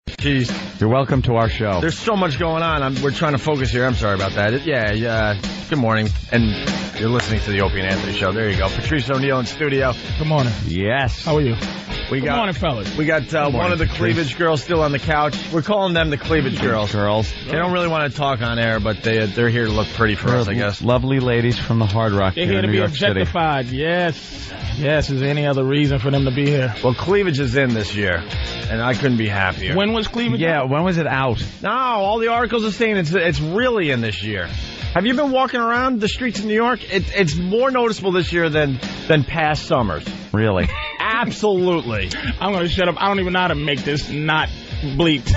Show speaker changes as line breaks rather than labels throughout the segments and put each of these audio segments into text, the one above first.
Jeez.
You're welcome to our show.
There's so much going on. We're trying to focus here. I'm sorry about that. Good morning. And you're listening to the Opie and Anthony Show. There you go. Patrice O'Neill in studio.
Good morning.
Yes.
How are you?
Good
morning, fellas.
We got one of the cleavage girls still on the couch. We're calling them the cleavage girls. They don't really want to talk on air, but they're here to look pretty for us, I guess.
Lovely ladies from the Hard Rock.
They're here to be objectified. Yes. Yes. Is there any other reason for them to be here?
Well, cleavage is in this year, and I couldn't be happier.
When was cleavage?
Yeah, when was it out?
No, all the articles are saying it's really in this year. Have you been walking around the streets of New York? It's more noticeable this year than past summers.
Really?
Absolutely.
I'm going to shut up. I don't even know how to make this not bleeped.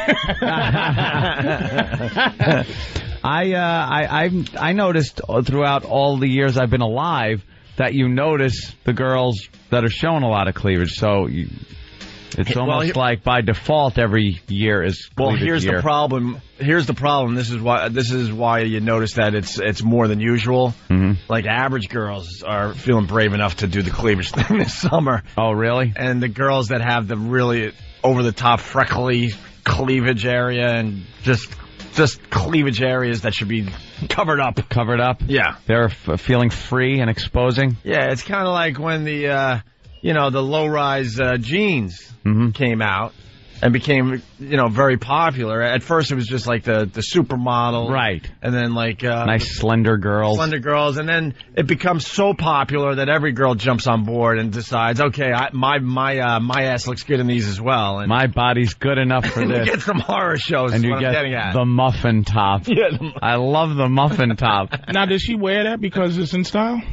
I noticed throughout all the years I've been alive that you notice the girls that are showing a lot of cleavage. So it's almost like by default every year is cleavage
here's
year.
the problem. Here's the problem. This is why you notice that it's more than usual.
Mm-hmm.
Like average girls are feeling brave enough to do the cleavage thing this summer.
Oh, really?
And the girls that have the really over the top freckly cleavage area and just cleavage areas that should be covered up.
Covered up?
Yeah.
They're feeling free and exposing?
Yeah, it's kind of like when the low-rise jeans came out and became, very popular. At first, it was just like the supermodel.
Right.
And then like...
nice slender girls.
Slender girls. And then it becomes so popular that every girl jumps on board and decides, okay, my ass looks good in these as well. And
my body's good enough for this.
You get some horror shows
and
is
you
what
get
I'm getting at.
the muffin top.
Yeah,
I love the muffin top.
Now, does she wear that because it's in style?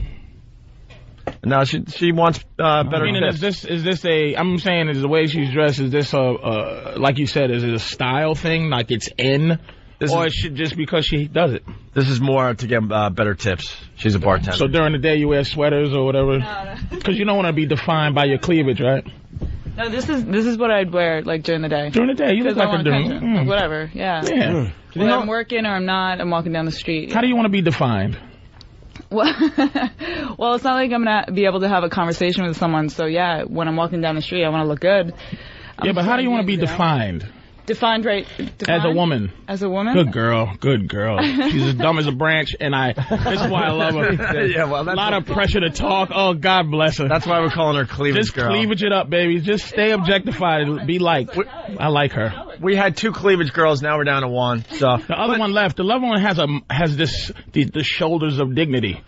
No, she wants better tips.
Is this I'm saying, is the way she's dressed, is this like you said, is it a style thing, like it's in? Or is it just because she does it?
This is more to get better tips. She's a bartender.
So during the day you wear sweaters or whatever?
No.
Because you don't want to be defined by your cleavage, right?
No, this is what I'd wear, like, during the day.
During the day? You look like a dude.
Like, whatever, yeah.
Yeah.
Whether I'm working or I'm not, I'm walking down the street.
How do you want to be defined?
Well, it's not like I'm going to be able to have a conversation with someone, so yeah, when I'm walking down the street, I want to look good.
Yeah, but how do you want to be defined?
Defined.
As a woman.
As a woman?
Good girl. She's as dumb as a branch, and this is why I love her.
Yeah, well,
a lot of pressure to talk. Oh, God bless her.
That's why we're calling her cleavage girl.
Just cleavage it up, baby. Just stay objectified. Be liked. I like her.
We had 2 cleavage girls. Now we're down to 1. So
the other one left. The other one has the shoulders of dignity.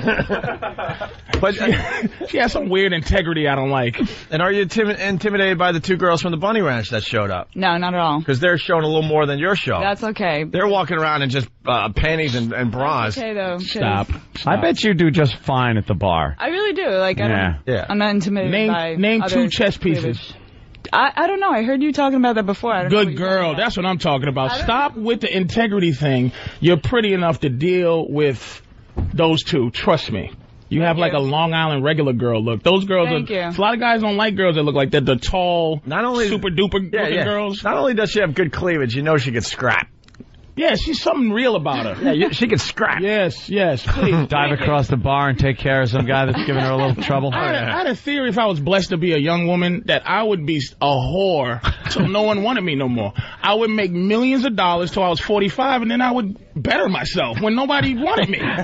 But
she has some weird integrity I don't like.
And are you intimidated by the 2 girls from the Bunny Ranch that showed up?
No, not at all.
Because they're showing a little more than your show.
That's okay.
They're walking around in just panties and bras.
That's okay, though.
Stop.
I bet you do just fine at the bar.
I really do. Like, I'm not intimidated by
Name
other
2 chess pieces.
cleavage. I don't know. I heard you talking about that before. I don't know
Good girl. That's what I'm talking about. Stop with the integrity thing. You're pretty enough to deal with those 2. Trust me. You have like a Long Island regular girl look. Those girls a lot of guys don't like girls that look like that. The tall, super duper looking girls.
Not only does she have good cleavage, she gets scrapped.
Yeah, she's something real about her.
Yeah, she gets scrapped.
Yes, please.
Dive across the bar and take care of some guy that's giving her a little trouble.
I had a theory, if I was blessed to be a young woman, that I would be a whore till no one wanted me no more. I would make millions of dollars till I was 45, and then I would better myself when nobody wanted me.
And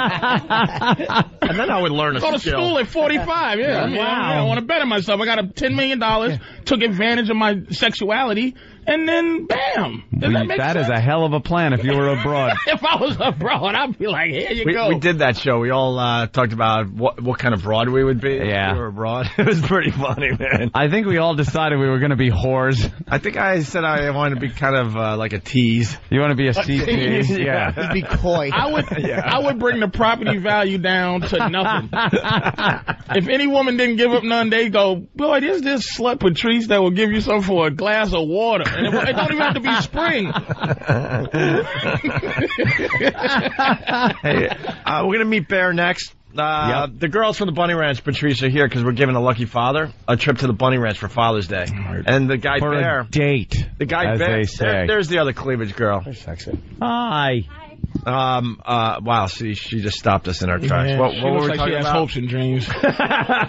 then I would learn a skill.
Go to school at 45, yeah. Wow. I want to better myself. I got $10 million, took advantage of my sexuality, and then, bam.
That is a hell of a plan if you were abroad.
If I was abroad, I'd be like, here you go.
We did that show. We all talked about what kind of broad we would be if we were abroad. It was pretty funny, man.
I think we all decided we were going to be whores.
I think I said I wanted to be kind of like a tease.
You want to be a CT?
Yeah.
Be coy.
I would bring the property value down to nothing. If any woman didn't give up none, they go, boy, there's this slut Patrice that will give you something for a glass of water. And it don't even have to be spring.
Hey, we're going to meet Bear next. The girls from the Bunny Ranch, Patrice, are here because we're giving a lucky father a trip to the Bunny Ranch for Father's Day. And the guy
for
Bear.
A date.
The guy
as
Bear.
They say.
There's the other cleavage girl.
Very sexy.
Hi.
Wow, see, she just stopped us in our tracks.
Yeah,
what
she
were
looks
we
like
talking
she has
about?
hopes and dreams.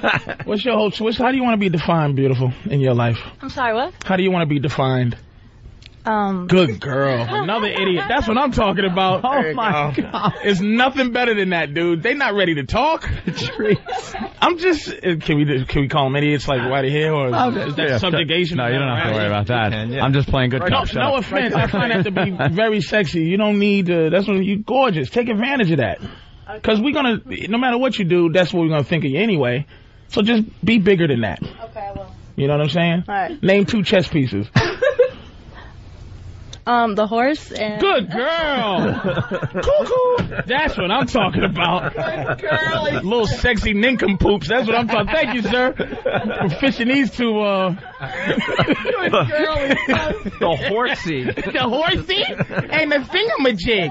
What's your hopes? How do you want to be defined, beautiful, in your life?
I'm sorry, what?
How do you want to be defined? Good girl. Another idiot. That's what I'm talking about.
Oh, my God.
It's nothing better than that, dude. They not ready to talk. I'm just... Can we call them idiots like right here? Or is that subjugation?
No, you don't have to worry about that. I'm just playing good cop.
No offense. I find that to be very sexy. You don't need... that's when you're gorgeous. Take advantage of that. Because we're going to... No matter what you do, that's what we're going to think of you anyway. So just be bigger than that.
Okay, I will.
You know what I'm saying?
All right.
Name 2 chess pieces.
The horse and...
Good girl! Cuckoo! That's what I'm talking about. Girly. Little sexy nincompoops. That's what I'm talking about. Thank you, sir. For fishing these 2,
The horsey.
The horsey and the thingamajig.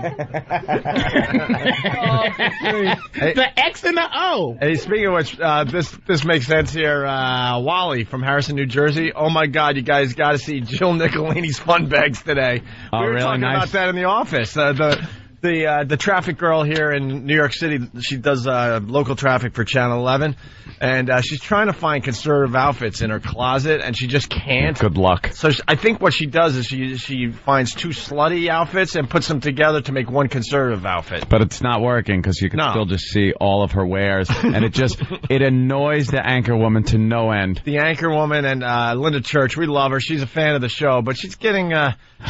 The X and the O.
Hey, speaking of which, this makes sense here. Wally from Harrison, New Jersey. Oh my God, you guys got to see Jill Nicolini's fun bags today.
Oh,
we were
really?
talking
Nice.
about that in the office. The traffic girl here in New York City, she does local traffic for Channel 11, and she's trying to find conservative outfits in her closet, and she just can't.
Good luck.
So I think what she does is she finds 2 slutty outfits and puts them together to make one conservative outfit.
But it's not working because you can still just see all of her wares, and it annoys the anchor woman to no end.
The anchor woman and Linda Church, we love her. She's a fan of the show, but she's getting
Don't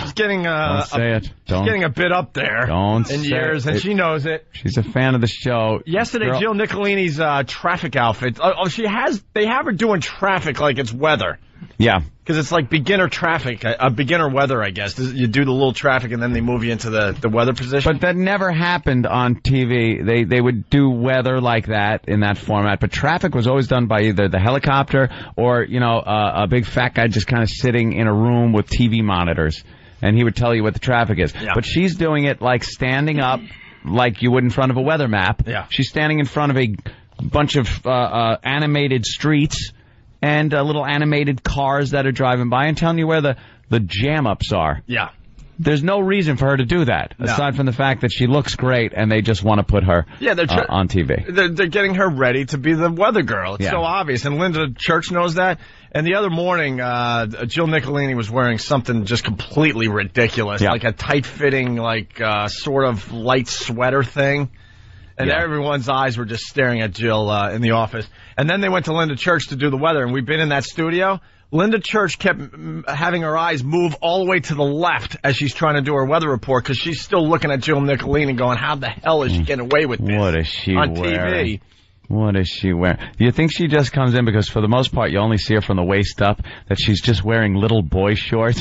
say it.
She's getting a bit up there in years, and she knows it.
She's a fan of the show.
Yesterday, Jill Nicolini's traffic outfit. They have her doing traffic like it's weather.
Yeah.
Because it's like beginner traffic, beginner weather, I guess. You do the little traffic and then they move you into the weather position.
But that never happened on TV. They would do weather like that in that format. But traffic was always done by either the helicopter or, a big fat guy just kind of sitting in a room with TV monitors. And he would tell you what the traffic is. Yeah. But she's doing it like standing up like you would in front of a weather map.
Yeah.
She's standing in front of a bunch of animated streets and little animated cars that are driving by and telling you where the jam-ups are.
Yeah.
There's no reason for her to do that, aside from the fact that she looks great and they just want to put her on TV.
They're getting her ready to be the weather girl. It's so obvious. And Linda Church knows that. And the other morning, Jill Nicolini was wearing something just completely ridiculous, like a tight-fitting, sort of light sweater thing. And everyone's eyes were just staring at Jill in the office. And then they went to Linda Church to do the weather, and we've been in that studio. Linda Church kept having her eyes move all the way to the left as she's trying to do her weather report because she's still looking at Jill Nicolini going, how the hell is she getting away with this?
What is she
on
wearing?
TV?
What is she wearing? Do you think she just comes in because for the most part you only see her from the waist up, that she's just wearing little boy shorts?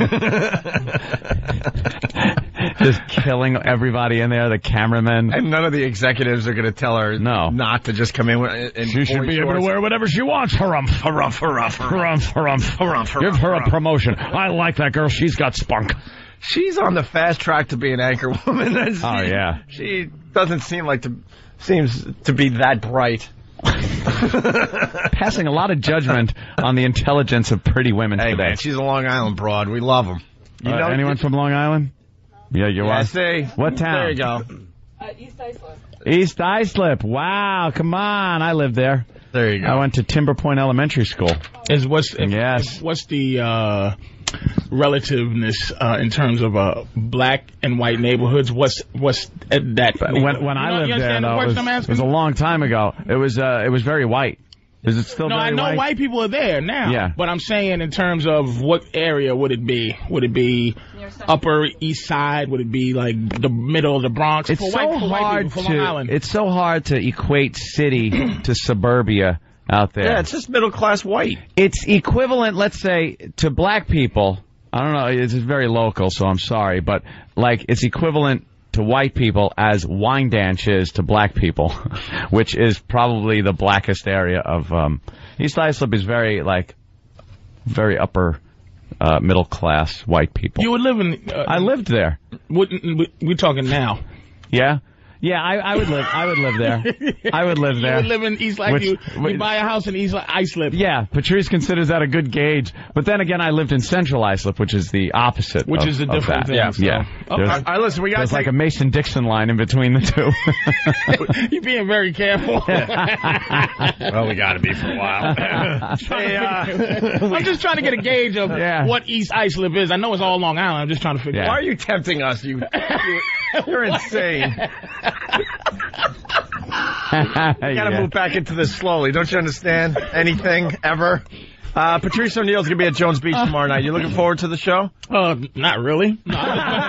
Just killing everybody in there, the cameramen.
And none of the executives are going to tell her not to just come in
she should be able to wear whatever she wants. Harumph, harumph, harumph, harumph, harumph, harumph. Give her a promotion. I like that girl. She's got spunk.
She's on the fast track to be an anchor woman. She doesn't seems to be that bright.
Passing a lot of judgment on the intelligence of pretty women today.
Man, she's a Long Island broad. We love them.
Anyone from Long Island? Yeah, you are.
See.
What town?
There you go.
East Islip.
East Islip. Wow, come on. I lived there.
There you go.
I went to Timber Point Elementary School.
What's the relativeness in terms of black and white neighborhoods? What's that?
When I lived there, though, it was a long time ago. It was very white. Is it still very white?
No, I know white people are there now.
Yeah.
But I'm saying in terms of what area would it be? Would it be Upper East Side? Would it be like the middle of the Bronx?
It's so hard to equate city to suburbia out there.
Yeah, it's just middle class white.
It's equivalent, let's say, to black people. I don't know, it's very local, so I'm sorry, but it's equivalent to white people as Wyandanch is to black people, which is probably the blackest area of East Islip is very upper middle class white people.
You would live in
I lived there.
We're talking now.
Yeah, Yeah, I would live there. I would live there.
You would live in East Islip. You buy a house in East Islip.
Yeah, Patrice considers that a good gauge. But then again, I lived in Central Islip, which is the opposite.
Which is a different thing.
Yeah.
So.
Yeah.
All right, listen, we got
there's like a Mason-Dixon line in between the two.
You're being very careful.
Well, we got to be for a while.
I'm just trying to get a gauge of what East Islip is. I know it's all Long Island. I'm just trying to figure out.
Why are you tempting us? You're insane. You gotta move back into this slowly. Don't you understand anything ever? Patrice O'Neal's gonna be at Jones Beach tomorrow night. You looking forward to the show?
Not really. No,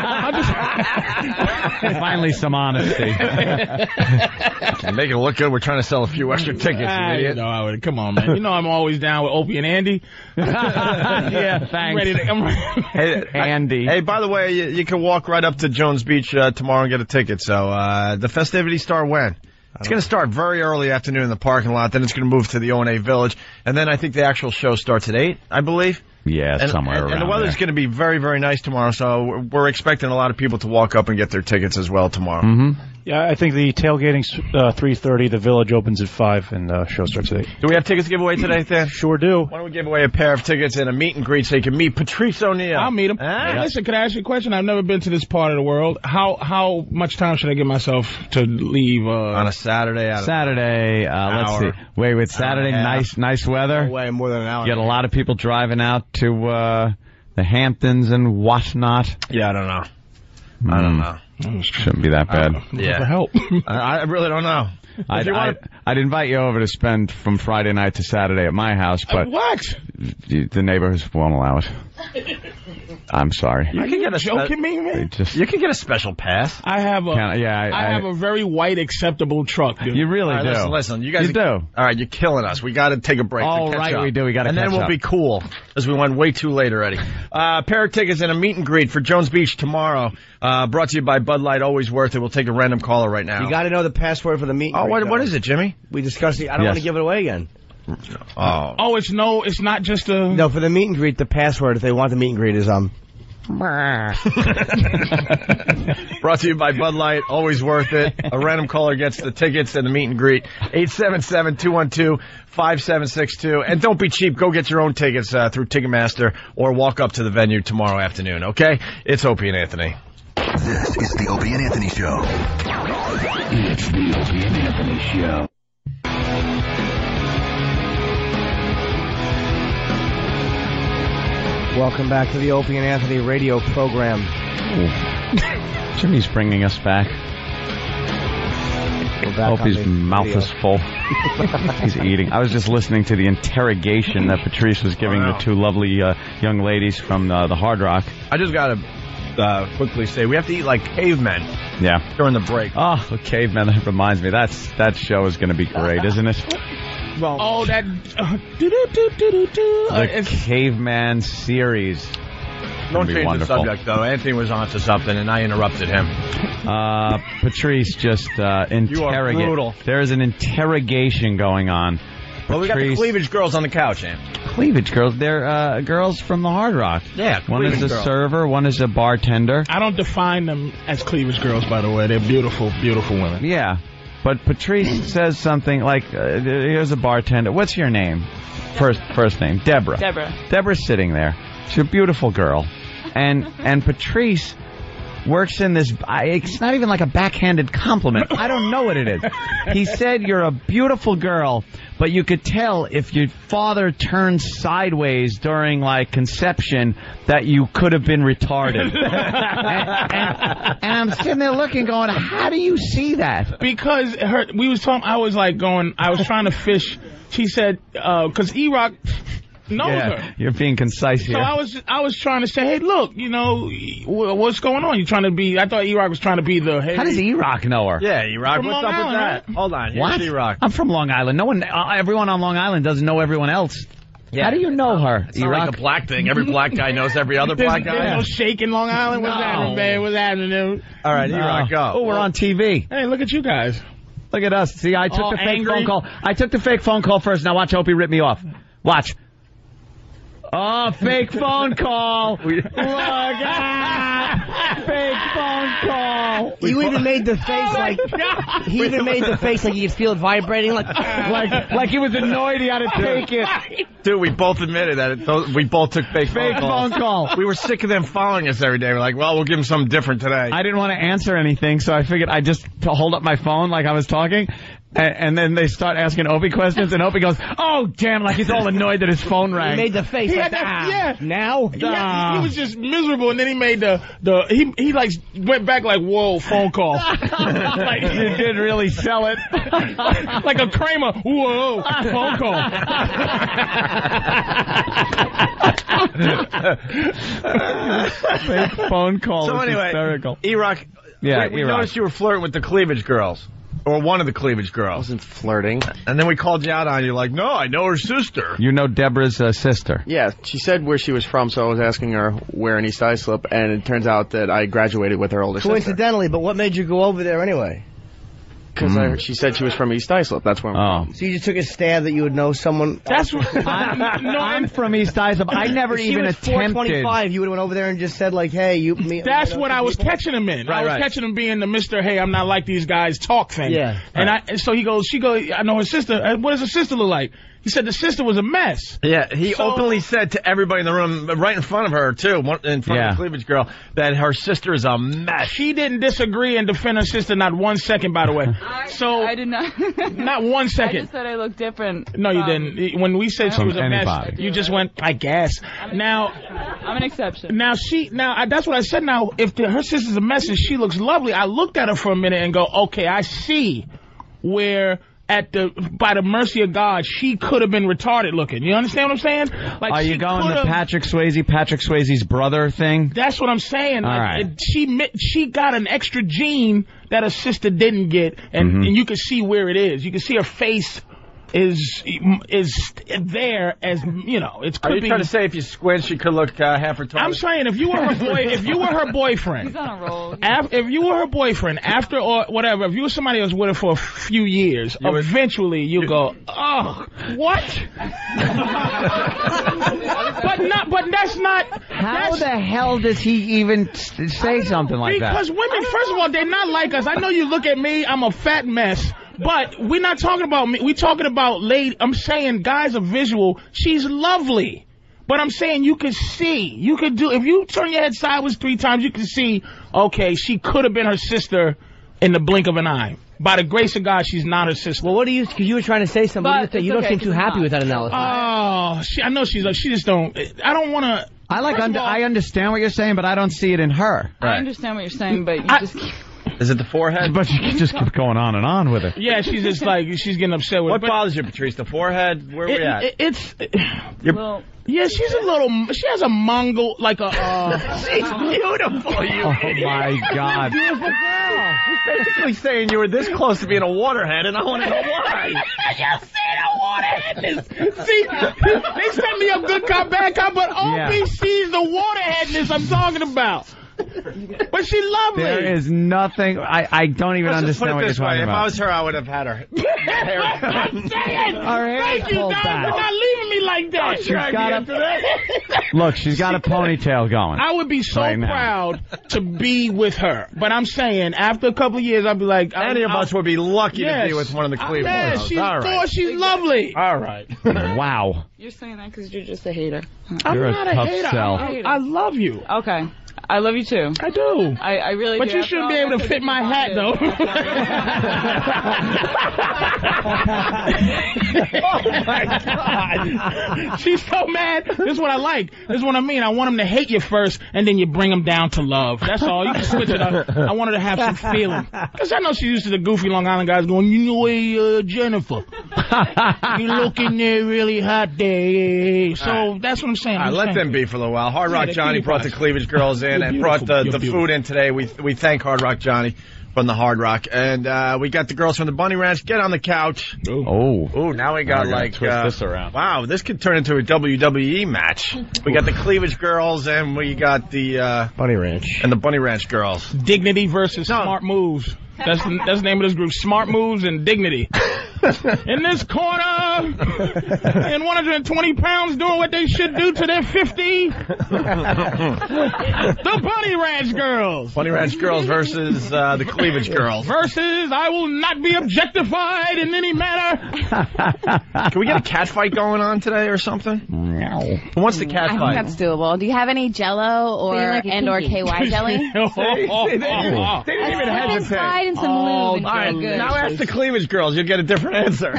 Finally, some honesty.
Make it look good. We're trying to sell a few extra tickets, you idiot.
Come on, man. You know I'm always down with Opie and Andy.
Yeah, thanks. Andy.
Hey, by the way, you can walk right up to Jones Beach tomorrow and get a ticket. So the festivities start when? It's going to start very early afternoon in the parking lot. Then it's going to move to the O&A Village. And then I think the actual show starts at 8, I believe.
Yeah, somewhere around.
And the weather's going to be very, very nice tomorrow. So we're expecting a lot of people to walk up and get their tickets as well tomorrow.
Mm-hmm.
Yeah, I think the tailgating's 3:30. The Village opens at 5, and the show starts at 8.
Do we have tickets to give away today, Dan?
Sure do.
Why don't we give away a pair of tickets and a meet and greet so you can meet Patrice O'Neal?
I'll meet him. Listen, can I ask you a question? I've never been to this part of the world. How much time should I give myself to leave?
On a Saturday?
Saturday, let's see. Wait, with Saturday, nice weather.
No way, more than an hour.
Get a lot of people driving out to the Hamptons and whatnot.
Yeah, I don't know. I don't know.
Shouldn't be that bad.
Yeah.
For help.
I really don't know.
I'd invite you over to spend from Friday night to Saturday at my house, but
what?
The neighbors won't allow it. I'm sorry.
You can get a joking me, man.
You can get a special pass.
I have a
I
have a very white acceptable truck, dude.
You really do.
Listen, you guys
do.
All right, you're killing us. We got to take a break.
Oh,
to catch
right,
up.
we do. We got to catch up.
And then we'll be cool, as we went way too late already. Pair of tickets and a meet and greet for Jones Beach tomorrow. Brought to you by Bud Light. Always worth it. We'll take a random caller right now.
You got to know the password for the meet and greet.
What is it, Jimmy?
We discussed it. I don't want to give it away again.
It's not just a...
No, for the meet and greet, the password, if they want the meet and greet, is,
Brought to you by Bud Light. Always worth it. A random caller gets the tickets and the meet and greet. 877-212-5762. And don't be cheap. Go get your own tickets through Ticketmaster or walk up to the venue tomorrow afternoon, okay? It's Opie and Anthony.
This is the Opie and Anthony Show. It's the Opie and Anthony Show.
Welcome back to the Opie and Anthony radio program.
Jimmy's bringing us back. Opie's mouth is full. He's eating. I was just listening to the interrogation that Patrice was giving the two lovely young ladies from the Hard Rock.
I just got to quickly say, we have to eat like cavemen.
Yeah.
During the break.
Oh, the cavemen. That reminds me. That show is going to be great, isn't it?
Well, that...
the Caveman series.
Don't change the subject, though. Anthony was onto something, and I interrupted him.
Patrice just interrogated.
You are brutal.
There is an interrogation going on.
Well, we got the Cleavage Girls on the couch, Ant.
Cleavage Girls? They're girls from the Hard Rock.
Yeah,
one is a server, one is a bartender.
I don't define them as Cleavage Girls, by the way. They're beautiful, beautiful women.
Yeah. But Patrice says something like, here's a bartender. What's your name? First name. Deborah. Deborah's sitting there. She's a beautiful girl. And Patrice works in this, it's not even like a backhanded compliment. I don't know what it is. He said, you're a beautiful girl, but you could tell if your father turned sideways during, like, conception that you could have been retarded. and I'm sitting there looking, going, how do you see that?
Because I was trying to fish. She said, because E-Rock knows her.
You're being concise here.
So I was trying to say, hey, look, what's going on? I thought E-Rock was trying to be the... Hey,
how does E-Rock know her?
Yeah, E-Rock, what's up with that?
Right?
Hold on,
what?
E-Rock.
I'm from Long Island. Everyone on Long Island doesn't know everyone else. Yeah. How do you know her?
It's not like a black thing. Every black guy knows every other black guy.
There's no shake in Long Island. What's happening, babe? What's happening, dude?
All right, E-Rock, go.
Oh, we're on TV.
Hey, look at you guys.
Look at us. See, I took the fake phone call. I took the fake phone call first. Now watch Opie rip me off. Watch. Oh, fake phone call. Look, fake phone call.
You even made the face like he even made the face like you could feel it vibrating,
like he was annoyed he had to take it.
Dude, we both admitted that we both took fake phone calls. We were sick of them following us every day. We're like, well, we'll give them something different today.
I didn't want to answer anything, so I figured I'd just hold up my phone like I was talking. And then they start asking Opie questions, and Opie goes, "Oh, damn!" Like he's all annoyed that his phone rang.
He made the face like that. Now?
He was just miserable, and then he made he like went back like, "Whoa, phone call."
Like he did really sell it.
Like a Kramer, "Whoa, phone call."
Fake phone call.
So anyway,
hysterical.
E-Rock, we noticed you were flirting with the cleavage girls. Or one of the cleavage girls. I
wasn't flirting.
And then we called you out on you like, no, I know her sister.
You know Deborah's sister.
Yeah, she said where she was from, so I was asking her where in East Islip, and it turns out that I graduated with her older sister.
Coincidentally, but what made you go over there anyway?
Because she said she was from East Islip. That's where I'm from.
So you just took a stab that you would know someone.
That's what.
I'm from East Islip. I never even attempted.
425. You would have went over there and just said like, "Hey, you." Me,
That's what I was catching him in. I was catching him being the Mr. Hey, I'm not like these guys talk thing.
Yeah.
And so she goes. I know her sister. What does her sister look like? He said the sister was a mess.
Yeah, he openly said to everybody in the room, right in front of her, too, in front of the cleavage girl, that her sister is a mess.
She didn't disagree and defend her sister not 1 second, by the way.
I did not.
Not 1 second.
I just said I looked different.
No, you didn't. When we said she was a mess, you just went, I guess. Now,
I'm an exception.
Now, that's what I said. Now, if her sister's a mess and she looks lovely, I looked at her for a minute and go, okay, I see where... by the mercy of God, she could have been retarded looking. You understand what I'm saying? Like,
are you going the Patrick Swayze's brother thing?
That's what I'm saying.
All right.
She got an extra gene that her sister didn't get, and you can see where it is. You can see her face is there as it could be.
Are you trying to say if you squint, she could look half retarded?
I'm saying if you were her boyfriend,
he's on a roll.
If you were her boyfriend after or whatever, if you were somebody who was with her for a few years, eventually you go, oh, what? but that's not.
How the hell does he even say something like that?
Because women, first of all, they're not like us. I know you look at me, I'm a fat mess. But we're not talking about me. We're talking about I'm saying guys are visual. She's lovely. But I'm saying you can see. You could do, if you turn your head sideways 3 times, you can see, okay, she could have been her sister in the blink of an eye. By the grace of God, she's not her sister.
Well, what do you, because you were trying to say something. You don't seem too happy with that analysis.
Oh, I know she just don't, I don't want to.
I understand what you're saying, but I don't see it in her.
I understand what you're saying, but you just keep...
Is it the forehead?
But you can just keep going on and on with it.
Yeah, she's just like, she's getting upset with it.
What bothers you, Patrice? The forehead? Where are we at?
Yeah, she has a Mongol, like a,
she's beautiful,
Oh my God.
Beautiful girl. He's basically saying you were this close to being a waterhead, and I want to know why.
You said a waterheadness. See, they set me up good cop, bad cop, but OBC's the waterheadness I'm talking about. But she's lovely.
There is nothing. I don't even understand what you're talking about.
If I was her, I would have had her hair.
Thank you, Don, for not leaving me like that.
She's got a ponytail going.
I would be so proud to be with her. But I'm saying, after a couple of years, I'd be like...
Any of us would be lucky to be with one of the Cleveland girls.
She's lovely.
All right.
Wow.
You're saying that because you're just a hater.
I'm not a hater. I love you.
Okay. I love you too.
I do.
I really do.
But you shouldn't be able to fit my hat, though. Oh, my God. She's so mad. This is what I like. This is what I mean. I want them to hate you first, and then you bring them down to love. That's all. You can switch it up. I want her to have some feeling. Because I know she's used to the goofy Long Island guys going, Jennifer, you looking there really hot there. So that's what I'm saying.
All right, let them be for a little while. Hard Rock Johnny brought the cleavage girls in and brought the food in today. We thank Hard Rock Johnny from the Hard Rock. And we got the girls from the Bunny Ranch. Get on the couch. Oh, now we got
twist this around.
Wow, this could turn into a WWE match. We got the cleavage girls and we got the
Bunny Ranch.
And the Bunny Ranch girls.
Dignity versus Smart Moves. That's the name of this group. Smart Moves and Dignity. In this corner, and 120 pounds doing what they should do to their 50. The Bunny Ranch Girls.
Bunny Ranch Girls versus the Cleavage Girls.
Versus I will not be objectified in any manner.
Can we get a cat fight going on today or something?
No.
Who wants the cat
I
fight?
think that's doable. Do you have any Jello or KY jelly?
They didn't even hesitate.
And some lube.
All right, now ask the Cleavage Girls. You'll get a different answer.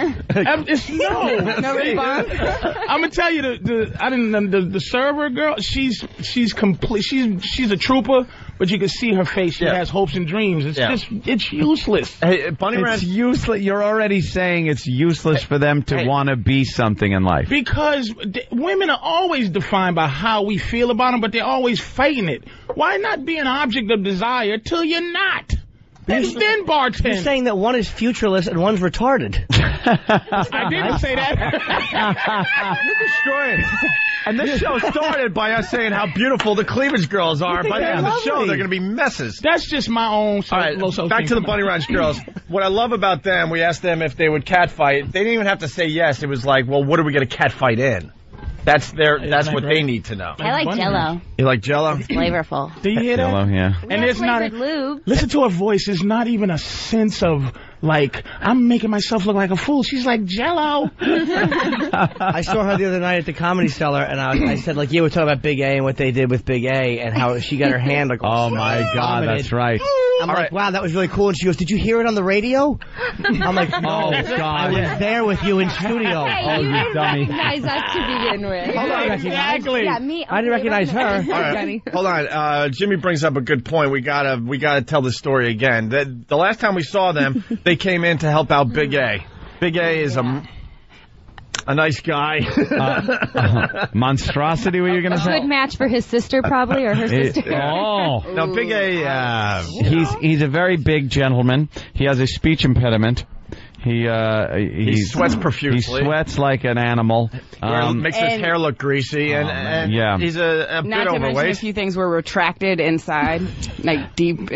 No response. I'm gonna tell you the server girl. She's complete. She's a trooper, but you can see her face. She has hopes and dreams. It's useless.
Hey, Bunny Ranch.
It's useless. You're already saying it's useless for them to want to be something in life.
Because women are always defined by how we feel about them, but they're always fighting it. Why not be an object of desire till you're not? Then bartend.
You're saying that one is futureless and one's retarded.
I didn't say that.
You're destroying. And this show started by us saying how beautiful the Cleavage Girls are. By the end of the show, they're going to be messes.
That's just my own.
All right, back to the Bunny Ranch Girls. What I love about them, we asked them if they would cat fight. They didn't even have to say yes. It was like, well, what are we going to cat fight in? That's what they need to know.
I like Jello.
You like Jello?
It's flavorful.
Do you hear that?
Jello, yeah.
And it's not
lube.
Listen to her voice. There's not even a sense of like I'm making myself look like a fool. She's like Jello.
I saw her the other night at the Comedy Cellar, and I said, like, we're talking about Big A and what they did with Big A and how she got her hand like.
Oh my God, that's right.
I'm like, wow, that was really cool. And she goes, did you hear it on the radio? I'm like, no,
God.
I was there with you in studio.
Hey, you didn't recognize us to begin with.
Hold on,
exactly.
Yeah, me.
I didn't recognize her.
All right, hold on. Jimmy brings up a good point. We gotta tell the story again. The last time we saw them, they came in to help out Big A. Big A is a nice guy.
Monstrosity, were you going to say?
Good match for his sister, probably, or her sister.
No, Big A.
He's a very big gentleman. He has a speech impediment. He
sweats profusely.
He sweats like an animal.
Makes his hair look greasy, and he's a bit
not to
overweight.
mention a few things were retracted inside, like deep.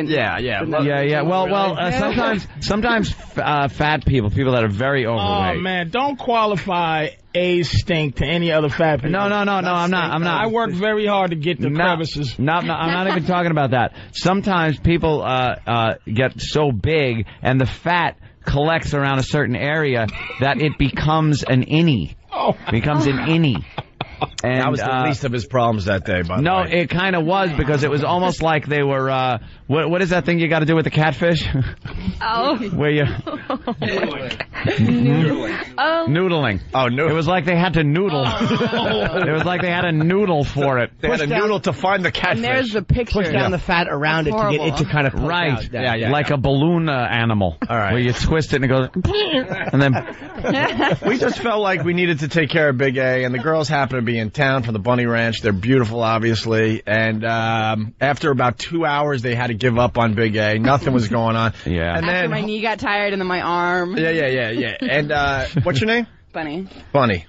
Sometimes fat people that are very overweight.
Oh man, don't qualify A's stink to any other fat people.
No, I'm not.
I work very hard to get the crevices.
No, I'm not even talking about that. Sometimes people get so big, and the fat collects around a certain area that it becomes an innie. Becomes an innie. And,
that was the least of his problems that day, by the way.
No, it kind of was, because it was almost like they were, what is that thing you got to do with the catfish? Where you... Noodling.
Oh, no.
It was like they had to noodle. It was like they had a noodle for it.
They had a noodle to find the catfish.
And there's the picture.
Push down the fat around it to get it to kind of poke out.
Like a balloon animal.
All right.
Where you twist it and it goes... and then...
We just felt like we needed to take care of Big A, and the girls happen to be in town from the Bunny Ranch. They're beautiful, obviously. And after about 2 hours, they had to give up on Big A. Nothing was going on.
Yeah.
After
And then
my knee got tired and then my arm.
Yeah. And what's your name?
Bunny.
Bunny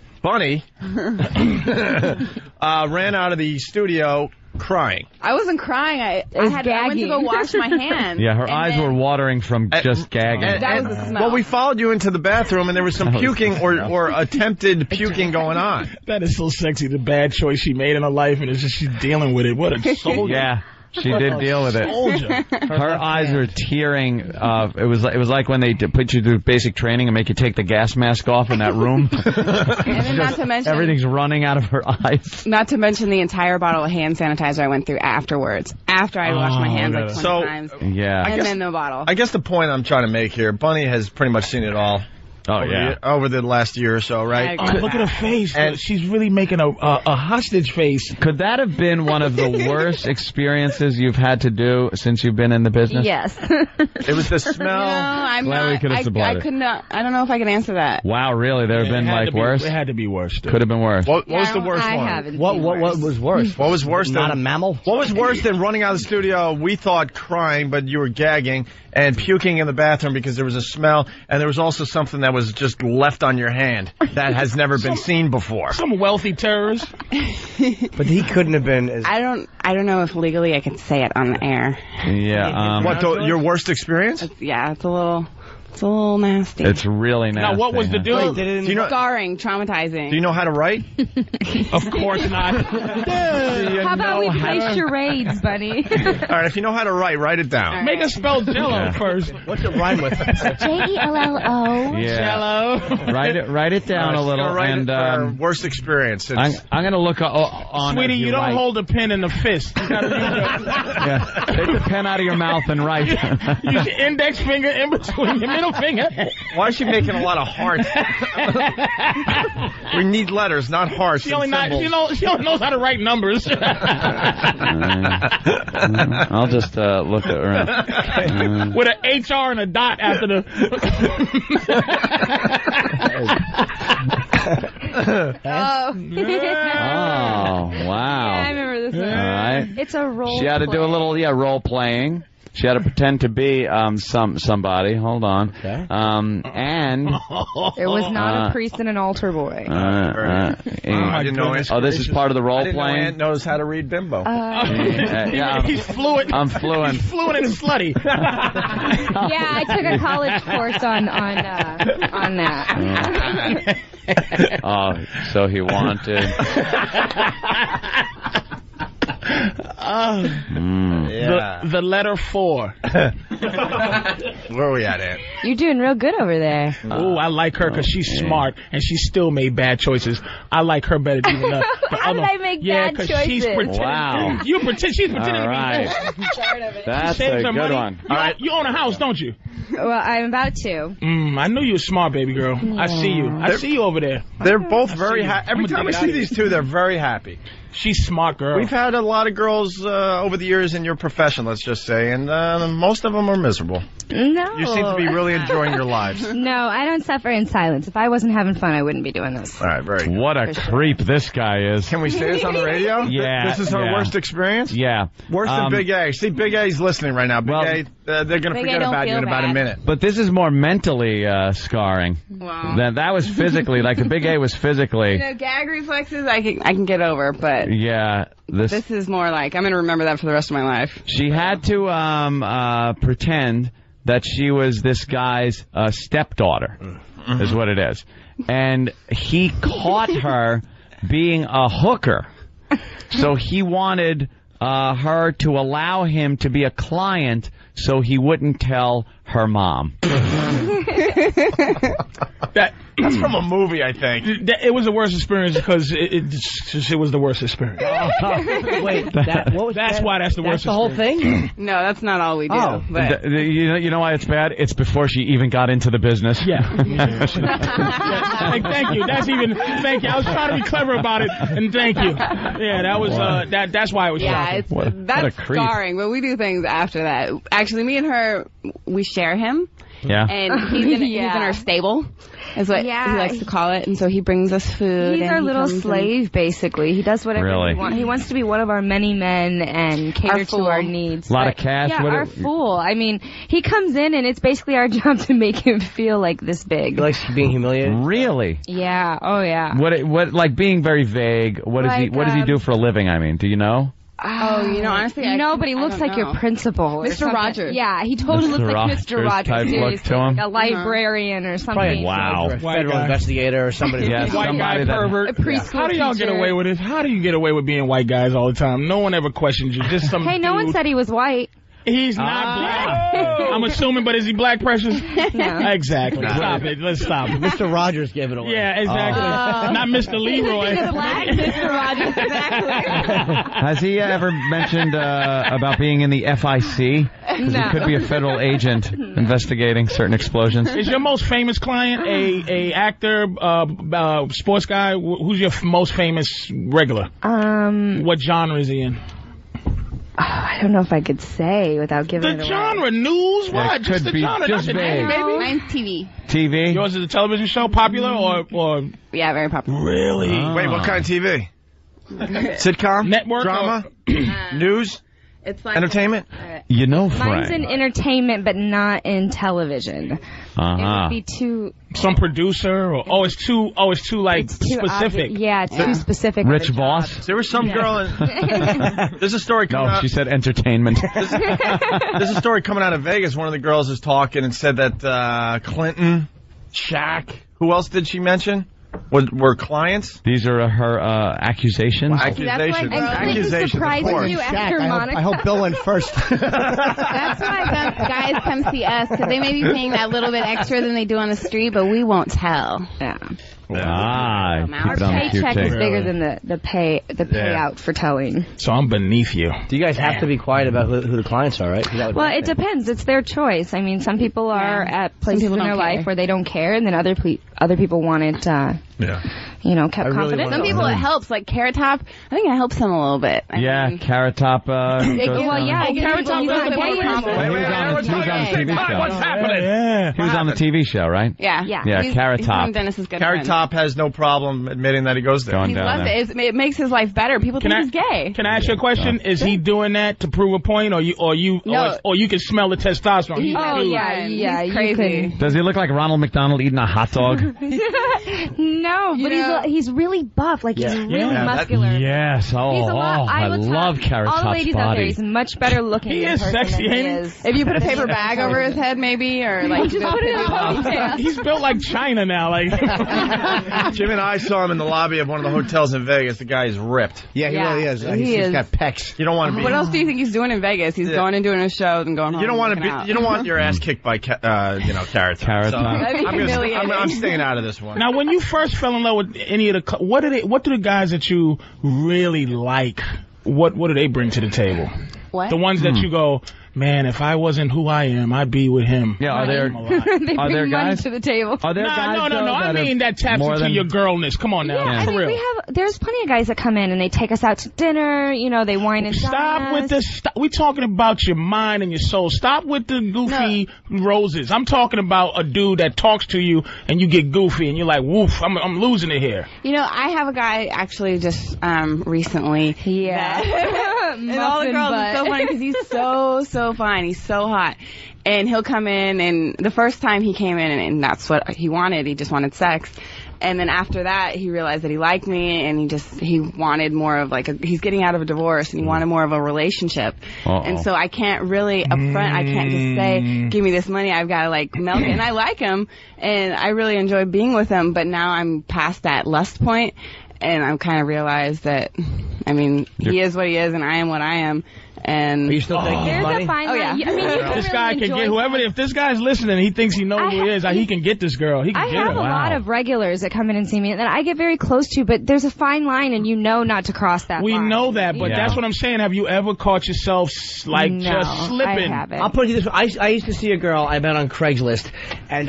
ran out of the studio crying.
I wasn't crying. I went to go wash my hands.
Yeah, her eyes were watering from just gagging.
That was the smell.
Well, we followed you into the bathroom, and there was some puking or attempted puking going on.
That is so sexy. The bad choice she made in her life, and it's just she's dealing with it. What a soldier.
Yeah. She did deal with it. Her eyes were tearing. It was like when they put you through basic training and make you take the gas mask off in that room.
And then not to mention
everything's running out of her eyes.
Not to mention the entire bottle of hand sanitizer I went through afterwards. After I washed my hands like 20 times.
Yeah.
And then the bottle.
I guess the point I'm trying to make here, Bunny has pretty much seen it all. Over the last year or so, right?
Oh, look at her face. And she's really making a hostage face.
Could that have been one of the worst experiences you've had to do since you've been in the business?
Yes.
It was the smell.
I'm
Glad we could have supplied
I couldn't. I don't know if I can answer that.
Wow, really? There have been worse?
It had to be worse.
Could have been worse.
What was the worst one?
What was worse?
What was worse
Not
than
a mammal?
What was worse than running out of the studio? We thought crying, but you were gagging, and puking in the bathroom because there was a smell, and there was also something that was just left on your hand that has never been seen before.
Some wealthy terrorist.
But he couldn't have been as...
I don't know if legally I can say it on the air.
Yeah.
Your worst experience?
It's a little It's a little nasty.
It's really nasty.
Now, what was the dude?
Do you know, scarring, traumatizing.
Do you know how to write?
Of course not.
How about we play charades, buddy?
All right, if you know how to write it down.
Right. Make us spell Jello first.
What's it rhyme with?
Jello.
Yeah.
Jello.
Write it down a little.
And worst experience.
I'm going to look on.
Sweetie, you don't hold a pen in the fist. You gotta use
yeah. Take the pen out of your mouth and write.
Use your index finger in between your middle finger.
Why is she making a lot of hearts? We need letters, not hearts.
She only knows how to write numbers.
I'll just look around.
With an HR and a dot after the...
Oh,
wow.
Yeah, I remember this one.
All right.
It's a role
She had to do a little, role playing. She had to pretend to be somebody. Hold on.
Okay.
And
it was not a priest and an altar boy.
I didn't know.
This is part of the role
I didn't
playing.
know Ant knows how to read bimbo.
He's fluent.
I'm fluent.
He's fluent and slutty.
Yeah, I took a college course on that.
Oh, so he wanted.
The letter 4.
Where are we at, Ant?
You're doing real good over there.
Oh, I like her because she's smart and she still made bad choices. I like her better than the
How did I make bad choices?
She's pretending.
Wow.
She's pretending
All right.
to be good.
That's a good
money.
one.
All right. You own a house, don't you?
Well, I'm about to.
I knew you were smart, baby girl.
Yeah.
I see you. I see you over there.
They're both very happy. Every time I see these two, they're very happy.
She's smart, girl.
We've had a lot of girls over the years in your profession, let's just say, and most of them are miserable.
No.
You seem to be really enjoying your lives.
No, I don't suffer in silence. If I wasn't having fun, I wouldn't be doing this.
All right, very good.
What a creep this guy is.
Can we say this on the radio?
Yeah.
This is her worst experience?
Yeah.
Worse than Big A. See, Big A's listening right now. Big A, they're going to forget about you in about a minute.
But this is more mentally scarring.
Wow.
That was physically, like the Big A was physically.
Gag reflexes I can get over, but
yeah,
this is more like I'm going to remember that for the rest of my life.
She had to pretend that she was this guy's stepdaughter, is what it is. And he caught her being a hooker. So he wanted her to allow him to be a client so he wouldn't tell her mom.
That's from a movie, I think.
It was the worst experience because it was the worst experience.
Wait, that's
why that's the worst.
That's the whole thing?
No, that's not all we do.
Oh.
But
You know why it's bad? It's before she even got into the business.
Yeah. Thank you. Thank you. I was trying to be clever about it, and thank you. Yeah, that was that's why it was shocking.
That's scarring, but we do things after that. Actually, me and her, we share him.
Yeah.
And he's in our stable, is what he likes to call it. And so he brings us food.
He's our little slave, basically. He does whatever he wants. He wants to be one of our many men and cater to our needs.
A lot of cash.
Yeah, our fool. I mean, he comes in and it's basically our job to make him feel like this big.
He likes being humiliated?
Really? Yeah. Oh, yeah.
What like being very vague. What does he do for a living, I mean? Do you know?
Honestly,
but he looks like your principal.
Mr. Rogers.
Yeah, he totally looks like Mr. Rogers. Seriously, like a librarian or something.
Probably a federal investigator or somebody.
Yeah, white guy pervert. How do y'all get away with it? How do you get away with being white guys all the time? No one ever questions you. Just some.
Hey, no one said he was white.
He's not black. I'm assuming, but is he black, Precious?
No.
Exactly. Stop it. Let's stop it.
Mr. Rogers gave it away.
Yeah, exactly. Not Mr. Leroy.
The black Mr. Rogers, exactly.
Has he ever mentioned about being in the FIC? Because he could be a federal agent investigating certain explosions.
Is your most famous client a actor, sports guy? Who's your most famous regular? What genre is he in?
I don't know if I could say without giving it away.
The genre, news, what?
Yeah,
just the genre,
just
not the name, baby.
Mine's TV.
TV?
Yours is a television show, popular or?
Yeah, very popular.
Really?
Wait, what kind of TV? Sitcom?
Network?
Drama? News?
It's like
entertainment?
You know, Frank.
Mine's in entertainment, but not in television. It would be too...
Some producer, or it's too like specific.
Too specific.
Rich Voss.
There was some girl in... There's a story coming out...
No, she said entertainment.
There's a story coming out of Vegas. One of the girls is talking and said that Clinton, Shaq, who else did she mention? Were clients?
These are her accusations.
Well, accusations.
Accusations. Surprising you after Monica.
I hope Bill went first.
That's why guys come see us, because they may be paying that little bit extra than they do on the street, but we won't tell.
Yeah.
Our
paycheck is bigger than the payout for towing.
So I'm beneath you.
Do you guys have to be quiet about who the clients are, right?
Well, it depends. It's their choice. I mean, some people are at places in their life where they don't care, and then other people want it, kept confident.
Some people it helps, like Carrot Top. I think it helps them a little bit.
Carrot Top.
Carrot Top.
He was on the TV show.
What's happening?
He was on the TV show, right?
Yeah.
Carrot Top.
Carrot Top has no problem admitting that he goes there.
He loves it. It makes his life better. People think he's gay.
Can I ask you a question? Is he doing that to prove a point, or you can smell the testosterone?
He's crazy.
Does he look like Ronald McDonald eating a hot dog?
No, but he's really buff. Like he's really muscular.
Yes. I love Carrot Top's
all the ladies out there, he's much better looking.
He is sexy.
If you put a paper bag over his head, maybe, or like
just put it in a ponytail.
He's built like China now. Like
Jim and I saw him in the lobby of one of the hotels in Vegas. The guy is ripped.
Yeah, he really is. He's got pecs.
You don't want to be.
What else do you think he's doing in Vegas? He's going and doing a show and going home.
You don't want to be. You don't want your ass kicked by Carrot Top. So I'm staying out of this one.
Now, when you first fell in love with any of the, what do the guys that you really like? What do they bring to the table?
What?
The ones that you go, man, if I wasn't who I am, I'd be with him.
Yeah, are there guys
to the table?
Are there guys?
No. I mean that taps into your girlness. Come on now.
Yeah, I mean, there's plenty of guys that come in and they take us out to dinner. They wine and
Stop with this. We talking about your mind and your soul. Stop with the goofy roses. I'm talking about a dude that talks to you and you get goofy and you're like, woof, I'm losing it here.
I have a guy actually just recently.
Yeah.
And all the girls, it's so funny because he's so fine. He's so hot. And he'll come in, and the first time he came in, and that's what he wanted. He just wanted sex. And then after that, he realized that he liked me, and he wanted more of he's getting out of a divorce, and he wanted more of a relationship. And so I can't really upfront, I can't just say, give me this money, I've got to milk it. And I like him, and I really enjoy being with him, but now I'm past that lust point, and I've kind of realized that, he is what he is, and I am what I am. And
are you still taking money?
This guy can get whoever. If this guy's listening, he thinks he knows who he is. He can get this girl. He can
I
get her.
have a lot of regulars that come in and see me that I get very close to, but there's a fine line, and not to cross that.
We
line.
know that, but that's what I'm saying. Have you ever caught yourself just slipping?
I haven't.
I'll put it this way. I used to see a girl I met on Craigslist, and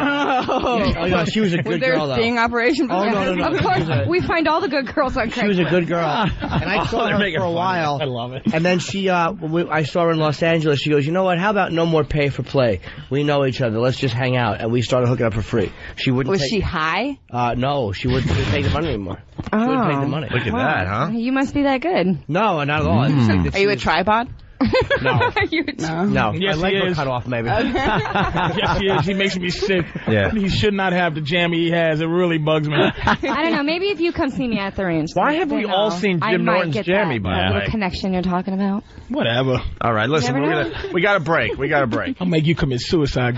she was a good girl.
Was there a sting operation?
No.
Of course, we find all the good girls on Craigslist.
She was a good girl, and I saw her for a while.
I love it.
And then I saw her in Los Angeles. She goes, you know what? How about no more pay for play? We know each other. Let's just hang out. And we started hooking up for free. She wouldn't.
Was she high?
No, she wouldn't take the money anymore. She wouldn't take the money.
Look at that, huh?
You must be that good.
No, not at all.
Are you a tripod?
No.
No.
Yes,
my leg was cut off, maybe.
Yes, he is. He makes me sick.
Yeah.
He should not have the jammy he has. It really bugs me.
I don't know. Maybe if you come see me at the range.
Why have we all seen Jim Norton's jammy, by the way?
The connection you're talking about.
Whatever.
All right, listen, we got a break.
I'll make you commit suicide.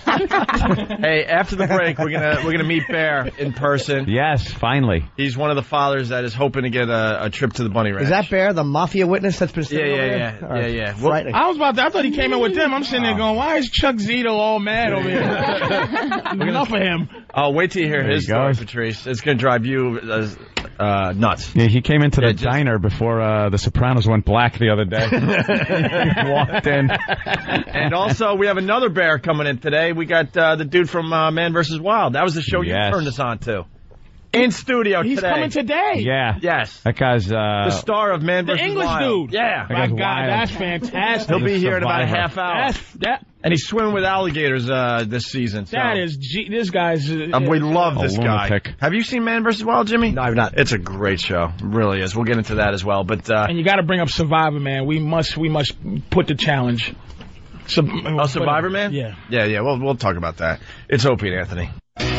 Hey, after the break, we're gonna meet Bear in person.
Yes, finally.
He's one of the fathers that is hoping to get a trip to the Bunny Ranch.
Is that Bear, the mafia witness that's been sitting over there?
Yeah.
I thought he came in with them. I'm sitting there going, why is Chuck Zito all mad over here? Enough of him.
Oh, wait till you hear his story, Patrice. It's going to drive you nuts.
Yeah, he came into the diner before The Sopranos went black the other day. He walked in.
And also, we have another Bear coming in today. We got the dude from Man vs. Wild. That was the show you turned us on to. In studio
He's
today.
He's coming today.
Yeah.
Yes.
That guy's
the star of Man vs.
The English
Wild.
dude.
Yeah.
My God, that's fantastic.
He'll be here in about a half hour. And he's swimming with alligators this season. So.
This guy's...
we love this
lunatic.
guy. Have you seen Man vs. Wild, Jimmy?
No, I've not.
It's a great show. It really is. We'll get into that as well. But
and you got to bring up Survivor, man. We must put the challenge.
Survivor, man?
Yeah.
Yeah. We'll talk about that. It's Opie and Anthony.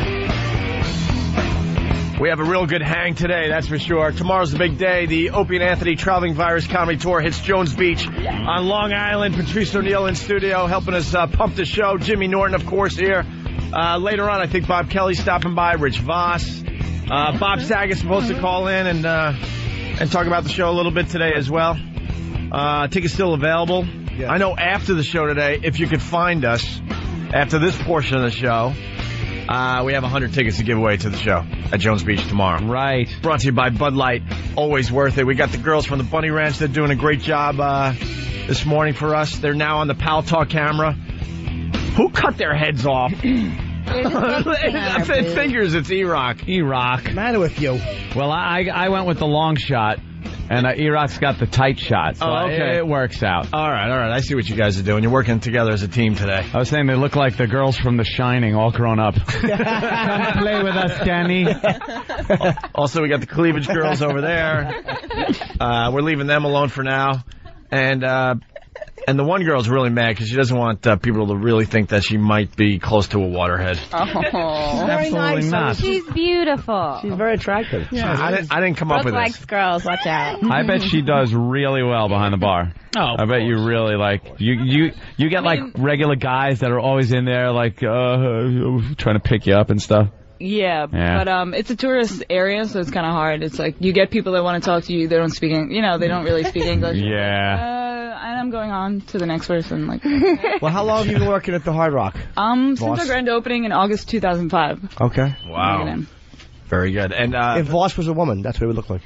We have a real good hang today, that's for sure. Tomorrow's the big day. The Opie and Anthony Traveling Virus Comedy Tour hits Jones Beach on Long Island. Patrice O'Neill in studio helping us pump the show. Jimmy Norton, of course, here. Later on, I think Bob Kelly's stopping by. Rich Voss. Bob Saget's supposed to call in and talk about the show a little bit today as well. Tickets still available. Yeah. I know after the show today, if you could find us after this portion of the show, we have 100 tickets to give away to the show at Jones Beach tomorrow.
Right.
Brought to you by Bud Light. Always worth it. We got the girls from the Bunny Ranch. They're doing a great job this morning for us. They're now on the Pal Talk camera. Who cut their heads off? It figures it's E-Rock.
E-Rock.
What's the matter with you?
Well, I went with the long shot. And E-Rock's got the tight shot, so
okay.
It works out.
All right. I see what you guys are doing. You're working together as a team today.
I was saying they look like the girls from The Shining, all grown up. Come play with us, Danny.
Also, we got the Cleavage girls over there. We're leaving them alone for now. And the one girl's really mad because she doesn't want people to really think that she might be close to a waterhead.
Oh,
very
absolutely
nice.
not.
She's beautiful.
She's very attractive.
Yeah, I didn't come up with
likes
this.
girls. Watch out.
I bet she does really well behind the bar.
Oh,
I bet you really you get like regular guys that are always in there like trying to pick you up and stuff.
Yeah, but it's a tourist area, so it's kind of hard. It's like you get people that want to talk to you. They don't speak, they don't really speak English.
Yeah.
And I'm going on to the next person.
Well, how long have you been working at the Hard Rock?
Since our grand opening in August 2005.
Okay.
Wow. Very good. And
if Voss was a woman, that's what it would look like.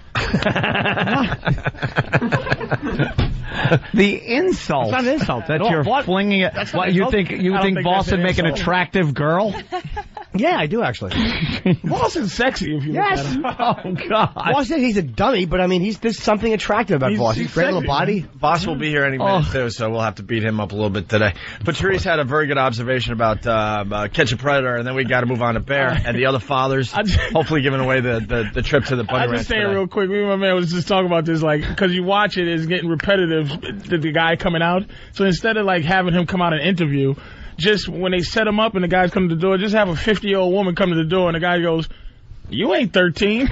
The insult.
It's not an insult.
That you're flinging it. What you think Voss would make an attractive girl?
Yeah, I do actually.
Voss is sexy if you look at him.
Oh God.
Voss says he's a dummy, but I mean there's something attractive about Voss. He's great little body.
Voss will be here any minute too, so we'll have to beat him up a little bit today. Patrice had a very good observation about Catch a Predator, and then we got to move on to Bear and the other fathers. Hopefully giving away the trip to the Bunny Ranch.
I'm just saying real quick, me and my man was just talking about this, because you watch it's getting repetitive, the guy coming out. So instead of having him come out and interview, just when they set him up and the guys come to the door, just have a 50-year-old woman come to the door and the guy goes, "You ain't 13.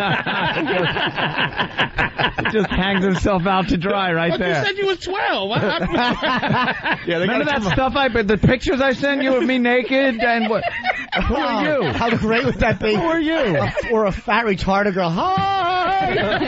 Just hangs himself out to dry right there.
You said you was 12.
Remember that stuff the pictures I sent you of me naked and what? Who are you?
How great would that be?
Who are you?
Or a fat retarded girl. Hi.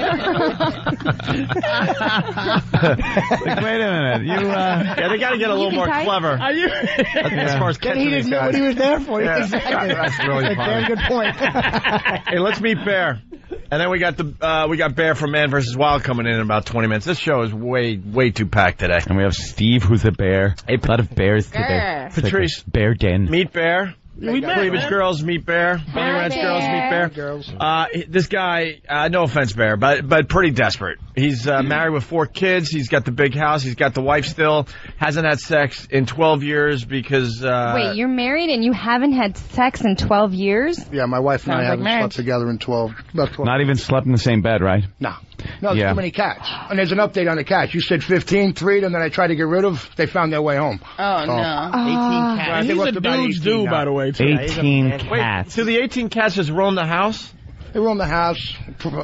Wait a minute. You
they got to get a little more clever.
Are you?
As far as catching
he didn't know what he was there for.
Yeah.
Exactly.
That's really
a damn good point.
Hey, let's meet Bear. And then we got Bear from Man vs. Wild coming in about 20 minutes. This show is way too packed today.
And we have Steve, who's a bear. A lot of bears today.
Patrice,
like bear den.
Meet Bear. Cleavage girls meet Bear. Bunny Ranch girls meet Bear. This guy, no offense, Bear, but pretty desperate. He's married with 4 kids. He's got the big house. He's got the wife still. Hasn't had sex in 12 years because...
Wait, you're married and you haven't had sex in 12 years?
Yeah, my wife and I haven't slept together in about 12
Not even slept in the same bed, right?
No, there's too many cats. And there's an update on the cats. You said 15, 3 of them that I tried to get rid of, they found their way home.
Oh, no.
18 cats.
He's a dude's dude, by the way, too.
18 cats.
Wait, so the 18 cats just roam the house?
They roam the house,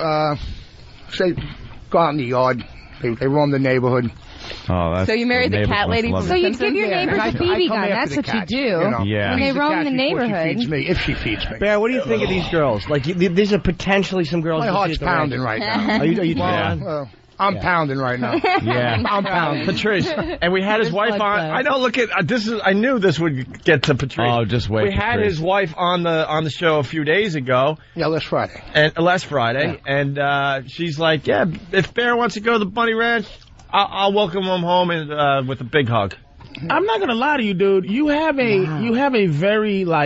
go out in the yard. They roam the neighborhood.
Oh, that's
so you married the cat lady from
So you give your neighbors a BB gun. That's what you do.
Yeah.
When they roam the neighborhood.
She feeds me, if she feeds me.
Bear, what do you think of these girls? These are potentially some girls.
My heart's pounding right now.
Are you
I'm pounding right now.
Yeah.
I'm pounding.
Patrice. And we had his wife on. I know, look at this. I knew this would get to Patrice.
Oh, just wait.
We had his wife on the show a few days ago.
Yeah, last Friday.
And she's like, yeah, if Bear wants to go to the Bunny Ranch, I'll welcome him home and with a big hug.
I'm not gonna lie to you, dude. You have a very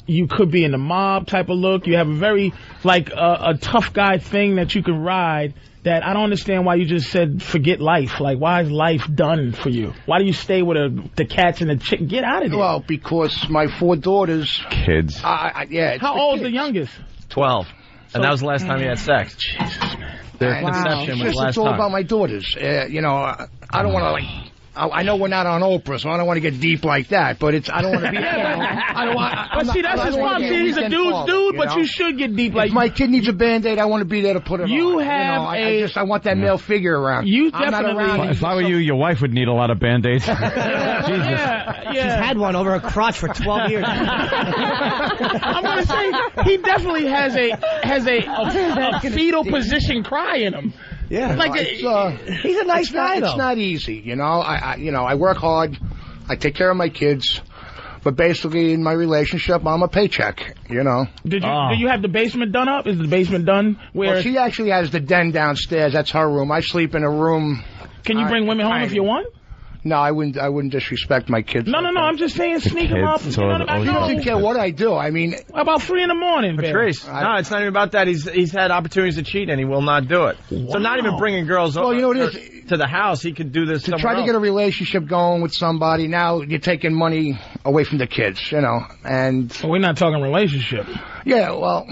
you could be in the mob type of look. You have a very, like, a tough guy thing that you can ride that I don't understand why you just said forget life. Like, why is life done for you? Why do you stay with the cats and the chick? Get out of there.
Well, because my 4 daughters...
Kids.
Yeah.
How old's the youngest?
12. And that was the last time he had sex.
Jesus, man.
Their conception was last
It's all
time.
about my daughters. You know, I don't want to, like... I know we're not on Oprah, so I don't want to get deep like that, but I don't want to be... I don't want...
But see, that's his problem. He's a dude's dude, but you should get deep like...
If my kid needs a Band-Aid, I want to be there to put it on.
You have
I want that male figure around.
You
I'm not
definitely...
around.
If I were you, your wife would need a lot of Band-Aids. Jesus.
Yeah. She's had one over her crotch for 12 years.
I'm going to say, he definitely has a fetal position cry in him.
Yeah,
like
he's a nice guy, though.
It's not easy, you know. I work hard. I take care of my kids, but basically in my relationship, I'm a paycheck. You know.
Do you have the basement done up? Is the basement done?
Well, she actually has the den downstairs. That's her room. I sleep in a room.
Can you bring women home if you want?
No, I wouldn't disrespect my kids.
No, I'm just saying sneak them up.
He doesn't care what I do. I mean...
About 3 in the morning,
Patrice. No, it's not even about that. He's had opportunities to cheat, and he will not do it. Wow. So not even bringing girls to the house, he could do this
to try to get a relationship going with somebody. Now you're taking money away from the kids, you know, and...
Well, we're not talking relationship.
Yeah, well...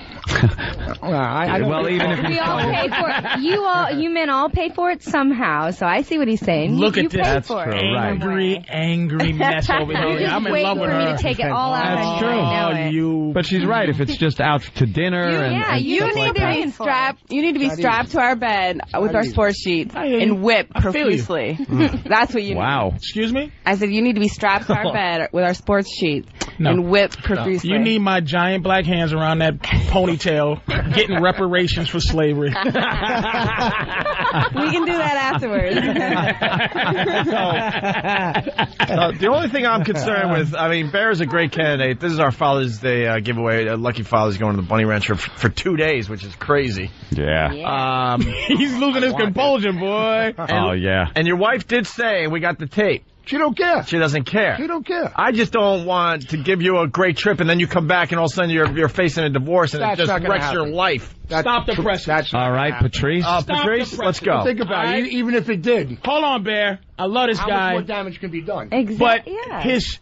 even if we all pay for it. You men all pay for it somehow. So I see what he's saying.
Look
you
at this.
That's true.
Angry mess over here. I'm in love with her.
For me to take it all out.
That's true. But she's right. If it's just out to dinner
you need to be strapped to our bed with our sports sheets and whipped profusely. That's what you need.
Wow.
Excuse me?
I said you need to be strapped to our bed with our sports sheets and whipped profusely.
You need my giant black hands around that ponytail getting reparations for slavery.
We can do that afterwards.
The only thing I'm concerned with, I mean, Bear's a great candidate. This is our Father's Day giveaway. Lucky Father's going to the Bunny Ranch for 2 days, which is crazy.
Yeah.
He's losing his composure, boy.
And your wife did say, we got the tape.
She don't care.
She doesn't care.
She don't care.
I just don't want to give you a great trip and then you come back and all of a sudden you're facing a divorce and it just wrecks your life.
Stop the press.
All right, Patrice.
Patrice, let's go.
Think about it. Even if it did.
Hold on, Bear. I love this guy.
How much more damage can be done?
Exactly.
But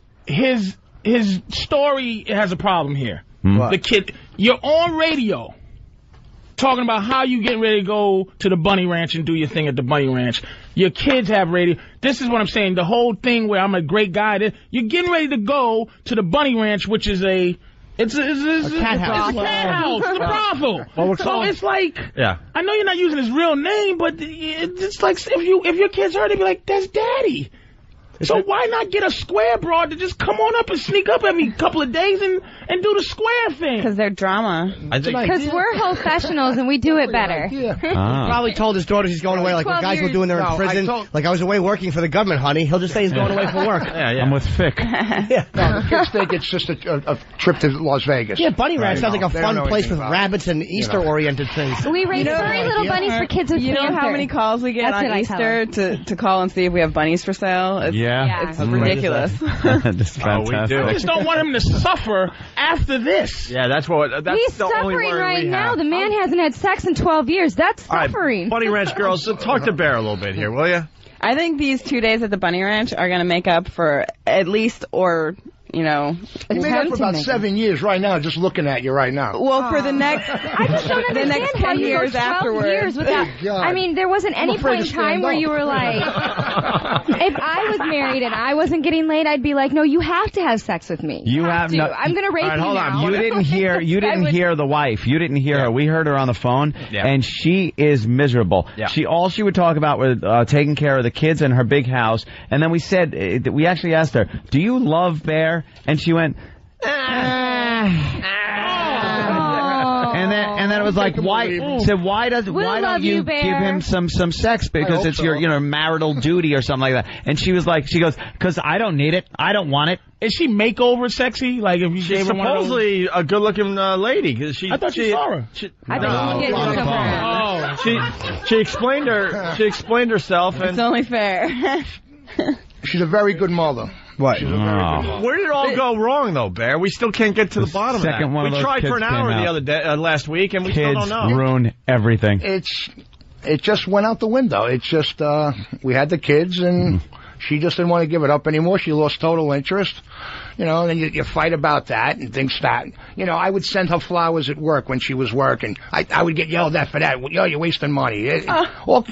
his story has a problem here.
What?
The kid, you're on radio talking about how you getting ready to go to the Bunny Ranch and do your thing at the Bunny Ranch. Your kids have radio. This is what I'm saying. The whole thing where I'm a great guy. You're getting ready to go to the Bunny Ranch, which is a cat house. It's a cat house. It's a brothel. So it's like, I know you're not using his real name, but it's like if your kids heard it, they'd be like, that's Daddy. So why not get a square broad to just come on up and sneak up every couple of days and do the square thing?
Because they're drama.
Because we're professionals and we do it better.
He probably told his daughter he's going away like what guys were doing there in prison. Like I was away working for the government, honey. He'll just say he's going away for work.
I'm with Fick.
No, the kids think it's just a trip to Las Vegas.
Yeah, Bunny Ranch sounds like a fun place with rabbits and Easter-oriented things.
We raise furry little bunnies for kids with cancer.
You know how many calls we get on Easter to call and see if we have bunnies for sale? It's ridiculous.
That's fantastic.
I just don't want him to suffer after this.
Yeah, that's
he's
the only
suffering
worry
right
we
now.
have.
The man hasn't had sex in 12 years. That's
All
suffering.
Right, Bunny Ranch girls, so talk to Bear a little bit here, will you?
I think these 2 days at the Bunny Ranch are going to make up for at least
You made up for about 7 years right now, just looking at you right now.
Well, for the next,
I just don't understand
the next
how
10
you
years
go 12
afterwards.
years without, I mean, there wasn't any point in time where you were like, if I was married and I wasn't getting laid, I'd be like, no, you have to have sex with me. You have to. I'm going to rape you
hold
now.
on. You didn't hear the wife. You didn't hear her. We heard her on the phone, and she is miserable. Yeah. All she would talk about was taking care of the kids and her big house. And then we said, we actually asked her, do you love Bear? And she went, and then it was like, why? Said, why don't you give him some sex because it's your marital duty or something like that? And she was like, she goes, because I don't need it, I don't want it.
Is she makeover sexy? Like if you
she's supposedly a good-looking lady because
I thought you saw her.
She explained herself. And
it's only fair.
She's a very good mother.
What? Where did it all go wrong, though, Bear? We still can't get to the bottom of that. We tried for an hour the other day, last week, and we still don't know.
Kids ruin everything.
It just went out the window. It's just we had the kids, and she just didn't want to give it up anymore. She lost total interest. And then you fight about that and things that, I would send her flowers at work when she was working. I would get yelled at for that. You're wasting money. Hey, let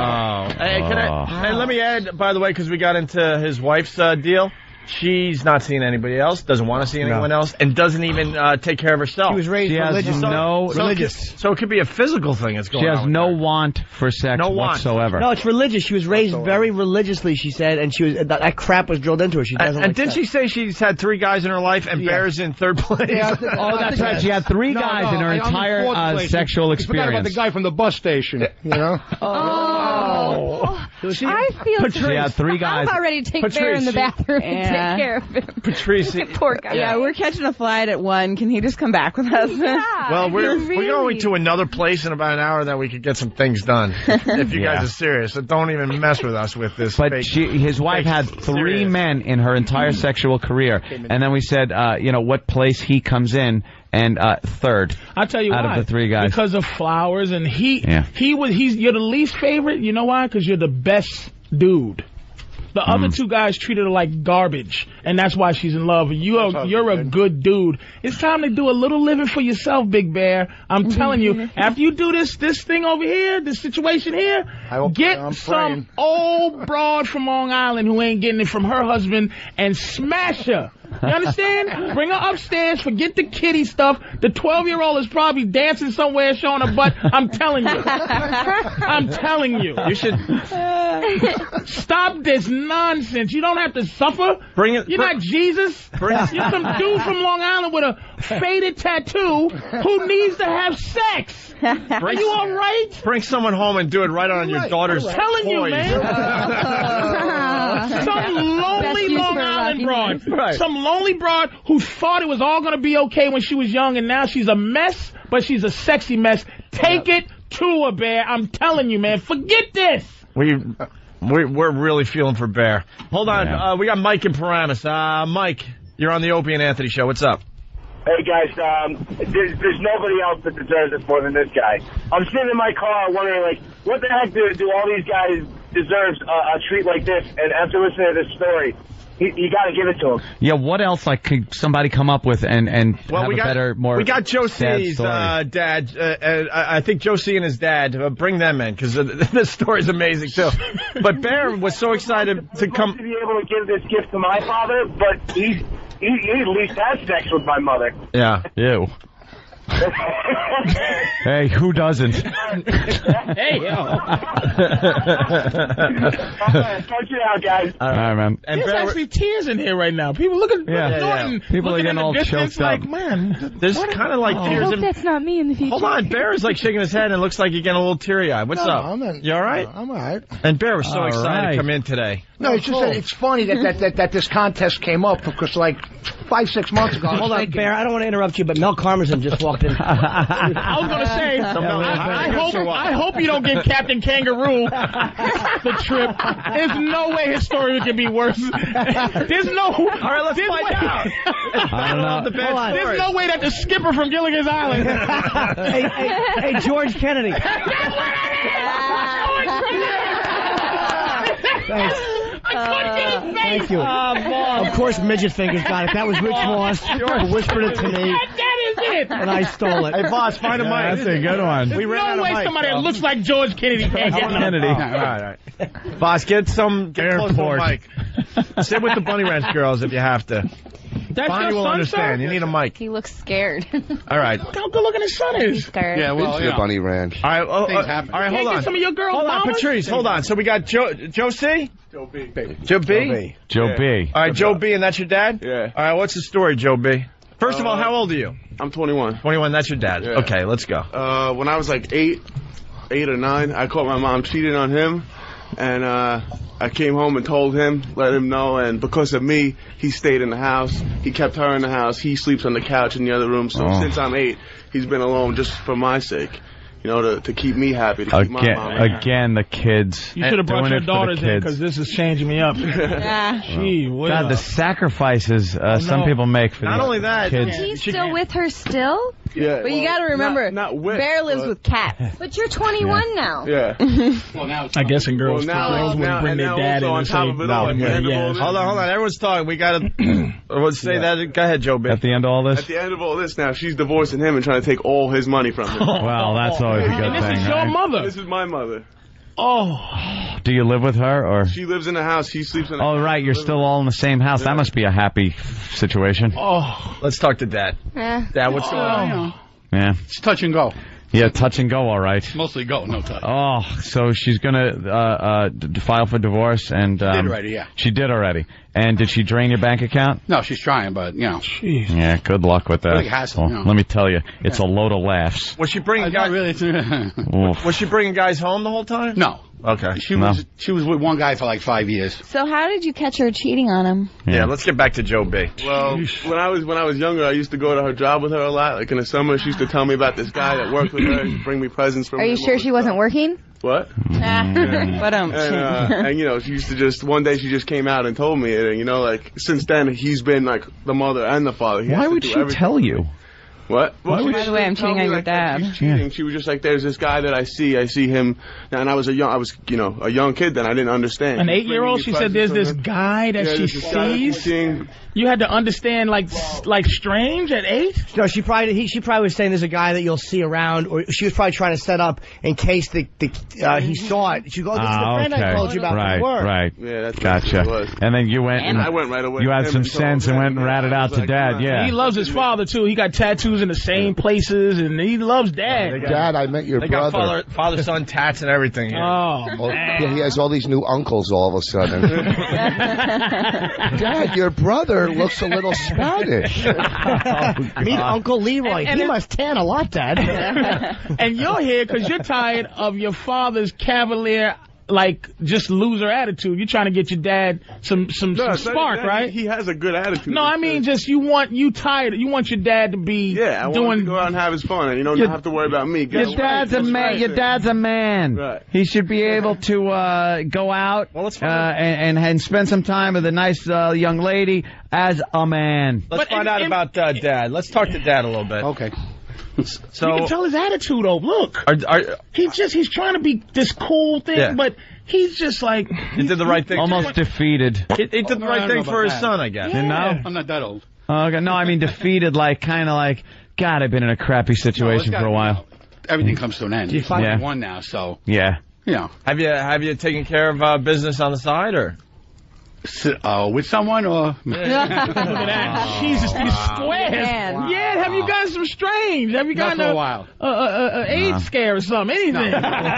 me add, by the way, because we got into his wife's deal. She's not seeing anybody else, doesn't want to see anyone else, and doesn't even take care of herself.
She was raised religious.
So it could be a physical thing that's going on.
She has no want for sex whatsoever.
No, it's religious. She was raised very religiously, she said, and that crap was drilled into her. She doesn't
and didn't she say she's had 3 guys in her life, and Bear's in 3rd place?
Yeah, that's right. She had 3 guys in her entire sexual experience.
Forgot about the guy from the bus station,
I feel
she had 3 guys.
I'm about ready to take Bear in the bathroom and take care of him.
Patrice.
Poor guy.
Yeah, we're catching a flight at 1. Can he just come back with us?
Yeah.
Well, we're going to another place in about an hour that we could get some things done. If you guys are serious. So don't even mess with us with this.
But his wife had 3 men in her entire sexual career. And then we said, what place he comes in. And 3rd.
I'll tell you
out
why.
Of the 3 guys.
Because of flowers, and you're the least favorite. You know why? Because you're the best dude. The other 2 guys treated her like garbage, and that's why she's in love. You're a good dude. It's time to do a little living for yourself, Big Bear. I'm telling you, after you do this thing over here, this situation here, get some old broad from Long Island who ain't getting it from her husband and smash her. You understand? Bring her upstairs. Forget the kiddie stuff. The 12-year-old is probably dancing somewhere, showing her butt. I'm telling you. I'm telling you.
You should
stop this nonsense. You don't have to suffer. You're not Jesus. You're some dude from Long Island with a faded tattoo who needs to have sex. Are you all right?
Bring someone home and do it right on your daughter's
I'm telling you,
toys.
man. Some lonely Long Island broad.
Right.
Some lonely broad who thought it was all going to be okay when she was young, and now she's a mess, but she's a sexy mess. Take it to her, Bear. I'm telling you, man. Forget this.
We're really feeling for Bear. Hold on. We got Mike in Paramus. Mike, you're on the Opie and Anthony show. What's up?
Hey, guys, there's nobody else that deserves it more than this guy. I'm sitting in my car wondering, what the heck do all these guys deserve a treat like this? And after listening to this story, you got to give it to him.
Yeah, what else could somebody come up with and have a better, more
we got Joe C's
dad.
I think Joe C and his dad. Bring them in because this story's amazing too. But Bear was so excited to come
to be able to give this gift to my father, but he at least had sex with my mother.
Yeah. Ew. Hey, who doesn't?
Hey, yo.
Punch it out, guys.
All right, man.
And there's actually tears in here right now. People look at
People are getting all choked up.
Man,
there's kind of like tears.
I hope that's not me in the future.
Hold on, Bear is shaking his head and looks like you're getting a little teary-eyed. What's up? You all right?
I'm all right.
And Bear was so excited to come in today.
No, it's just that it's funny that this contest came up because 5-6 months ago.
Hold on, Bear. I don't want to interrupt you, but Mel Karmazin just walked in.
I was going to say, I hope you don't give Captain Kangaroo the trip. There's no way his story could be worse. There's no.
All right, let's find out.
I don't know.
There's no way that the skipper from Gilligan's Island.
hey, George Kennedy. Thanks. Thank you. Of course, Midget Fingers got it. That was Rich Moss who whispered it to me.
That is it.
And I stole it.
Hey, boss, find a mic.
That's a good one.
There's no way somebody that looks like George Kennedy can't get
Kennedy.
All right. Boss, get close to the mic. Sit with the Bunny Ranch girls if you have to. Bonnie will understand. You need a mic.
He looks scared.
All right.
How good looking his son is.
He's scared.
Yeah, well,
the Bunny Ranch.
All right, all right, hold on.
Get some of your girls'
hold on,
mamas?
Patrice, hold on. So we got Joe C?
Joe B.
Joe B?
Joe B.
All right, Joe B, and that's your dad?
Yeah.
All right, what's the story, Joe B? First of all, how old are you?
I'm 21.
21, that's your dad.
Yeah.
Okay, let's go.
When I was 8 or 9, I caught my mom cheating on him, and I came home and told him, let him know, and because of me, he stayed in the house. He kept her in the house. He sleeps on the couch in the other room. So since I'm 8, he's been alone just for my sake. to keep me happy, to keep my mom happy.
Again, the kids.
You should have brought your daughters in because this is changing me up. Gee,
God, the sacrifices some people make for
not only that,
kids.
He's still with her still?
Yeah.
But you got to remember, Bear lives with cats.
But you're 21 now.
Yeah.
Well, now I guess in girls wouldn't bring their dad in and say,
Hold on. Everyone's talking. We got to say that. Go ahead, Joe B.
At the end of all this?
At the end of all this, now she's divorcing him and trying to take all his money from him.
Well, that's always a good thing.
And this is your mother.
This is my mother.
Oh. Do you live with her, or?
She lives in the house. He sleeps in the
house. Oh, right. You're still all in the same house. Yeah. That must be a happy situation.
Oh. Let's talk to Dad. Dad, what's going on?
Yeah.
It's touch and go.
Yeah, touch and go, all right.
Mostly go, no touch.
Oh, so she's going to file for divorce, and...
She did already, yeah.
She did already. And did she drain your bank account?
No, she's trying, but,
Jeez.
Yeah, good luck with that.
Big hassle,
Let me tell you, it's a load of laughs.
Was she bringing guys... Was she bringing guys home the whole time?
No.
Okay.
She was with one guy for like 5 years.
So how did you catch her cheating on him?
Yeah, let's get back to Joe B.
Well, when I was younger, I used to go to her job with her a lot. Like in the summer, she used to tell me about this guy that worked with her. He'd bring me presents from.
Are you sure she wasn't working?
What? And she used to just one day she just came out and told me it, and like since then he's been like the mother and the father.
Why would she tell you?
What?
Well, by the way, I'm cheating on your dad.
She's cheating. She was just like, there's this guy that I see him. And I was a young kid then. I didn't understand.
An 8-year-old, she said, there's this guy that she sees. You had to understand, like strange at 8?
No, she probably was saying there's a guy that you'll see around, or she was probably trying to set up in case he saw it. She goes, this is the friend I told you about from work.
Right.
Yeah, that's
gotcha.
what it was.
And then you went,
I went right away.
You had some sense and went and ratted out to Dad. Yeah.
He loves his father too. He got tattoos in the same places, and he loves Dad.
Dad, I met your brother.
They got father-son tats and everything here.
Oh,
yeah, he has all these new uncles all of a sudden. Dad, your brother looks a little Spanish.
Meet Uncle Leroy. He must tan a lot, Dad.
And you're here because you're tired of your father's cavalier, just loser attitude. You're trying to get your dad some spark, right?
He has a good attitude.
No, I mean, you want your dad to be
I want him to go out and have his fun, and not have to worry about me.
Your dad's a man. Your dad's a man. Right. He should be able to go out and spend some time with a nice young lady as a man.
Let's find out about Dad. Let's talk to Dad a little bit.
Okay. So you can tell his attitude, though. Look, he's trying to be this cool thing, but he's just like
he did the right thing.
Almost defeated.
He did the right thing for his son, I guess.
Yeah.
You know?
I'm not that old.
Okay, no, I mean defeated, kind of like, God, I've been in a crappy situation for a while.
Everything comes to an end.
You find
one now, so
yeah.
Have
you taken care of business on the side or?
With someone or?
Look at that. Jesus, these squares.
Man.
Yeah, have you gotten some strange? Have you gotten
for a while.
AIDS scare or something? Anything?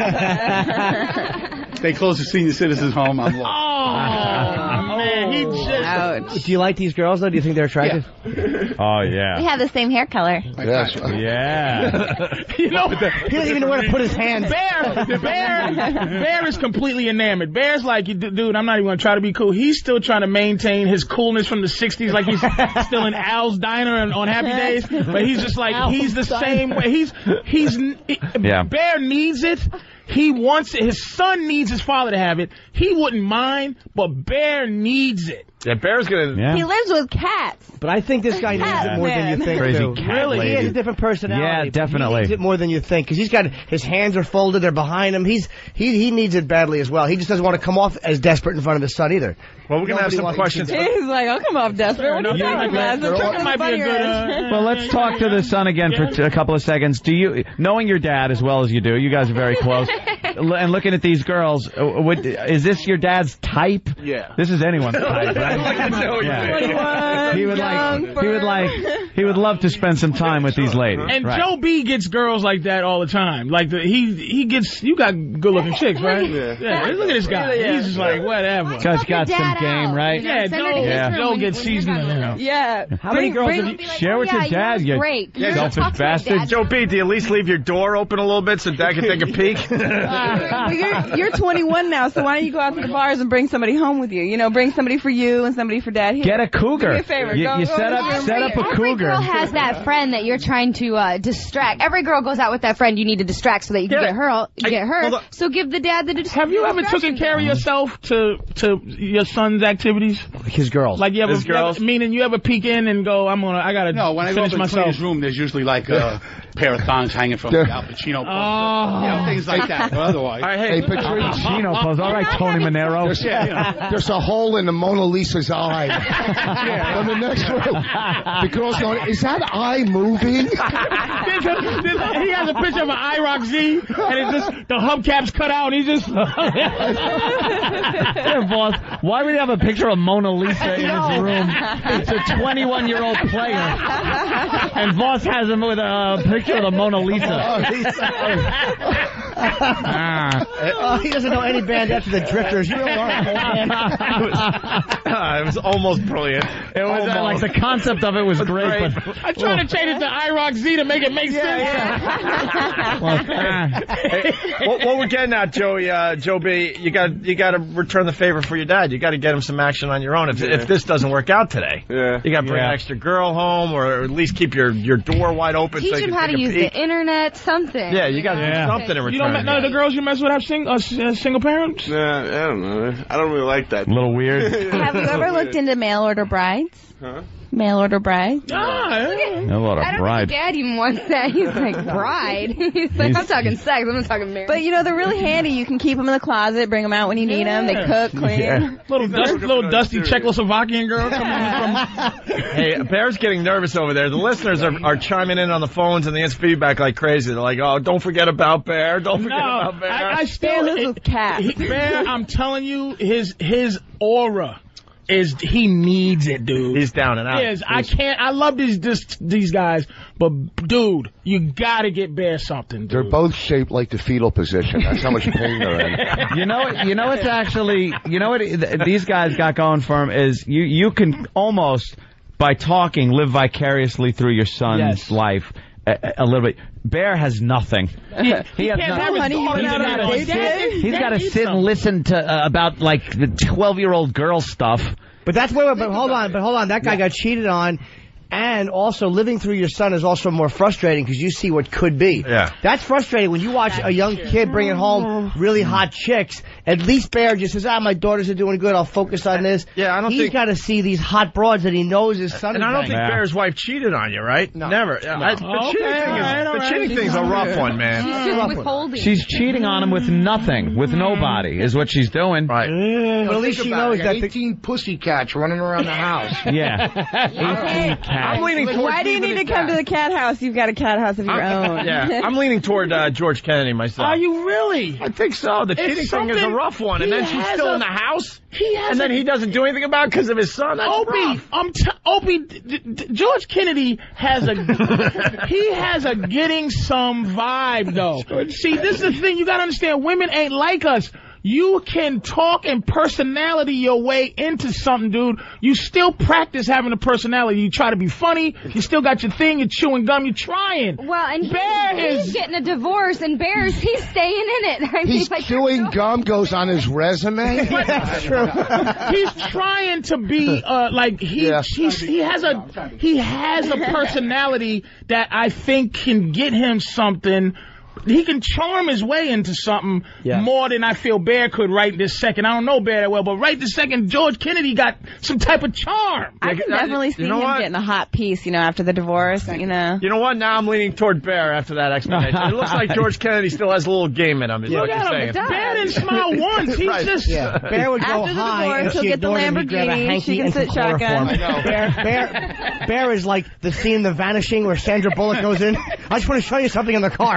They closed the senior citizens home. I'm lost.
Oh, man. He just...
Do you like these girls, though? Do you think they're attractive?
Yeah. Oh, yeah.
We have the same hair color.
Yes.
Yeah.
You know,
he doesn't even know where to put his hands.
Bear is completely enamored. Bear's like, dude, I'm not even going to try to be cool. He's still trying to maintain his coolness from the 60s, like he's still in Al's Diner on Happy Days. But he's just like, he's the same way. Bear needs it. He wants it. His son needs his father to have it. He wouldn't mind, but Bear needs it.
Yeah, Bear's gonna...
Yeah. He lives with cats.
But I think this guy needs it more than you think,
Crazy
too.
Really?
He has a different personality.
Yeah, definitely.
He needs it more than you think, because his hands are folded, they're behind him. He needs it badly as well. He just doesn't want to come off as desperate in front of his son either.
Well, we're going to have some questions.
He's like, I'll come off desperate. What are you talking about?
Well, let's talk to the son again for a couple of seconds. Knowing your dad as well as you do, you guys are very close, and looking at these girls, is this your dad's type?
Yeah.
This is anyone's type, right? Yeah. He would love to spend some time with these ladies.
And Joe B gets girls like that all the time. Like he gets, you got good looking chicks, right? Yeah. Look at this guy. He's just like whatever.
Guy's got some game, right?
Yeah. Joe gets seasoned.
Yeah.
How many girls have you
share with your dad? You selfish bastard.
Joe B, do you at least leave your door open a little bit so Dad can take a peek?
You're 21 now, so why don't you go out to the bars and bring somebody home with you? You know, bring somebody for you and somebody for Dad. Here,
get a cougar.
Do me a favor.
You set up a cougar.
Every girl has that friend that you're trying to distract. Every girl goes out with that friend you need to distract so that you can get her. So give the dad the distraction.
Have you ever taken care of yourself to your son's activities?
His girls.
Like you ever, meaning you ever peek in and go, I gotta
when I go
finish
to
myself.
his room, there's usually like a pair of thongs hanging from the Al Pacino poster. Things like that. But otherwise.
All right, hey, Patrice. Pacino poster. All right, Tony Manero.
There's a hole in the Mona Lisa's eye. From the next room. The girl's going, is that eye moving?
He has a picture of an IROC Z, and it's just, the hubcap's cut out, and he's just...
Yeah, boss, why would he have a picture of Mona Lisa in his room? It's a 21-year-old player. And boss has him with a picture of the Mona Lisa.
He doesn't know any band after the Drifters. You really are a whole band.
It was almost brilliant.
It was like the concept of it was great. But
I tried to change it to IROC Z to make it make sense.
What we're getting at, Joe B, you got to return the favor for your dad. You got to get him some action on your own. If this doesn't work out today, you got to bring an extra girl home, or at least keep your door wide open.
Teach
so
him how to use the internet, something.
Yeah, you got to do something in return.
You don't, none of the girls you mess with have single parents?
Yeah, I don't know. I don't really like that.
A little weird.
Have you ever looked into mail order brides?
Huh?
Mail order bride?
A lot of
I don't
bride.
think Dad even wants that. He's like, bride? He's like, I'm talking sex. I'm not talking marriage.
But, they're really handy. You can keep them in the closet, bring them out when you need them. They cook, clean.
Yeah.
Little dusty Czechoslovakian girl coming in from...
Hey, Bear's getting nervous over there. The listeners are chiming in on the phones and the instant feedback like crazy. They're like, oh, don't forget about Bear. Don't forget about Bear.
I still live with cats. Bear, I'm telling you, his aura... he needs it, dude.
He's down and out.
Yes, I love these guys, but dude, you gotta get Bear something, dude.
They're both shaped like the fetal position. That's how much pain they're in.
It's actually, what these guys got going for them is you can almost, by talking, live vicariously through your son's life a little bit. Bear has nothing. He has nothing. He's got to sit and listen to about like the 12-year-old girl stuff.
But that's but hold on. That guy got cheated on. And also, living through your son is also more frustrating because you see what could be.
Yeah.
That's frustrating when you watch a young kid bringing home really hot chicks. At least Bear just says, my daughters are doing good. I'll focus on this.
Yeah, I don't think...
He's got to see these hot broads that he knows his son is
And I don't
banging.
think Bear's wife cheated on you, right?
No.
Never.
No.
The cheating thing's a rough one, man.
She's just withholding.
She's cheating on him with nothing, with nobody, is what she's doing.
Right.
But at least she knows that
18 pussycats running around the house.
Yeah. 18 cats.
I'm leaning towards...
Why do you need to come to the cat house? You've got a cat house of your own.
Yeah, I'm leaning toward George Kennedy myself.
Are you really?
I think so. The cheating thing is a rough one, and then she's still in the house, and then he doesn't do anything about it because of his son. That's
Opie, George Kennedy has a getting some vibe though. See, this is the thing you gotta understand. Women ain't like us. You can talk and personality your way into something, dude. You still practice having a personality. You try to be funny. You still got your thing. You're chewing gum. You're trying.
Well, and he's getting a divorce, and he's staying in it.
He's chewing gum goes on his resume.
That's true.
He's trying to be he has a personality that I think can get him something. He can charm his way into something more than I feel Bear could right this second. I don't know Bear that well, but right this second, George Kennedy got some type of charm.
I can definitely see him getting a hot piece, after the divorce,
You know what? Now I'm leaning toward Bear after that explanation. It looks like George Kennedy still has a little game in him, is what you're saying.
Bear didn't smile once. He's just...
Yeah. Bear would go
after
high,
the divorce,
and
he'll
she
get the
ignored him, he'd grab a
Lamborghini,
hanky
she can
and
sit
some chloroform.
shotgun.
Bear is like the scene in The Vanishing where Sandra Bullock goes in. I just want to show you something in the car.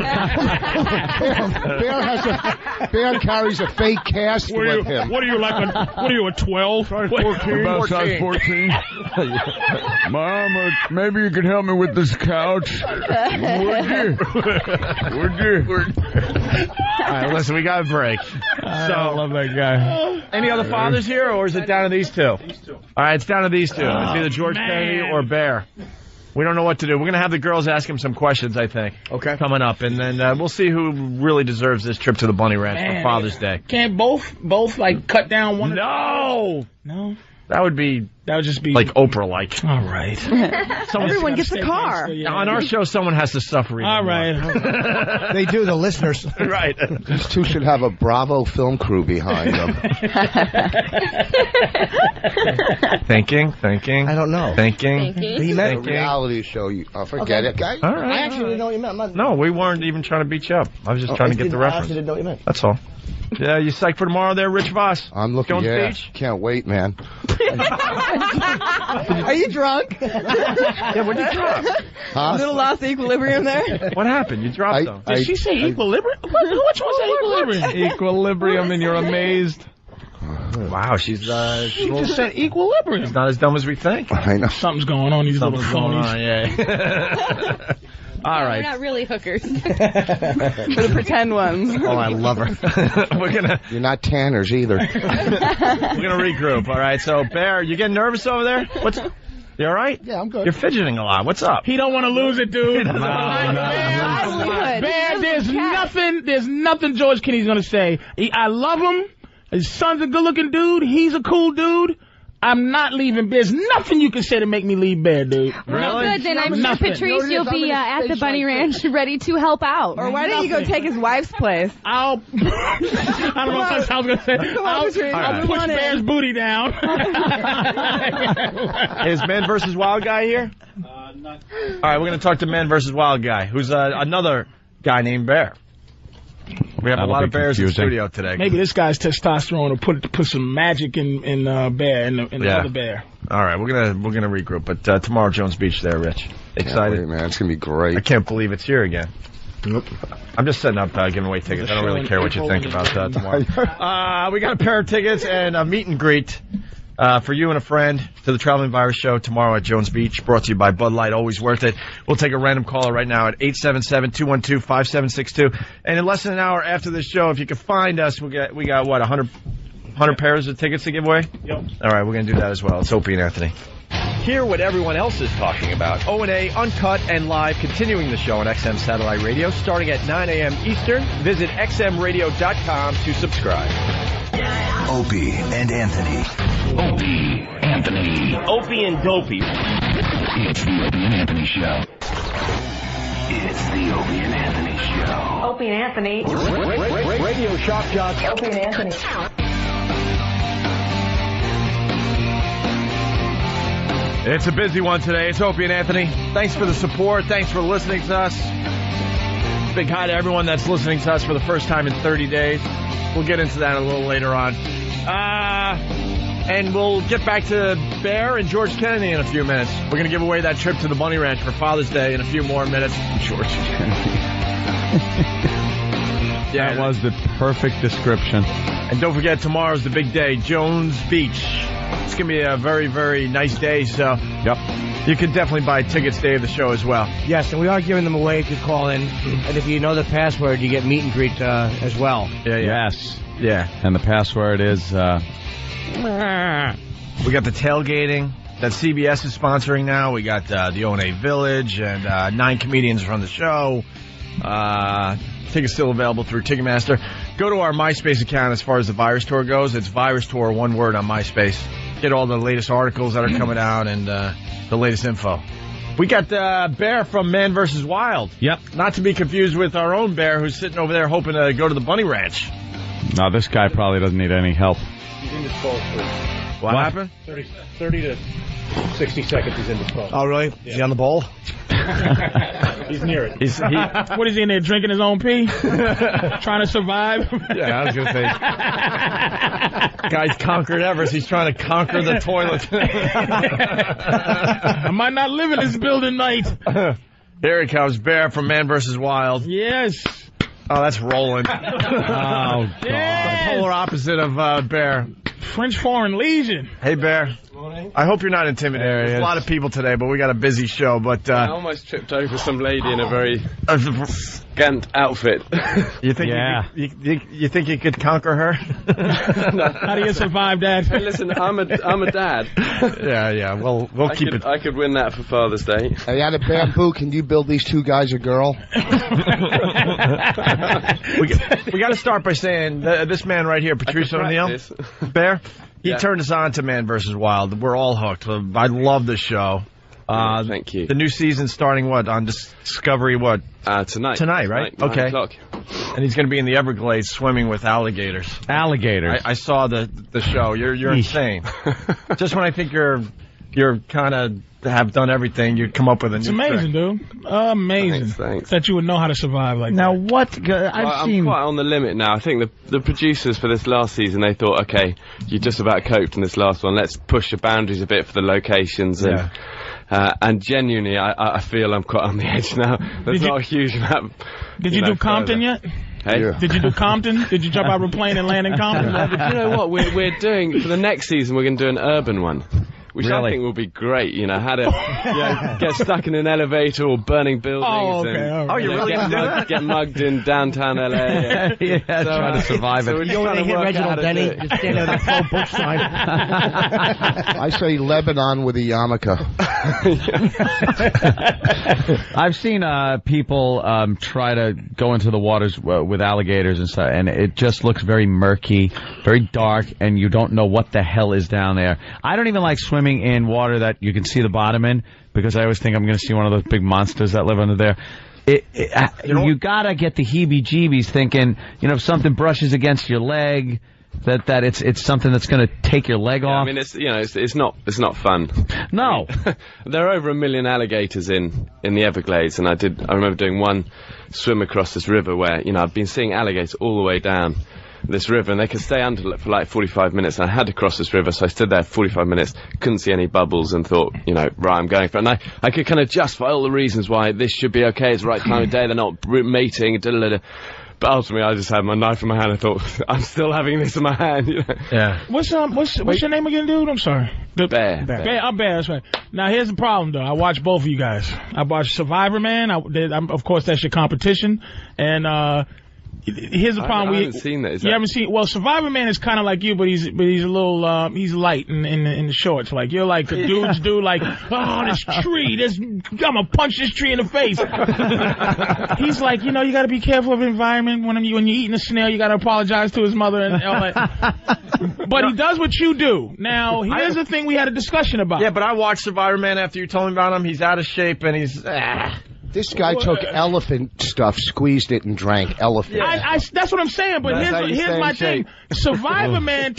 Bear carries a fake cast with him.
What are you, a 12? 14?
About size 14. Mom, maybe you could help me with this couch. Would you?
All right, listen, we got a break.
I love that guy.
Any other fathers here, or is it down to these two? All right, it's down to these two. It's either George Kennedy or Bear. We don't know what to do. We're going to have the girls ask him some questions, I think.
Okay.
Coming up. And then we'll see who really deserves this trip to the Bunny Ranch for Father's Day.
Can't both like, cut down one?
No!
No?
That would just be... Like Oprah-like.
All right.
Everyone gets a car.
On our show, someone has to suffer.
All right.
They do, the listeners.
Right.
These two should have a Bravo film crew behind them.
Thinking.
I don't know.
Thinking.
He meant
a reality show. Forget it, guys.
All right.
I actually didn't know what you meant.
No, we weren't even trying to beat you up. I was just trying to get the reference.
I actually didn't know what you meant.
That's all. Yeah, you psyched for tomorrow there, Rich Voss?
I'm looking,
Jones Beach?
Can't wait, man.
Are you drunk?
Yeah, what did you drop?
A little lost equilibrium there.
What happened? You dropped them.
Did she say equilibrium? Which one's equilibrium?
Equilibrium, and you're amazed.
Wow, she
just said equilibrium.
She's not as dumb as we think.
I know.
Something's going on, these little phonies.
Yeah. All right.
They're not really hookers.
For the pretend ones.
Oh, I love her.
You're not tanners either.
We're gonna regroup. All right. So, Bear, you getting nervous over there? You all right?
Yeah, I'm good.
You're fidgeting a lot. What's up?
He don't want to lose it, dude.
No.
Bear, there's nothing George Kenny's gonna say. I love him. His son's a good-looking dude. He's a cool dude. I'm not leaving Bear. There's nothing you can say to make me leave Bear, dude.
Really? Good, then I'm sure Patrice, you'll be at the Bunny Ranch ready to help out.
Or why don't you go take his wife's place?
I don't know what else I was going to say. I'll push Bear's booty down.
Is Man vs. Wild Guy here? All right, we're going to talk to Man vs. Wild Guy, who's another guy named Bear. We have a lot of bears in the studio today.
Maybe this guy's testosterone will put some magic in Bear, in the other Bear.
All right, we're gonna regroup. But tomorrow, Jones Beach there, Rich. Excited?
Wait, man, it's gonna be great.
I can't believe it's here again.
Nope.
I'm just setting up giving away tickets. I don't really care what you think about tomorrow. We got a pair of tickets and a meet and greet for you and a friend to the Traveling Virus Show tomorrow at Jones Beach, brought to you by Bud Light. Always worth it. We'll take a random caller right now at 877-212-5762. And in less than an hour after this show, if you can find us, we got what, 100 pairs of tickets to give away?
Yep.
All right, we're going to do that as well. It's Opie and Anthony. Hear what everyone else is talking about. O&A Uncut and Live, continuing the show on XM Satellite Radio, starting at 9 a.m. Eastern. Visit xmradio.com to subscribe.
Opie and Anthony.
Opie, Anthony.
Opie and Dopey.
It's the Opie and Anthony Show. It's the Opie and Anthony Show.
Opie and Anthony.
Radio shock jocks.
Opie and Anthony.
It's a busy one today. It's Opie and Anthony. Thanks for the support. Thanks for listening to us. Big hi to everyone that's listening to us for the first time in 30 days. We'll get into that a little later on. And we'll get back to Bear and George Kennedy in a few minutes. We're going to give away that trip to the Bunny Ranch for Father's Day in a few more minutes. George Kennedy.
Yeah, that was the perfect description.
And don't forget, tomorrow's the big day, Jones Beach. It's going to be a very, very nice day, so you can definitely buy tickets day of the show as well.
Yes, and we are giving them away if you call in. And if you know the password, you get meet and greet as well.
Yeah.
Yes.
Yeah.
And the password is...
We got the tailgating that CBS is sponsoring now. We got the O&A Village and 9 comedians from the show. Tickets still available through Ticketmaster. Go to our MySpace account as far as the Virus Tour goes. It's Virus Tour, one word on MySpace. Get all the latest articles that are coming out and the latest info. We got Bear from Man vs. Wild.
Yep.
Not to be confused with our own Bear who's sitting over there hoping to go to the Bunny Ranch.
No, this guy probably doesn't need any help.
He's in this boat for
What happened?
30 to 60 seconds he's in this boat.
Oh, really?
Yeah.
Is he on the bowl?
He's near it.
What is he in there, drinking his own pee? Trying to survive?
Yeah, I was going to say. Guy's conquered Everest. He's trying to conquer the toilet.
I might not live in this building night.
Here he comes, Bear from Man vs. Wild.
Yes.
Oh, that's Roland.
Oh, God.
The polar opposite of Bear.
French Foreign Legion.
Hey, Bear. I hope you're not intimidated. There's a lot of people today, but we got a busy show. But
I almost tripped over some lady in a very scant outfit.
You think? Yeah. You think you could conquer her?
How do you survive that?
Hey, listen, I'm a dad.
Yeah. Well, we'll keep it.
I could win that for Father's Day.
Hey, out of bamboo, can you build these two guys a girl?
We got to start by saying this man right here, Patrice O'Neal, Bear. He turned us on to Man vs. Wild. We're all hooked. I love the show.
Thank you.
The new season starting on Discovery
tonight.
Tonight, right?
9
okay.
o'clock.
And he's going to be in the Everglades swimming with alligators.
Alligators.
I saw the show. You're insane. Just when I think you're kind of have done everything, you come up with a new trick.
It's amazing, dude. Amazing.
Thanks.
That you would know how to survive like
now,
that.
I'm quite on the limit now. I think the producers for this last season, they thought, okay, you just about coped in this last one. Let's push the boundaries a bit for the locations. And genuinely, I feel I'm quite on the edge now. There's not a huge amount.
Did you do Compton yet?
Hey?
Yeah. Did you do Compton? Did you jump out of a plane and land in Compton?
No, but you know what? We're doing, for the next season, we're going to do an urban one. Which
really?
I think will be great, how to get stuck in an elevator or burning buildings.
Oh, okay.
And,
you're really
get mugged in downtown LA.
Trying to survive it.
You want to hit Reginald Denny? Just stand there with a full book sign.
I say Lebanon with a yarmulke.
I've seen people try to go into the waters with alligators and stuff, and it just looks very murky, very dark, and you don't know what the hell is down there. I don't even like swimming in water that you can see the bottom in, because I always think I'm going to see one of those big monsters that live under there. You gotta get the heebie-jeebies thinking, if something brushes against your leg, that it's something that's going to take your leg off.
I mean, it's not fun.
No.
I mean, there are over 1 million alligators in the Everglades, and I remember doing one swim across this river where, I've been seeing alligators all the way down this river, and they could stay under for like 45 minutes, and I had to cross this river, so I stood there 45 minutes, couldn't see any bubbles, and thought, right, I'm going for it. And I could kind of justify all the reasons why this should be okay, it's the right time of day, they're not mating, but ultimately I just had my knife in my hand, I thought, I'm still having this in my hand.
Yeah.
What's your name again, dude? I'm sorry.
Bear.
I'm Bear, that's right. Now here's the problem, though. I watch both of you guys. I watched Survivor Man, of course that's your competition, and here's the problem.
I haven't seen that.
You haven't seen? Well, Survivor Man is kind of like you, but he's a little he's light in the shorts. Like you're like the dudes do. Like, oh, this tree, I'm gonna punch this tree in the face. He's like, you got to be careful of the environment when you're eating a snail. You got to apologize to his mother and all that. But he does what you do. Now here's the thing we had a discussion about.
Yeah, but I watched Survivor Man after you told me about him. He's out of shape and he's.
This guy took elephant stuff, squeezed it, and drank elephant.
Yeah. That's what I'm saying, but here's my thing. Survivor Man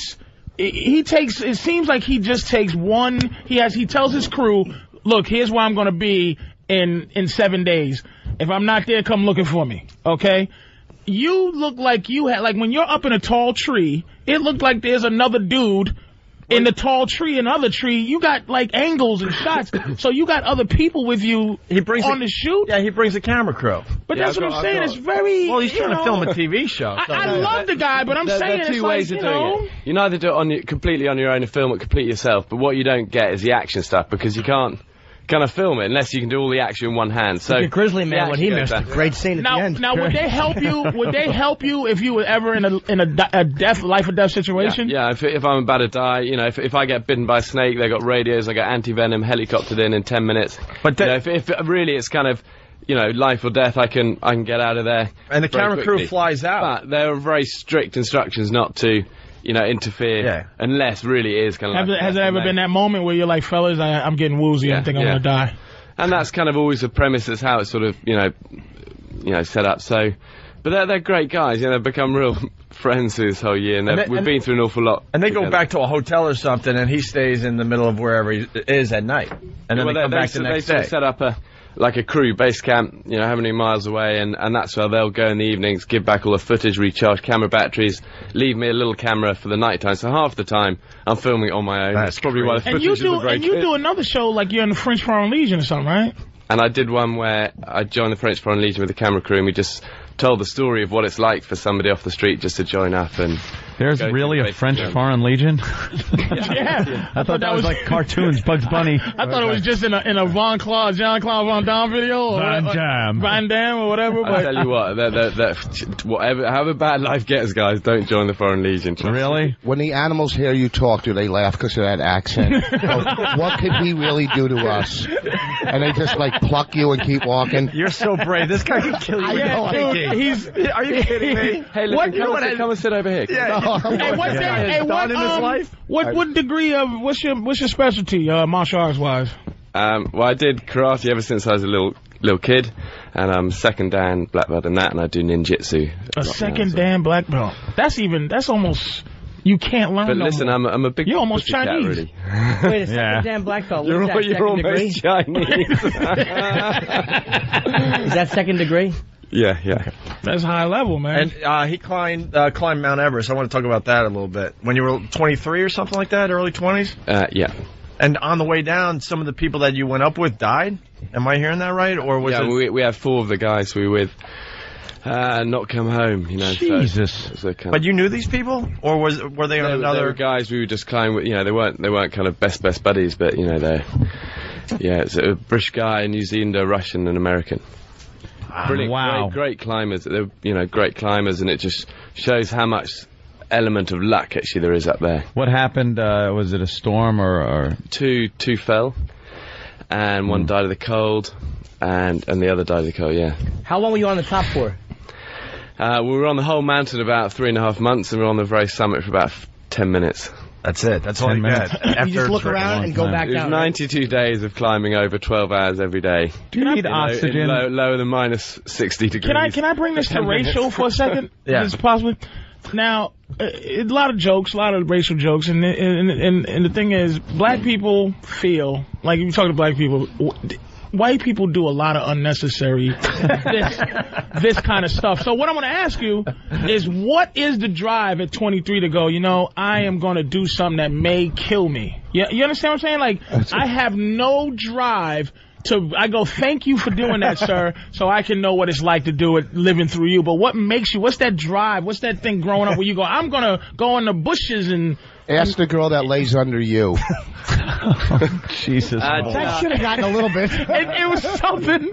it seems like he just takes one, he tells his crew, look, here's where I'm going to be in 7 days. If I'm not there, come looking for me, okay? You look like when you're up in a tall tree, it looked like there's another dude in the tall tree, another tree, you got angles and shots. So you got other people with you the shoot.
Yeah, he brings a camera crew.
But that's what I'm saying. It's very.
Well, he's trying to film a TV show.
I love the guy, but I'm saying
there are two ways of doing it. You can either do it completely on your own and film it completely yourself, but what you don't get is the action stuff because you can't kind of film it unless you can do all the action in one hand. So
like Grizzly Man, when he missed a great scene at the end.
Now, would they help you? Would they help you if you were ever in a life or death situation?
Yeah. If I'm about to die, if I get bitten by a snake, they got radios, I got anti-venom, helicoptered in 10 minutes. But if really it's kind of life or death, I can get out of there.
And the camera crew flies out.
But there are very strict instructions not to. Interfere unless really it is kind of.
Has there ever been that moment where you're like, fellas, I'm getting woozy, I think I'm gonna die?
And that's kind of always the premise. That's how it's sort of set up. So, but they're great guys. They've become real friends through this whole year, and we've been through an awful lot.
And they go back to a hotel or something, and he stays in the middle of wherever he is at night, and then they come back the next day.
They set up a crew base camp, how many miles away, and that's where they'll go in the evenings, give back all the footage, recharge camera batteries, leave me a little camera for the night time. So half the time I'm filming it on my own. That's probably why the footage isn't very good.
And you do another show like you're in the French Foreign Legion or something, right?
And I did one where I joined the French Foreign Legion with the camera crew, and we just told the story of what it's like for somebody off the street just to join up, and
There's really a French Foreign Legion?
Yeah.
I thought that was like cartoons, Bugs Bunny.
I thought it was just in a Jean-Claude Van Damme video. Or Van Damme or whatever.
I tell you what, whatever, however bad life gets, guys, don't join the Foreign Legion.
Really?
When the animals hear you talk, do they laugh because of that accent? What could he really do to us? And they just like pluck you and keep walking.
You're so brave. This guy can kill you.
Are you kidding me?
Hey, look, come and sit over here.
Yeah. What degree of what's your specialty, martial arts wise?
Well, I did karate ever since I was a little kid, and I'm second Dan black belt in that, and I do ninjutsu.
A second Dan black belt. That's almost. You can't learn.
But listen, I'm a big.
You're almost Chinese.
Really.
Wait a second, Dan black belt.
You're
almost
degree?
Chinese. Is that second degree?
Yeah.
That's high level, man.
And he climbed Mount Everest. I want to talk about that a little bit. When you were 23 or something like that, early 20s?
Yeah.
And on the way down, some of the people that you went up with died? Am I hearing that right? Or was it...
we had 4 of the guys we were with not come home, you know.
Jesus.
So
but you knew these people? Or were they on another...
They were guys we would just climb with, you know, they weren't kind of best buddies, but, you know, it's a British guy, a New Zealander, Russian, and American. Brilliant,
wow.
Great climbers. They're, you know, great climbers, and it just shows how much element of luck actually there is up there.
What happened? Was it a storm or...
Two fell, and one died of the cold, and the other died of the cold. Yeah.
How long were you on the top for?
We were on the whole mountain about 3.5 months, and we were on the very summit for about 10 minutes.
That's it. That's all you get.
You just look around and go back down.
It was 92 days of climbing over 12 hours every day.
Do you need oxygen?
Lower than minus 60 degrees.
Can I bring this to racial for a second?
Yeah.
Is it possible? Now, a lot of jokes, a lot of racial jokes, and the thing is, black people feel, like if you talk to black people, white people do a lot of unnecessary this kind of stuff. So what I'm going to ask you is, what is the drive at 23 to go, you know, I am going to do something that may kill me? You understand what I'm saying? Like, I have no drive I go, thank you for doing that, sir, so I can know what it's like to do it living through you. But what makes you, what's that drive? What's that thing growing up where you go, I'm going to go in the bushes and...
Ask the girl that lays under you.
Jesus.
That should have gotten a little bit.
It was something.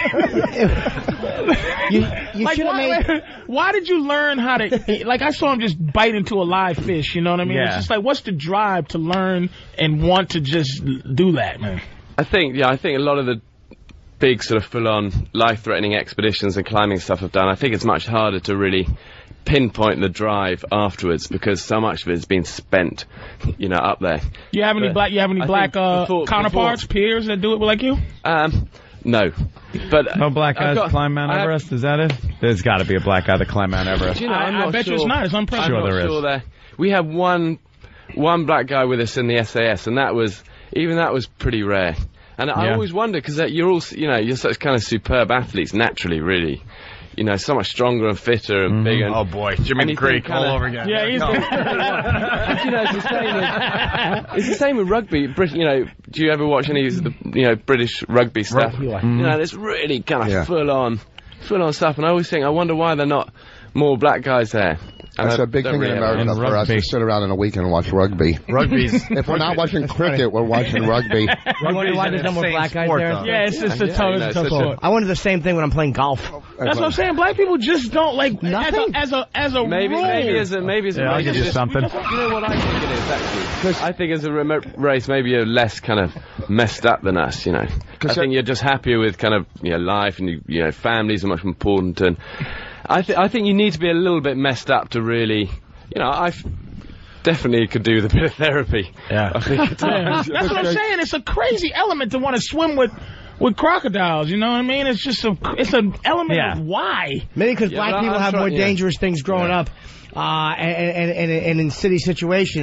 You like, should have made...
Why did you learn how to... Like, I saw him just bite into a live fish, you know what I mean?
Yeah.
It's just like, what's the drive to learn and want to just do that, man?
I think a lot of the big sort of full-on life-threatening expeditions and climbing stuff I've done, I think it's much harder to really pinpoint the drive afterwards because so much of it has been spent, you know, up there.
You have any black counterparts, peers that do it like you?
No. But
no black guys climb Mount Everest, is that it? There's got to be a black guy that climbed Mount Everest.
You know,
I bet you it's not. It's unprecedented.
Sure there is.
Sure there. We had one black guy with us in the SAS, and that was pretty rare. And I always wonder, because you're all, you know, you're such kind of superb athletes naturally, really. You know, so much stronger and fitter and bigger.
Oh boy, Jimmy Greek all over again.
Yeah, he's
but, you know, it's the same with rugby. You know, do you ever watch any of the, you know, British rugby stuff? You know, there's really kind of full on stuff, and I always think, I wonder why they're not more black guys there.
That's a big thing in America for us to sit around on a weekend and watch rugby. If we're not watching cricket, we're watching rugby.
You wonder why there's no more black guys there?
Yeah, it's just a tough sport.
I wonder the same thing when I'm playing golf.
That's what I'm saying. Black people just don't like
nothing
as a rule.
Maybe as a
I'll give you something.
You know what I think it is actually? I think as a race, maybe you're less kind of messed up than us. You know, I think you're just happier with kind of, you know, life, and you know, families are much more important. And I think you need to be a little bit messed up to really, you know, I definitely could do with a bit of therapy.
Yeah.
I think that's what I'm saying. It's a crazy element to want to swim with crocodiles, you know what I mean? It's just it's an element of why.
Maybe because black people have more dangerous things growing up, and in city situations,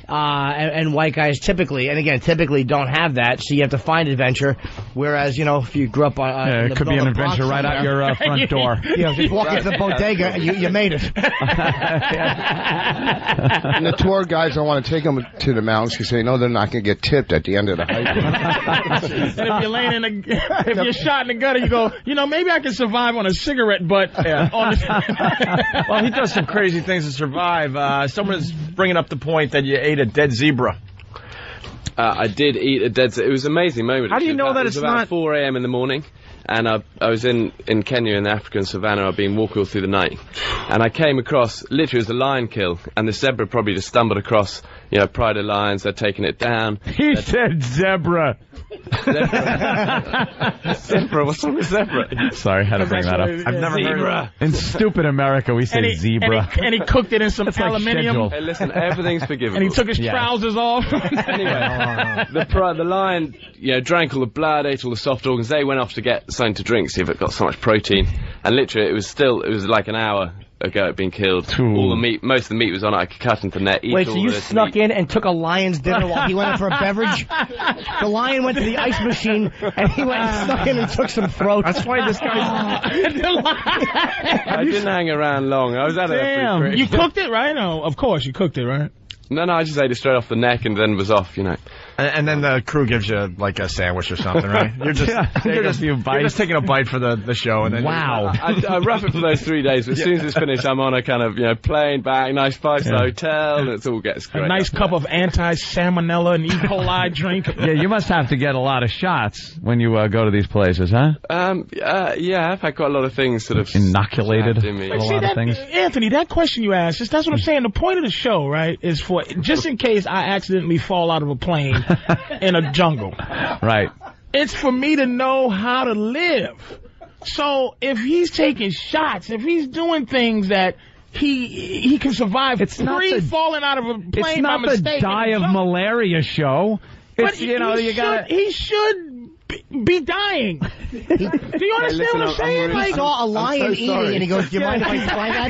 and white guys typically don't have that, so you have to find adventure. Whereas, if you grew up on...
it could be an adventure right out your front door.
Just walk into the bodega and you made it.
And the tour guys don't want to take them to the mountains because they know they're not going to get tipped at the end of the hike.
And if you're laying if you're shot in the gutter, you go, maybe I can survive on a cigarette butt.
Well, he does some crazy things to survive. Someone's bringing up the point that you ate a dead zebra.
I did eat a dead zebra. It was an amazing moment.
How do you know that it's not...
It was about 4 a.m. in the morning. And I was in Kenya in the African savannah. I'd been walking all through the night. And I came across, literally it was a lion kill. And the zebra probably just stumbled across, pride of lions. They're taking it down.
He said zebra.
Zebra? What's wrong with zebra?
Sorry, had to bring that up.
I've never heard
of it. In stupid America, we say zebra.
And he cooked it in some aluminium.
Like, hey, listen, everything's forgivable.
And he took his trousers off.
Anyway, the lion, drank all the blood, ate all the soft organs. They went off to get something to drink, see if it got so much protein. And literally, it was like an hour ago it being killed. All the meat, most of the meat was on it. I could cut into the net.
Wait, so you snuck in and took a lion's dinner while he went in for a beverage? The lion went to the ice machine and he went and snuck in and took some throat.
That's why this guy's...
I didn't hang around long. I was out of there pretty quick.
You cooked it, right? No, of course you cooked it, right?
No, I just ate it straight off the neck and then was off,
And then the crew gives you like a sandwich or something, right? You're just taking a bite for the show, and then
wow.
I rough it for those 3 days, but as soon as it's finished, I'm on a kind of plane back, nice 5-star hotel, and it all gets great.
A nice cup of anti-salmonella and E. coli drink.
Yeah, you must have to get a lot of shots when you go to these places, huh?
Yeah, I've had quite a lot of things sort of
inoculated.
In me.
A lot of things.
Anthony, that question you asked, that's what I'm saying. The point of the show, right, is for just in case I accidentally fall out of a plane in a jungle.
Right.
It's for me to know how to live. So if he's taking shots, if he's doing things that he can survive falling out of a plane
it's not
by mistake.
The die of malaria show. It's,
he should be dying. Do you understand what I'm saying?
He saw a lion eating and he goes, do you mind if I try that?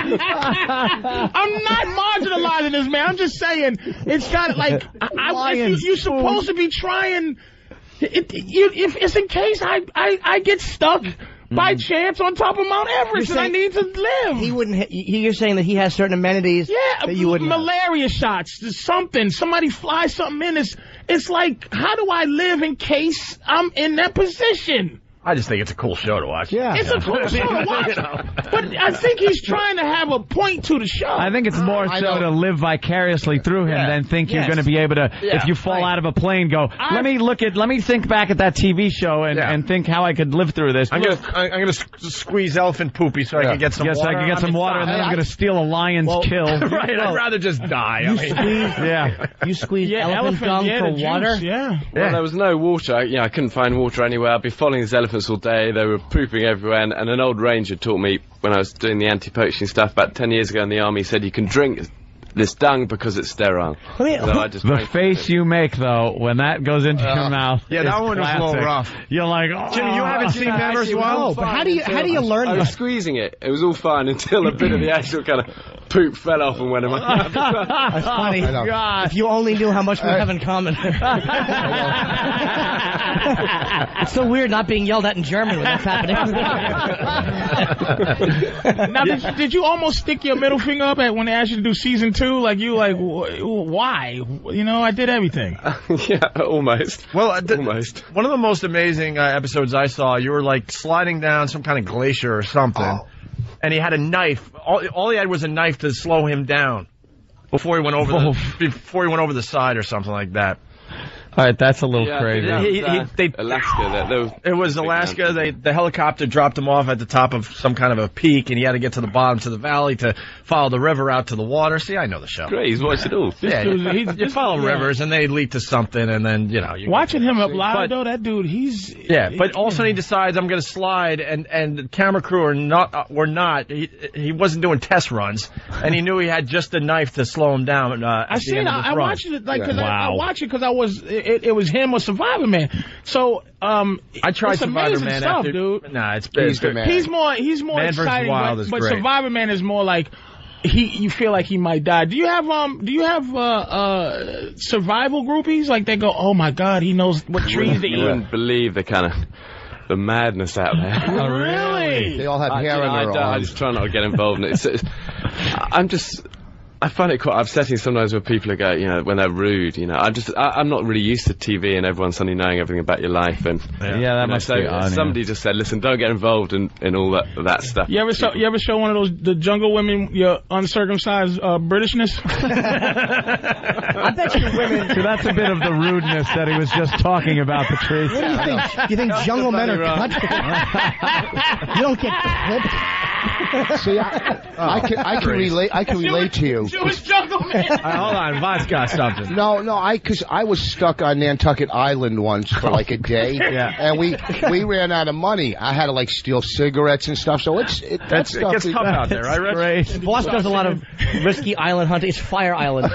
I'm not marginalizing this, man. I'm just saying it's got you're supposed to be trying. If it's in case I get stuck by chance on top of Mount Everest and I need to live.
He wouldn't. You're saying that he has certain amenities. That you wouldn't.
Malaria shots. Something. Somebody flies something in. It's like, how do I live in case I'm in that position?
I just think it's a cool show to watch.
Yeah.
It's a cool show to watch. But I think he's trying to have a point to the show.
I think it's more so to live vicariously through him than think you're going to be able to, if you fall out of a plane, go, let me think back at that TV show and think how I could live through this.
I'm gonna squeeze elephant poopy so I can get some water.
Yes, I can get some water, and then I'm going to steal a lion's kill.
Right, I'd rather just die.
You squeeze elephant dung for water?
Yeah.
Well, there was no water. I couldn't find water anywhere. I'd be following these elephants all day. They were pooping everywhere, and an old ranger taught me when I was doing the anti-poaching stuff about 10 years ago in the army. He said you can drink this dung because it's sterile.
The face you make, though, when that goes into your mouth.
Yeah, that one was a little rough.
You're like, oh.
Jimmy, you haven't seen that as well?
But how do you learn that?
I was squeezing it. It was all fine until a bit of the actual kind of poop fell off and went in my mouth.
That's funny. If you only knew how much we have in common. It's so weird not being yelled at in German when that's happening.
Now, did you almost stick your middle finger up when they asked you to do season 2? Why? I did everything.
Yeah, almost.
Well,
almost.
One of the most amazing episodes I saw, you were sliding down some kind of glacier or something, and he had a knife. All he had was a knife to slow him down before he went over the side or something like that.
All right, that's a little crazy.
Alaska.
It was Alaska. The helicopter dropped him off at the top of some kind of a peak, and he had to get to the bottom to the valley to follow the river out to the water. See, I know the show.
Great, he's watched it all.
Yeah, you follow rivers, and they lead to something, and then,
Watching him up live, though, that dude, he's...
Yeah, but all of a sudden he decides, I'm going to slide, and the camera crew were not. He wasn't doing test runs, and he knew he had just a knife to slow him down. I
watched it, I watched it because I was... It was him or Survivor Man. So
I tried Survivor Man
stuff, dude.
Nah, it's
He's more
Man
exciting,
Wild
but Survivor Man is more like you feel like he might die. Do you have survival groupies? Like they go, oh my God, he knows what trees to eat.
You wouldn't believe the madness out there.
Oh, really?
They all have hair in their
I
arms.
just try not to get involved in it. I find it quite upsetting sometimes when people go, when they're rude, I'm not really used to TV and everyone suddenly knowing everything about your life. And
that must be odd,
somebody just said, listen, don't get involved in all that stuff.
You ever show one of those, the jungle women, your uncircumcised Britishness?
I bet you women...
So that's a bit of the rudeness that he was just talking about, Patrice.
What do you think? You think jungle men are cut? You don't get clipped?
See, I can relate. I can relate to you.
Jewish jungle man.
Hold on, Voss got something.
No, because I was stuck on Nantucket Island once for like a day, and we ran out of money. I had to steal cigarettes and stuff. So it gets
tough out there, right, Rich?
Boss does a lot of risky island hunting. It's Fire Island.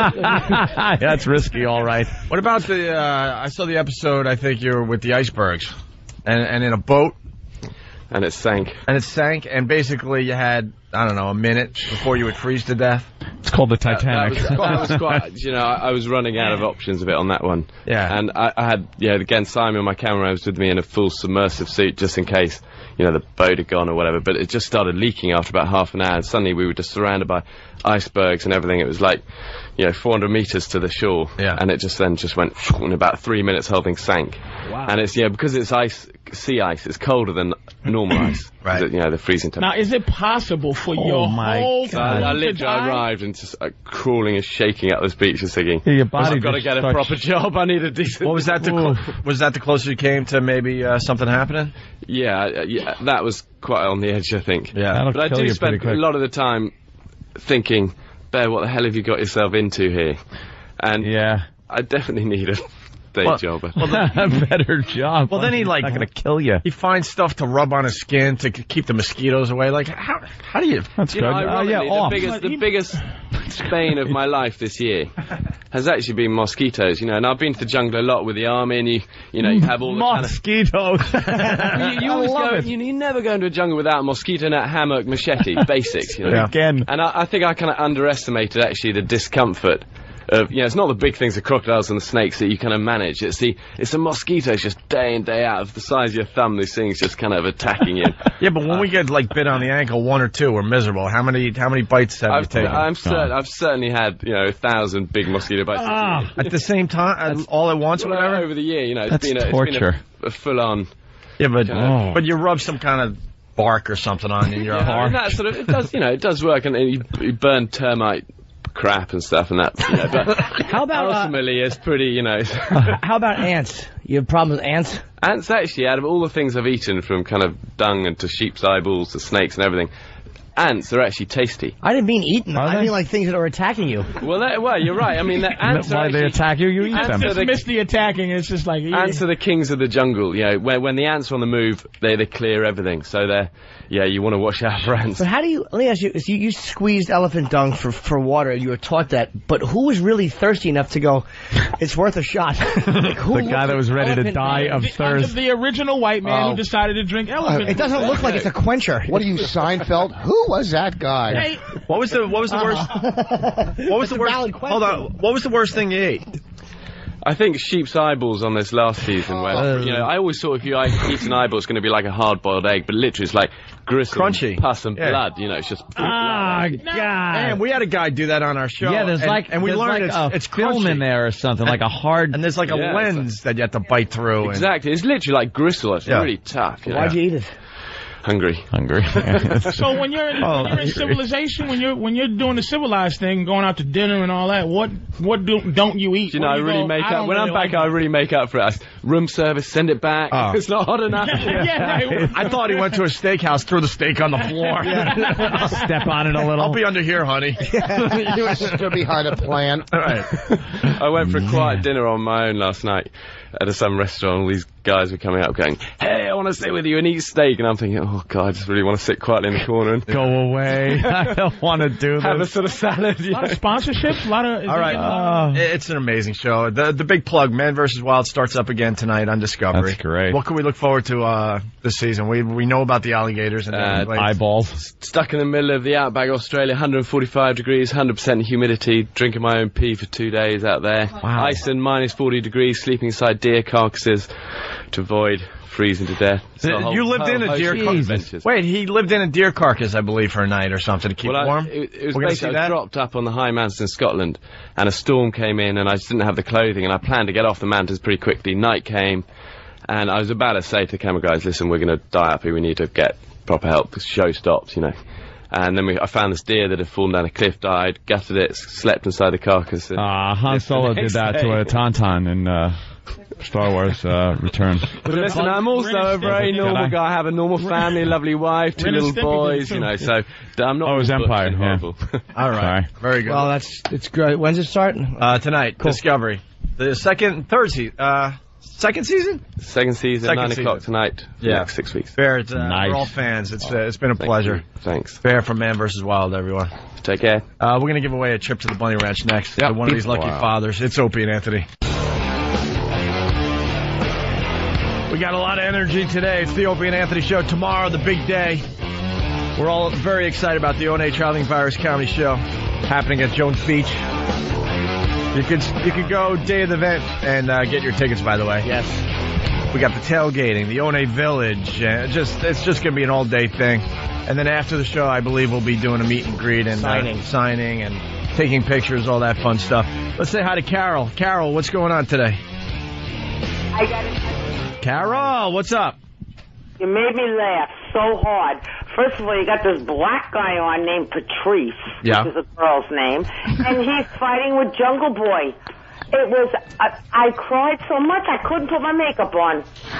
That's risky, all right.
What about the? I saw the episode. I think you're with the icebergs, and in a boat.
And it sank.
And basically you had, I don't know, a minute before you would freeze to death.
It's called the Titanic.
That was quite, I was running out of options a bit on that one.
Yeah.
And I had, again, Simon, my cameraman, was with me in a full submersive suit just in case, the boat had gone or whatever. But it just started leaking after about half an hour. And suddenly we were just surrounded by icebergs and everything. It was like, 400 meters to the shore.
Yeah.
And it just went, in about 3 minutes, whole thing sank.
Wow.
And it's, because it's sea ice, it's colder than normal ice.
Right.
The freezing temperature.
Now, is it possible for your whole crew
I
to
literally
die?
arrived and just crawling and shaking up this beach and thinking,
your body
I've got to get a proper job. I need a decent...
What was that? Was that the closest you came to maybe something happening?
Yeah, that was quite on the edge, I think.
Yeah.
But I do spend a lot of the time thinking, Bear, what the hell have you got yourself into here? And I definitely need a day job.
A better job.
Well, then he
not going to kill you.
He finds stuff to rub on his skin to keep the mosquitoes away. Like, how do you?
That's good.
The biggest bane of my life this year has actually been mosquitoes. And I've been to the jungle a lot with the army, and you have all the
mosquitoes.
you always go. You never go into a jungle without a mosquito net, hammock, machete, basics.
Again.
And I think I kind of underestimated actually the discomfort. It's not the big things, the crocodiles and the snakes that you kind of manage. It's the mosquitoes just day in, day out, of the size of your thumb. These things just kind of attacking you.
Yeah, but when we get bit on the ankle, 1 or 2, we're miserable. How many bites have you taken?
I've certainly had 1,000 big mosquito bites.
At the same time, all at once, or whatever.
Over the year,
That's torture.
It's been a full on.
Yeah, but you rub some kind of bark or something on your arm.
That sort of, it does work, and you burn termite crap and stuff and that, but
how about
ultimately it's pretty,
How about ants? You have problems with ants?
Ants, actually, out of all the things I've eaten, from kind of dung and to sheep's eyeballs to snakes and everything, ants are actually tasty.
I didn't mean eaten. I mean things that are attacking you.
Well, you're right. I mean, the ants
why they attack you, you eat them.
Dismiss the attacking. It's just like
ants are the kings of the jungle. When the ants are on the move, they clear everything. So they're you want to watch out for ants.
But how do you? Let me ask you. You squeezed elephant dung for water. You were taught that. But who was really thirsty enough to go? It's worth a shot.
The guy that was ready to die of thirst.
The original white man who decided to drink elephant.
It doesn't look like it's a quencher.
What are you, Seinfeld? Who was that guy?
Hey, what was the worst? What was the worst? Hold on. What was the worst thing you ate?
I think sheep's eyeballs on this last season, where I always thought if you eat an eyeball, it's going to be like a hard-boiled egg, but literally it's like gristle,
crunchy,
pus and blood. It's just.
God!
Man, we had a guy do that on our show.
Yeah, and we learned it's film
crunchy.
In there or something, like a hard.
And there's like a lens that you have to bite through.
Exactly, it's literally like gristle. It's really tough.
Why'd you eat it?
Hungry.
So when you're in civilization, when you're doing the civilized thing, going out to dinner and all that, what don't you eat?
I really make up when I'm back. I really make up for it. Room service, send it back. It's not hot enough.
Right.
I thought he went to a steakhouse, threw the steak on the floor.
Step on it a little.
I'll be under here, honey.
You stood behind a plant.
All right.
I went for a quiet dinner on my own last night at some restaurant. All these guys were coming up going, "Hey, I want to sit with you and eat steak." And I'm thinking, oh God, I just really want to sit quietly in the corner and
go away. I don't want to do this.
Have a sort of salad.
A lot of sponsorships. A lot of.
All right. It's an amazing show. The big plug, Man vs. Wild, starts up again tonight on Discovery.
That's great.
What can we look forward to this season? We know about the alligators and
eyeballs.
Stuck in the middle of the outback, Australia, 145 degrees, 100% humidity, drinking my own pee for 2 days out there.
Wow.
Iceland, minus 40 degrees, sleeping inside deer carcasses to avoid freezing to death.
You lived in a deer carcass. Wait, he lived in a deer carcass, I believe, for a night or something to keep warm?
It was basically, I dropped up on the high mountains in Scotland, and a storm came in, and I just didn't have the clothing, and I planned to get off the mountains pretty quickly. Night came, and I was about to say to the camera guys, listen, we're going to die up here, we need to get proper help, the show stops, you know. And then I found this deer that had fallen down a cliff, died, gutted it, slept inside the carcass.
Han Solo did that to a tauntaun in Star Wars Return.
But listen, I'm also a very normal guy. I have a normal family, a lovely wife, 2 little boys, you know, so I'm not...
Oh, it was Empire,
horrible.
All right. Very good.
Well, it's great. When's it start?
Tonight, cool. Discovery. The second season? Second season, 9 o'clock tonight. Yeah. The next 6 weeks.
Fair,
nice. We're all fans. It's been a pleasure.
Thanks.
Fair from Man vs. Wild, everyone.
Take care.
We're going to give away a trip to the Bunny Ranch next. Yep. One of these lucky fathers. It's Opie and Anthony. We got a lot of energy today. It's the Opie and Anthony Show. Tomorrow, the big day. We're all very excited about the O&A Traveling Virus Comedy Show happening at Jones Beach. You could go day of the event and get your tickets, by the way.
Yes.
We got the tailgating, the O&A Village. It's just going to be an all-day thing. And then after the show, I believe we'll be doing a meet and greet and signing and taking pictures, all that fun stuff. Let's say hi to Carol. Carol, what's going on today?
I got it.
Carol, what's up?
You made me laugh so hard. First of all, you got this black guy on named Patrice, which is a girl's name, and he's fighting with Jungle Boy. It was, I cried so much I couldn't put my makeup on.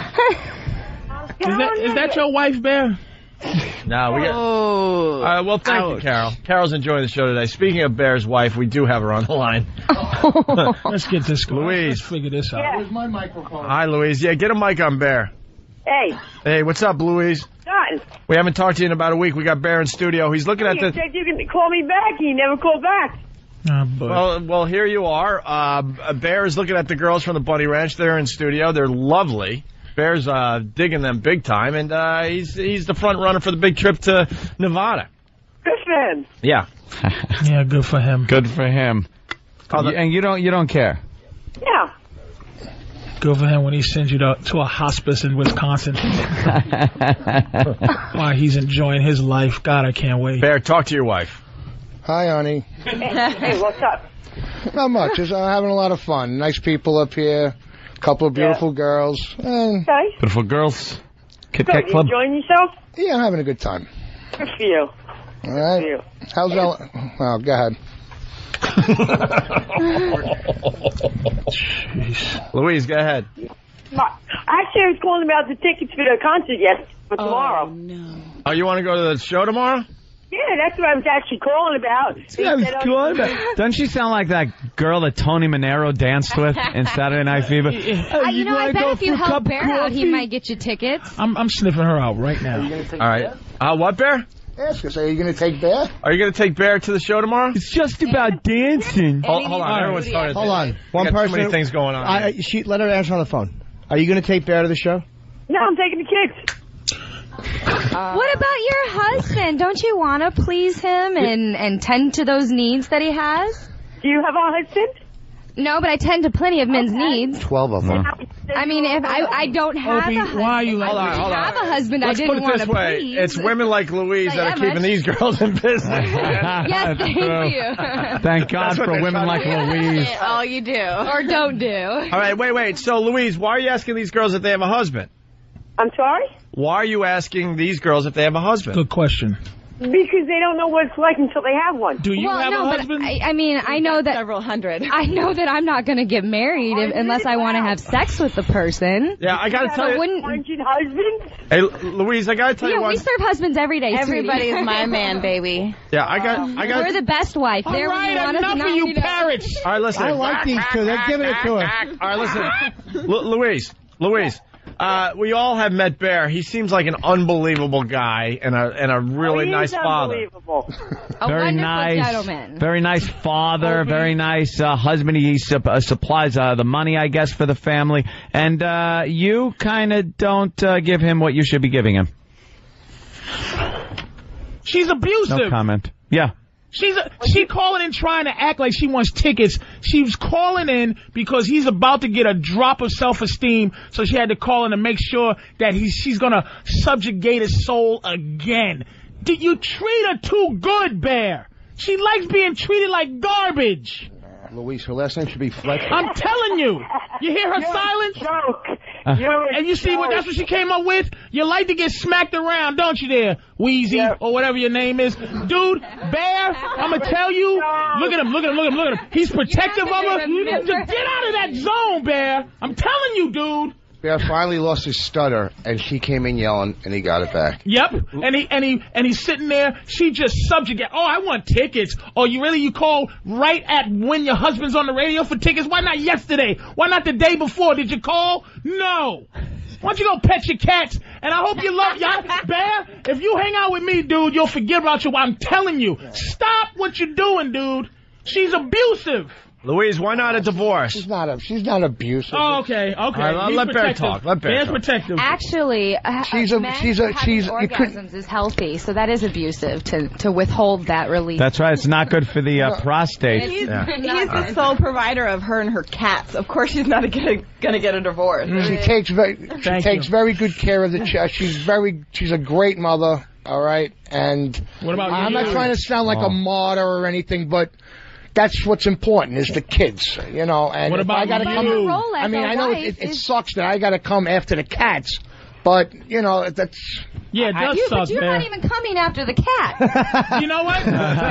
Is that your wife, Bear?
No, we got... well, thank you, Carol. Carol's enjoying the show today. Speaking of Bear's wife, we do have her on the line.
Let's get this going.
Louise.
Let's figure this out.
Where's my microphone?
Hi, Louise. Yeah, get a mic on Bear.
Hey.
Hey, what's up, Louise?
Nothing.
We haven't talked to you in about a week. We got Bear in studio. He's looking at the...
You said you can call me back. You never called back.
Well, here you are. Bear is looking at the girls from the Bunny Ranch. They're in studio. They're lovely. Bear's digging them big time, and he's the front runner for the big trip to Nevada.
Good for him.
Yeah.
Yeah, good for him.
Good for him. And you don't care.
Yeah.
Good for him when he sends you to a hospice in Wisconsin. While he's enjoying his life. God, I can't wait.
Bear, talk to your wife.
Hi, honey.
Hey, what's up?
Not much. Just having a lot of fun. Nice people up here. A couple of beautiful girls.
Okay.
Beautiful girls. Kit
Kat
Club.
You enjoying yourself?
Yeah, I'm having a good time.
Good for you.
All right.
Good for you.
How's that? Oh, go ahead.
Louise, go ahead.
Actually, I was calling about the tickets for the concert for tomorrow.
No.
Oh, you want to go to the show tomorrow?
Yeah, that's what I was actually calling about.
Doesn't she sound like that girl that Tony Manero danced with in Saturday Night Fever?
I bet if you help Bear out, he might get you tickets.
I'm sniffing her out right now.
All right. What, Bear?
Ask us, are you going to take Bear?
Are you going to take Bear to the show tomorrow?
It's just about dancing.
Hold on, everyone started.
Hold on. One person.
Too many things going on.
Let her answer on the phone. Are you going to take Bear to the show?
No, I'm taking the kids.
What about your husband? Don't you want to please him and tend to those needs that he has?
Do you have a husband?
No, but I tend to plenty of men's needs.
12 of them.
I mean, if I don't have a husband,
why are you like
hold on. Have a husband,
Let's
I didn't want to
way.
please.
It's women like Louise that are keeping these girls in business.
Yes, thank you.
Thank God for women like Louise.
All you do.
Or don't do.
All right, wait. So, Louise, why are you asking these girls if they have a husband?
I'm sorry?
Why are you asking these girls if they have a husband?
Good question.
Because they don't know what it's like until they have one.
Do you have a husband?
But I mean, I know that
several hundred.
I know that I'm not going to get married unless I want to have sex with the person.
Yeah, I got to tell you.
Husbands?
Hey, Louise, I got to tell you
one. We serve husbands every day.
Everybody's my man, baby.
Yeah, I got.
We're the best wife.
All right, enough of you parrots.
All right, listen.
I like these two. They're giving it to her.
All right, listen. Louise. We all have met Bear. He seems like an unbelievable guy and a really nice father.
Very nice gentleman.
Very nice father. Very nice husband. He supplies the money, I guess, for the family. And you kind of don't give him what you should be giving him.
She's abusive.
No comment. Yeah.
She calling in trying to act like she wants tickets. She was calling in because he's about to get a drop of self-esteem, so she had to call in to make sure that she's going to subjugate his soul again. Did you treat her too good, Bear? She likes being treated like garbage.
Louise, her last name should be Fletcher.
I'm telling you. You hear her silence? And you see that's what she came up with? You like to get smacked around, don't you there, Wheezy, or whatever your name is? Dude, Bear, I'm going to tell you. Look at him. He's protective of her. Get out of that zone, Bear. I'm telling you, dude.
Bear finally lost his stutter, and she came in yelling, and he got it back.
Yep, and he's sitting there. She just subjugate. Oh, I want tickets. Oh, you call right at when your husband's on the radio for tickets? Why not yesterday? Why not the day before? Did you call? No. Why don't you go pet your cats? And I hope you love y'all. Bear, if you hang out with me, dude, you'll forget about you. I'm telling you. Stop what you're doing, dude. She's abusive.
Louise, why not a divorce?
She's not abusive.
Oh, okay.
Right, let Bear talk.
Bear's protective.
Actually, orgasms is healthy, so that is abusive to withhold that release.
That's right. It's not good for the prostate.
He's the sole provider of her and her cats. Of course, she's not going to get a divorce.
She takes very good care of the child. She's a great mother. All right, and
what about
I'm not trying to sound like a martyr or anything, but. That's what's important is the kids, And
what about
I gotta come. I mean, I know it sucks that I got to come after the cats, but that's.
Yeah, it does suck.
But you're not even coming after the cat.
You know what?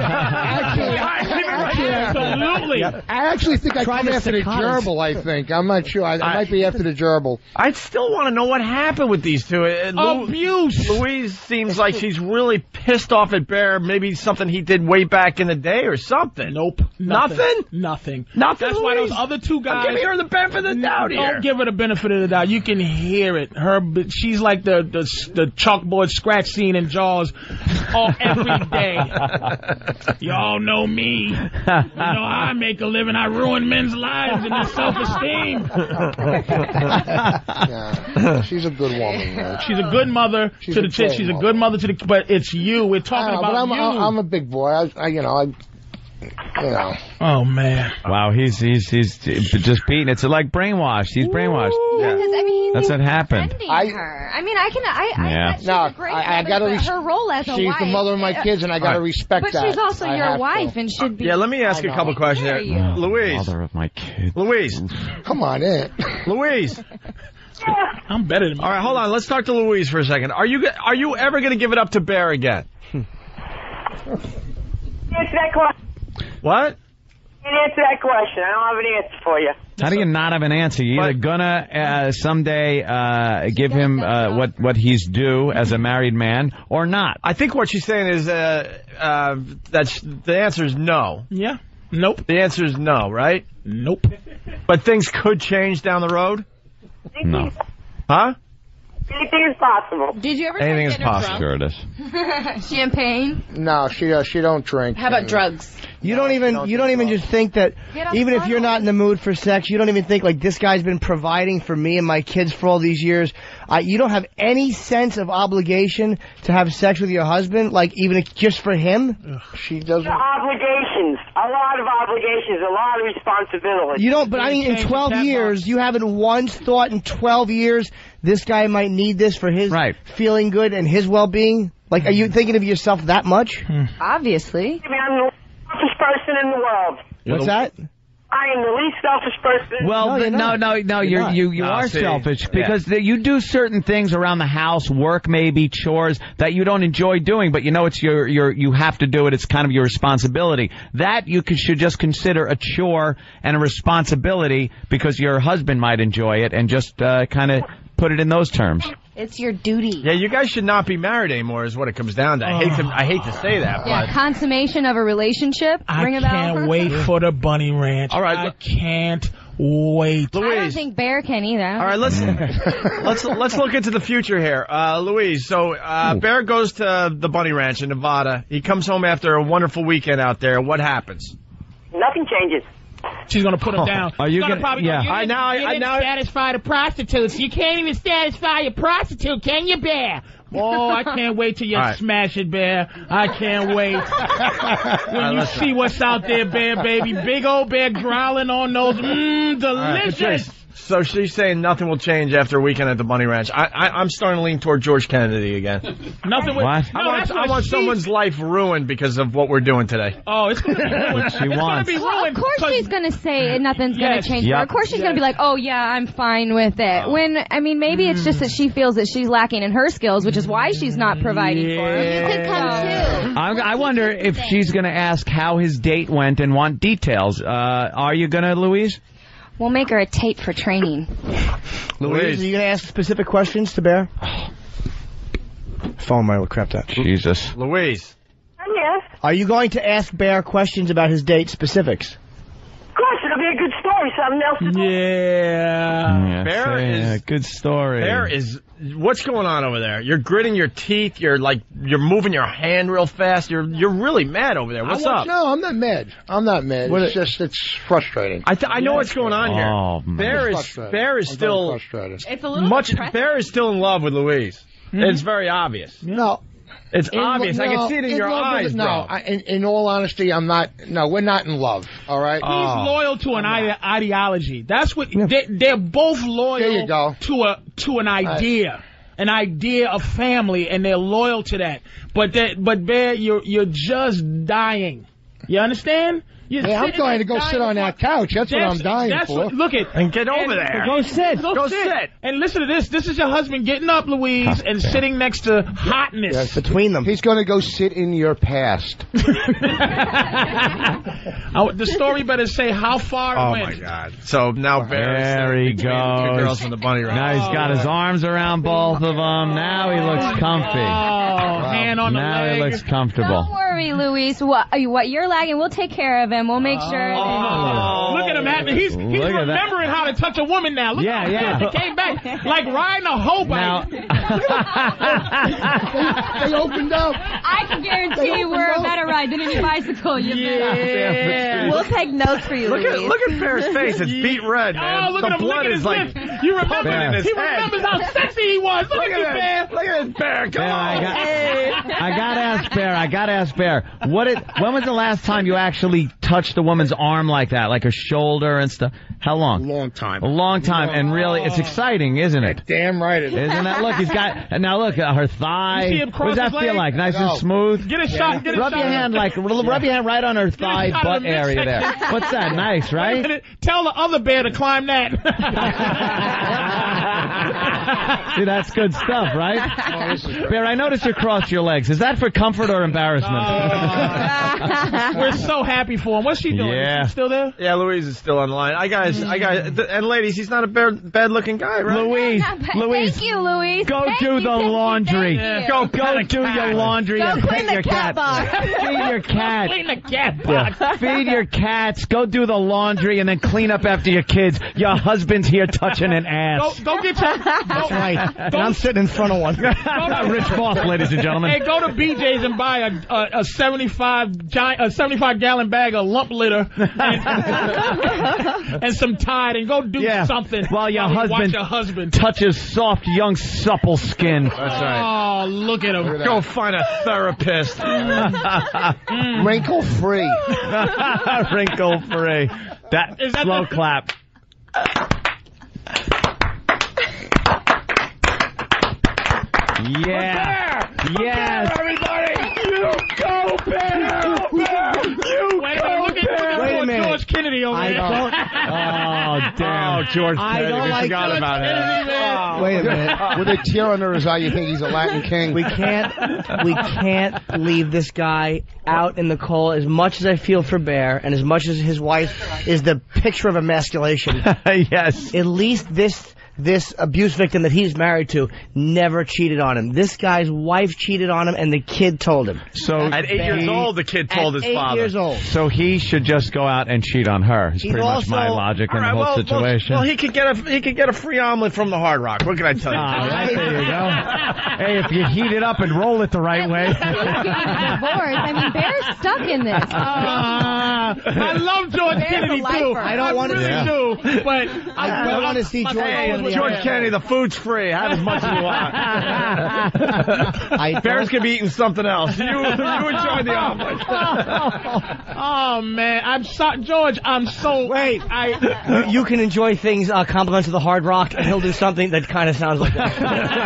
Absolutely.
I actually think I come after the gerbil. I think I'm not sure. I might be after the gerbil.
I still want to know what happened with these two.
Abuse.
Louise seems like she's really pissed off at Bear. Maybe something he did way back in the day or something.
Nope. Nothing. That's
Louise?
Why those other two guys.
I'm giving her the benefit of the doubt here.
Don't give her the benefit of the doubt. You can hear it. She's like the chalkboard scratch scene in Jaws every day. Y'all know me. You know how I make a living. I ruin men's lives and their self-esteem.
Yeah. She's a good woman, man.
She's a good mother to the kids. She's a good mother to the. But it's you. We're talking about you.
I'm a big boy.
Oh man!
Wow, he's just beating. It's like brainwashed. He's brainwashed.
Yeah.
That's what happened.
Her. I
got to
respect her role as a wife.
She's the mother of my kids, and I got to respect that.
But she's also your wife, and should be.
Yeah, let me ask you a couple questions here, Louise.
Mother of my kids.
Louise,
come on in.
Louise.
I'm better than.
All right, hold on. Let's talk to Louise for a second. Are you ever going to give it up to Bear again?
Answer that question.
What?
Can't answer that question. I don't have an answer for you.
How do you not have an answer? You're either gonna someday give him what he's due as a married man, or not.
I think what she's saying is that's the answer is no.
Yeah. Nope.
The answer is no, right?
Nope.
But things could change down the road.
No.
Huh?
Anything is possible.
Did you ever
Anything is possible.
Sure it is.
Champagne?
No, she don't drink.
How about drugs?
You don't even just think that even if you're not in the mood for sex, you don't even think like this guy's been providing for me and my kids for all these years. You don't have any sense of obligation to have sex with your husband, like even just for him.
She doesn't.
Obligations, a lot of obligations, a lot of responsibility.
You don't, but I mean, in 12 years, you haven't once thought in 12 years this guy might need this for his feeling good and his well-being. Like, are you thinking of yourself that much?
Obviously.
I mean, I'm the selfish person in the world.
What's that?
I am the least selfish person.
Well, no, you are selfish because you do certain things around the house, work maybe, chores that you don't enjoy doing, but you know it's you have to do it. It's kind of your responsibility. That you should just consider a chore and a responsibility because your husband might enjoy it, and just kind of put it in those terms.
It's your duty.
Yeah, you guys should not be married anymore is what it comes down to. I hate to say that.
Yeah,
but
consummation of a relationship.
I can't wait for the bunny ranch.
All right.
I can't wait.
I don't think Bear can either.
All right, let's look into the future here. Louise, so Bear goes to the Bunny Ranch in Nevada. He comes home after a wonderful weekend out there. What happens?
Nothing changes.
She's gonna put him down.
Are you
gonna
gonna? Yeah.
You didn't satisfy the prostitutes. You can't even satisfy your prostitute, can you, Bear? Oh, I can't wait till you smash it, Bear. I can't wait. When you see what's out there, Bear, baby. Big old Bear growling on those. Delicious.
So she's saying nothing will change after a weekend at the Bunny Ranch. I'm starting to lean toward George Kennedy again.
Nothing will.
What? I want someone's life ruined because of what we're doing today.
Oh, it's going to be ruined.
What she wants.
Well, of course she's going to say nothing's going to change for her. Of course she's going to be like, oh, yeah, I'm fine with it. When, I mean, maybe it's just that she feels that she's lacking in her skills, which is why she's not providing for him. You could come too.
I wonder if she's going to ask how his date went and want details. Are you going to, Louise?
We'll make her a tape for training.
Louise, are you going to ask specific questions to Bear? Phone might have crapped out.
Jesus.
Louise.
Yes.
Are you going to ask Bear questions about his date specifics?
Of course, it'll be a good story. Something else.
Yeah.
Bear is
good story.
Bear is. What's going on over there? You're gritting your teeth. You're moving your hand real fast. You're really mad over there. What's up?
No, I'm not mad. It's frustrating.
I know what's going on here.
Oh, man.
Bear is still
frustrated.
It's a little
Bear is still in love with Louise. Mm-hmm. It's very obvious.
No.
It's obvious. I can see it in your eyes, bro.
In all honesty, I'm not. No, we're not in love. All right.
He's loyal to an ideology. That's what they're both loyal.
There you go.
To an idea, an idea of family, and they're loyal to that. But Bear, you're just dying. You understand?
I'm going to go sit on that couch. That's what I'm dying for.
Look at
and get over there.
Go sit. Go sit. And listen to this. This is your husband getting up, Louise, and sitting next to hotness.
Yes, between them.
He's going to go sit in your past.
The story better say how far it went.
Oh, my God. So now
there he goes.
Two girls in the Bunny Ranch.
Now he's got his arms around both of them. Now he looks comfy.
Hand on the leg.
Now he looks comfortable.
Don't worry, Louise. What you're lagging, we'll take care of him. We'll make sure.
Look at him happening. He's remembering how to touch a woman now. Look how he came back like riding a hoe bike.
They opened up.
I can guarantee you we're a better ride than any bicycle you've been on. We'll take notes for you, Louise.
Look at Bear's face. It's beat red, man.
Oh, look at him. Look at his lips. You remember he remembers how sexy he was. Look at you, Bear.
Look at this Bear. Come on.
I gotta ask Bear. When was the last time you actually touched a woman's arm like that, like a shoulder and stuff? How long?
A long time.
A long time, and really, it's exciting, isn't it?
Damn right it is.
Isn't that? Look, he's got. Now look, her thigh.
You see him
what does that feel like? Nice and smooth.
Get a shot. Get a
rub
shot.
Your hand rub your hand right on her thigh butt area there. What's that? Nice, right?
Tell the other bear to climb that.
See, that's good stuff, right? Bear, I noticed you crossed your legs. Is that for comfort or embarrassment?
We're so happy for him. What's she doing?
Yeah.
Is she still there?
Yeah, Louise is still on the line. And ladies, he's not a bad-looking guy, right?
Louise,
thank you, Louise.
Go do the laundry.
Go
do your laundry and pet your cat. Feed your cat.
Clean the cat box.
Feed your cats. Go do the laundry and then clean up after your kids. Your husband's here touching an ass.
Go get your.
That's right. And I'm sitting in front of one.
Rich Moss, ladies and gentlemen.
Hey, go to BJ's and buy a 75-gallon bag of lump litter and some Tide and go do something
while your
husband
touches soft, young, supple skin.
That's right.
Oh, look at him.
Go find a therapist.
Wrinkle free.
Wrinkle free. That slow clap. Yeah. Yes.
Everybody, you go, Bear. Look at George Kennedy over there.
Oh, damn. George Kennedy. We forgot about him.
Wait a minute.
With a tear under his eye, you think he's a Latin king?
We can't leave this guy out in the cold. As much as I feel for Bear, and as much as his wife is the picture of emasculation.
Yes.
At least this abuse victim that he's married to never cheated on him. This guy's wife cheated on him, and the kid told him.
So
at 8 years old, the kid told his father.
8 years old.
So he should just go out and cheat on her. It's pretty much my logic in the whole situation.
Well, he could get a free omelet from the Hard Rock. What can I tell you?
There you go. Hey, if you heat it up and roll it the right way.
I mean, Bear's stuck in this.
I love George Kennedy too.
I don't want to
do, but
I don't want to see George Kennedy.
George Kennedy, the food's free. Have as much as you want. Bears could be eating something else. You enjoy the omelet.
Oh man, I'm sorry, George. I'm so
wait. You can enjoy things compliments of the Hard Rock, and he'll do something that kind of sounds like that.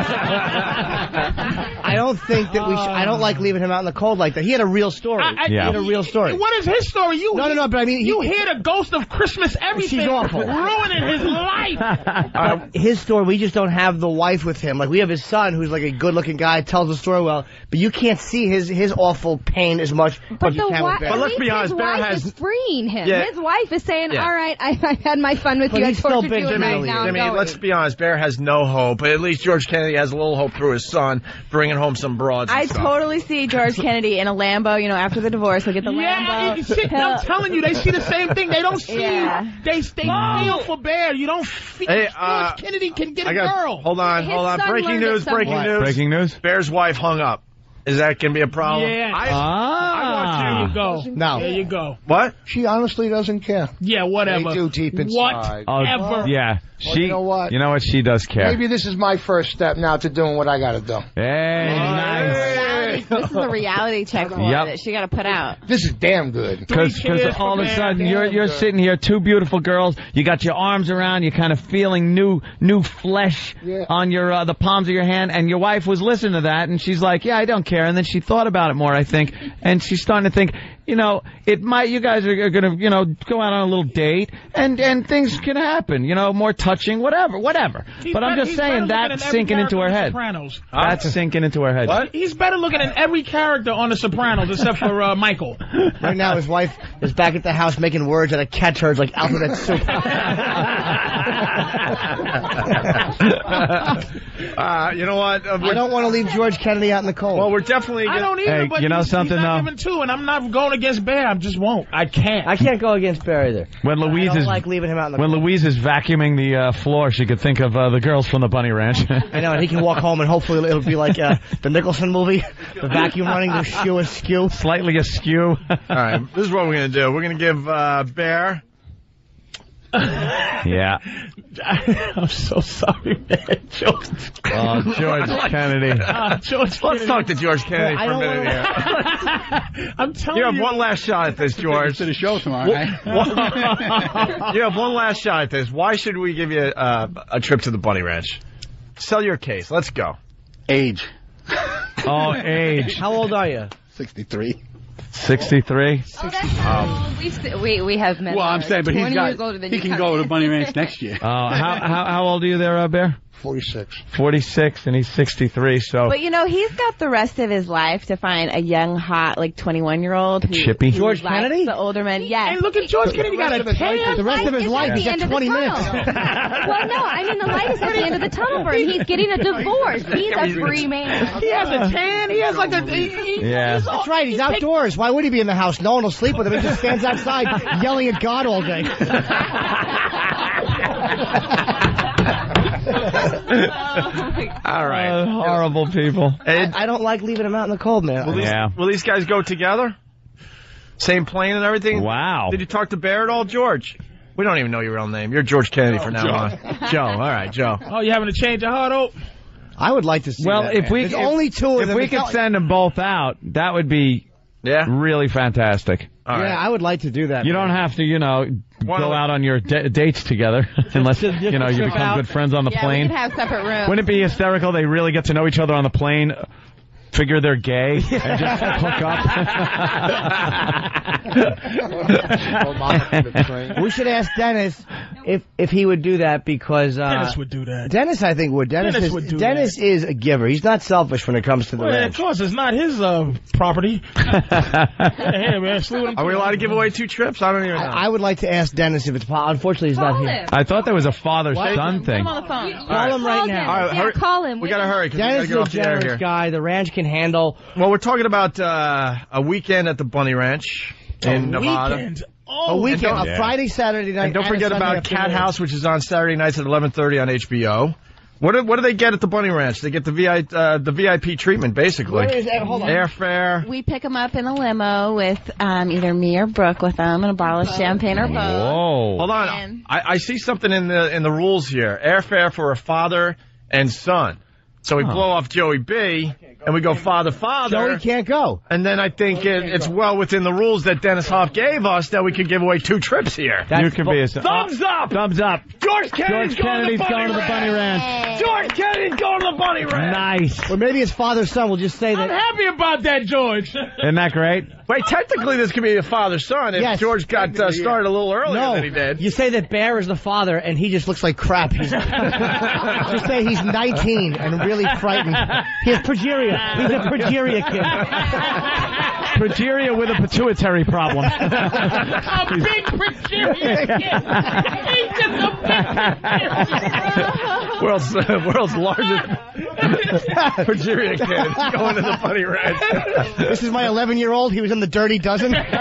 I don't think that I don't like leaving him out in the cold like that. He had a real story. He had a real story.
What is his story?
No, but I mean,
you hear the ghost of Christmas everything.
She's awful.
Ruining his life.
His story, we just don't have the wife with him. Like, we have his son, who's like a good-looking guy, tells the story well, but you can't see his awful pain as much.
But
you can with Bear.
But let's be honest,
his
Bear
wife
has
is freeing him.
Yeah.
His wife is saying,
Yeah.
all right, I had my fun with you. I tortured you at night. Now I'm
Jimmy,
going.
let's be honest, Bear has no hope, but at least George Kennedy has a little hope through his son, bringing home some broads and
I
stuff.
totally see George Kennedy in a Lambo, after the divorce. He'll get the Lambo.
I'm telling you, they see the same thing. They don't see. They feel for Bear. You don't feel. George Kennedy can get a girl.
Hold on. Breaking news. Bear's wife hung up. Is that going to be a problem?
Yeah.
I want you to
go.
No.
There you go.
What?
She honestly doesn't care.
Yeah, whatever.
They do deep inside.
Whatever.
Yeah.
Well, you know what?
You know what? She does care.
Maybe this is my first step now to doing what I got to do.
Hey, nice.
This is a reality check that she got to put out.
This is damn good.
Because all of a sudden you're sitting here, two beautiful girls. You got your arms around. You're kind of feeling new flesh on your the palms of your hand. And your wife was listening to that, and she's like, "Yeah, I don't care." And then she thought about it more, I think, and she's starting to think, it might. You guys are going to, go out on a little date, and things can happen. More touching, whatever. But I'm just saying that's sinking into her head. That's sinking into her head.
What? He's better looking than every character on The Sopranos except for Michael.
Right now, his wife is back at the house making words out of cat turds like alphabet soup.
You know what?
I don't want to leave George Kennedy out in the cold.
Well, we're definitely.
I don't either. But
you know something
he's not
though.
giving two, and I'm not going against Bear. I just won't. I can't.
I can't go against Bear either.
When Louise
I don't like leaving him out in the
when
cold.
Louise is vacuuming the floor, she could think of the girls from the Bunny Ranch.
I know, and he can walk home, and hopefully it'll be like the Nicholson movie, the vacuum running, the shoe askew.
Slightly askew.
All right, this is what we're going to do. We're going to give Bear.
Yeah.
I'm so sorry, man. George
Kennedy.
Let's talk to George Kennedy for a minute here.
I'm telling you.
You have one last shot at this, George.
To the show tomorrow, right?
You have one last shot at this. Why should we give you a trip to the Bunny Ranch? Sell your case. Let's go.
Age.
Oh, age.
How old are you?
63.
63?
Oh, that's we have men.
Well, I'm saying, but he can go to Bunny Ranch next year.
How old are you there, Bear?
46.
46, and he's 63, so...
But, he's got the rest of his life to find a young, hot, 21-year-old who...
Chippy?
George Kennedy?
The older men, yes.
Hey, look at George Kennedy. Got a tan.
The rest of his life, he's got 20 minutes.
Well, no, I mean, the light is at the end of the tunnel for him. He's getting a divorce. He's a free man.
He has a tan. He has like a...
Yeah.
That's right, he's outdoors. Why would he be in the house? No one will sleep with him. He just stands outside yelling at God all day.
All right.
Horrible people.
I don't like leaving him out in the cold, man.
Will these guys go together? Same plane and everything?
Wow.
Did you talk to Bear at all, George? We don't even know your real name. You're George Kennedy from now on. Joe. All right, Joe.
Oh, you having to change your heart up?
I would like to see that.
If we
only two of them.
If we could send them both out, that would be really fantastic.
I would like to do that.
You don't have to, go out on your dates together unless, you become good friends on the plane.
We could have separate rooms.
Wouldn't it be hysterical? They really get to know each other on the plane figure they're gay and just hook
up. We should ask Dennis if he would do that because
Dennis would do that.
Dennis, I think, would. Dennis is a giver. He's not selfish when it comes to the ranch.
Of course, it's not his property. Hey, man,
are we allowed to give away 2 trips? I don't even know.
I would like to ask Dennis if it's possible. Unfortunately, he's not here.
I thought there was a father-son thing.
Call him on the phone.
Call him right now.
All right, hurry. Call him.
We got to hurry.
Dennis is a generous guy. The ranch can handle.
Well, we're talking about a weekend at the Bunny Ranch in Nevada.
Weekend.
A weekend, a Friday, Saturday night.
And don't forget about Cat House, which is on Saturday nights at 11:30 on HBO. What do they get at the Bunny Ranch? They get the VIP treatment, basically.
Hold on.
Airfare.
We pick them up in a limo with either me or Brooke with them and a bottle of champagne or both.
Whoa.
Hold on. I see something in the rules here. Airfare for a father and son. So we blow off Joey B, and we go father.
Joey can't go.
And then I think it's well within the rules that Dennis Hoff gave us that we could give away 2 trips here.
You can be a
thumbs up.
Thumbs up.
George Kennedy's going to the Bunny Ranch. George Kennedy's going to the Bunny Ranch.
Nice.
Or maybe his father's son will just say that.
I'm happy about that, George.
Isn't that great?
Wait, technically this could be a father-son if George got started a little earlier than he did.
You say that Bear is the father, and he just looks like crap. Just say he's 19 and really frightened. He has progeria. He's a progeria kid.
Progeria with a pituitary problem.
A big progeria kid. He's just a big progeria.
World's largest progeria kid going to the Bunny Ranch.
This is my 11-year-old. He was in the Dirty Dozen.
All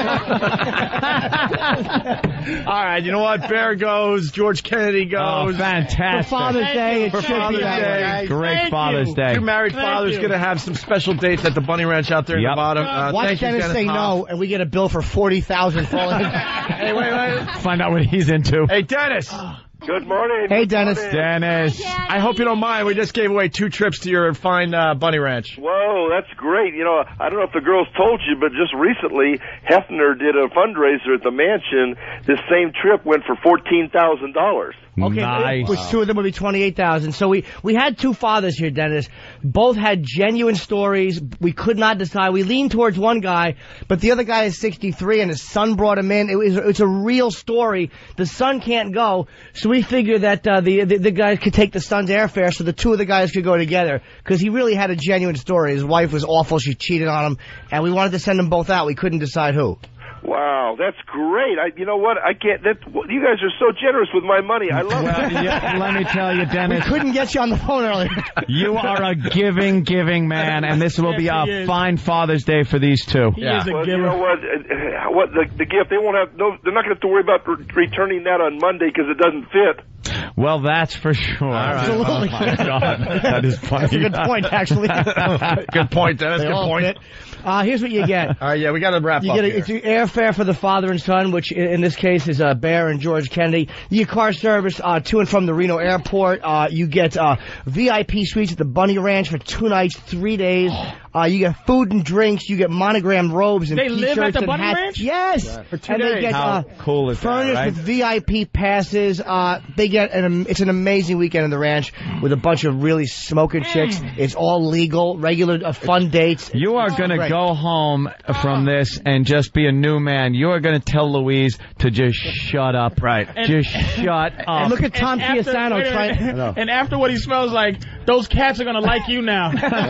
right, you know what? Bear goes. George Kennedy goes.
Oh, fantastic.
For Father's Day,
For Father's Day.
Great Father's Day.
2 married fathers going to have some special dates at the Bunny Ranch out there in Nevada.
Watch Dennis say no, and we get a bill for $40,000 for all of it.
Hey, wait.
Find out what he's into.
Hey, Dennis.
Good morning.
Hey, Dennis.
Dennis.
I hope you don't mind. We just gave away 2 trips to your fine Bunny Ranch.
Whoa, that's great. You know, I don't know if the girls told you, but just recently, Hefner did a fundraiser at the mansion. This same trip went for $14,000.
Okay,
nice.
Which 2 of them would be $28,000. So we had 2 fathers here, Dennis. Both had genuine stories. We could not decide. We leaned towards one guy, but the other guy is 63, and his son brought him in. It's a real story. The son can't go, so we figured that the guy could take the son's airfare, so the 2 of the guys could go together, because he really had a genuine story. His wife was awful. She cheated on him, and we wanted to send them both out. We couldn't decide who.
Wow, that's great. You know what? I can't. You guys are so generous with my money. I love it.
Yeah, let me tell you, Dennis.
We couldn't get you on the phone earlier.
You are a giving man, and this will be a fine Father's Day for these 2.
He is a giver.
You know what? The gift, they won't have. No, they're not going to have to worry about returning that on Monday because it doesn't fit.
Well, that's for sure.
Absolutely.
Oh, my God. That is funny.
That's a good point, actually.
Good point, Dennis.
They
Good
all
point.
fit. Here's what you get.
All right, we got to wrap up.
It's your airfare for the father and son, which in this case is Bear and George Kennedy. You get car service to and from the Reno airport. You get VIP suites at the Bunny Ranch for 2 nights, 3 days. You get food and drinks. You get monogrammed robes and
T-shirts
live at the
and
Bunny
hats.
Ranch? Yes.
For 2
and
days.
they get
How cool is
furnished
that, right?
with VIP passes. They get it's an amazing weekend in the ranch with a bunch of really smoking chicks. It's all legal, regular fun dates.
You are going to go home from this and just be a new man. You are going to tell Louise to just shut up.
Right.
Just shut up.
And look at Tom Chiasano trying.
And after what he smells like, those cats are going to like you now.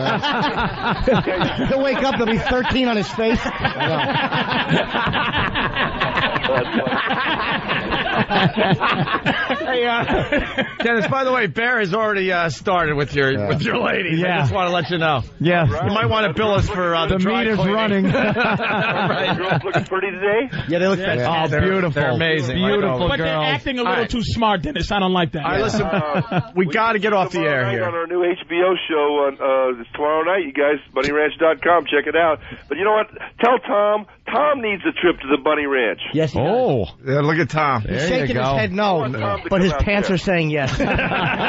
He'll wake up, there'll be 13 on his face.
Hey, Dennis, by the way, Bear has already started with your ladies.
Yeah.
I just want to let you know.
Yeah.
You might want to bill us for the dry
meter's
cleaning.
running.
Right. Girls looking pretty today?
Yeah, they look
Oh,
fantastic.
beautiful.
They're amazing.
Beautiful
But they're
girls.
acting a little too smart, Dennis. I don't like that.
All right, listen, we got to get off the air
Tomorrow night
here.
on our new HBO show on it's tomorrow night, you guys. BunnyRanch.com. Check it out. But you know what? Tell Tom
Tom needs a trip to the Bunny Ranch.
Yes, he
does. Yeah, look at Tom.
He's shaking his head no, but his pants are saying yes.
Tell the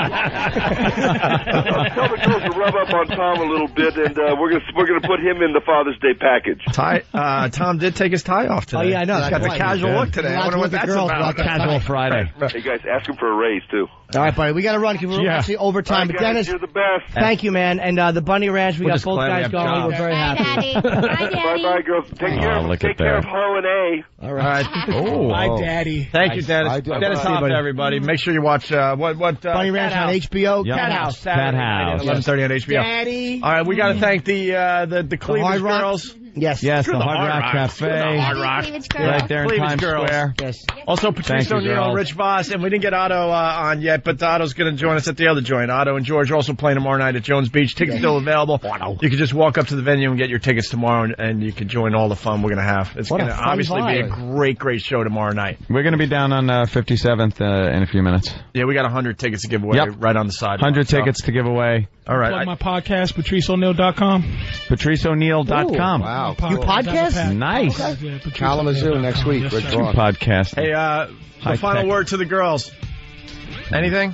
girls to rub up on Tom a little bit, and we're gonna put him in the Father's Day package.
Tom did take his tie off today.
Oh yeah, I know.
He's got the casual look today. I wonder what that's about.
Casual Friday.
Hey guys, ask him for a raise too.
All right, buddy, we got to run because we're actually overtime.
Right,
but Dennis,
you're the best.
Thank you, man. And the Bunny Ranch, we got both guys going. We're very happy.
Bye, girls. Take care of Ho and A.
All right.
Bye, Daddy.
Thank you, Dennis. Dennis Hoff, everybody. Make sure you watch what
Bunny Ranch on HBO.
Yep.
Cat House.
Cat House.
11:30 on HBO.
Daddy.
All right, we got to thank the Cleavage girls.
Yes,
the Hard Rock Cafe.
Hard Rock.
Right there in Times
girls.
Square.
Yes.
Also, Patrice O'Neill and Rich Voss. And we didn't get Otto on yet, but Otto's going to join us at the other joint. Otto and George are also playing tomorrow night at Jones Beach. Tickets still available. You can just walk up to the venue and get your tickets tomorrow, and you can join all the fun we're going to have. It's going to obviously be a great show tomorrow night.
We're going to be down on 57th in a few minutes.
Yeah, we got 100 tickets to give away right on the side.
100 tickets to give away.
All right.
Plug my podcast, PatriceO'Neill.com.
PatriceO'Neill.com.
Wow.
You podcast?
Nice.
Kalamazoo next week. Rick Ross.
Podcast.
Hey, the final word to the girls. Anything?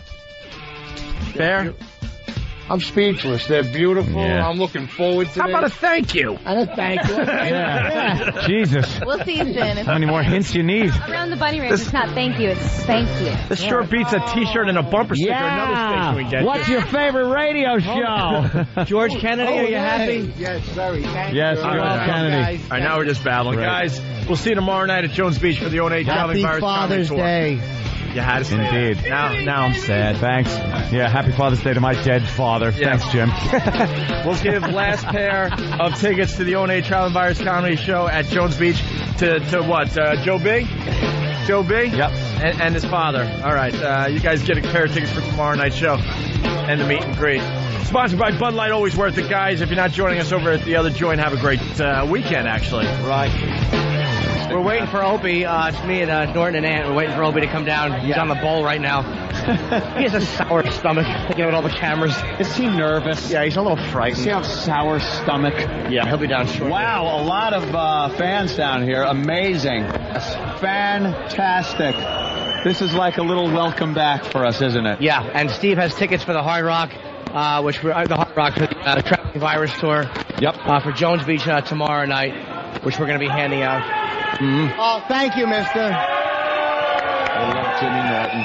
Fair?
I'm speechless. They're beautiful.
Yeah.
I'm looking forward to it.
How about a thank you?
And a thank you.
Yeah. Jesus.
We'll see you soon.
How many more hints you need?
Around the Bunny Ranch, it's not thank you, it's thank you.
This sure beats a T-shirt and a bumper sticker. Another station we get.
What's your favorite radio show?
George Kennedy, are you happy?
Yes, very. Thank
Yes,
you.
George Kennedy.
All right, now we're just babbling. Guys, we'll see you tomorrow night at Jones Beach for the 08 Traveling Virus
Father's
Comedy
Day.
Tour. You had to say
Indeed.
that. Now I'm sad.
Thanks. Yeah, happy Father's Day to my dead father.
Yeah.
Thanks, Jim.
We'll give last pair of tickets to the 08 Traveling Virus Comedy Show at Jones Beach to what? Joe B? Joe B?
Yep.
And his father. All right. You guys get a pair of tickets for tomorrow night's show and the meet and greet. Sponsored by Bud Light. Always worth it, guys. If you're not joining us over at the other joint, have a great weekend, actually.
Right. We're waiting for Opie. It's me and Norton and Ant. We're waiting for Opie to come down. He's on the bowl right now. He has a sour stomach, thinking about all the cameras.
Is he nervous?
Yeah, he's a little frightened.
See how sour stomach?
Yeah, he'll be down shortly.
Wow, a lot of fans down here. Amazing. Fantastic. This is like a little welcome back for us, isn't it?
Yeah, and Steve has tickets for the Hard Rock, which we're the Hard Rock for the Traveling Virus Tour.
Yep.
For Jones Beach tomorrow night, which we're going to be handing out.
Mm-hmm.
Oh, thank you, mister.
I love Jimmy Norton.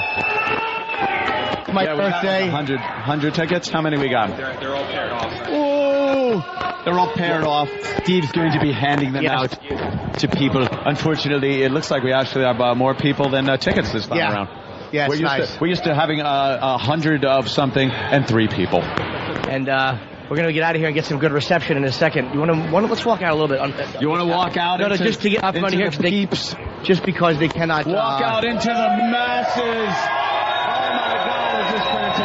It's my birthday.
100 tickets? How many we got?
They're all paired off.
Ooh. They're all paired off. Steve's going to be handing them out to people. Unfortunately, it looks like we actually have more people than tickets this time around.
Yeah, it's
we're used to having 100 of something and 3 people.
And we're going to get out of here and get some good reception in a second. You want to? Let's walk out a little bit.
You want to walk out?
No, just to get up front here. Just because they cannot
walk out into the masses. Oh my God, is this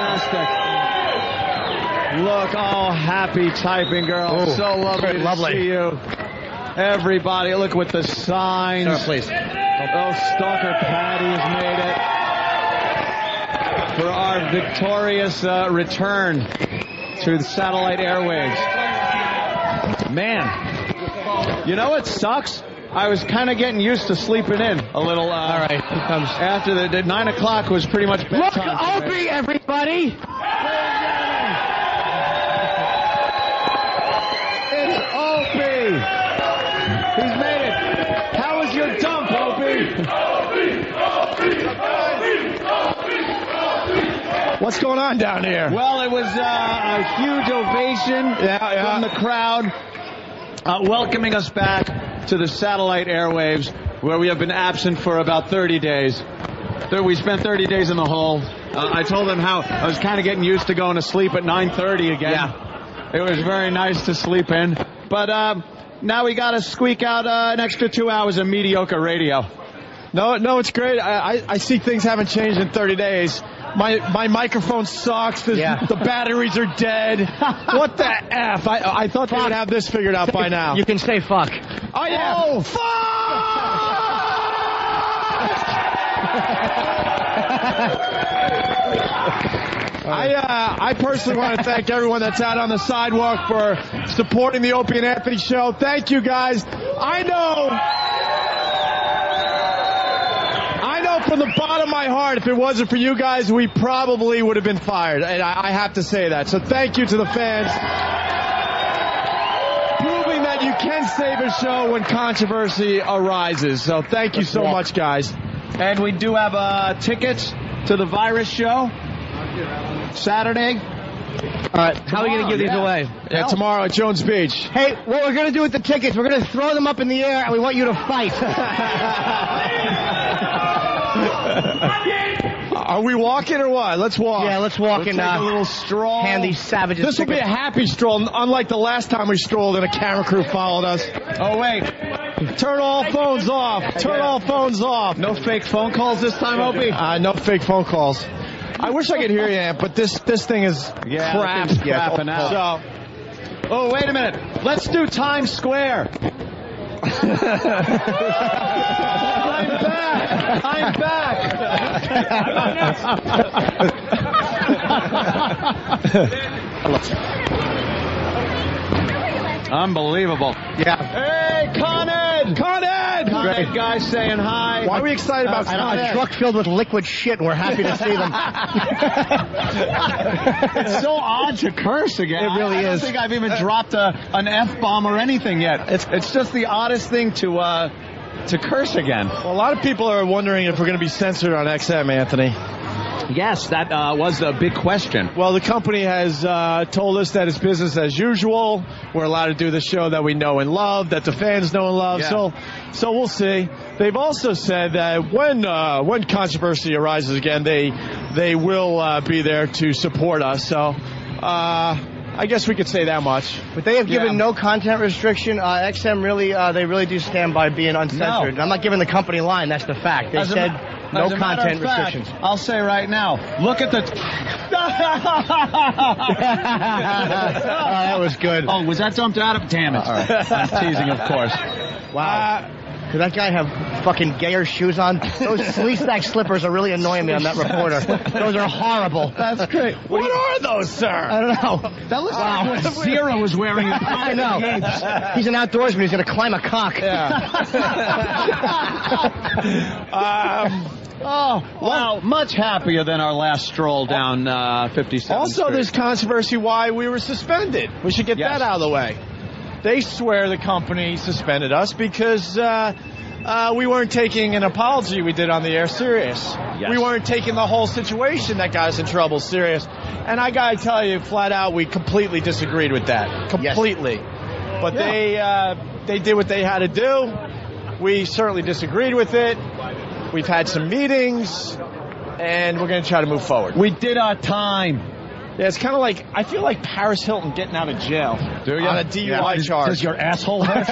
fantastic! Look, happy typing girls. So lovely to see you. Everybody, look with the signs.
Sir, please.
Stalker Patty has made it for our victorious return through the satellite airwaves. Man, you know what sucks? I was kind of getting used to sleeping in a little.
All right, here comes.
After the 9 o'clock was pretty much bedtime.
Look, Opie, everybody!
It's Opie! He's made it! How was your dump, Opie?
What's going on down here?
Well, it was a huge ovation from the crowd welcoming us back to the satellite airwaves, where we have been absent for about 30 days. We spent 30 days in the hole. I told them how I was kind of getting used to going to sleep at 9:30 again. Yeah. It was very nice to sleep in. But now we got to squeak out an extra 2 hours of mediocre radio.
No, it's great. I see things haven't changed in 30 days. My microphone sucks. The batteries are dead. What the F? I thought they would have this figured out by now.
You can say fuck.
Oh, yeah. Oh, fuck! I personally want to thank everyone that's out on the sidewalk for supporting the Opie and Anthony show. Thank you, guys. I know from the bottom of my heart, if it wasn't for you guys, we probably would have been fired. And I have to say that. So thank you to the fans. Proving that you can save a show when controversy arises. So thank you so much, guys.
And we do have tickets to the Virus show Saturday.
How are we going to give these away?
Yeah, tomorrow at Jones Beach.
Hey, what we're going to do with the tickets, we're going to throw them up in the air, and we want you to fight.
Are we walking or what? Let's walk.
Yeah, let's walk
and
take
a little stroll.
Hand these savages.
This will be a happy stroll, unlike the last time we strolled and a camera crew followed us.
Oh, wait.
Turn all phones off. Turn all phones off.
No fake phone calls this time, Opie?
No fake phone calls. I wish I could hear you, Amp, but this thing is crap.
Crapping out.
So,
oh, wait a minute. Let's do Times Square. I'm back. Unbelievable.
Yeah.
Hey, Con Ed!
Con Ed!
Con Ed guys saying hi.
Why are we excited about Con Ed?
A truck filled with liquid shit, and we're happy to see them.
It's so odd to curse again.
It really
I don't
is.
think I've even dropped an F-bomb or anything yet. It's just the oddest thing to curse again.
Well, a lot of people are wondering if we're going to be censored on XM, Anthony.
Yes, that was a big question.
Well, the company has told us that it's business as usual. We're allowed to do the show that we know and love, that the fans know and love.
Yeah.
So we'll see. They've also said that when controversy arises again, they will be there to support us. So I guess we could say that much.
But they have given no content restriction. XM they really do stand by being uncensored.
No.
I'm not giving the company line. That's the fact. They said no content restrictions.
I'll say right now, look at the...
That was good.
Oh, was that dumped out of... Damn it. All right. I'm teasing, of course.
Wow. Does that guy have fucking gayer shoes on? Those sleeve-stack slippers are really annoying me on that reporter. Those are horrible.
That's great.
What are those, sir?
I don't know.
That looks like what Zero was wearing.
I know. He's an outdoorsman. He's going to climb a cock.
Yeah.
Oh, wow. Much happier than our last stroll down 57th
Also,
Street.
there's controversy why we were suspended. We should get that out of the way. They swear the company suspended us because we weren't taking an apology we did on the air serious.
Yes.
We weren't taking the whole situation that got us in trouble serious. And I got to tell you, flat out, we completely disagreed with that. Completely. Yes. But they did what they had to do. We certainly disagreed with it. We've had some meetings, and we're going to try to move forward.
We did our time.
Yeah, it's kind of like, I feel like Paris Hilton getting out of jail.
Do you?
On a DUI charge.
Does your asshole hurt?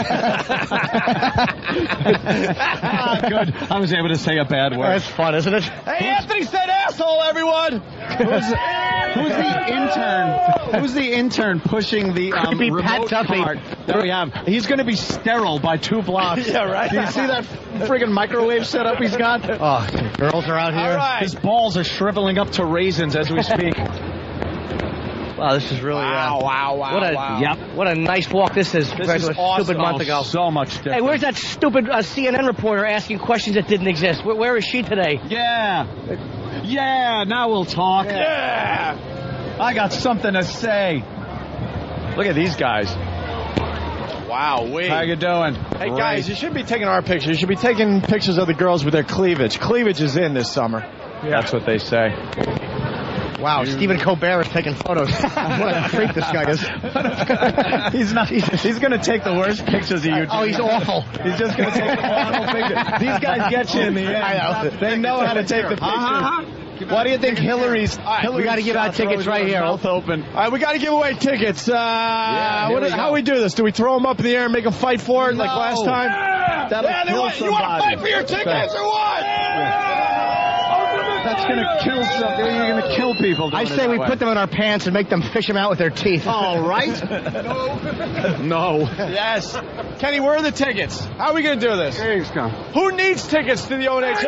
Good. I was able to say a bad word.
That's fun, isn't it?
Hey, Anthony said asshole, everyone!
Who's the intern pushing the remote cart that we have? He's going to be sterile by 2 blocks.
Yeah, right.
Do you see that friggin' microwave setup he's got?
Oh, girls are out here.
All right.
His balls are shriveling up to raisins as we speak.
Wow, this is really
wow.
What a nice walk this is.
This is
a
awesome.
stupid month ago.
So much different.
Hey, where's that stupid CNN reporter asking questions that didn't exist? Where is she today?
Yeah, now we'll talk.
Yeah.
I got something to say. Look at these guys.
Wow,
How you doing?
Hey, guys, you shouldn't be taking our pictures. You should be taking pictures of the girls with their cleavage. Cleavage is in this summer.
Yeah. That's what they say.
Wow, Stephen Colbert is taking photos. What a freak this guy is.
He's not. He's going to take the worst pictures of you.
Oh, he's awful.
He's just going to take the awful pictures. These guys get you in the end.
I know.
They know how to take the pictures. What do you think Hillary's...
We got to give out tickets right here.
Mouth open.
All right, we got to give away tickets. How do we do this? Do we throw them up in the air and make them fight for it like last time?
That'll kill somebody.
You want to fight for your tickets or what?
That's going to kill somebody. You're going to kill people.
I say we put them in our pants and make them fish them out with their teeth.
All right. No.
Yes. Kenny, where are the tickets? How are we going to do this?
Here you go.
Who needs tickets to the ONH?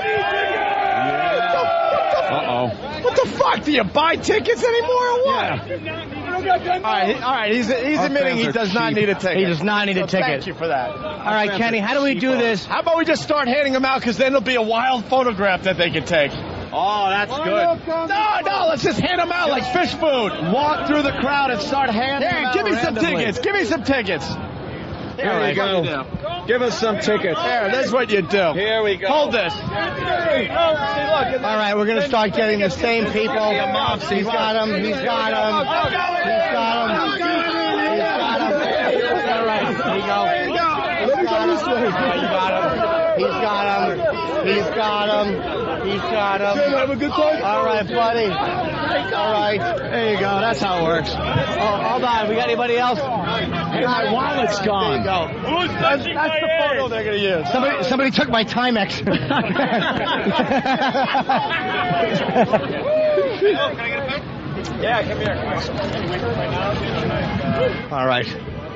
Uh-oh.
What the fuck? Do you buy tickets anymore or what?
Yeah.
All right. He's admitting he does not need a ticket.
He does not need a ticket.
Thank you for that.
All right, Kenny, how do we do this?
How about we just start handing them out, because then there'll be a wild photograph that they can take.
Oh, that's good.
No, let's just hand them out like fish food.
Walk through the crowd and start handing them out
give me some
randomly.
tickets. Give me some tickets.
There you go. Give us some tickets.
There, that's what you do.
Here we go.
Hold this.
All right, we're going to start getting the same people. He's got them. All right, here you go. He's got him.
Have a good time.
All right, buddy. All right.
There you go. That's how it works.
Oh, hold on. We got anybody else?
Hey, my wallet's gone.
There you go. That's the photo they're going to use.
Somebody took my Timex.
Yeah, come here.
All right.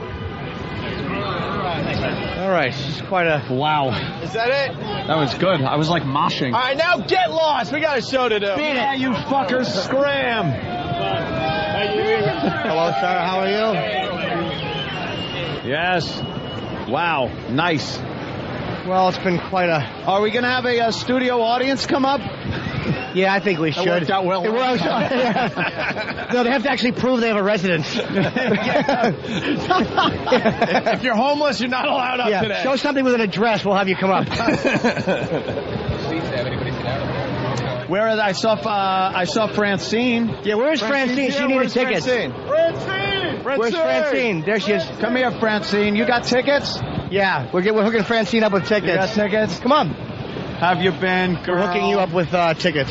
All right. It's quite a...
Wow.
Is that it?
That was good. I was like moshing.
All right, now get lost. We got a show to do.
Yeah, you fuckers. Scram.
Hello, sir. How are you?
Yes. Wow. Nice.
Well, it's been quite a...
Are we going to have a studio audience come up?
Yeah, I think we should.
That worked out well.
No, they have to actually prove they have a residence.
If you're homeless, you're not allowed up today.
Show something with an address. We'll have you come up.
Where is I saw Francine.
Yeah, where's Francine? She needed tickets. Where's Francine? There she is.
Come here, Francine. You got tickets?
Yeah, we're hooking Francine up with tickets.
You got tickets?
Come on.
Have you been, girl?
We're hooking you up with tickets.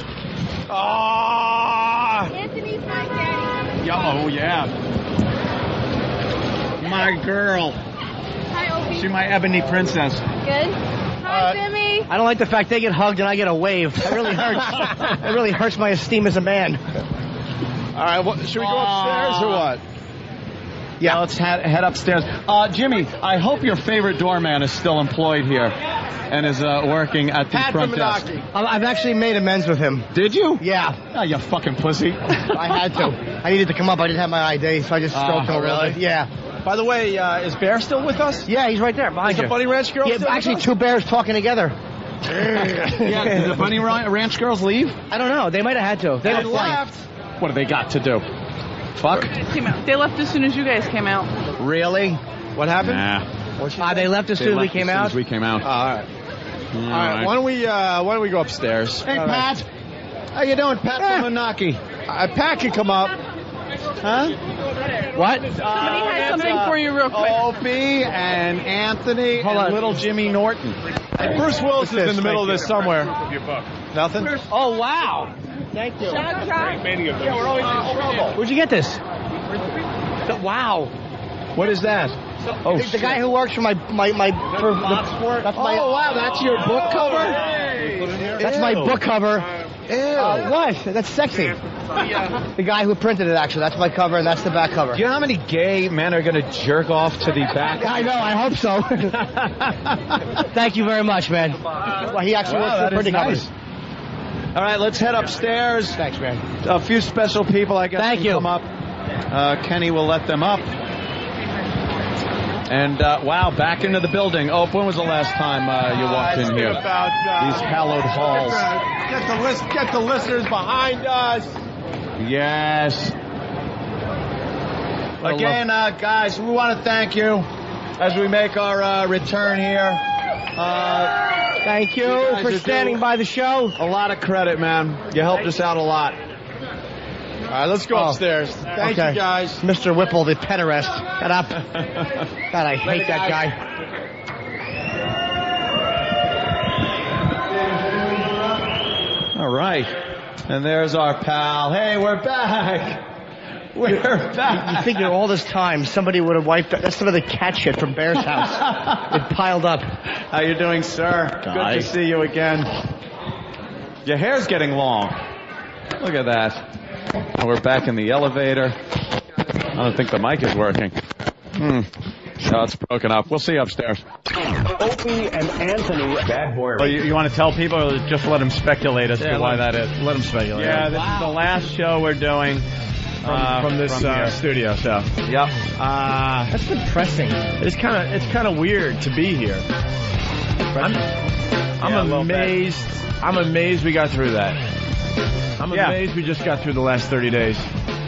Anthony's my daddy.
Oh, yeah. My girl.
Hi, Opie.
She's my ebony princess.
Good? Hi, Jimmy.
I don't like the fact they get hugged and I get a wave. That really hurts. It really hurts my esteem as a man.
All right, should we go upstairs or what?
Yeah, let's head upstairs. Jimmy, I hope your favorite doorman is still employed here and is working at the front desk.
I've actually made amends with him.
Did you?
Yeah.
Oh, you fucking pussy.
I had to. I needed to come up. I didn't have my ID, so I just stroked him a little bit. Yeah.
By the way, is Bear still with us?
Yeah, he's right there behind you.
Is the Bunny Ranch girl still
actually, two bears talking together.
Yeah, did the Bunny Ranch girls leave?
I don't know. They might have had to.
They left.
What have they got to do? Fuck?
They left as soon as you guys came out.
Really?
What happened?
Nah.
They left as soon as we came out?
As we came out.
All right. All right. Why don't we go upstairs?
Hey, Pat. How you doing, Pat from Menaki?
Pat can come up.
Huh?
What?
Somebody has something for you real quick.
Opie and Anthony and little Jimmy Norton.
And Bruce Willis is in the middle of this somewhere. Nothing?
Oh, wow. Thank you.
Yeah, we're always in trouble.
Where'd you get this? Wow.
What is that?
The guy who works for my
Oh, wow, that's your book cover?
That's my book cover.
Ew.
What? That's sexy. The guy who printed it, actually. That's my cover, and that's the back cover.
Do you know how many gay men are going to jerk off to the back?
I know. I hope so. Thank you very much, man. Well, he actually works for printing covers.
All right, let's head upstairs.
Thanks, man.
A few special people, I guess,
Thank you.
come up. Kenny will let them up. And, wow, back into the building. Oh, when was the last time you walked in here? These hallowed halls.
Get the listeners behind us.
Yes. Again, guys, we want to thank you as we make our return here.
Thank you for standing by the show.
A lot of credit, man. You helped us out a lot.
All right, let's go upstairs. Thank you, guys.
Mr. Whipple, the pederast. Get up. God, I hate that guy.
All right. And there's our pal. Hey, we're back. We're back.
You figure all this time somebody would have wiped up. That's some of the cat shit from Bear's house. It piled up.
How you doing, sir? Good to see you again. Your hair's getting long. Look at that. And we're back in the elevator. I don't think the mic is working. No, it's broken up. We'll see you upstairs.
Opie and Anthony. Bad boy.
Oh, you want to tell people or just let them speculate as to why that is?
Let them speculate.
Yeah, this is the last show we're doing.
from this studio. So,
yep.
That's depressing.
It's kind of weird to be here. I'm amazed. I'm amazed we got through that. I'm amazed we just got through the last 30 days.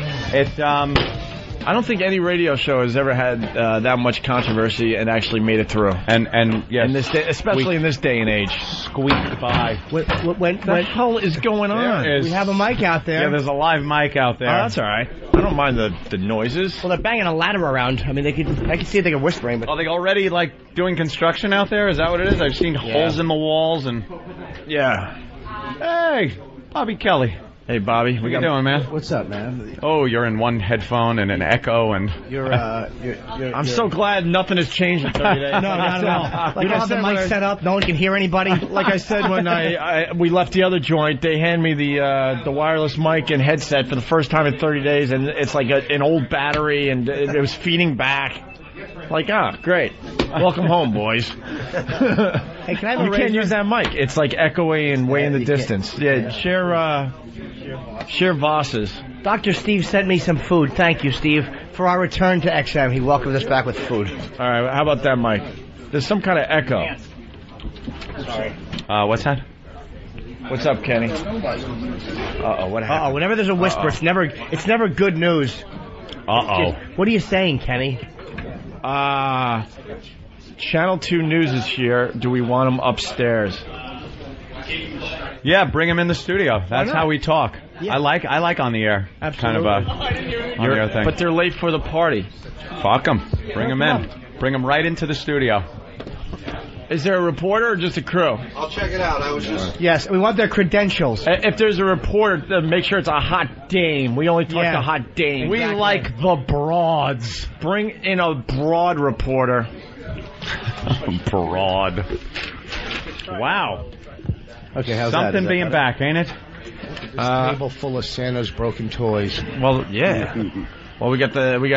I don't think any radio show has ever had that much controversy and actually made it through.
And yes,
in this day, especially in this day and age,
squeaked by.
What the hell is going on?
We have a mic out there.
Yeah, there's a live mic out there.
Oh, that's all right. I don't mind the noises.
Well, they're banging a ladder around. I mean, I can see if they're whispering. But
are they already like doing construction out there? Is that what it is? I've seen holes in the walls and.
Yeah.
Hey, Bobby Kelly.
Hey, Bobby.
What you doing, man?
What's up, man?
Oh, you're in one headphone and an echo, and
I'm so glad nothing has changed in 30 days.
No, not at all. Like, I have the mic set up. No one can hear anybody.
Like I said when we left the other joint, they hand me the wireless mic and headset for the first time in 30 days, and it's like an old battery, and it was feeding back. Like, great. Welcome home, boys.
Hey, can I have a
You can't use that mic. It's like echoey and way in the distance. Yeah, share Voss's.
Dr. Steve sent me some food. Thank you, Steve. For our return to XM, he welcomed us back with food.
All right, how about that mic? There's some kind of echo.
Sorry.
What's that?
What's up, Kenny?
What happened? Whenever there's a whisper, it's never good news. What are you saying, Kenny?
Channel 2 News is here. Do we want them upstairs?
Yeah, bring them in the studio. That's how we talk. Yeah. I like on the air.
Absolutely.
Kind of on the air thing.
But they're late for the party.
Fuck them. Bring them in. Bring them right into the studio.
Is there a reporter or just a crew?
I'll check it out. I was just...
Yes, we want their credentials.
If there's a reporter, make sure it's a hot dame. We only talk to hot dames.
We like the broads.
Bring in a broad reporter.
Broad. Wow.
Okay, how's
something
that?
being back, ain't it?
This table full of Santa's broken toys.
Well, yeah. Well, we got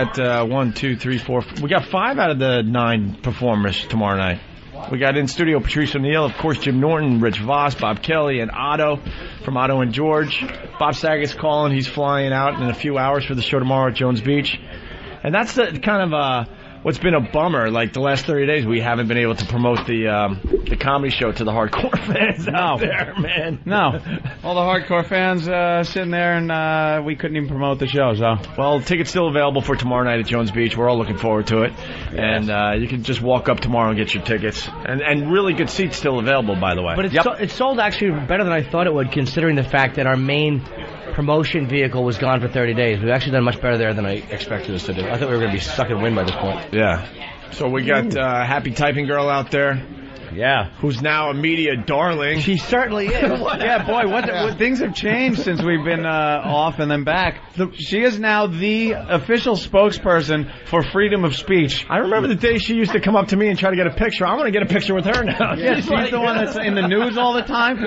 1, 2, 3, 4. We got 5 out of the 9 performers tomorrow night. We got in studio Patrice O'Neill, of course, Jim Norton, Rich Voss, Bob Kelly, and Otto from Otto and George. Bob Saget's calling. He's flying out in a few hours for the show tomorrow at Jones Beach. And that's the kind of what's been a bummer. Like the last 30 days, we haven't been able to promote the comedy show to the hardcore fans out there, man.
No. All the hardcore fans sitting there, and we couldn't even promote the show. So,
well, tickets still available for tomorrow night at Jones Beach. We're all looking forward to it. Yes. And you can just walk up tomorrow and get your tickets. And really good seats still available, by the way.
But it's sold actually better than I thought it would, considering the fact that our main promotion vehicle was gone for 30 days. We've actually done much better there than I expected us to do. I thought we were going to be stuck in wind by this point.
Yeah. So we got Happy Typing Girl out there.
Yeah.
Who's now a media darling.
She certainly is.
Yeah, boy, what things have changed since we've been off and then back. She is now the official spokesperson for freedom of speech.
I remember the day she used to come up to me and try to get a picture. I want to get a picture with her now.
Yeah, she's the one that's in the news all the time.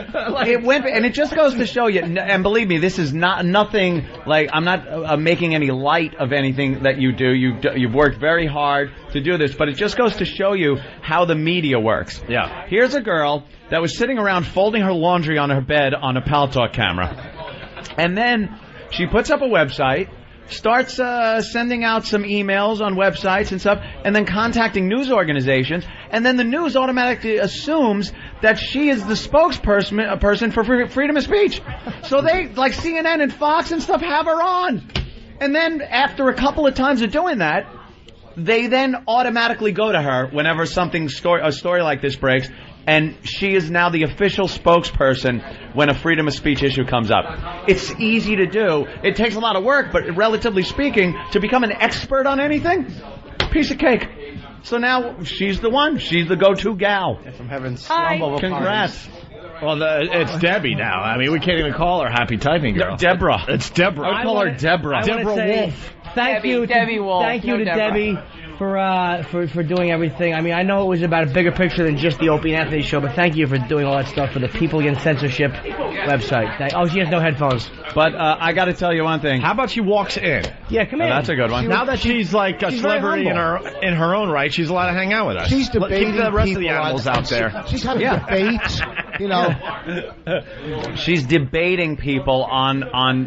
It just goes to show you, and believe me, this is nothing, like, I'm not making any light of anything that you do. You've worked very hard to do this, but it just goes to show you how the media works.
Yeah.
Here's a girl that was sitting around folding her laundry on her bed on a Pal Talk camera. And then she puts up a website, starts sending out some emails on websites and stuff, and then contacting news organizations. And then the news automatically assumes that she is the spokesperson for freedom of speech. So they, like CNN and Fox and stuff, have her on. And then after a couple of times of doing that, they then automatically go to her whenever a story like this breaks, and she is now the official spokesperson when a freedom of speech issue comes up. It's easy to do. It takes a lot of work, but relatively speaking, to become an expert on anything, piece of cake. So now she's the one. She's the go-to gal.
From heaven's slumber.
Congrats.
Well, it's Debbie now. I mean, we can't even call her Happy Typing Girl.
Deborah.
It's Deborah.
I would call her Deborah.
Deborah Wolf.
Thank you,
Debbie Wolf.
Thank you to
Deborah.
Debbie for doing everything. I mean, I know it was about a bigger picture than just the Opie and Anthony show, but thank you for doing all that stuff for the People Against Censorship website. Oh, she has no headphones.
But I got to tell you one thing.
How about she walks in?
Yeah, come in.
That's a good one.
Now that she's like a celebrity in her own right, she's allowed to hang out with us.
She's debating
Keep the rest of the
people
animals out there.
She's having debates, you know.
She's debating people on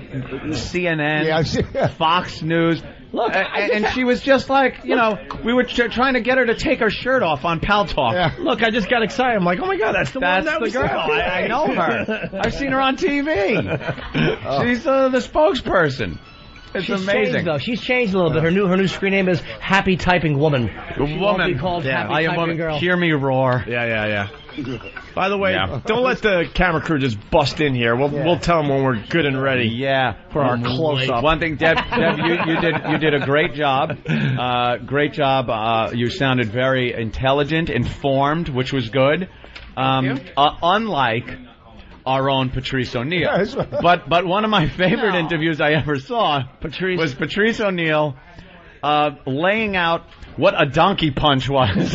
CNN, Fox News. Look, and she was just like, you know, we were trying to get her to take her shirt off on Pal Talk.
Yeah. Look, I just got excited. I'm like, oh my God, that's the one that was
the girl. I know her. I've seen her on TV. She's the spokesperson. It's amazing.
Changed, though. She's changed a little bit. Her new screen name is Happy Typing Woman. She won't be called Happy Typing Girl.
Hear me roar.
Yeah. By the way, don't let the camera crew just bust in here. We'll tell them when we're good and ready.
Yeah,
for our close up.
One thing, Deb, you did a great job. Great job. You sounded very intelligent, informed, which was good. Unlike our own Patrice O'Neal.
Yeah, that's right.
But one of my favorite interviews I ever saw was Patrice O'Neal laying out what a donkey punch was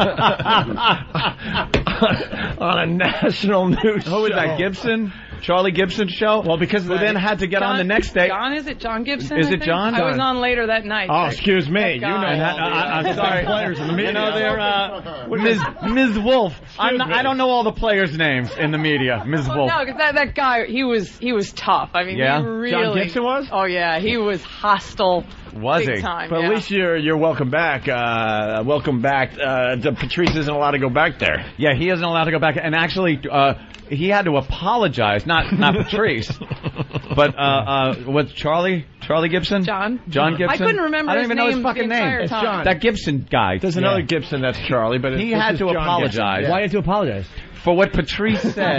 on a national news show.
Who was that, Gibson? Charlie Gibson's show? Well, because we then had to get on the next day.
Is it John Gibson?
Is it John?
I was on later that night.
Oh, excuse me. You know
I'm sorry.
Players in the media.
You know, they're Ms. Wolf. I don't know all the players' names in the media. Ms. Wolf.
No, because that guy, he was tough. I mean, he really.
John Gibson was?
Oh yeah, he was hostile.
Was
big
he?
Time,
but at least you're welcome back. Welcome back. Patrice isn't allowed to go back there.
Yeah, he isn't allowed to go back. And actually, he had to apologize. Not Patrice, but what's Charlie Gibson?
John
Gibson.
I couldn't remember.
I don't even know his fucking name.
It's John.
That Gibson guy.
There's another Gibson that's Charlie, but
he had to apologize.
Yeah. Why did you apologize?
For what Patrice said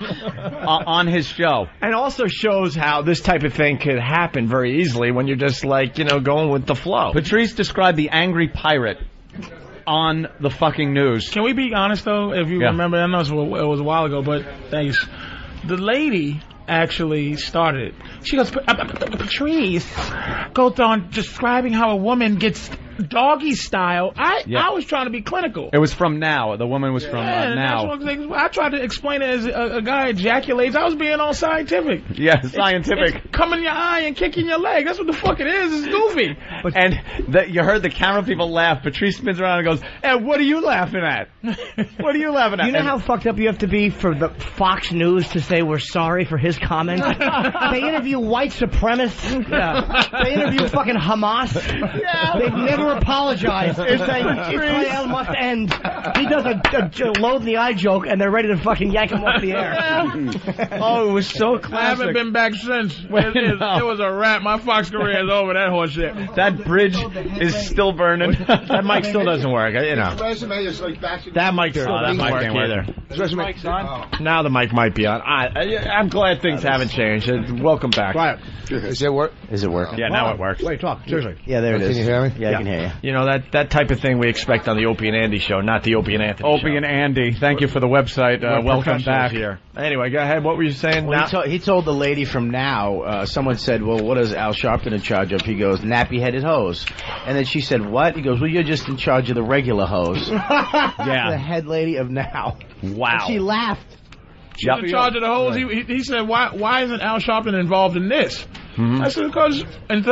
on his show.
And also shows how this type of thing could happen very easily when you're just like, going with the flow.
Patrice described the angry pirate on the fucking news.
Can we be honest, though, if you remember? I know it was a while ago, but thanks. The lady actually started it. She goes, Patrice goes on describing how a woman gets doggy style. I was trying to be clinical.
It was from Now. The woman was from Now.
I tried to explain it as a guy ejaculates. I was being all scientific.
Yeah, scientific.
It's come in your eye and kick in your leg. That's what the fuck it is. It's goofy.
And you heard the camera people laugh. Patrice spins around and goes, "Hey, what are you laughing at? What are you laughing at?"
You know how fucked up you have to be for the Fox News to say we're sorry for his comment? They interview white supremacists. They interview fucking Hamas. They've never apologize. Israel must end. He does a load in the eye joke, and they're ready to fucking yank him off the air.
Oh, it was so classic.
I haven't been back since. It was a wrap. My Fox career is over. That horse shit.
That bridge is still burning.
That mic still doesn't work.
His resume is like back to
that mic still doesn't work either.
His resume's on?
Now the mic might be on. I'm glad things haven't changed. Welcome back.
Right. Is it work?
Is it working?
Yeah, now it works.
Wait, talk. Seriously.
Yeah, there it is.
Can you hear me?
Yeah, I can hear you.
You know, that type of thing we expect on the Opie and Andy show, not the Opie and Anthony show.
Opie and Andy, thank you for the website. Welcome back.
Here. Anyway, go ahead. What were you saying?
Well, he told the lady from Now, someone said, well, what is Al Sharpton in charge of? He goes, nappy-headed hose. And then she said, what? He goes, well, you're just in charge of the regular hose.
Yeah.
The head lady of Now.
Wow.
And she laughed.
She's in charge of the hose. He said, why isn't Al Sharpton involved in this?
Mm-hmm.
I said, because,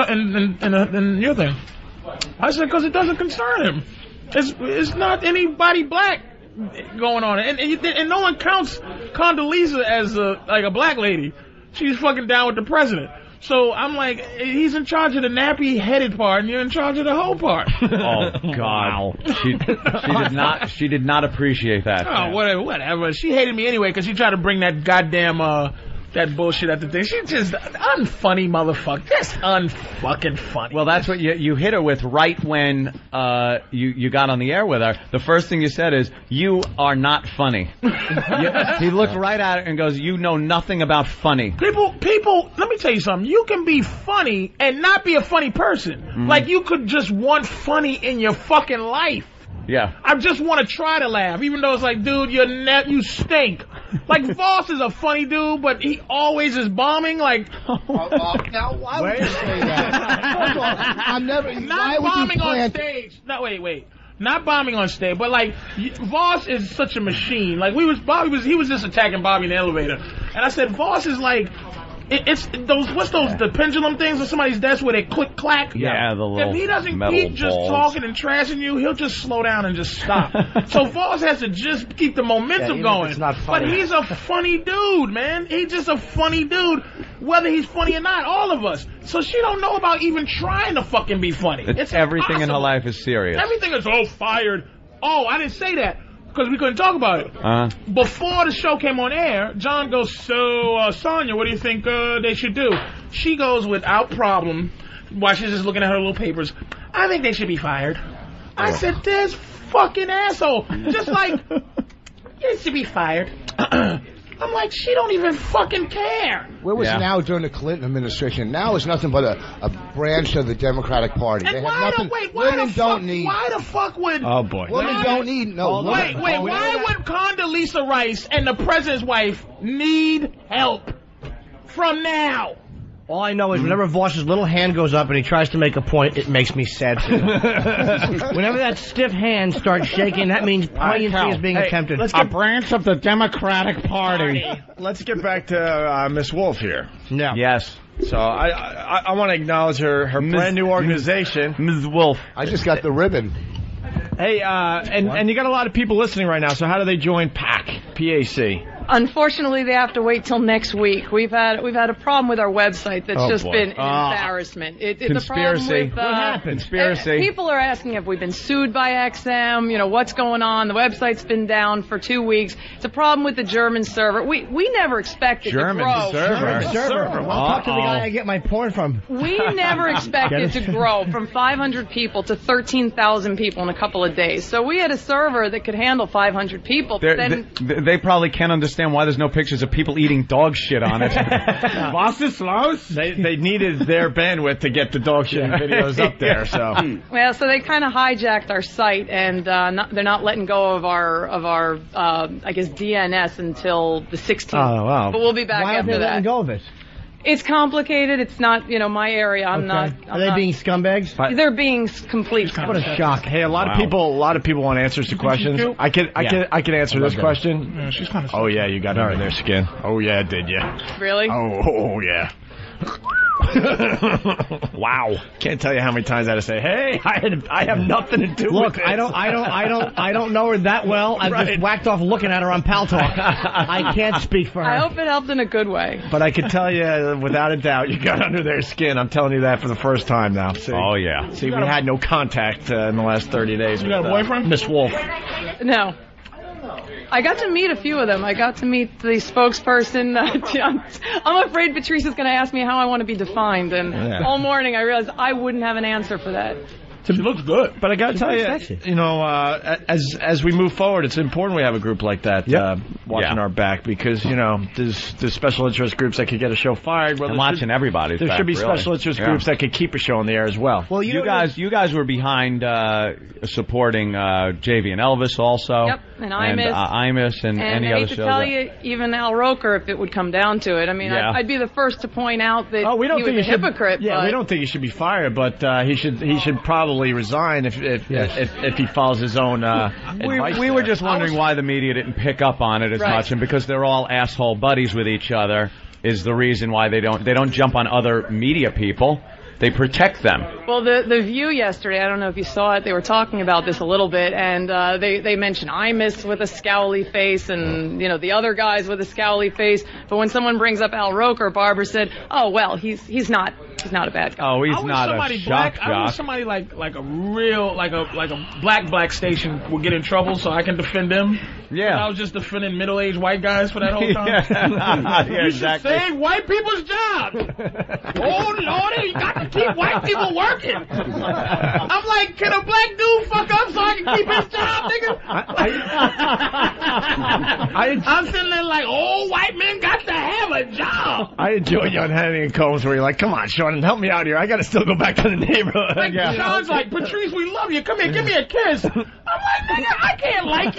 and your thing. I said, because it doesn't concern him. It's not anybody black going on. And no one counts Condoleezza as a black lady. She's fucking down with the president. So I'm like, he's in charge of the nappy-headed part, and you're in charge of the whole part.
Oh God, she did not appreciate that.
Oh, whatever. She hated me anyway because she tried to bring that goddamn that bullshit at the thing. She's just unfunny motherfucker. Just unfucking funny.
Well, that's what you hit her with right when you got on the air with her. The first thing you said is, "You are not funny." He looked right at her and goes, "You know nothing about funny."
People. Let me tell you something. You can be funny and not be a funny person.
Mm-hmm.
Like you could just want funny in your fucking life.
Yeah.
I just want to try to laugh, even though it's like, dude, you stink. Like, Voss is a funny dude, but he always is bombing. Like,
now, why would you say that? I'm never.
Not bombing on stage. No, wait. Not bombing on stage, but like, Voss is such a machine. Like, he was just attacking Bobby in the elevator. And I said, Voss is like, it's those, the pendulum things on somebody's desk where they click clack?
Yeah, the little
If he doesn't
metal
keep just
balls.
talking and trashing you, he'll just slow down and just stop. So Voss has to just keep the momentum going.
It's not funny.
But he's a funny dude, man. He's just a funny dude, whether he's funny or not, all of us. So she don't know about even trying to fucking be funny. It's
everything in her
impossible.
life is serious.
Everything is fired. Oh, I didn't say that because we couldn't talk about it. Before the show came on air, John goes, so, Sonya, what do you think they should do? She goes, without problem, while she's just looking at her little papers, I think they should be fired. I said, this fucking asshole. Just like, you should be fired. I'm like, she don't even fucking care.
Where was now during the Clinton administration? Now it's nothing but a branch of the Democratic Party.
And
they
why
have nothing.
why the fuck would...
Oh, boy.
Women don't need... No.
Wait, why would Condoleezza Rice and the president's wife need help from now?
All I know is whenever Voss's little hand goes up and he tries to make a point, it makes me sad for him. Whenever that stiff hand starts shaking, that means poignancy is being attempted.
A branch of the Democratic Party.
Let's get back to Miss Wolf here.
Yeah.
Yes.
So I want to acknowledge her brand new organization.
Ms. Wolf.
I just got the ribbon.
Hey, and you got a lot of people listening right now, so how do they join PAC? P-A-C.
Unfortunately, they have to wait till next week. We've had a problem with our website that's been an embarrassment. It's
Conspiracy.
a problem with,
What happened? Conspiracy.
People are asking if we've been sued by XM. You know, what's going on? The website's been down for 2 weeks. It's a problem with the German server. We never expected to grow.
German server. Well, talk to the guy I get my porn from.
We never expected to grow from 500 people to 13,000 people in a couple of days. So we had a server that could handle 500 people. But then
they probably can't understand why there's no pictures of people eating dog shit on it.
They needed their bandwidth to get the dog shit videos up there. So
so they kind of hijacked our site, and they're not letting go of our I guess DNS until the 16th.
Oh wow!
But we'll be back
Why
after
are they
that.
letting go of it?
It's complicated. It's not, my area. I'm not.
Are they being scumbags?
They're being complete scumbags.
What a shock!
Hey, a lot of people want answers to questions. I can answer this question.
Yeah, she's kind of.
Oh yeah, you got her in their skin. Oh yeah, did you?
Really?
Oh yeah. Wow! Can't tell you how many times I had to say, "Hey, I have nothing to do with this."
Look, I don't know her that well. I've just whacked off looking at her on Pal Talk. I can't speak for her.
I hope it helped in a good way.
But I can tell you, without a doubt, you got under their skin. I'm telling you that for the first time now. See?
Oh yeah.
See, we had no contact in the last 30 days.
You got a boyfriend?
Miss Wolf.
No. I got to meet a few of them. I got to meet the spokesperson. I'm afraid Patrice is going to ask me how I want to be defined, and all morning I realized I wouldn't have an answer for that.
She looks good. But I got to tell you, as we move forward, it's important we have a group like that watching our back, because, there's special interest groups that could get a show fired.
Well, I'm watching everybody's back.
There should be special interest groups that could keep a show on the air as well.
Well, you guys were behind supporting JV and Elvis also.
Yep, and Imus.
And any other shows.
And I hate to tell you, even Al Roker, if it would come down to it. I mean, I'd be the first to point out that he was a hypocrite.
Yeah, we don't think he should be fired, but he should probably resign if he follows his own advice.
We were just wondering why the media didn't pick up on it as much, and because they're all asshole buddies with each other is the reason why they don't jump on other media people. They protect them.
Well, the View yesterday, I don't know if you saw it, they were talking about this a little bit, and they mentioned Imus with a scowly face and, the other guys with a scowly face. But when someone brings up Al Roker, Barbara said, oh, well, he's not a bad guy.
Oh, he's not a shock jock.
I wish somebody like a real, like a black station would get in trouble so I can defend them.
Yeah.
I was just defending middle-aged white guys for that whole time. You should save white people's jobs. Oh, Lordy, you got to keep white people working. I'm like, can a black dude fuck up so I can keep his job, nigga? I'm sitting there like, white men got to have a job.
I enjoy you on Hannity and Combs where you're like, come on, Sean, help me out here. I got to still go back to the neighborhood.
Sean's like, Patrice, we love you. Come here, give me a kiss. I'm I'm like, nigga, I can't like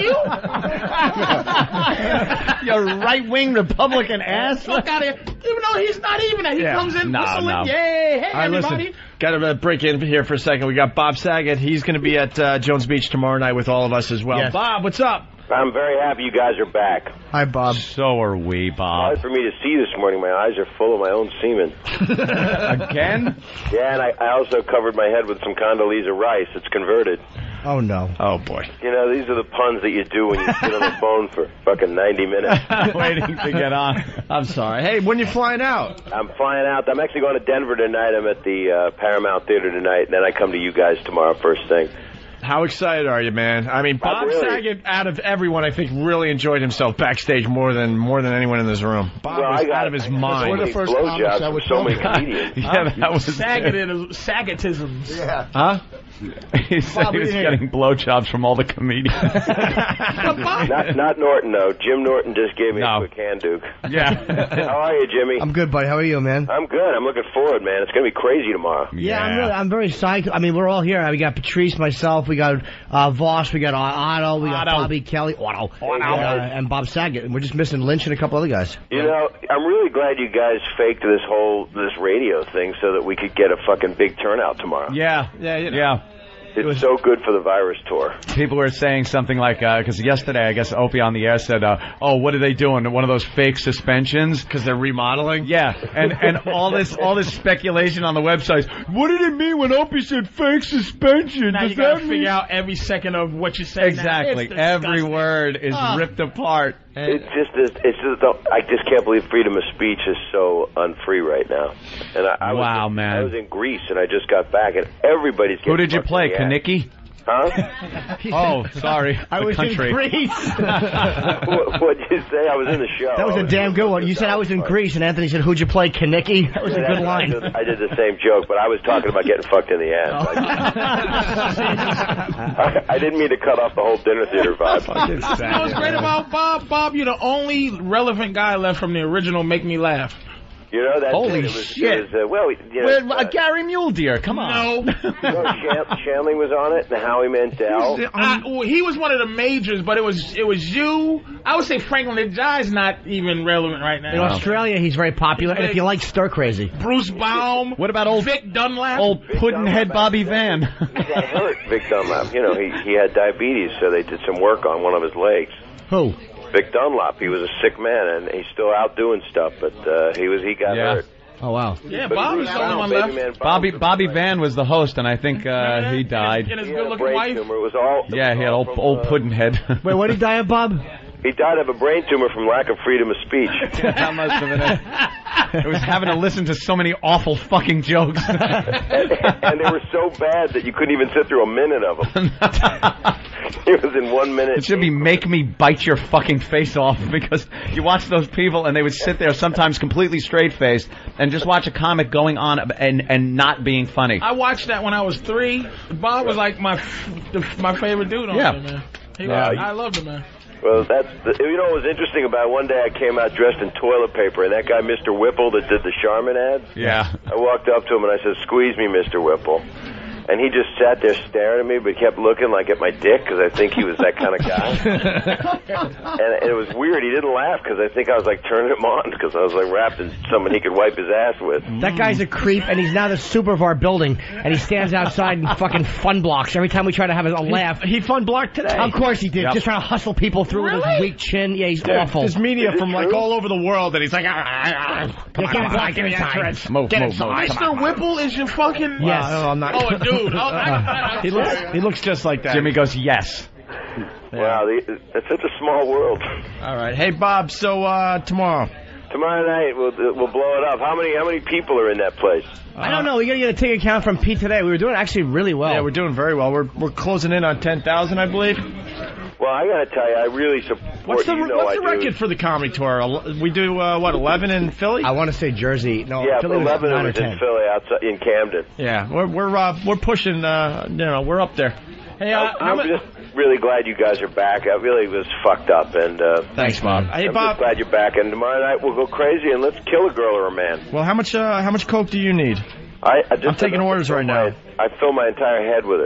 you.
You right-wing Republican ass.
Fuck out of here. Even though he's not even that. He comes in whistling, yay, hey, everybody.
Listen, got to break in here for a second. We got Bob Saget. He's going to be at Jones Beach tomorrow night with all of us as well.
Yes.
Bob, what's up?
I'm very happy you guys are back.
Hi, Bob.
So are we, Bob.
Hard for me to see this morning. My eyes are full of my own semen.
Again?
Yeah, and I also covered my head with some Condoleezza Rice. It's converted.
Oh, no.
Oh, boy.
You know, these are the puns that you do when you sit on the phone for fucking 90 minutes.
Waiting to get on.
I'm sorry. Hey, when you flying out?
I'm flying out. I'm actually going to Denver tonight. I'm at the Paramount Theater tonight, and then I come to you guys tomorrow first thing.
How excited are you, man? I mean, Bob Saget, out of everyone, I think really enjoyed himself backstage more than anyone in this room. Bob was out of his mind.
One of the first blowjobs from so many comedians.
Yeah, that was
Sagetisms.
Yeah.
Huh?
He said he was getting blowjobs from all the comedians.
not Norton, though. Jim Norton just gave me a quick hand, Duke.
Yeah.
How are you, Jimmy?
I'm good, buddy. How are you, man?
I'm good. I'm looking forward, man. It's going to be crazy tomorrow.
Yeah, I'm very psyched. I mean, we're all here. We got Patrice, myself, we got Voss, we got Otto, we got Bobby Kelly, and Bob Saget. And we're just missing Lynch and a couple other guys.
You know, I'm really glad you guys faked this radio thing so that we could get a fucking big turnout tomorrow.
Yeah.
It's so good for the virus tour.
People were saying something like, because yesterday, I guess Opie on the air said, oh, what are they doing? One of those fake suspensions?
Because they're remodeling?
Yeah, and all this speculation on the websites. What did it mean when Opie said fake suspension?
Now you got to figure out every second of what you say.
Exactly. Every word is ripped apart.
I just can't believe freedom of speech is so unfree right now. And I was in Greece and I just got back and everybody's getting.
Who did you play, Kaniki?
Huh?
Oh, sorry.
I was in Greece.
What'd you say? I was in the show.
That was a damn good one. You said I was in Greece, and Anthony said, "Who'd you play, Kaniki?" That was a good line.
I did the same joke, but I was talking about getting fucked in the ass. I didn't mean to cut off the whole dinner theater vibe.
You know what's great about Bob? Bob, you're the only relevant guy left from the original Make Me Laugh.
You know, that's
holy shit! Gary Muledeer, come on.
No. Shanley was on it, and Howie Mandel.
He was one of the majors, but it was you. I would say Franklin Ajay's not even relevant right now.
In Australia, he's very popular, and if you like Stir Crazy.
Bruce Baum.
What about old
Vic Dunlap?
Old Puddinhead Bobby Van.
He got hurt, Vic Dunlap. You know, he had diabetes, so they did some work on one of his legs.
Who?
Vic Dunlap. He was a sick man, and he's still out doing stuff, but he got hurt.
Oh, wow.
Yeah, Bob was the only one left.
Bobby Van was the host, and I think he died.
And his good-looking wife.
Tumor. It was all,
he had old Puddinhead.
Wait, what did he die of, Bob?
He died of a brain tumor from lack of freedom of speech.
That must have been it. It was having to listen to so many awful fucking jokes.
and they were so bad that you couldn't even sit through a minute of them. It was in 1 minute.
It should be make me bite your fucking face off, because you watch those people and they would sit there sometimes completely straight-faced and just watch a comic going on and not being funny.
I watched that when I was 3. Bob was like my favorite dude on there, man. I loved him, man.
Well, you know what was interesting about it? One day I came out dressed in toilet paper, and that guy, Mr. Whipple, that did the Charmin ads, I walked up to him and I said, "Squeeze me, Mr. Whipple." And he just sat there staring at me, but kept looking like at my dick, because I think he was that kind of guy. And it was weird. He didn't laugh, because I think I was like turning him on, because I was like wrapped in something he could wipe his ass with.
That guy's a creep, and he's now the super of our building, and he stands outside and fucking fun blocks every time we try to have a laugh.
He fun blocked today.
Of course he did. Just trying to hustle people through with his weak chin. Yeah, he's awful.
There's media from like all over the world, and he's like,
Come on, get inside.
Mr. Whipple is your fucking...
Yes.
I'm not.
Oh, dude.
He looks just like that.
Jimmy goes, yes.
Wow, it's such a small world.
All right. Hey, Bob, so tomorrow
night, we'll blow it up. How many people are in that place?
I don't know. We got to get a ticket count from Pete today. We were doing actually really well.
Yeah, we're doing very well. We're closing in on 10,000, I believe.
Well, I got to tell you, I really support
What's the record for the comedy tour? We do, 11 in Philly?
I want to say Jersey. No,
yeah,
Philly
11
was 9 or
was
10.
in Philly, outside in Camden.
Yeah, we're pushing, we're up there. Hey,
I'm just really glad you guys are back. I really was fucked up, and
thanks, Bob. Hey,
I'm
Bob,
just glad you're back. And tomorrow night we'll go crazy and let's kill a girl or a man.
Well, how much coke do you need?
I'm
taking orders right now.
I fill my entire head with it.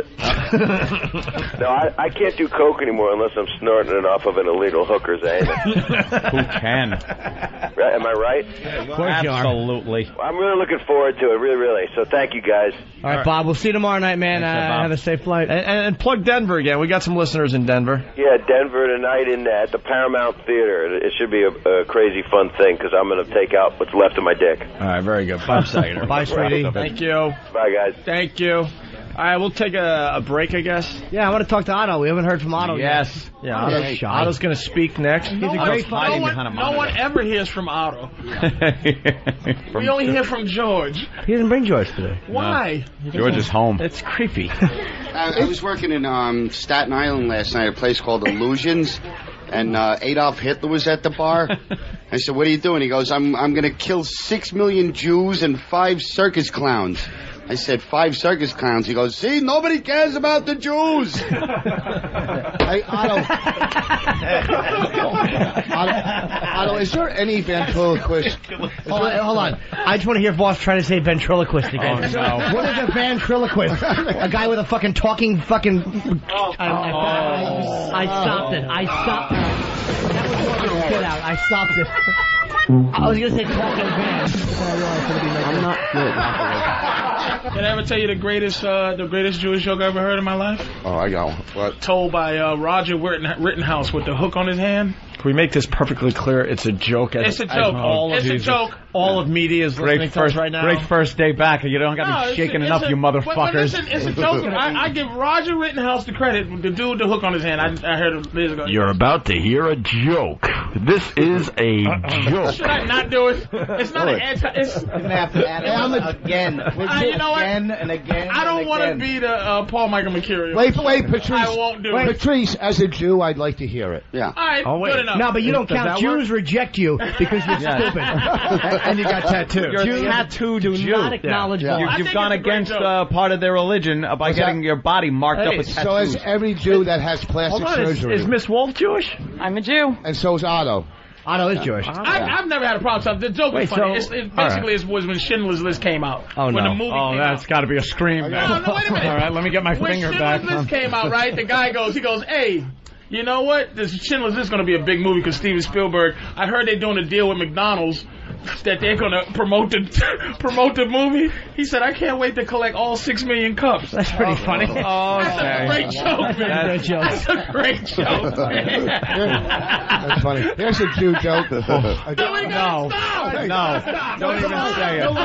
No, I can't do coke anymore unless I'm snorting it off of an illegal hooker's anus.
Who can?
Right, am I right?
Absolutely.
I'm really looking forward to it, really. So thank you, guys.
All right, Bob. We'll see you tomorrow night, man. Have a safe flight.
And plug Denver again. We got some listeners in Denver.
Yeah, Denver tonight at the Paramount Theater. It should be a crazy fun thing because I'm going to take out what's left of my dick.
All right, very good. Bob Saget. Bye, sweetie. Thank you.
Bye, guys.
Thank you. All right, we'll take a break, I guess.
Yeah, I want to talk to Otto. We haven't heard from Otto yet.
Yeah, Otto's going to speak next.
He's a great fighter. No one ever hears from Otto. We only hear from George.
He didn't bring George today.
Why?
George is home.
It's creepy.
I was working in Staten Island last night at a place called Illusions, and Adolf Hitler was at the bar. I said, "What are you doing?" He goes, "I'm going to kill 6 million Jews and 5 circus clowns." I said, 5 circus clowns. He goes, "See, nobody cares about the Jews."
Hey, Otto, is there any ventriloquist?
Hold on. I just want to hear Boss trying to say ventriloquist again.
Oh, no.
What is a ventriloquist? A guy with a fucking talking fucking... I stopped it. That was get out. I stopped it. I was going to say talking van. I'm not good.
Did I ever tell you the greatest Jewish joke I ever heard in my life?
Oh, I got one. What?
Told by Roger Rittenhouse with the hook on his hand.
Can we make this perfectly clear? It's a joke.
It's a joke. It's a joke.
All of media is listening to us right now.
Great first day back. You don't got to be shaking it up, you motherfuckers.
But listen, it's a joke. I give Roger Rittenhouse the credit. The dude with the hook on his hand. I heard it years ago.
You're about to hear a joke. This is a joke.
Should I not do it? It's not an anti... It's...
Again.
You know what?
Again and again.
I don't want to be the Paul Michael Mercurio.
Wait, Patrice.
I won't do it.
Patrice, as a Jew, I'd like to hear it.
Yeah.
All right, good enough.
No, but you don't count. Jews reject you because you're stupid.
And you got tattooed.
You're a tattooed
do
Jew.
not acknowledge that.
You've gone against part of their religion by getting your body marked up with tattoos.
So is every Jew that has plastic surgery.
Is Miss Wolf Jewish?
I'm a Jew.
And so is Otto.
Otto is Jewish.
I've never had a problem. So the joke is funny. It was when Schindler's List came out.
Oh, no.
When the movie came out.
That's got to be a scream.
No, wait a minute.
All right, let me get my finger back.
When Schindler's List came out, right, the guy goes, hey, you know what? This Schindler's List is going to be a big movie because Steven Spielberg, I heard they're doing a deal with McDonald's that they're going to promote the movie. He said, I can't wait to collect all 6 million cups.
That's pretty funny.
That's a great joke, man. That's a great joke, man.
That's funny. Here's a Jew joke.
No. Don't even say it.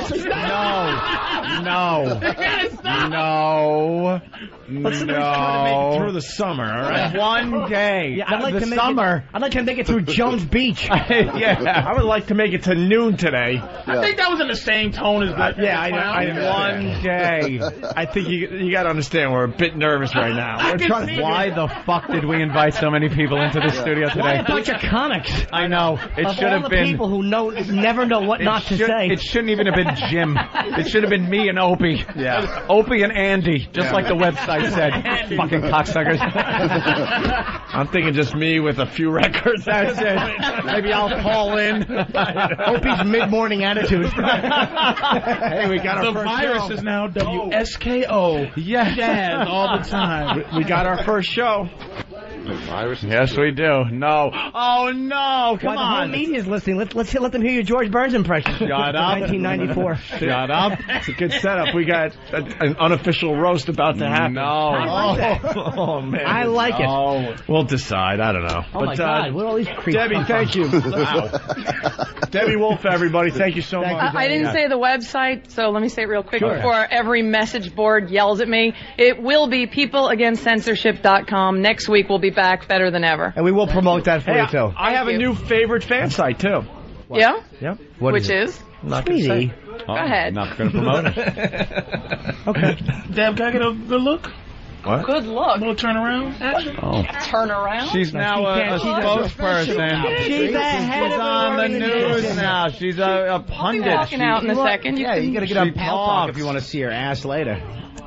No. Let's try to make it through the summer, all right?
One day.
Yeah, I'd like to make it through Jones Beach.
Yeah, I would like to make it to noon today.
I think that was in the same tone as that.
Yeah, I know. One day. I think you got to understand we're a bit nervous right now.
Why the fuck did we invite so many people into the studio today?
Why a bunch of comics?
I know. It should have been
people who never know what not to say.
It shouldn't even have been Jim. It should have been me and Opie.
Yeah.
Opie and Andy, just like the website said. Fucking cocksuckers.
I'm thinking just me with a few records. That's it. Maybe I'll call in.
Opie's mid-morning attitude.
Hey, we got our first
virus
show.
Is now WSKO.
Yes.
Jazz all the time.
We got our first show.
Virus? Yes, we do. No. Oh, no. Come
on. The
on.
whole media's listening. Let them hear your George Burns impression.
Shut up.
1994.
Shut up.
It's a good setup. We got an unofficial roast about to happen.
No.
I like that.
Oh, man.
I like it.
Oh, we'll decide. I don't know.
Oh, my God. What are all these creeps?
Debbie, thank you. Wow. Debbie Wolf, everybody. Thank you so much.
I didn't say the website, so let me say it real quick before every message board yells at me. It will be peopleagainstcensorship.com. Next week we'll be back better than ever.
And we will promote that for you, too.
I have a new favorite fan site, too.
What? Yeah?
Yep.
Which is?
I'm not going to say.
Go ahead.
Not going to promote it.
Okay. Deb, can I get a good look?
What?
Good look.
A little turnaround action?
Oh.
Turn around?
She's now a spokesperson.
She's
on the news now. She's a pundit.
I'll be walking out in a second.
You gotta get on Pal Talk if you want to see her ass later.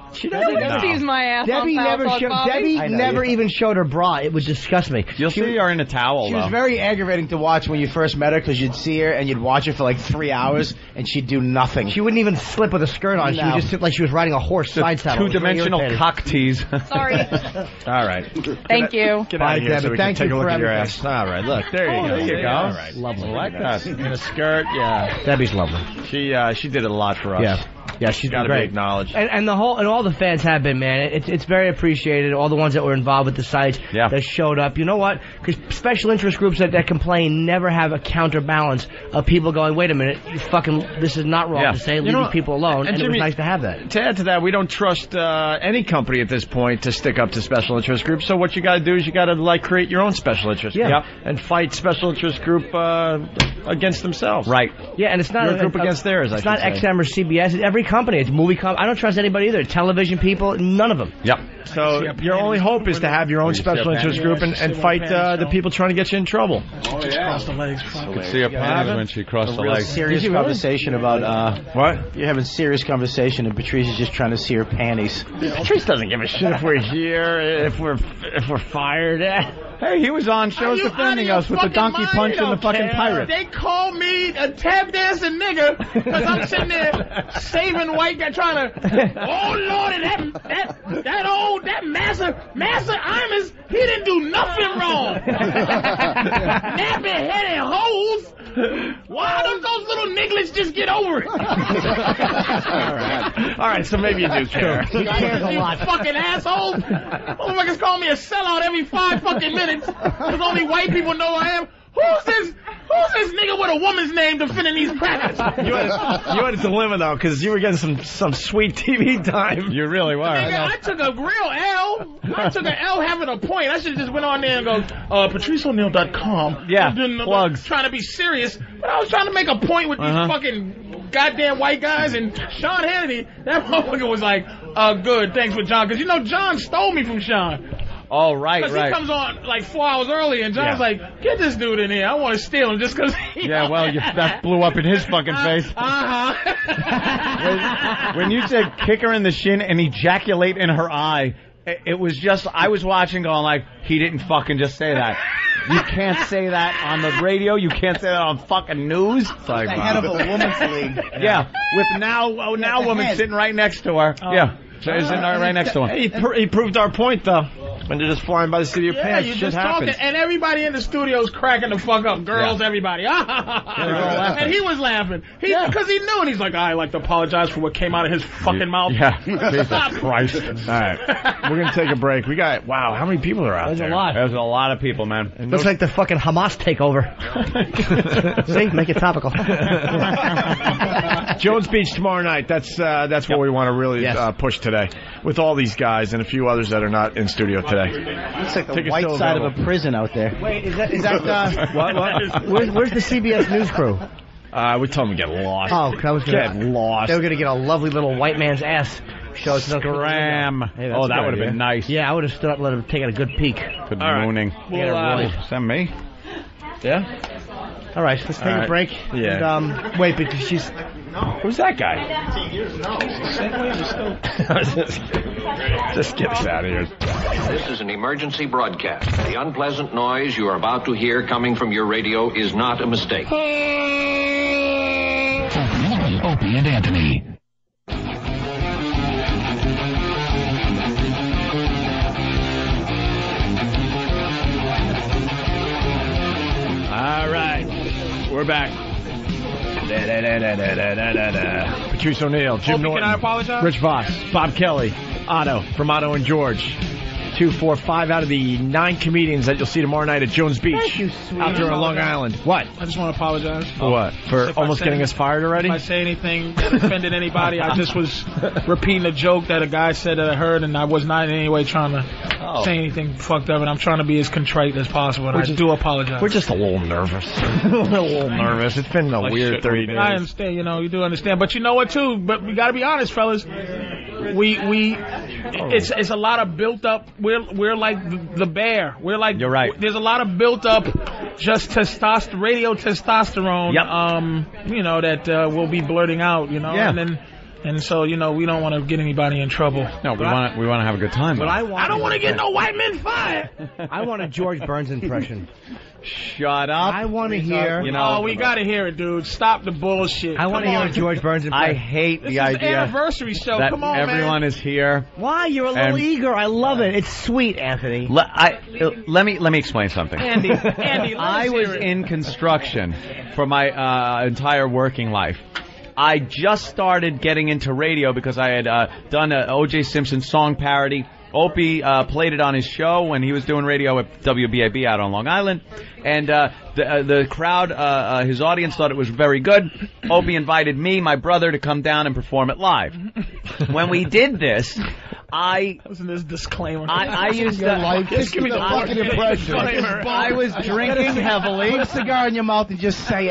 She doesn't tease my ass.
Debbie never even showed her bra. It would disgust me.
You'll see her in a towel.
She was very aggravating to watch when you first met her because you'd see her and you'd watch her for like 3 hours and she'd do nothing.
She wouldn't even slip with a skirt on.
No.
She would just sit like she was riding a horse side saddle.
Two-dimensional cock tease.
Sorry.
All right.
Thank you.
Get out of here so we can take a look at your
everything.
ass. All right, look. There you go.
There you go.
All right.
Lovely.
I like that. In a skirt, yeah.
Debbie's lovely.
She did a lot for us.
Yeah. Yeah, she's
got to be acknowledged.
And all the fans have been, man. It's very appreciated. All the ones that were involved with the sites that showed up. You know what? Because special interest groups that complain never have a counterbalance of people going, wait a minute, this is not wrong to say, leave these people alone. And Jimmy, it was nice to have that.
To add to that, we don't trust any company at this point to stick up to special interest groups. So what you got to do is you got to create your own special interest group and fight special interest group against themselves.
Right.
Yeah, and it's not
your group against theirs.
It's not XM or CBS. It's every company. It's movie company. I don't trust anybody either. Television people, none of them.
Yep.
So your only hope is to have your own special interest group and fight the people trying to get you in trouble.
Oh, yeah. Cross the legs.
You could see her panties when she crossed the legs.
Serious conversation about
what?
You're having serious conversation and Patrice is just trying to see her panties.
Patrice doesn't give a shit if we're here, if we're fired.
Hey, he was on shows defending us with the donkey punch and the fucking pirate.
They call me a tap dancing nigga because I'm sitting there saving white guy trying to. Oh Lord, that Master Imus, he didn't do nothing wrong. Nappy headed hoes. Why don't those little nigglets just get over it?
All right, so maybe you do care.
He cares a lot. Fucking assholes. Motherfuckers call me a sellout every 5 fucking minutes because only white people know I am. Who's this nigga with a woman's name defending these crackers?
You had to deliver, though, because you were getting some sweet TV time.
You really were.
Nigga, I took a real L. I took an L having a point. I should have just went on there and go, PatriceO'Neal.com.
Yeah, plugs.
Trying to be serious, but I was trying to make a point with these fucking goddamn white guys, and Sean Hannity, that motherfucker was like, good, thanks for John, because John stole me from Sean.
Oh, right.
Because he comes on like 4 hours early, and John's like, get this dude in here. I want to steal him just because
that blew up in his fucking face. When you said kick her in the shin and ejaculate in her eye, it was just, I was watching going like, he didn't fucking just say that. You can't say that on the radio. You can't say that on fucking news.
The head of a woman's league.
Yeah, with now woman sitting right next to her. Yeah. So he's sitting right next to him.
He proved our point, though. When you're just flying by the seat of your pants,
you
shit
just
happens.
Talking, and everybody in the studio's cracking the fuck up. Girls, everybody. And he was laughing. Because he knew, and he's like, I like to apologize for what came out of his fucking mouth.
Yeah. Jesus Christ.
All right. We're going to take a break. We got, how many people are out there?
There's a lot.
There's a lot of people, man.
And looks like the fucking Hamas takeover. See? Make it topical.
Jones Beach tomorrow night. That's what we want to really push today. With all these guys and a few others that are not in studio today.
Looks like the white side of a prison out there.
Wait, is that what? Where's the CBS News crew?
We told them to get lost.
Oh, I was
get lost.
They were going to get a lovely little white man's ass. Show
Scram.
Hey,
that would have been nice.
Yeah, I would have stood up and let him take a good peek.
Good mooning. Send me.
Yeah?
All right, let's take a break.
Yeah.
And, wait, because she's...
Who's that guy? Just get us out of here.
This is an emergency broadcast. The unpleasant noise you are about to hear coming from your radio is not a mistake.
Opie and Anthony.
All right. We're back. Patrice O'Neal, Jim Norton,
can I apologize?
Rich Voss, Bob Kelly, Otto from Otto and George. 2, 4, 5 out of the 9 comedians that you'll see tomorrow night at Jones Beach.
Thank you, sweet.
Out there on Long Island. What?
I just want to apologize.
For what? For almost getting us fired already?
If I say anything that offended anybody, I just was repeating a joke that a guy said that I heard, and I was not in any way trying to say anything fucked up, and I'm trying to be as contrite as possible, and I do apologize.
We're just a little nervous. It's been a weird 30 days.
I understand, you do understand. But you know what, too? But we got to be honest, fellas. It's a lot of built up. We're like the bear. We're like,
you're right.
There's a lot of built up just radio testosterone.
Yep.
That we'll be blurting out.
Yeah.
And then And so, we don't want to get anybody in trouble.
No, we want to have a good time.
But I don't want to get no white men fired.
I want a George Burns impression.
Shut up.
I want to hear.
We got to hear it, dude. Stop the bullshit.
I want to hear a George Burns impression.
I hate the idea.
This is an anniversary show.
That
Come on,
everyone is here.
Why? You're a little eager. I love it. It's sweet, Anthony.
Let me explain something.
Andy,
I was in construction for my entire working life. I just started getting into radio because I had done an O.J. Simpson song parody. Opie played it on his show when he was doing radio at WBAB out on Long Island. And the crowd, his audience thought it was very good. Opie invited me, my brother, to come down and perform it live. When we did this,
Listen to this disclaimer.
I used to
Just give me the fucking impression.
I was drinking heavily.
Put a cigar in your mouth and just say it.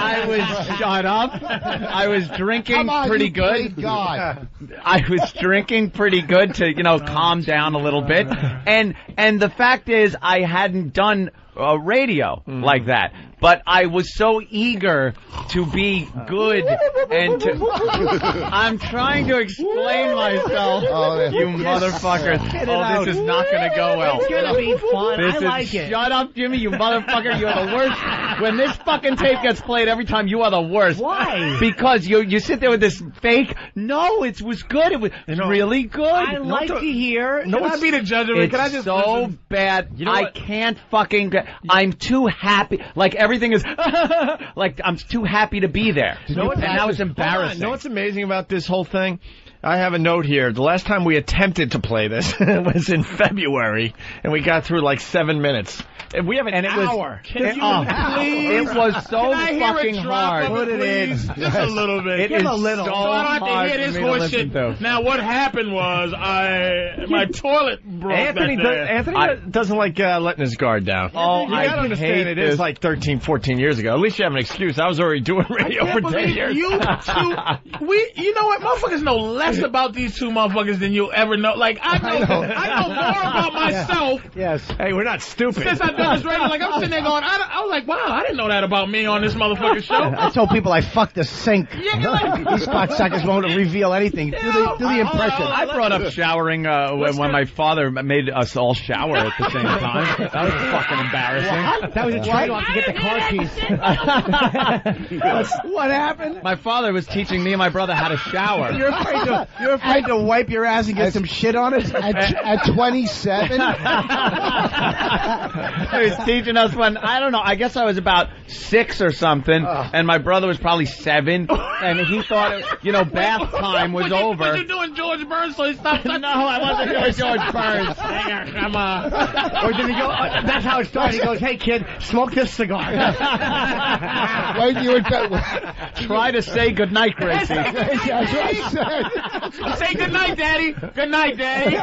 Shut up. I was drinking pretty good.
God.
I was drinking pretty good to, calm down a little bit. And the fact is, I hadn't done radio like that. But I was so eager to be good and to... I'm trying to explain myself, you motherfuckers. This is not going to go well.
It's going to be fun. I like it.
Shut up, Jimmy, you motherfucker. You are the worst. When this fucking tape gets played every time, you are the worst.
Why?
Because you sit there with this fake... No, it was good. It was really good. I
like to hear...
Can I be the judge of it? Can I just...
so bad. I can't fucking... I'm too happy. Like, everything is... like, I'm too happy to be there. And that was embarrassing.
You know what's amazing about this whole thing? I have a note here. The last time we attempted to play this was in February, and we got through like 7 minutes. And we have an hour.
It was so fucking hard.
Put it in. Just a little bit.
It is a little.
So I don't have to hear this horse shit. Now, what happened was my toilet broke.
Anthony doesn't like letting his guard down.
Oh,
you gotta understand, it is like 13, 14 years ago. At least you have an excuse. I was already doing radio for 10 years.
You know what? Motherfuckers know less about these two motherfuckers than you'll ever know. Like, I know more about myself.
Yes.
Hey, we're not stupid.
Since I've done this radio, like, I'm sitting there going, I was like, wow, I didn't know that about me on this motherfucking show.
I told people I fucked the sink.
Yeah,
These spot suckers won't reveal anything. Do the impression.
I brought up showering when my father made us all shower at the same time. That was fucking embarrassing.
That was a trade-off to get the car keys. What happened?
My father was teaching me and my brother how to shower.
You're afraid to wipe your ass and get some shit on it?
At 27?
He was teaching us when, I don't know, I guess I was about 6 or something, and my brother was probably 7, and he thought, bath time was over.
Was you doing George Burns, so he stopped?
No, I wasn't doing George Burns.
Come on.
Or did he go, that's how it started. He goes, hey, kid, smoke this cigar.
Try to say goodnight, Gracie.
Say goodnight, Daddy. Good night, Daddy.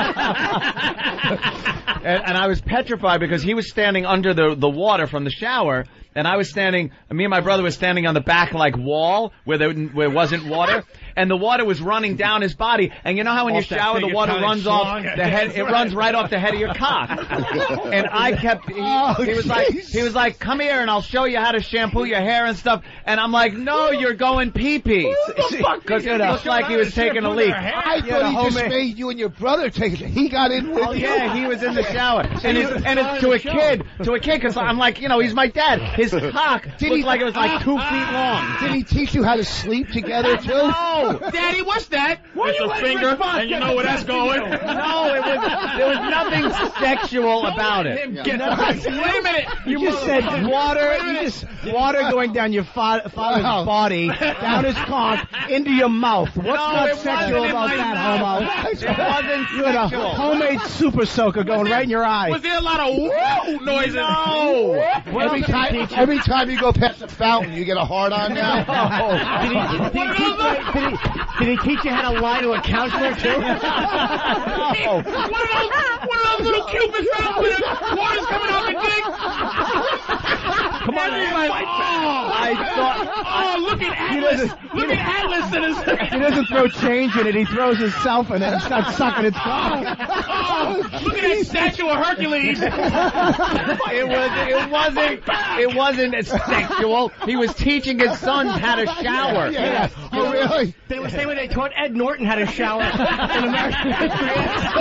And I was petrified because he was standing under the water from the shower, and I was standing, me and my brother was standing on the back wall where there wasn't water, and the water was running down his body. And you know how when you shower, the water runs off the head, it runs right off the head of your cock. And I kept, he was like, come here and I'll show you how to shampoo your hair and stuff. And I'm like, no, you're going pee-pee. Because it looked like he was taking a leak.
I thought he just made you and your brother take it. He got in with you.
Yeah, he was in the shower. And it's to a kid, because I'm like, he's my dad. His cock looked like it was like 2 feet long.
Did he teach you how to sleep together, too?
No.
Daddy, what's that? It's a finger, and you know where that's going.
No, there was nothing sexual about it.
Wait a minute.
You just said water. Water going down your father's body, down his cock, into your mouth. What's not sexual about that, homo?
It wasn't
You had a homemade super soaker going right in your eye.
Was there a lot of woo noises?
No.
Every time you go past the fountain, you get a hard-on now?
Did he teach you how to lie to a counselor, too?
One of those little Cupid fountains with water's coming out the dick? Come on, look at Atlas. Look at Atlas in his.
He doesn't throw change in it. He throws himself and then starts sucking its cock.
Look at that statue of Hercules.
It wasn't sexual. He was teaching his sons how to shower.
Yeah. Oh, really? They were saying when they taught Ed Norton how to shower in American history.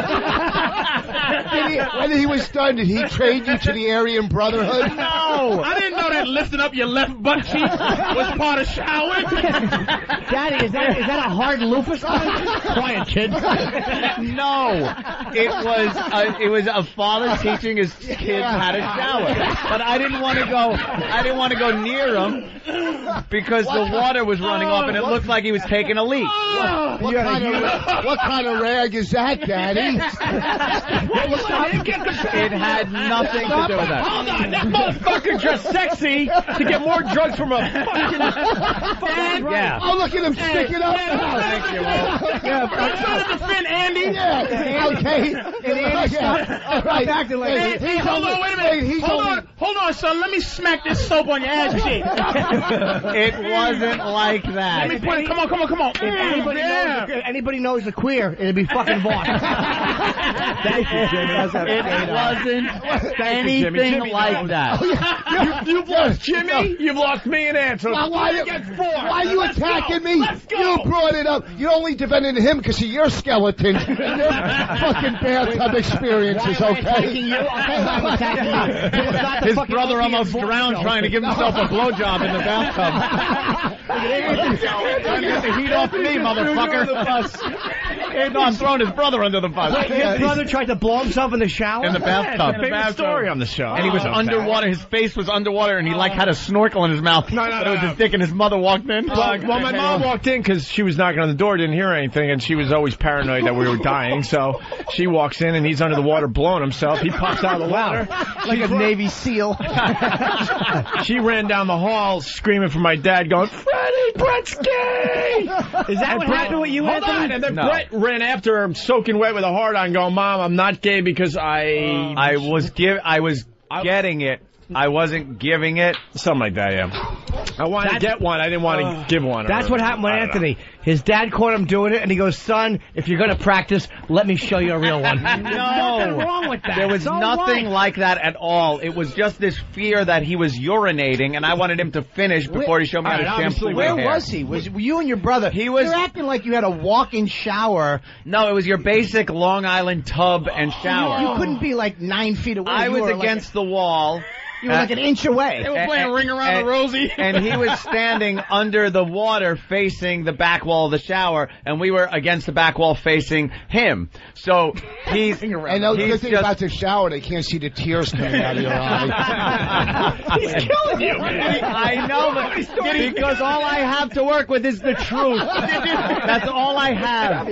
When he was done, did he trade you to the Aryan Brotherhood?
No. I didn't know that lifting up your left butt cheek was part of showering.
Daddy, is that a hard loofah sign? Quiet, kid.
No. It was a father teaching his kids how to shower. But I didn't want to go near him because the water was running off and it looked like he was taking a leak.
What kind of rag is that, Daddy?
It had nothing to do with that.
Hold on, that motherfucker dressed sexy to get more drugs from a fucking
yeah.
Oh, look at him sticking up.
Thank you,
I'm trying to defend Andy.
Yeah. Okay.
And Andy, stop acting like
Hey, hold on, wait a minute. Hold on, son. Let me smack this soap on your ass cheek.
It wasn't like that.
Let me put it. Come on.
If anybody knows a queer, it'd be fucking Vaughn.
It wasn't anything like that.
You've lost Jimmy. You've lost me and Anton.
Why are you attacking me? You brought it up. You only defended him because of your skeleton. Your fucking bathtub experiences, okay?
I'm attacking you.
His brother almost drowned trying to give himself a blowjob in the bathtub. Trying to get the heat off me, motherfucker. I'm throwing his brother under the bus.
His brother tried to blow himself in the shower?
In the bathtub.
Famous story on the show.
And he was underwater. His face was underwater, and he had a snorkel in his mouth.
No.
It was his dick, and his mother walked in.
Well, my mom walked in because she was knocking on the door, didn't hear anything, and she was always paranoid that we were dying. So she walks in, and he's under the water blowing himself. He pops out of the water
like a Navy SEAL.
She ran down the hall screaming for my dad, going, "Freddie, Brett's gay!"
Is that what happened with you,
Hold
Anthony?
on. And then Brett ran after her, soaking wet with a hard on, going, "Mom, I'm not gay because I was
getting it. I wasn't giving it.
Something like that, yeah. I wanted to get one. I didn't want to give one.
That's what happened with Anthony. His dad caught him doing it, and he goes, "Son, if you're going to practice, let me show you a real one."
No.
There's nothing wrong with that.
There was nothing like that at all. It was just this fear that he was urinating, and I wanted him to finish before he showed me how to shampoo.
Where was he? Was you and your brother? You're acting like you had a walk-in shower.
No, it was your basic Long Island tub and shower.
You couldn't be like 9 feet away.
I was against the wall.
You were like an inch away.
They were playing Ring Around the Rosie.
And he was standing under the water facing the back wall of the shower, and we were against the back wall facing him. So he's...
And the good thing about the shower, they can't see the tears coming out of your eyes.
He's killing you.
I know, but because all I have to work with is the truth. That's all I have.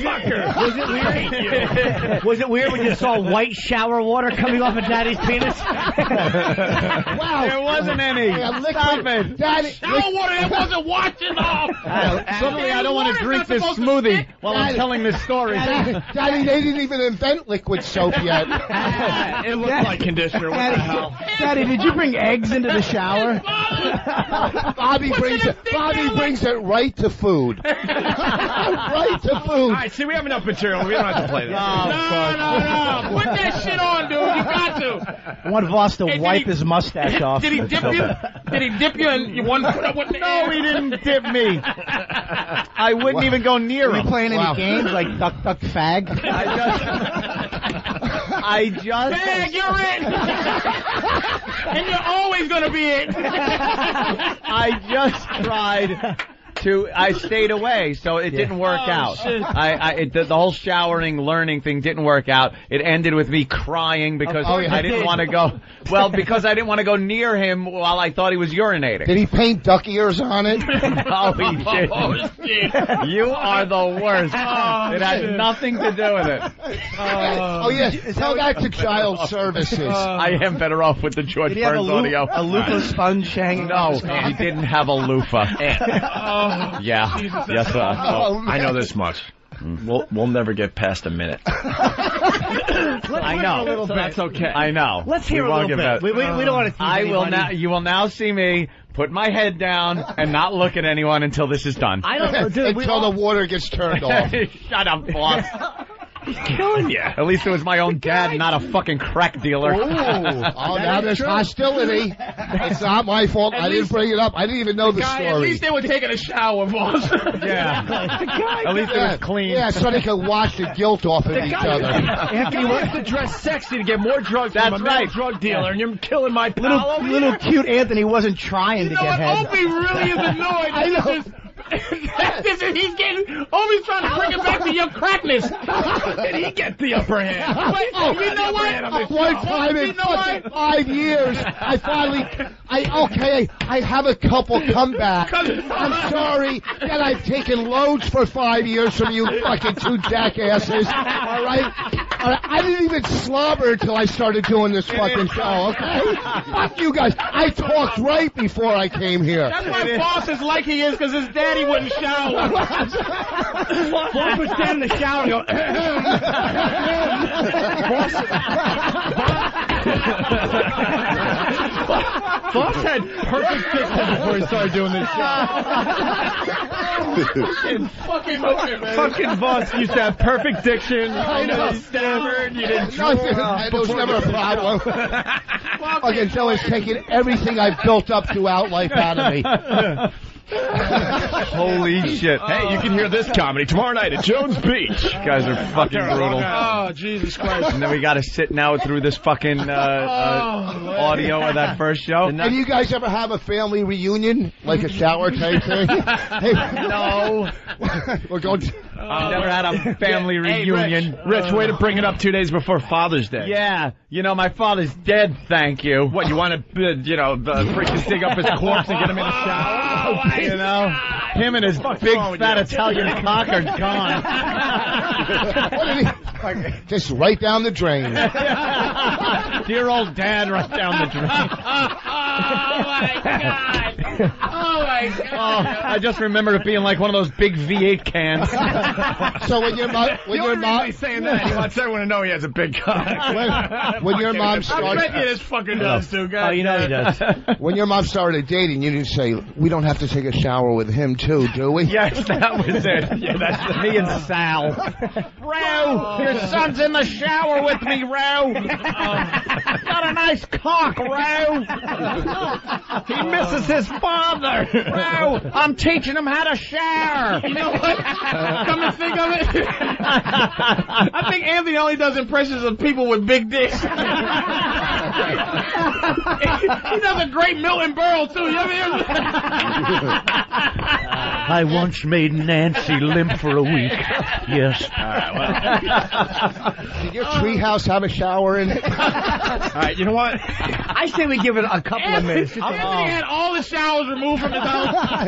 Was it weird when you saw white shower water coming off of Daddy's penis?
Wow. There wasn't any. Stop it.
Daddy,
shower water that wasn't washing off.
Suddenly I don't want to drink this smoothie while I'm telling this story.
Daddy, they didn't even invent liquid soap yet.
It looked like conditioner. What the hell?
Daddy, did you bring eggs into the shower?
Bobby brings it right to food. Right to food.
All right, see, we have enough material. We don't have to play this.
No. Put that shit on, dude. You got to.
I want Voss to wipe his mustache off.
Did he dip you? Did he dip you and you one foot up with the
No, he didn't dip me. I wouldn't even go near him.
Are you playing any games like Duck Duck Fag?
I just...
Fag, you're it! And you're always going to be it.
I just tried... I stayed away, so it didn't work out. The whole showering, learning thing didn't work out. It ended with me crying because I didn't want to go. Well, because I didn't want to go near him while I thought he was urinating.
Did he paint duck ears on it?
No, he didn't. You are the worst. It had nothing to do with it.
Tell that to child services.
I am better off with the George Burns audio.
A loofah sponge hanging.
No, he didn't have a loofah. Yeah. Yes, sir.
I know this much. We'll never get past a minute.
I know.
So that's okay.
I know.
Let's hear a little bit. We don't want to tease anybody.
You will now see me put my head down and not look at anyone until this is done.
I don't know, until the water gets turned off.
Shut up, boss.
He's killing you.
At least it was my own dad, not a fucking crack dealer.
Now there's hostility. It's not my fault. I didn't bring it up. I didn't even know the story.
At least they were taking a shower, boss.
Yeah. At least it was clean.
Yeah, so they could wash the guilt off of each other.
Anthony wants to dress sexy to get more drugs from a male drug dealer, and you're killing my pal.
Little cute Anthony wasn't trying to get head.
Opie really is annoyed. I know. He's getting. Obi's trying to bring it back to your crackness.
And he gets the upper hand.
You know what?
One time in fucking 5 years, I finally, I have a couple come back. I'm sorry that I've taken loads for 5 years from you fucking two jackasses. All right? I didn't even slobber until I started doing this fucking show, okay? Fuck you guys. I talked right before I came here.
That's why boss is like he is, because his daddy wouldn't shower.
Boss would stand in the shower and go,
Boss had perfect diction before he started doing this show. Fucking boss used to have perfect diction. I know. You stammered. You didn't
That was never a problem. Fucking Joe is taking everything I've built up throughout life out of me.
Holy shit. Hey, you can hear this comedy tomorrow night at Jones Beach. You guys are fucking brutal.
Oh, Jesus Christ.
And then we got to sit now through this fucking audio of that first show.
Have you guys ever have a family reunion? Like a shower type thing?
No.
We're going
never had a family reunion.
Rich, way to bring it up 2 days before Father's Day.
Yeah. You know, my father's dead, thank you.
What, you want to, freaking dig up his corpse and get him in the shower?
You know, him and his big fat Italian cock are gone.
Just right down the drain.
Dear old dad, right down the drain.
Oh my God.
I just remember it being like one of those big V8 cans.
So when your mom
saying that, he wants everyone to know he has a big cock.
When your mom started,
I bet you this fucking does too, guys.
Oh, you know he does.
When your mom started dating, you didn't say, we don't have to take a shower with him too, do we?
Yes, that was it. Yeah, that's me and Sal. Row, your son's in the shower with me, Row. Got a nice cock, Row. He misses his father. Row, I'm teaching him how to shower.
You know what? Come to think of it, I think Anthony only does impressions of people with big dicks. He does a great Milton Berle, too. You ever hear that?
I once made Nancy limp for a week. Yes.
Did your treehouse have a shower in it?
All right, you know what?
I say we give it a couple of minutes.
Anthony had all the showers removed from his house.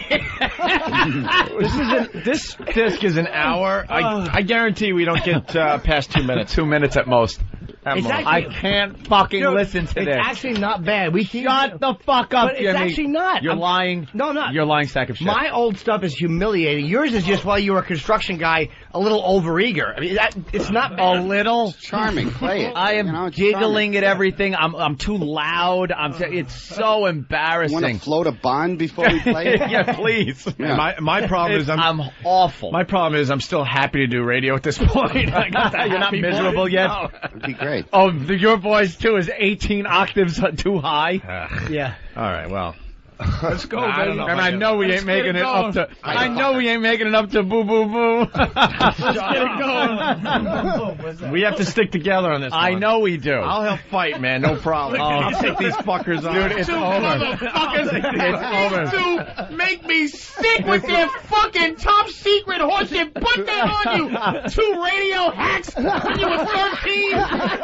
This disc is an hour. I guarantee we don't get past 2 minutes.
2 minutes at most.
I
can't fucking listen to this.
It's actually not bad.
Shut the fuck up,
but
Jimmy.
It's actually not.
You're lying.
No, I'm not.
You're a lying sack of shit.
My old stuff is humiliating. Yours is just, while you were a construction guy, a little overeager. I mean, it's not bad.
A little.
Charming. Play it.
I am giggling at everything. I'm too loud. It's so embarrassing.
Want to float a bond before we play it?
Yeah, please.
Yeah. My problem is
I'm awful.
My problem is I'm still happy to do radio at this point. You're
not miserable yet?
No.
It'd be great.
Oh, your voice, too, is 18 octaves too high?
Yeah.
All right, well.
Let's go, baby.
I know we ain't making it up to. I know we ain't making it up to boo boo boo.
Let's get it going.
We have to stick together on this.
I know we do.
I'll help fight, man. No problem. I'll take these fuckers on.
Dude, it's over.
It's over. To make me sick with their fucking top secret horseshit. Put that on you. 2 radio hacks when you were 13.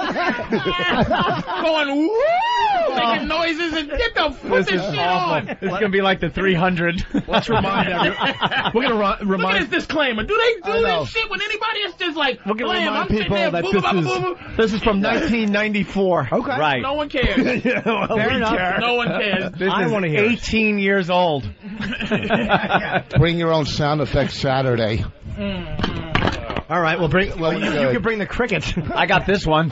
Going woo, making noises and put this shit on.
It's going to be like the 300.
Let's remind everyone. We're going to remind.
Look at this disclaimer. Do they do this shit when anybody is just like,
we're going to remind people that this is from 1994.
Okay.
Right.
No one cares.
Fair enough.
No one cares.
I want to hear 18 years old.
Bring your own sound effects Saturday.
All right, you can bring the crickets.
I got this one.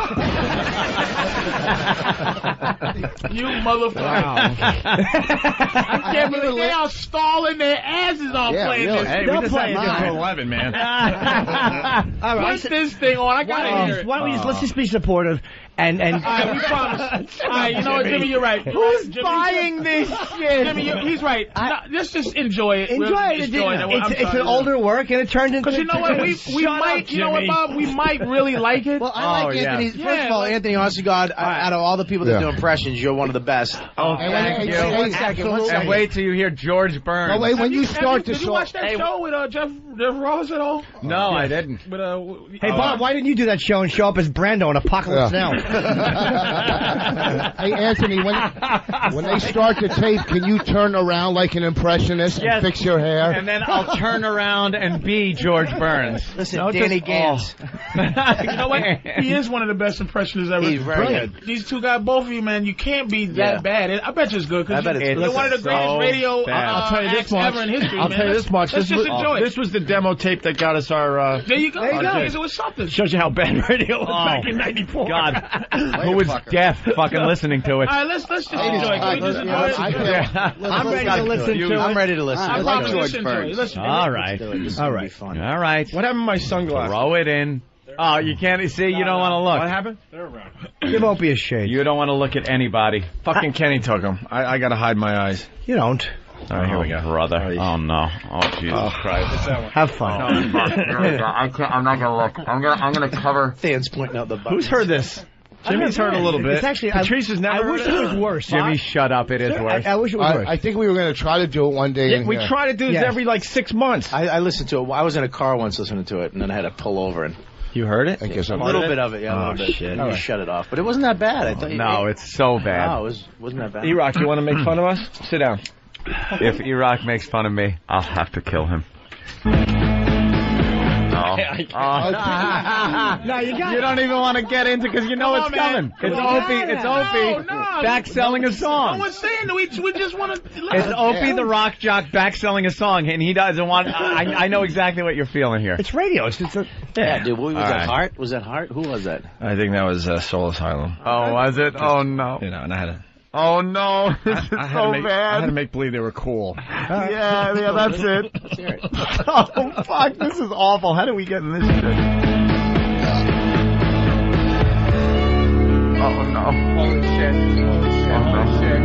You motherfucker. I can't believe they are stalling their asses off playing this.
Hey, we just had to get to 11, man.
All right,
put this thing on. I gotta hear it.
Why don't we let's just be supportive and
all right, we promise. All right, you know what, Jimmy, you're right.
Who's buying this shit?
Jimmy, he's right. Let's just enjoy it.
Enjoy it. It's an older work, and it turned into.
Because you know what, we might. You know what, Bob? We might really like it.
Well, I like Anthony. First of all, Anthony, honest to God, out of all the people that do impressions, you're one of the best.
Oh, thank you.
One second.
And wait till you hear George Burns.
No, wait, when you start to
Did you watch that show with Jeff Ross at all?
No, I didn't.
Hey, Bob, why didn't you do that show and show up as Brando in Apocalypse Now?
Hey, Anthony, when they start the tape, can you turn around like an impressionist and fix your hair?
And then I'll turn around and be George Burns.
Listen, Danny Gans.
You know what? He is one of the best impressionists ever.
He's very good.
These two guys, both of you, man, you can't be that bad. I bet you it's good.
I bet it's good.
You're one of the greatest radio
I'll tell you this much.
ever in history,
I'll tell you this much.
Let's just enjoy it.
This was the demo tape that got us our...
There you go. It was something.
Shows you how bad radio was back in 94.
God. Who was deaf fucking listening to it?
All right, let's just enjoy it. Can we just enjoy it?
I'm ready to listen to it.
I'm ready to listen.
I promise
George
to
Burns.
listen.
All right.
All right.
All right.
What happened to my sunglasses?
Throw it in. Oh, you can't see. You don't want to look.
What happened?
They're around.
Give Opie a shade.
You don't want to look at anybody.
Fucking Kenny took them. I got to hide my eyes.
You don't.
All right, here we go.
Brother. Oh, no. Oh, Jesus Christ.
Have fun.
I'm not going to look. I'm going to cover.
Fans pointing out the buttons.
Who's heard this? Jimmy's heard a little bit.
It's actually,
Patrice has never
I wish it was worse.
Jimmy, shut up. It is worse.
I wish it was worse.
I think we were going to try to do it one day.
Yeah, we try to do this every 6 months.
I listened to it. I was in a car once listening to it, and then I had to pull over and.
You heard it?
I guess
a little bit of it, yeah.
Oh, shit.
You shut it off. But it wasn't that bad. I thought
No, it's so bad.
No, it wasn't that bad.
E-Rock, you want to make fun of us? Sit down.
If E-Rock makes fun of me, I'll have to kill him.
No, you
don't even want to get into because you know it's coming. It's Opie back selling a song.
No one's saying that we just want to.
It's Opie the rock jock back selling a song, and he doesn't want. I know exactly what you're feeling here.
It's radio. It's
yeah, dude. Was that Hart? Was that Hart? Who was that?
I think that was Soul Asylum.
Oh, was it? Oh no.
You know, and I had to.
Oh no, this is so bad.
I had to make believe they were cool.
Yeah, that's it. Oh fuck, this is awful. How do we get in this shit? Oh no. Holy shit. Holy shit.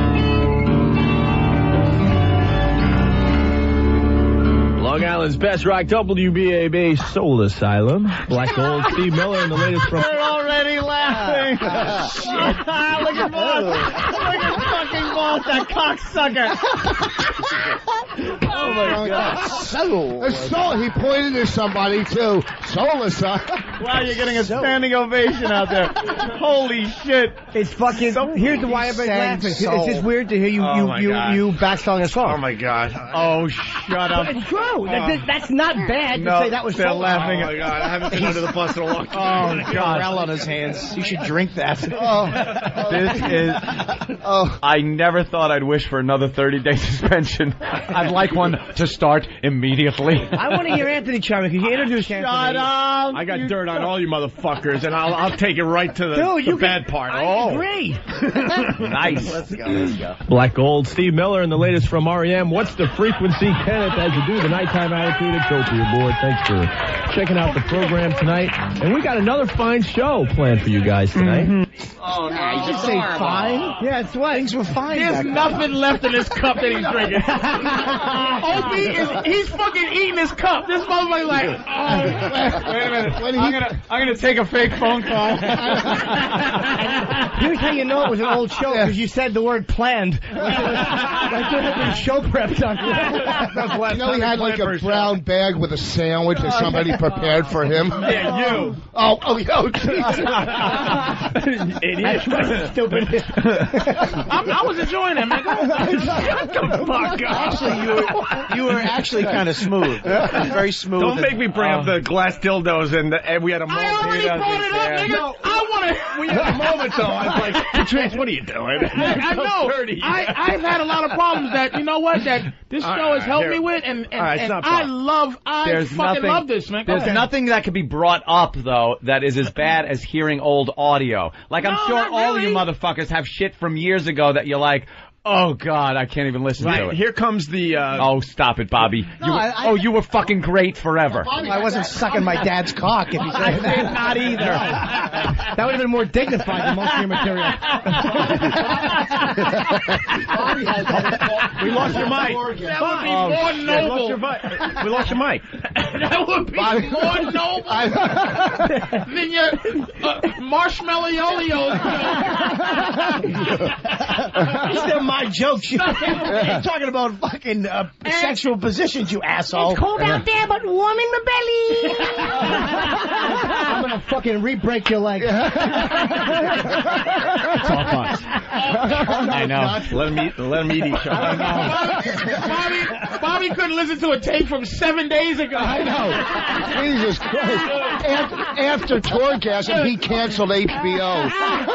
Long Island's best rock, WBAB Soul Asylum. Black Gold, Steve Miller, and the latest from...
They're already laughing. Look at Boss. Look at fucking Boss, that cocksucker.
Oh my God. Soul. He pointed to somebody too. Soul Asylum.
Wow, you're getting a standing ovation out there. Holy shit.
It's fucking... Here's why everybody's laughing. It's just weird to hear you back selling a song.
Oh my God.
Oh, shut up.
It's true. That's not bad to say that was
they're
so
laughing.
Oh my God, I haven't been under the bus in a long time.
Oh God,
Morale on his hands. You should drink that.
This is. I never thought I'd wish for another 30-day suspension. I'd like one to start immediately.
I want to hear Anthony chime in. Can you introduce Anthony?
Shut up.
I got dirt on all you motherfuckers, and I'll take it right to the bad part.
I agree.
Nice.
Let's go.
Black Gold, Steve Miller, and the latest from REM. What's the frequency, Kenneth? As you do the nighttime attitude at Opie aboard. Thanks for checking out the program tonight. And we got another fine show planned for you guys tonight.
Mm-hmm. Oh, no. You just say fine? Yeah, it's what? Things were fine.
There's nothing left in this cup that he's drinking. Opie he's fucking eating his cup. This motherfucker's like,
wait a minute. I'm gonna take a fake phone call.
Here's how you know it was an old show, because you said the word planned. Like there had been show prep done.
You know he had like a brown bag with a sandwich that somebody prepared for him?
Yeah, you.
Oh, yo, Jesus.
Idiot. Stupid.
I was enjoying it, man.
Shut the fuck up.
Actually, you were actually kind of smooth. Very smooth.
Don't make me bring up the glass dildos and we had a
I already brought it up, nigga. I want to
we had a moment though. I was like, Patrice, what are you doing?
I know. I've had a lot of problems that that this show has helped me with, and I fucking love this, man.
There's nothing that could be brought up though that is as bad as hearing old audio. Like I'm sure all of you motherfuckers have shit from years ago that you're like, oh God, I can't even listen to it.
Here comes the.
Oh, stop it, Bobby! You were fucking great forever.
I wasn't sucking my dad's cock. If you said that.
Not either.
That would have been more dignified than most of your material.
We lost your mic.
That would be more noble.
We lost your mic.
That would be more noble than your marshmallow yo-yo.
These are my jokes. You're talking about fucking sexual positions, you asshole.
It's cold out there, but warm in my belly.
I'm gonna fucking re-break your leg.
It's all fun. I know.
Let them eat each other.
Bobby couldn't listen to a tape from 7 days ago.
I know. Jesus Christ. After Tourgasm, he canceled HBO.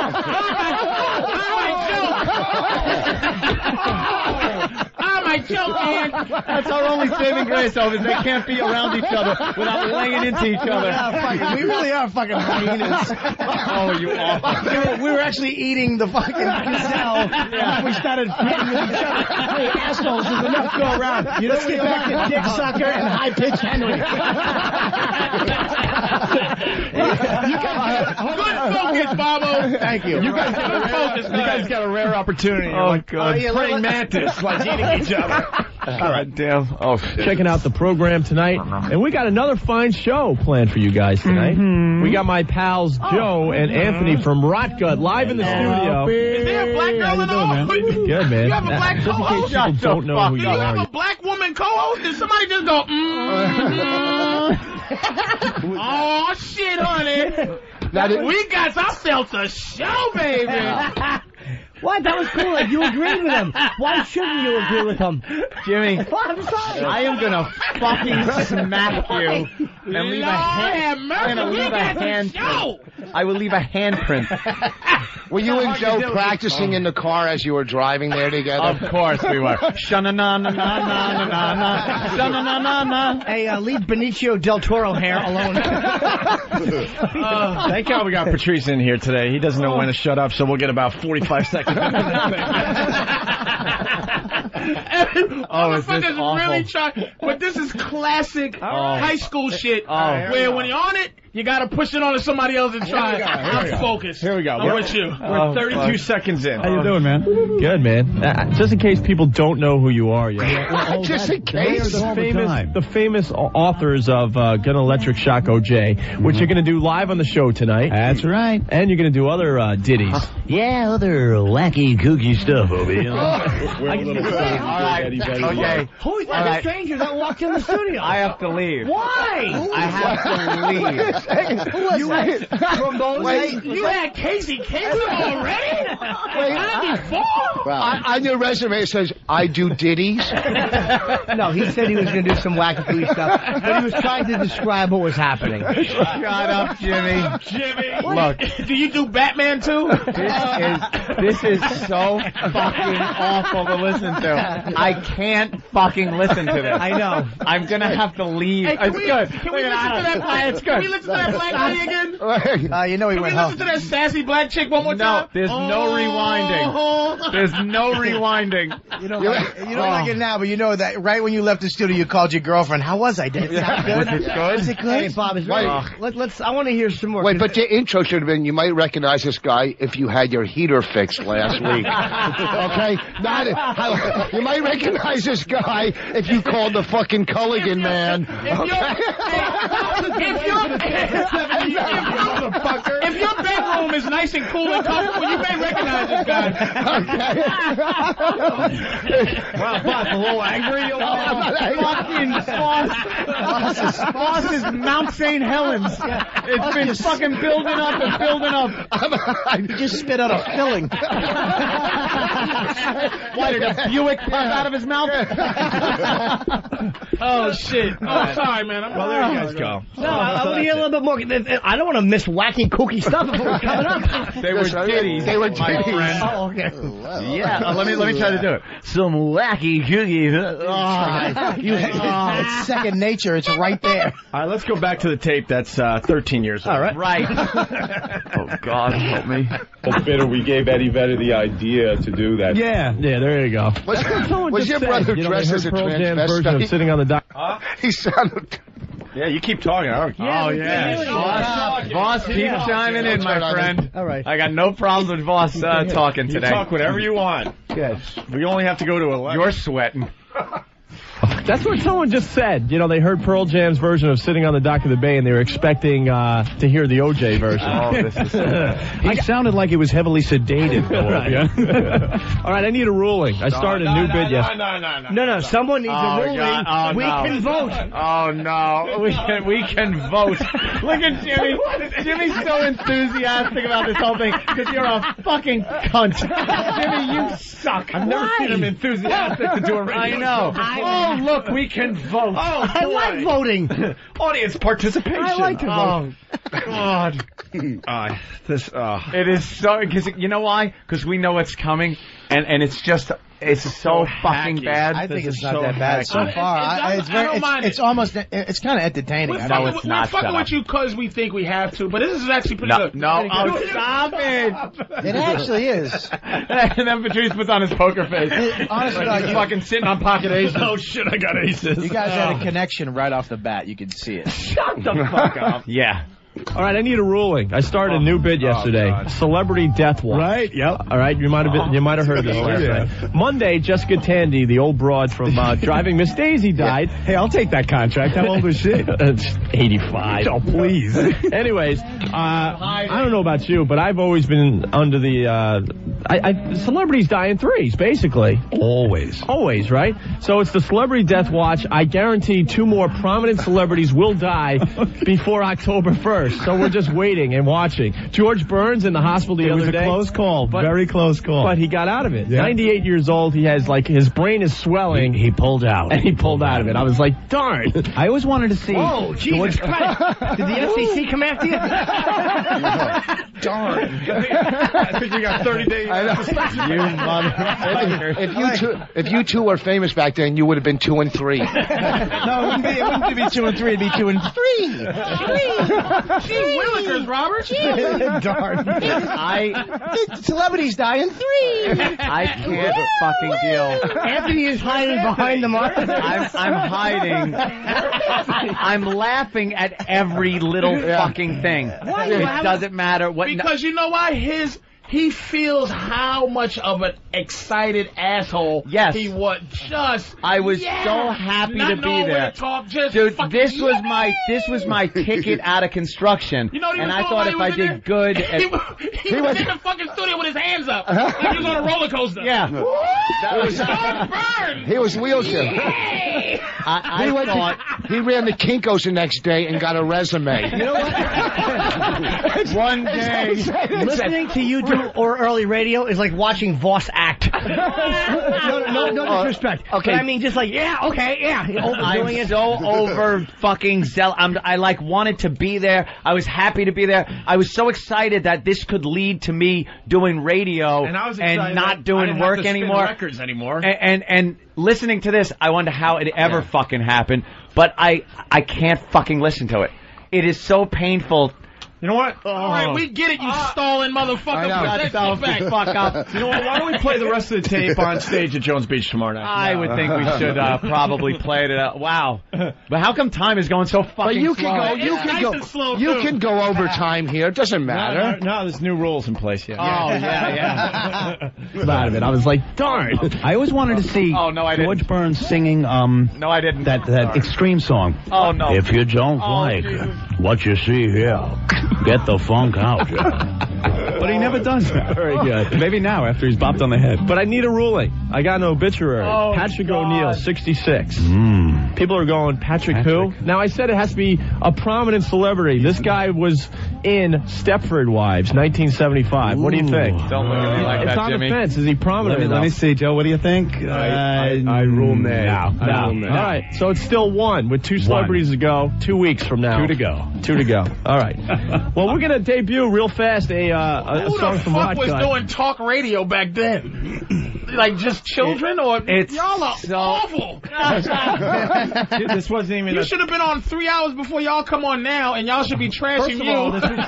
My joke, man.
That's our only saving grace, though, is they can't be around each other without laying into each other.
We really are fucking hyenas.
Oh, you awful.
We were actually eating the fucking gazelle. We started fighting with each other. Hey, assholes, there's enough to go around. Let's get back to Dick Sucker and High Pitch Henry.
Good focus, Bobo.
Thank you. You guys got a rare opportunity.
Oh, God.
Praying mantis, like eating each other.
God damn. Oh, shit.
Checking out the program tonight. And we got another fine show planned for you guys tonight. We got my pals Joe and Anthony from Rotgut live in the studio.
Is there a black girl in all?
Good, man.
You have a black co-host?
Just in case people don't know who you are.
You have a black woman co-host? Did somebody just go, Oh, shit, honey. We got ourselves a show, baby.
What? That was cool. Like, you agreed with him. Why shouldn't you agree with him?
Jimmy,
I'm sorry.
I am going to fucking smack you and leave a handprint. I will leave a handprint.
Were you and Joe practicing in the car as you were driving there together?
Of course we were. Sha-na-na-na-na-na-na-na. Sha-na-na-na-na.
Hey, leave Benicio del Toro hair alone.
Thank God we got Patrice in here today. He doesn't know when to shut up, so we'll get about 45 seconds.
Oh, is this awful?
Really trying, but this is classic high school shit. Where when you're on it, you gotta push it onto somebody else and try. I'm focused.
Here we go.
I'm with you.
We're 32 seconds in.
How you doing, man? Good, man. Just in case people don't know who you are yet.
Just in case.
The famous authors of Gun Electric Shock OJ, which you're going to do live on the show tonight.
That's right.
And you're going to do other ditties.
Yeah, other wacky, kooky stuff over here.
We're a little excited.
All right. Okay.
Who is that stranger that walked in the studio?
I have to leave.
Why?
I have to leave.
Who was that?
You had Casey Kasem already?
On your resume it says, I do ditties.
No, he said he was going to do some wacky kooky stuff, but he was trying to describe what was happening.
Shut up, Jimmy.
Look. Do you do Batman too?
This is so fucking awful to listen to. I can't fucking listen to this.
I know.
I'm going to have to leave.
Hey,
It's good.
Can we listen to that black guy again?
You know he went home.
Listen to that sassy black chick one more time?
No, there's no rewinding. There's no rewinding.
You don't like it now, but you know that right when you left the studio, you called your girlfriend. How was I? Did it sound good?
Was it good?
Was it good? Hey, Bob, is right. Let's. I want to hear some more.
Wait, but the intro should have been, you might recognize this guy if you had your heater fixed last week. Okay? You might recognize this guy if you called the fucking Culligan man.
If your bedroom is nice and cool and comfortable, you may recognize
Wow, boss, a little angry.
Boss is Mount St. Helens. It's been fucking building up and building up.
He just spit out a filling.
Why did a Buick pop out of his mouth?
Oh shit! Oh, sorry, man.
Well, there you guys go.
No, I want to hear a little bit more. I don't want to miss wacky, kooky stuff if it was coming up.
They were kitties.
They were
my friend.
Oh, okay.
Yeah, let me try to do it. Some wacky cookies.
It's second nature. It's right there.
All right, let's go back to the tape that's 13 years old.
All right.
Right. Oh, God, help me.
Bitter, we gave Eddie Vedder the idea to do that.
Yeah, there you go.
Was your brother dressed as a
version of Sitting on the Dock?
He sounded...
Yeah, you keep talking.
Boss, keep chiming in, my friend.
All right.
I got no problems with Boss talking today.
You talk whatever you want.
Yes.
We only have to go to 11.
You're sweating.
That's what someone just said. You know, they heard Pearl Jam's version of Sitting on the Dock of the Bay, and they were expecting to hear the OJ version.
Oh, this is...
He sounded like he was heavily sedated. All right, I need a ruling. I started a new bid yesterday.
No, someone needs a ruling.
God.
We can vote.
Oh, no. We can vote. Look at Jimmy. Jimmy's so enthusiastic about this whole thing because you're a fucking cunt. Jimmy, you suck.
I've never seen him enthusiastic to do a radio.
I know. Oh, look, we can vote.
Oh,
I like voting.
Audience participation.
I like to vote.
God.
It is so, because you know why? Because we know what's coming, and it's just, it's so fucking bad.
I think it's not that bad so far. It's almost, it's kind of entertaining.
We're fucking with you because we think we have to, but this is actually pretty good.
No, stop it.
It actually is.
And then Patrice puts on his poker face.
Honestly,
he's fucking sitting on pocket aces.
Oh shit, I got aces.
You guys had a connection right off the bat. You could see it.
Shut the fuck up. Yeah.
All right, I need a ruling. I started a new bid yesterday. Celebrity Death Watch.
Right, yep.
All right, you might have heard this last night. Monday, Jessica Tandy, the old broad from Driving Miss Daisy, died.
Yeah. Hey, I'll take that contract. How old is she?
85.
Oh, please.
Anyways, I don't know about you, but I've always been under the celebrities die in threes, basically. Always, right? So it's the Celebrity Death Watch. I guarantee 2 more prominent celebrities will die before October 1st. So we're just waiting and watching. George Burns in the hospital the other day.
It was a close call. Very close call.
But he got out of it. Yeah. 98 years old. He has, his brain is swelling.
He pulled out.
And he pulled out of it. I was like, darn.
I always wanted to see.
Oh, Jesus Christ. Did the FCC come after you?
Darn. I think we got 30 days.
You motherfucker.
If you two were famous back then, you would have been 2 and 3.
No, it wouldn't be 2 and 3. It'd be 2 and 3.
Gee willikers, Robert.
Darn.
Celebrities die in 3.
I can't fucking deal.
Anthony is hiding behind the monitor.
I'm hiding. I'm laughing at every little fucking thing.
Why?
It doesn't matter what.
Because you know why? He feels how much of an excited asshole he was.
I was so happy to be there. Dude, this was my ticket out of construction.
You know what he
and
was
I thought if I did good,
he was in the fucking studio with his hands up, like he was on a roller coaster.
Yeah,
that was George Burns.
He was wheelchair. He ran the Kinko's the next day and got a resume.
You know what?
One day,
listening to you do or early radio is like watching Voss act. No disrespect.
Okay.
But I mean, just
I'm so over fucking zealous. I wanted to be there. I was happy to be there. I was so excited that this could lead to me doing radio and not doing work anymore.
Records anymore.
And listening to this, I wonder how it ever fucking happened. But I can't fucking listen to it. It is so painful.
You know what?
All right, we get it, you stalling motherfucker.
Fuck up.
You know what? Why don't we play the rest of the tape on stage at Jones Beach tomorrow night?
I would think we should probably play it out. Wow. But how come time is going so fucking slow?
You can go overtime here. It doesn't matter.
No, there's new rules in place here.
Oh, yeah.
Out of it. I was like, darn.
I always wanted to see
George
Burns singing
no, I didn't.
that Extreme song.
Oh, no.
If you don't like what you see here, get the funk out.
But he never does that.
Very good.
Maybe now, after he's bopped on the head.
But I need a ruling. I got an obituary. Patrick O'Neal, 66. People are going, Patrick who? Now, I said it has to be a prominent celebrity. This guy was in Stepford Wives, 1975. What do you think?
Don't look at me like
it's
that,
on
Jimmy.
the fence. Is he prominent enough?
Let me see, Joe. What do you think?
I rule nay. No. All right. So it's still one with two celebrities to go. 2 weeks from now.
2 to go.
2 to go. All right. Well, we're going to debut real fast a song from Rod
Who the fuck was
Gut.
doing talk radio back then? Like just children, or y'all are awful.
This wasn't even.
You should have been on 3 hours before y'all come on now, and y'all should be trashing you.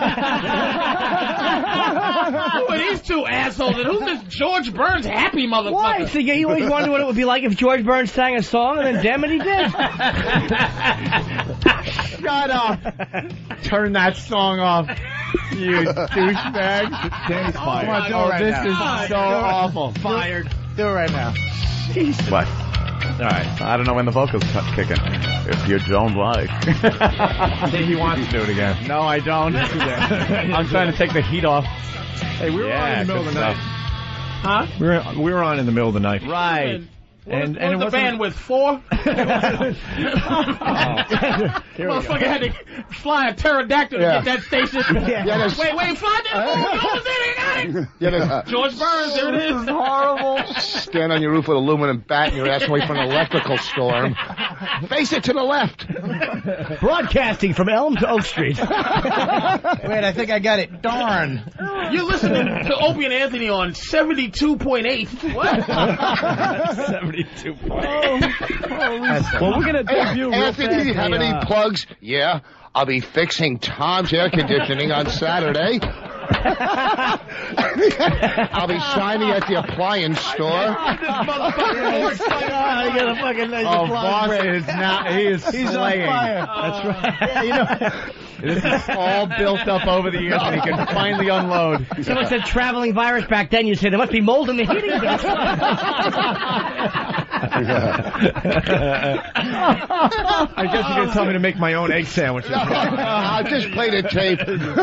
Who are these two assholes? And who's this George Burns happy motherfucker?
Why? So you always wondered what it would be like if George Burns sang a song, and then damn it, he did.
Shut up. Turn that song off, you douchebag.
Danny's fired.
This is so awful.
Fired.
Do it right now.
What? All right. I don't know when the vocals kick in. If you don't like.
He wants to do it again.
No, I don't. I'm trying to take the heat off.
Hey, we were on in the middle of the night.
Huh?
We were on in the middle of the night.
Right.
And it was the band with 4? Motherfucker had to fly a pterodactyl to get that station. Wait, fly that George Burns, there it is.
Horrible. Stand on your roof with an aluminum bat and you're asking away from an electrical storm. Face it to the left.
Broadcasting from Elm to Oak Street.
Wait, I think I got it. Darn.
You're listening to Opie and Anthony on 72.8. What?
72.
Well, we're going to debut real
Anthony,
fast.
do you have any plugs? Yeah, I'll be fixing Tom's air conditioning on Saturday. I'll be signing at the appliance store.
Boston is now, he's slaying.
On fire.
That's right. Yeah, this is all built up over the years, and he can finally unload.
Someone said traveling virus back then. You said there must be mold in the heating.
I guess you're going to tell me to make my own egg sandwiches.
I'll just play the tape.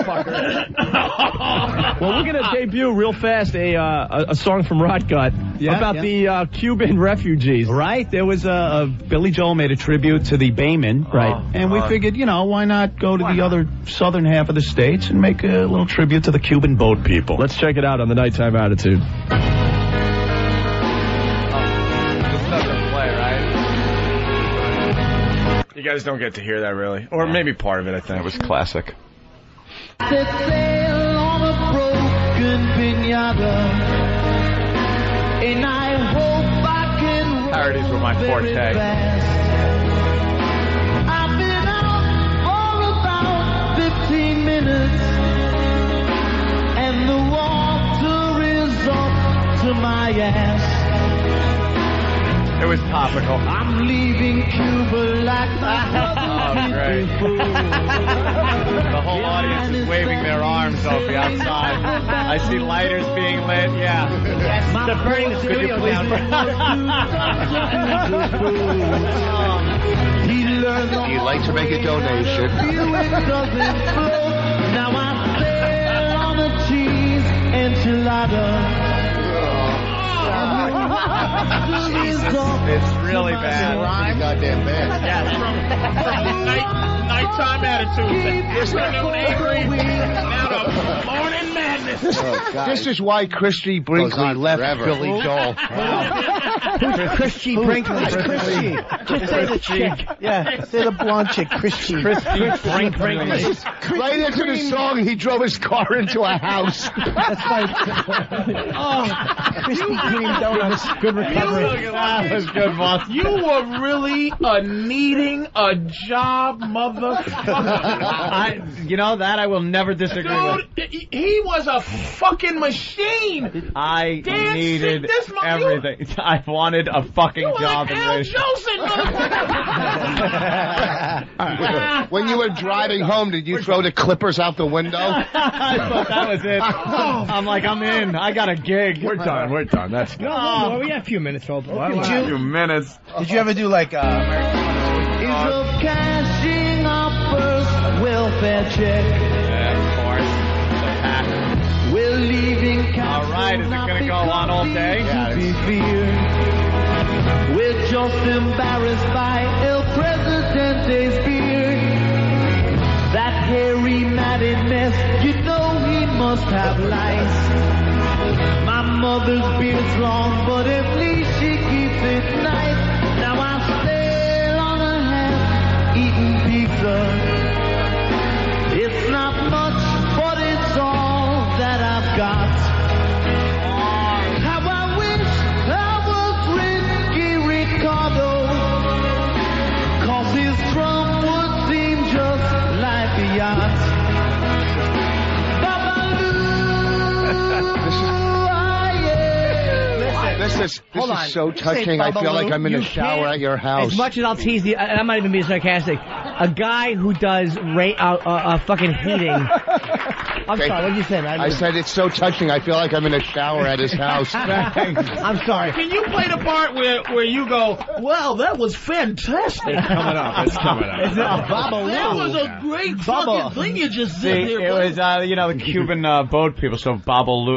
Well, we're going to debut real fast a song from Rot Gut about the Cuban refugees.
Right. There was Billy Joel made a tribute to the Baymen. Right. And we figured, why not go to the other southern half of the states and make a little tribute to the Cuban boat people.
Let's check it out on the Nighttime Attitude.
This doesn't play, right? You guys don't get to hear that, really. Or maybe part of it, I think.
It was classic.
Set sail on a broken pinata, and I hope I can
Parodies were my forte.
I've been out for about 15 minutes, and the water is up to my ass.
It was topical.
I'm leaving Cuba like my
great. The whole audience is waving their arms, Sophie, outside. I see lighters being lit, yeah.
They're burning the studio down.
Do you like to make a donation?
Now I sail on a cheese enchilada.
It's really bad.
Goddamn bad.
From nighttime attitude. Afternoon angry. Now to morning madness.
This is why Christy Brinkley left Billy Joel.
Who's Christy Brinkley? Christy. Just say the chick.
Yeah, say the blonde chick, Christy.
Brinkley.
Right into the song, he drove his car into a house.
That's right. Krispy Kreme donuts. Good recovery.
That was good, boss.
You were really needing a job, motherfucker.
That I will never disagree with.
Dude, he was a fucking machine.
I
Damn,
needed
this
everything. I wanted a fucking job in
Al
radio.
Jolson, motherfucker.
When you were driving home, did you throw the clippers out the window?
I thought that was it. I'm like, I'm in. I got a gig. We're done. That's good.
No, we got a few minutes, folks.
A few minutes.
Did you ever do like
Is of cashing our first welfare check.
Yeah, of course.
We're leaving
All right, is it going to go on all day?
to be feared. We're just embarrassed by El Presidente's beard. That hairy matted mess, you know he must have lice. My mother's beard's long, but at least she keeps it nice. Now I sail on a ham, eating pizza. It's not much, but it's all that I've got. How I wish I was Ricky Ricardo, 'cause his drum would seem just like a yacht.
This is so touching. I feel like I'm in a shower at your house.
As much as I'll tease you, and I'm not even being sarcastic, a guy who does fucking heating. I'm sorry, what did you say, man?
I said it's so touching. I feel like I'm in a shower at his house.
I'm sorry.
Can you play the part where you go, well, that was fantastic?
It's coming up. It's coming up.
It's Babaloo.
That was a great fucking thing you just did there.
It was, the Cuban boat people, so Babaloo,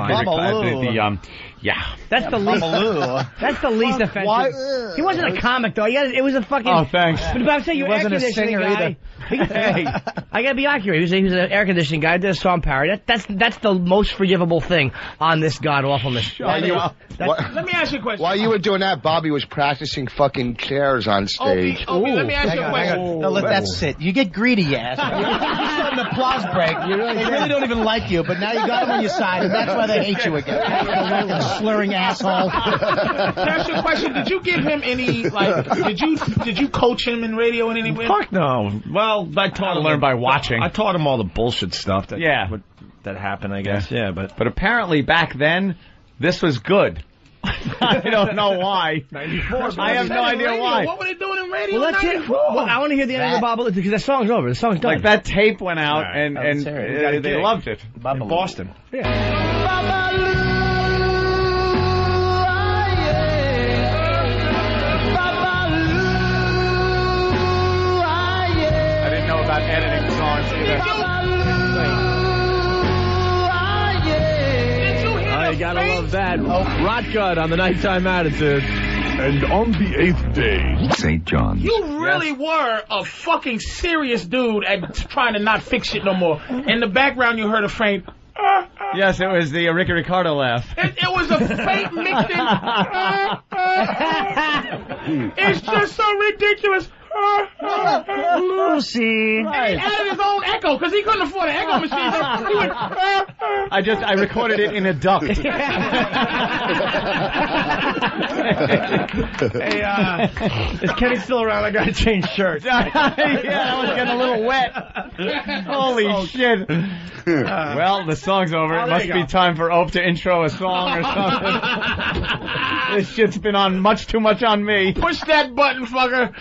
yeah.
That's the least. That's the least offensive. Why? He wasn't a comic though. It was a fucking.
Oh, thanks.
But I'm saying you were an air conditioning guy. Hey, I gotta be accurate. He was an air conditioning guy. Did a song parody. That's the most forgivable thing on this god awfulness.
Let me ask you a question.
While you were doing that, Bobby was practicing fucking chairs on stage.
Opie, let me ask you a question.
No, let that sit. You get greedy, you ass. You saw an applause break. They really don't even like you, but now you got them on your side, and that's why they hate you again. Slurring asshole.
Can I ask you a question? Did you give him any, did you coach him in radio in any way?
Fuck no. Well, I taught him.
Learn by watching.
I taught him all the bullshit stuff that happened, I guess. Yeah, but
apparently back then, this was good. I don't know why. 94. I have no idea why.
What were they doing in radio?
Well, I want to hear the end of the Babaloo because that song's over. The song's done.
Like that tape went out and they loved it
in Boston.
Yeah.
I didn't know about editing songs either.
You gotta love that. Rot Gut on the Nighttime Attitude.
And on the 8th day, St. John's.
You really were a fucking serious dude at trying to not fix shit no more. In the background, you heard a faint.
Yes, it was the Ricky Ricardo laugh.
It was a faint mixed in. It's just so ridiculous.
Lucy.
And he added his own echo because he couldn't afford an echo machine. So he went,
I recorded it in a duct.
Hey, is Kenny still around? I gotta change shirts.
Yeah, I was getting a little wet. Holy shit. Well, the song's over. It must be time for Ope to intro a song or something. This shit's been on much too much on me.
Push that button, fucker.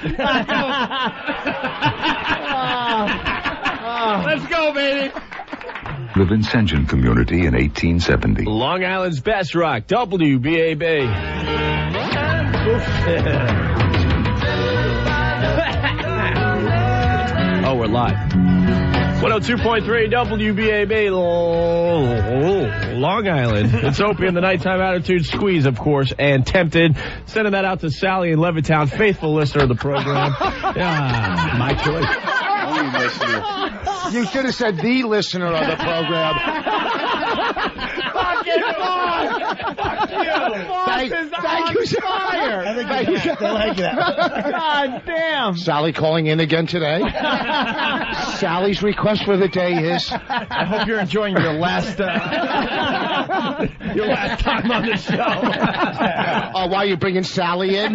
Let's go, baby.
The Vincentian community in 1870.
Long Island's best rock, WBAB. Oh, we're live. 102.3 WBAB, Long Island. It's Opie and the Nighttime Attitude Squeeze, of course, and Tempted. Sending that out to Sally in Levittown, faithful listener of the program. Yeah, my choice.
Only listener. You should have said the listener of the program.
Fucking on!
Thank you,
fire. I like that.
God damn.
Sally calling in again today. Sally's request for the day is.
I hope you're enjoying your last time on the show.
Oh, why are you bringing Sally in?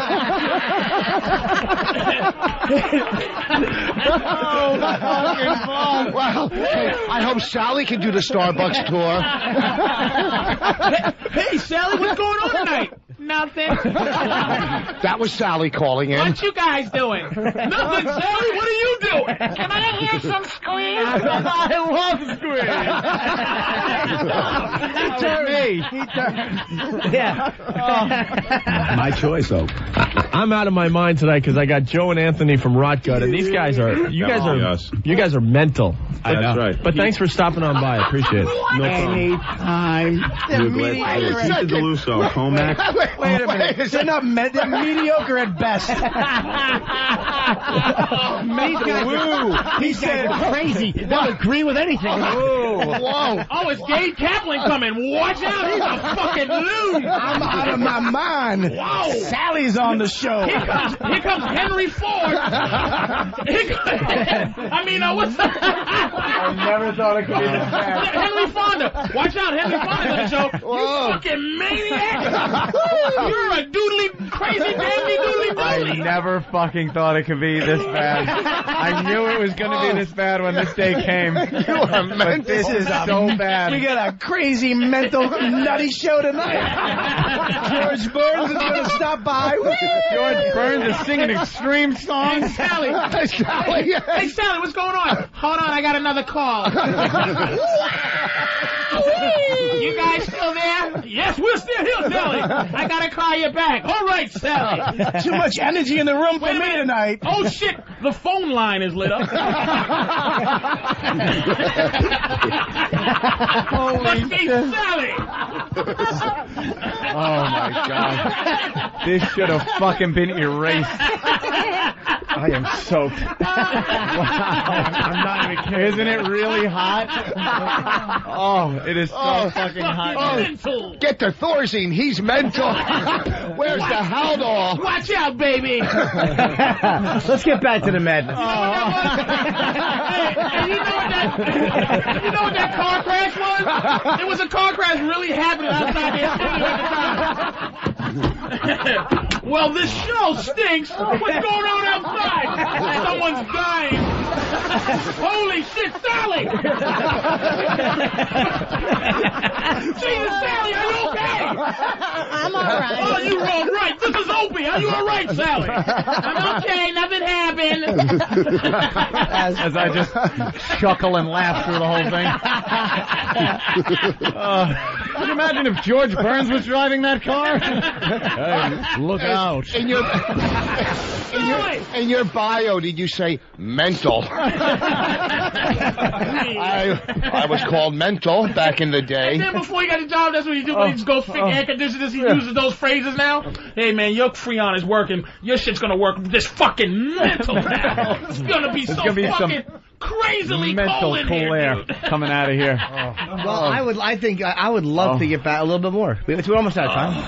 Well, hey, I hope Sally can do the Starbucks tour.
Hey, Sally, what's going on tonight? Nothing.
That was Sally calling in.
What you guys doing? Nothing, Sally. What are you doing? Can I hear some squeeze?
I love squeeze.
Yeah.
My choice, though. I'm out of my mind tonight because I got Joe and Anthony from Rot Gut, and these guys are you guys are mental.
That's right.
But thanks for stopping on by. I appreciate it.
No problem.
Anytime.
Pizza DeLusso, Comac.
Wait a minute. They're not they're mediocre at best. He said crazy. They'll agree with anything.
Whoa. Oh, it's Gabe Kaplan coming. Watch out. He's a fucking loon.
I'm out of my mind.
Wow.
Sally's on the show.
Here comes Henry Ford. What's that?
I never thought it could be this bad.
Henry Fonda. Watch out, Henry Fonda's on the show. You fucking maniac. You're a crazy dandy doodly.
I never fucking thought it could be this bad. I knew it was going to be this bad when this day came.
You are mental.
This is so bad.
We got a crazy, mental, nutty show tonight. George Burns is going to stop by.
George Burns is singing extreme songs.
Hey, Sally. Hey, Sally, what's going on? Hold on, I got another call. You guys still there? Yes, we're still here, Sally. I gotta call you back. All right, Sally.
Too much energy in the room for me tonight.
Oh, shit. The phone line is lit up. Must be Sally.
Oh, my God. This should have fucking been erased. I am soaked. Wow. I'm not even kidding. Isn't it really hot? Oh, it is so fucking hot.
Get the Thorazine. He's mental. Where's the Haldol?
Watch out, baby.
Let's get back to the madness.
Hey, you know what that car crash was? It was a car crash really happening outside the studio at the time. Well, this show stinks. What's going on outside? Someone's dying. Holy shit, Sally! Jesus, Sally, are you okay?
I'm all right.
Oh, you're all right. This is Opie. Are you all right, Sally? I'm okay. Nothing happened.
As I just chuckle and laugh through the whole thing. Can you imagine if George Burns was driving that car? Hey, look out.
In your bio, did you say mental? I was called mental back in the day.
And then before he got the job, that's what he do. When he just goes fix air conditioners, he uses those phrases now. Hey, man, your Freon is working. Your shit's gonna work. This fucking mental now. It's gonna be fucking crazily
mental
cold in
air
coming
out of here.
Well, I would love to get back a little bit more. We're almost out of time.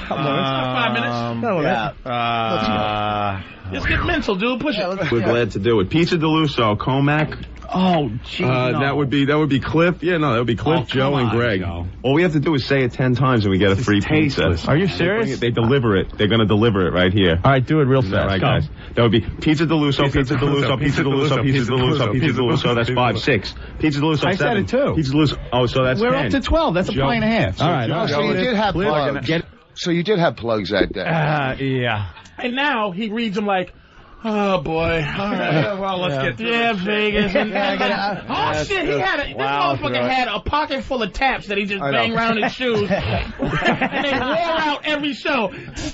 5 minutes. Just get mental, dude. Push it.
We're glad to do it. Pizza DeLusso, Comac.
Oh, gee, no.
That would be Cliff. Yeah, no, that would be Cliff, Joe, and Greg. All we have to do is say it 10 times and we get a free pizza.
Are you serious?
They deliver it. They're going to deliver it right here.
All right, do it real fast.
Right, guys. That would be Pizza DeLusso, Pizza DeLusso, Pizza DeLusso, Pizza DeLusso, Pizza DeLusso. That's 5, 6. Pizza DeLusso, 7.
I said it too.
Pizza DeLusso. Oh, so that's 10.
We're up to 12. That's a pint and a half.
All right.
So you did have plugs. So you did have plugs that day.
Yeah.
And now he reads them like, oh boy! All right, well let's get through Vegas. And, oh shit! He had this motherfucker had a pocket full of taps that he just banged around his shoes, and they wore out every show.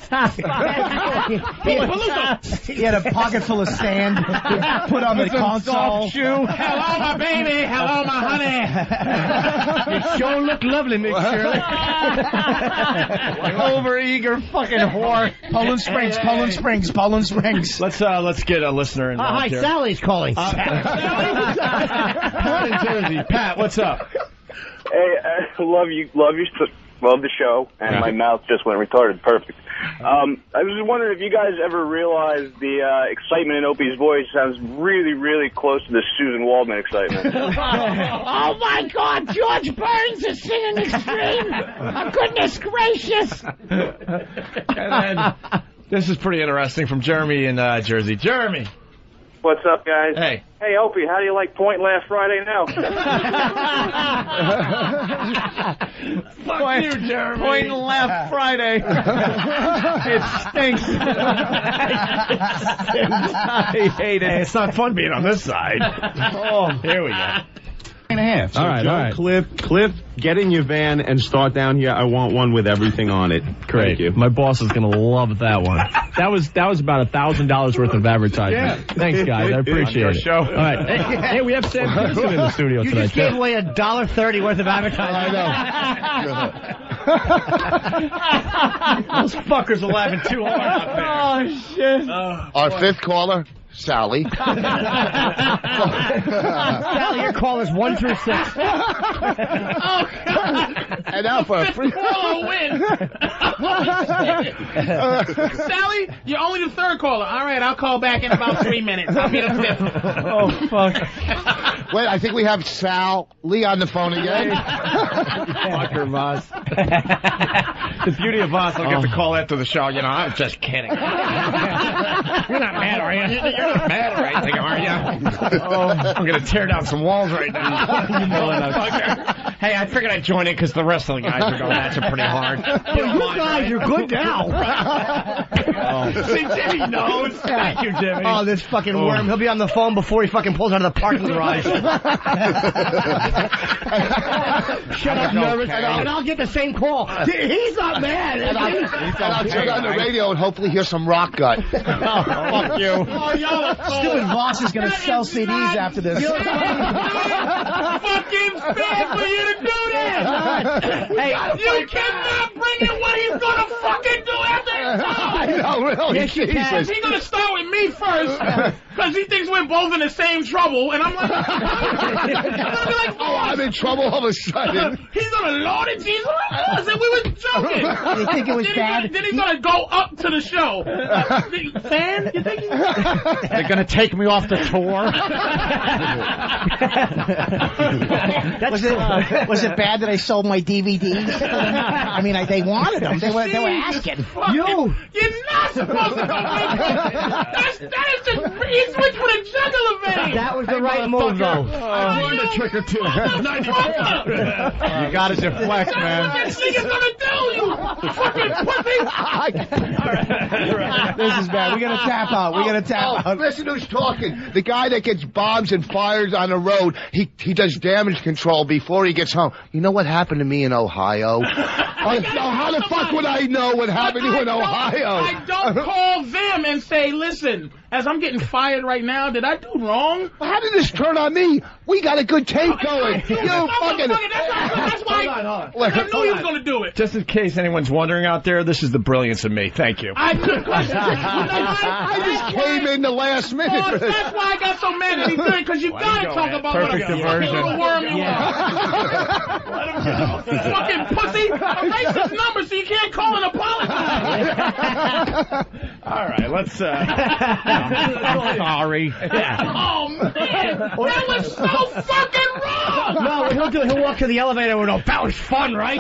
He had a pocket full of sand to put on the console.
Hello, my baby. Hello, my honey.
You sure look lovely, Miss Shirley.
Over-eager fucking whore.
Poland Springs.
Let's get a listener involved
hi,
here.
Sally's calling.
Pat in Jersey. Pat, what's up?
Hey, love the show, and my mouth just went retarded. Perfect. I was just wondering if you guys ever realized the excitement in Opie's voice sounds really, really close to the Susan Waldman excitement.
Oh my God, George Burns is singing Extreme. Oh, goodness gracious.
And then, this is pretty interesting from Jeremy in Jersey. Jeremy.
What's up, guys?
Hey.
Hey, Opie, how do you like Point last Friday now?
Fuck you, Jeremy. Point left Friday. It stinks. I hate it. Hey, it's not fun being on this side. Oh, here we go.
And a half. So all right. Cliff, get in your van and start down here. I want one with everything on it.
Great.
Thank you.
My boss is going to love that one. That was about $1,000 worth of advertising.
Yeah.
Thanks, guys. I appreciate it.
Show.
All right. Hey, we have Sam Peterson in the studio
you
tonight.
You just gave away $1.30 worth of advertising.
I know. Those fuckers are laughing too hard out there.
Oh, shit.
Our fifth caller, Sally.
Sally, your call is 1 through 6.
Oh, God.
And now for a free
win. Sally, you're only the third caller. All right, I'll call back in about 3 minutes. I'll be the fifth.
Oh, fuck.
Wait, I think we have Sal Lee on the phone again.
Fucker, Voss. The beauty of Voss, I'll get the call after the show. You know, I'm just kidding. You're not mad, are you? You're not mad or anything, are you? Oh, I'm going to tear down some walls right now. You motherfucker. Hey, I figured I'd join in because the rest of the guys are going at you pretty hard.
You guys are good now.
See, Jimmy knows. Thank you, Jimmy.
Oh, this fucking worm. He'll be on the phone before he fucking pulls out of the parking garage. Shut up, nervous. And I'll get the same call. He's not mad.
And I'll turn on the radio and hopefully hear some rock gut.
Fuck you.
Oh, y'all are cold.
Stupid Voss is going to sell CDs after this.
Fucking bad for you to do that.
Hey,
you cannot bring in what he's going to fucking do after his time.
I know, really.
Yes, you can.
He's going to start with me first because he thinks we're both in the same trouble. And I'm like, I'm going to be like,
oh, I'm in trouble all of a sudden.
He's going to Lord it, Jesus. I said we were joking.
You think it was bad?
Then he's going to go up to the show. Fan? You think
They're going to take me off the tour?
Was it bad that I sold my DVDs? I mean, they wanted them. They were asking.
You're not supposed to go with that is just, he switched with a jugular vein.
That was the right move, though.
I learned a trick or two. You got to deflect, man.
That's what this nigga's going to do, you fucking pussy.
This is bad. We got to tap out.
Listen who's talking. The guy that gets bombs and fires on the road, he does damage control before he gets home. You know what happened to me in Ohio? How the fuck would I know what happened to you in Ohio?
I don't call them and say, listen, as I'm getting fired right now, did I do wrong?
How did this turn on me? We got a good tape going. You fucking...
That's why I knew he was going to do it.
Just in case anyone's wondering out there, this is the brilliance of me. Thank you.
I just came in the last minute.
Oh, that's why I got so mad that he did it, because you got to talk about what a little worm you are. Let him go. Fucking pussy. Erase his number so you can't call and apologize.
All right, let's... Sorry.
Oh, man. That was so fucking wrong.
No, what he'll do, he'll walk to the elevator and go, that was fun, right?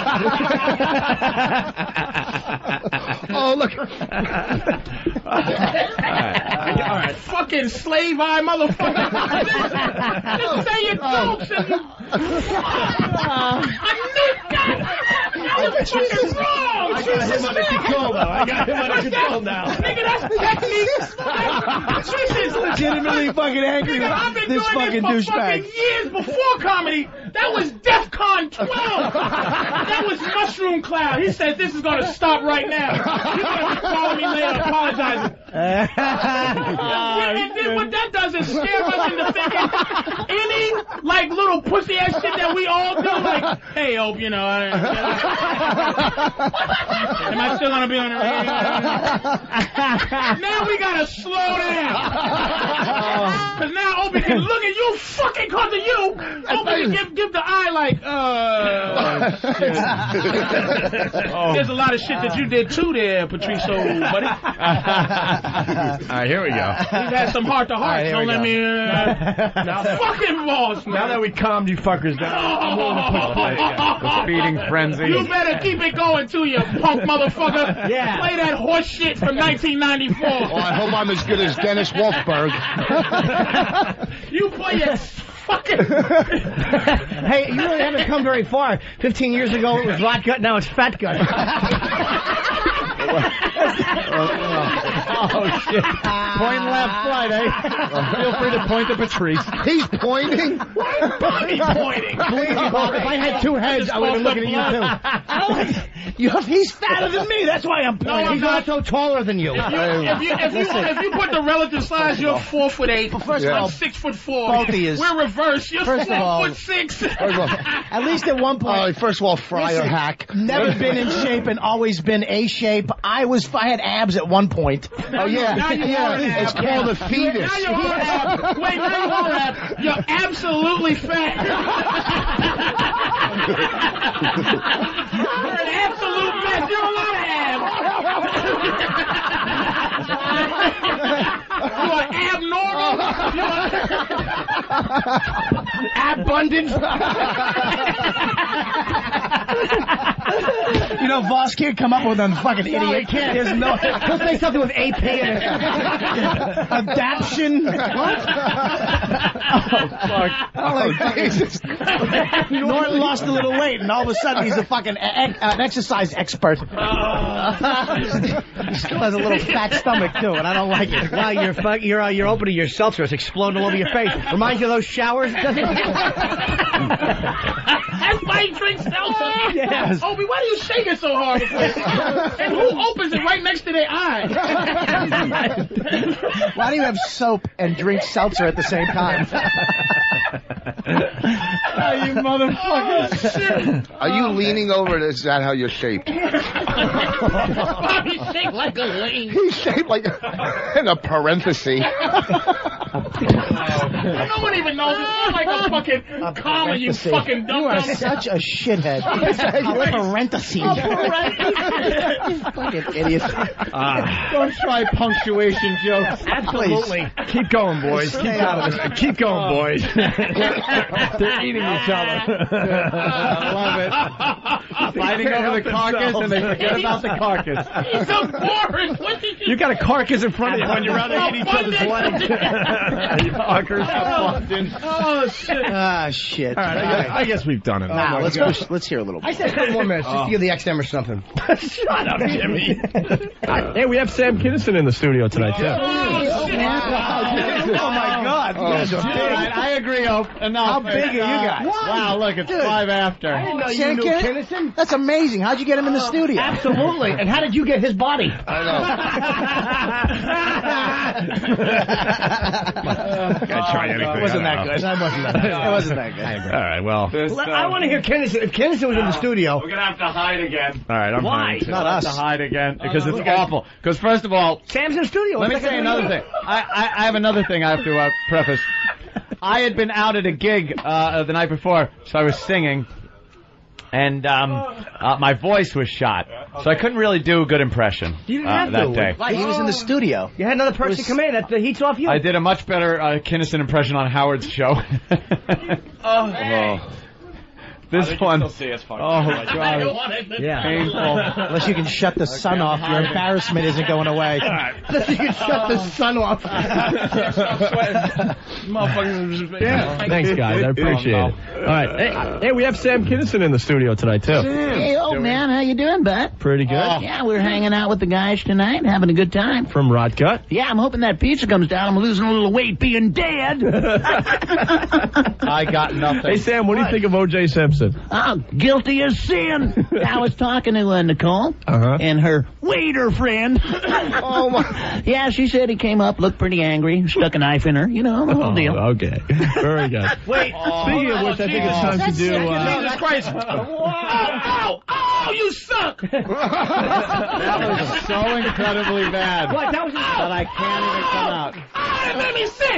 Oh, look.
All right. Fucking slave eye motherfucker. Just say your jokes and you... I knew that. That was fucking wrong.
I got him under control now.
Nigga, that's technique.
This is legitimately fucking angry with this fucking douchebag.
Years before comedy, that was DEFCON 12. That was Mushroom Cloud. He said, this is going to stop right now. You're going to call me later apologizing. What that does is scare us into thinking any, like, little pussy-ass shit that we all do, like, hey, Hope, you know, am I still going to be on the radio? Now we got to slow down. Because now Opie can look at you fucking because of you. Opie can give the eye like, shit. There's a lot of shit that you did too there, Patricio, buddy.
right, here we go.
We've had some heart-to-heart. Don't let me... fucking boss, man.
Now that we calmed you fuckers down, I'm willing to put play again.
The feeding frenzy.
You better keep it going, too, you punk motherfucker.
Yeah.
Play that horse shit from 1994.
Well, I hope I'm as good as Dennis Wolfberg.
You play it fucking...
Hey, you really haven't come very far. 15 years ago it was Rot Gut, now it's Fat Gut.
Oh, shit. Point left Friday. Feel free to point to Patrice.
He's pointing?
He's pointing.
Believe me, Bob, if I had two heads, I would have been looking at you, too. He's fatter than me. That's why I'm pointing. He's also taller than you.
If you put the relative size, you're 4'8". First of all, I'm 6'4".
Both of you.
We're reversed. You're 4'6".
At least at one point.
First of all, Fryer hack.
Never been in shape and always been A shape. I had abs at one point.
Oh, yeah. It's called a fetus.
Now you are abs. Wait, now you are abs. You're absolutely fat. You're an absolute mess. You're a lot of abs. You are abnormal.
Abundant. You know, Voss can't come up with a fucking idiot. He can't. There's no. He'll say something with AP in it. Adaption. What? Oh, fuck. Oh, Jesus. Norton lost a little weight, and all of a sudden he's a fucking an exercise expert. He still has a little fat stomach, too, and I don't like it. Wow, you're opening your seltzer. It's exploding all over your face. Reminds you of those showers, doesn't it?
That's why he drinks seltzer.
Yes.
Opie, why do you shake it so hard? And who opens it right next to their eye?
Why do you have soap and drink seltzer at the same time?
Oh, you motherfucker. Oh, shit.
Are you leaning over? Is that how you're shaped?
He's shaped like a lane.
He's shaped like in a parenthesis.
No one even knows. It's like a fucking comma, you fucking dumb.
You are such a shithead. A parenthesis. You fucking idiot.
Don't try punctuation jokes.
Absolutely.
Keep going, boys. Keep going. Keep going, boys.
They're eating each other. I love it. Fighting over the carcass, and they forget about the carcass.
He's so boring.
You got a carcass in front of you when you're out to eat each other's legs. You fuckers.
Oh, shit.
Ah, shit.
All right, I guess we've done it.
Now, let's hear a little bit. I said 10 more minutes just to give the XM or something.
Shut up, Jimmy.
Hey, we have Sam Kinison in the studio tonight, too.
Oh, my God.
I agree, Hope.
How big are you guys?
Wow, look, it's 5 after.
I didn't know you knew Kinison. That's amazing. How'd you get him in the studio? Absolutely. And how did you get his body?
I know.
Try anything.
It wasn't that good. It wasn't that good.
All right, well.
I want to hear Kinison. If Kinison was in the studio.
We're going to have to hide again.
All right, I'm
Why?
fine.
Not us.
To hide again because it's awful. Because first of all,
Sam's in the studio.
let me say another thing. I have another thing I have to preface. I had been out at a gig the night before, so I was singing, and my voice was shot, so I couldn't really do a good impression that day.
Why? He was in the studio. You had another person come in. That the heat's off you.
I did a much better Kinison impression on Howard's show. This one. Oh, God.
Yeah.
Painful.
Unless you can shut the sun off, your embarrassment isn't going away. Unless you can shut the sun off.
Yeah. Thanks, guys. I appreciate it. All right. Hey, we have Sam Kinison in the studio tonight, too.
Hey, old man. How you doing, bud?
Pretty good.
Yeah, we're hanging out with the guys tonight, having a good time.
From Rot Gut?
Yeah, I'm hoping that pizza comes down. I'm losing a little weight being dead.
I got nothing.
Hey, Sam, what do you think of O.J. Simpson?
Oh, guilty as sin. I was talking to Nicole and her waiter friend.
Oh, my.
Yeah, she said he came up, looked pretty angry, stuck a knife in her. You know, the whole deal.
Okay. Very good.
Wait.
Speaking of which, I think it's time to do...
Jesus Christ. Oh, you suck.
That was so incredibly bad.
What? That was
that I can't even come out.
It made me sick.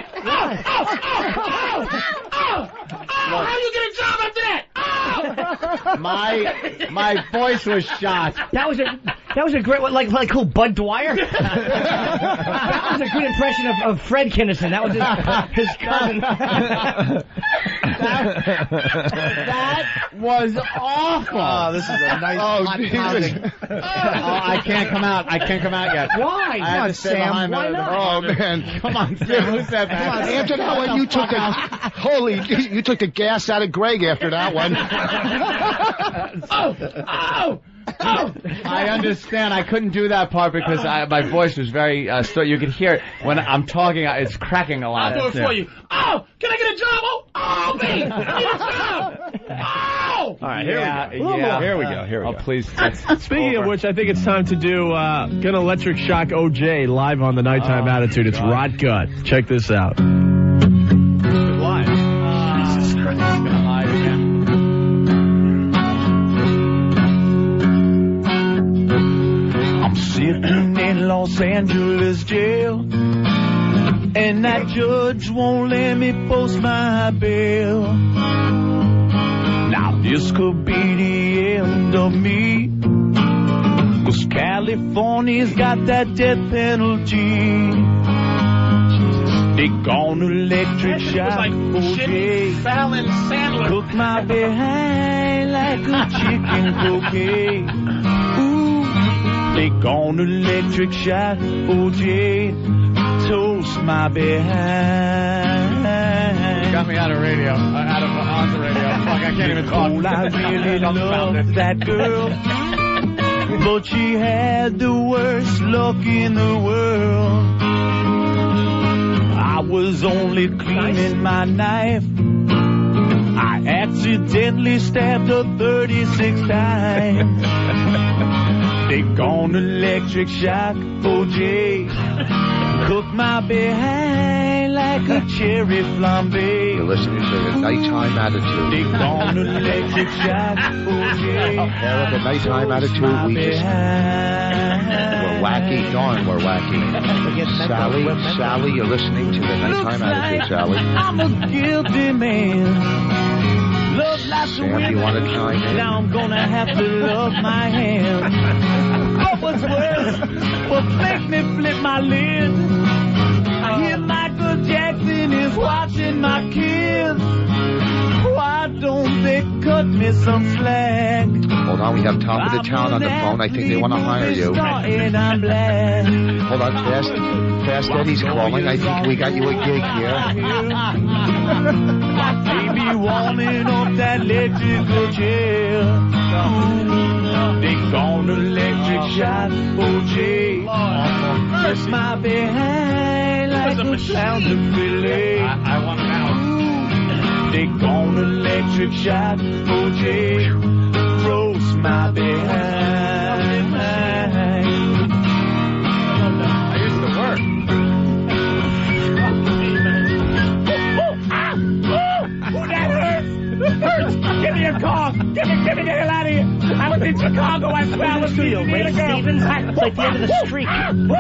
How you get a job after that?
My voice was shot.
That was it. That was a great one. Like who? Bud Dwyer? That was a good impression of Fred Kinnison. That was his cousin.
That was awful.
Oh, this is a nice hot pounding.
I can't come out. I can't come out yet.
Why?
I have to stay behind
Why not?
Oh, man.
Come on, Sam. Who's that?
Come on, after that one, you took you took the gas out of Greg after that one.
I understand. I couldn't do that part because my voice was very so you could hear it when I'm talking. It's cracking a lot.
I'll do it for you. Oh, can I get a job? Oh, me! I need a job! Oh!
All right, here we go. Here we go.
Oh, please.
Speaking of which, I think it's time to do Gonna Electric Shock OJ live on the Nighttime Attitude. It's Rot Gut. Check this out.
Live. Jesus Christ. It's gonna live again.
I'm sitting in Los Angeles jail, and that judge won't let me post my bail. Now this could be the end of me, 'cause California's got that death penalty. They gone electric shock OJ,
Fallon Sandler.
cook my behind like a chicken croquet. Ooh, they gone electric shock OJ, toast my behind.
Got me out of radio. Out of on the radio. Fuck, I can't even talk.
Oh, I really love that girl, but she had the worst luck in the world. I was only cleaning my knife. I accidentally stabbed her 36 times. They gone electric shock OJ, cook my behind like a cherry flambe.
You're listening to the Nighttime Attitude.
They gone electric shock OJ.
There at the Nighttime Attitude, we're wacky. Darn, we're wacky. Sally, you're listening to the Nighttime Attitude, Sally.
I'm a guilty man. Love lots of
Sam,
women.
you want to chime in?
Now I'm gonna have to love my hand. What was worse? What make me flip my lid? I hear Michael Jackson is watching my kids. Why don't they cut me some slack?
Hold on, we have Top of the Town on the phone. I think they want to hire you. Hold on, Fast Eddie's calling. I think we got you a gig here.
Baby warming up that electrical chair. They gone electric shock OJ. Press my behind like a sound of fillet.
I want him out.
They gone electric shock OJ. Roast my behind.
I used to work.
That hurts! Hurts! Give me a call! Get me the hell out of here! I was in Chicago, I swear I was
Studio,
meeting
Ray
a girl.
Stevens. It's like the end of the streak.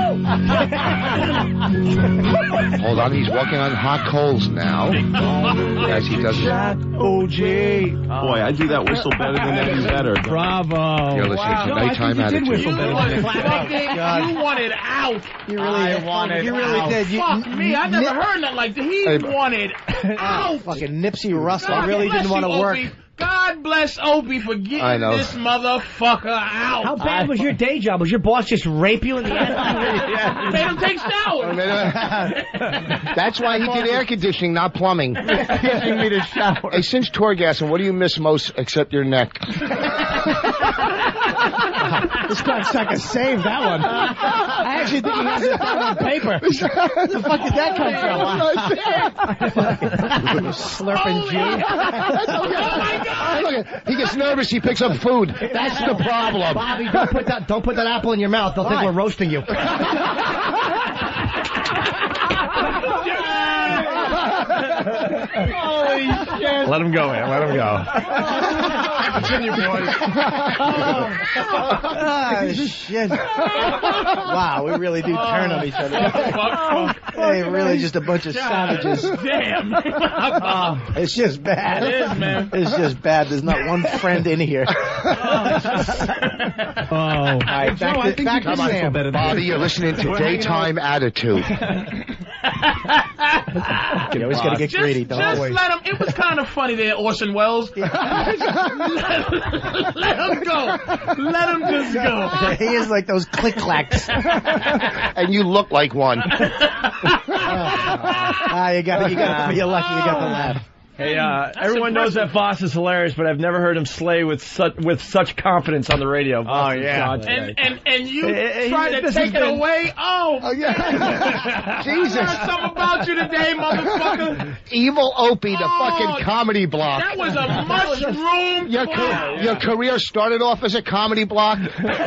Hold on, he's working on hot coals now. As he does that.
OJ.
Boy, I do that whistle better than Eddie Vedder.
Bravo.
You're listening to Nighttime Attitude.
You wanted out.
You really did.
You really did. Fuck me, I never heard nothing like that. He wanted out.
Fucking Nipsey Russell really didn't want to work.
God bless Opie for getting this motherfucker out.
How bad was your day job? Was your boss just rape you in the end?
Made him take showers.
That's why he did air conditioning, not plumbing.
Teaching me to shower.
Hey, since Torgasson, what do you miss most except your neck?
This cocksucker saved that one. I actually think he has it down on paper. Where the fuck did that come from? Slurping G.
Look, he gets nervous. He picks up food. That's the problem.
Bobby, don't put that apple in your mouth. They'll think we're roasting you.
Holy shit.
Let him go, man. Let him go.
Continue, boys.
Oh, shit. Wow, we really do turn on each other. Hey, really just a bunch of savages.
Damn.
It's just bad.
It is, man.
It's just bad. There's not one friend in here.
Oh.
All right, back to Sam.
Bobby, you're listening to Daytime Attitude.
You always got to get greedy. Don't
Just
always.
let him. It was kind of funny there, Orson Welles. Let him go. Let him just go.
He is like those click-clacks.
And you look like one.
You got you're lucky you got the laugh.
Hey, everyone knows that Voss is hilarious, but I've never heard him slay with such confidence on the radio.
Oh, yeah. And you try to take it away? Oh,
yeah. Jesus.
I learned something about you today, motherfucker.
Evil Opie, the fucking comedy block.
That was a mushroom.
Your career started off as a comedy block.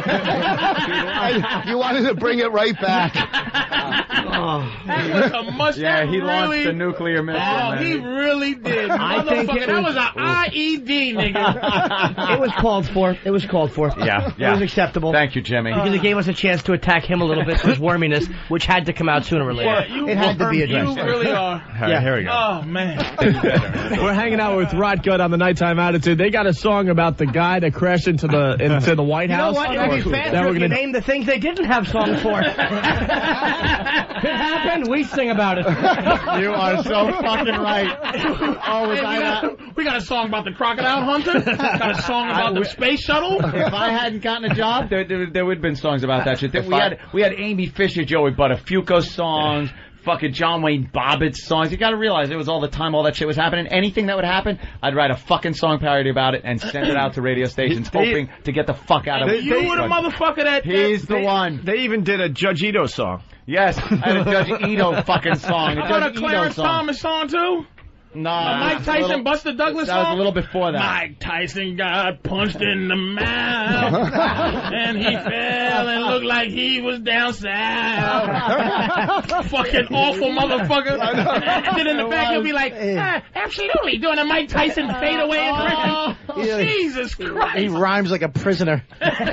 You wanted to bring it right back.
That was a mushroom.
Yeah, he launched the nuclear missile.
Oh, he really did.
I think
that was an IED, nigga.
It was called for. It was called for.
Yeah.
It was acceptable.
Thank you, Jimmy.
Because it gave us a chance to attack him a little bit for his worminess, which had to come out sooner or later. It had to be addressed.
You really are.
Yeah, here we go.
Oh, man.
We're hanging out with Rod Good on the Nighttime Attitude. They got a song about the guy that crashed into the White House.
You know what? It would be faster if you name the things they didn't have songs for. It happened. We sing about it.
You are so fucking right.
Oh, we got a song about the crocodile hunter. Got a song about the space shuttle.
If I hadn't gotten a job, there would have been songs about that shit. We had Amy Fisher, Joey Buttafuoco songs. Fucking John Wayne Bobbitt songs. You gotta realize it was all the time all that shit was happening. Anything that would happen, I'd write a fucking song parody about it and send it out to radio stations hoping to get the fuck out of it.
You were the motherfucker that...
He's the one.
They even did a Judge Ito song.
Yes, I had a Judge Ito fucking song.
I got a Clarence Thomas song too?
No.
Mike Tyson, Buster Douglas song?
That was a little before that.
Mike Tyson got punched in the mouth, and he fell and looked like he was down south. Fucking awful motherfucker. And then in the back he'll be like, absolutely, doing a Mike Tyson fadeaway impression. Jesus Christ.
He rhymes like a prisoner.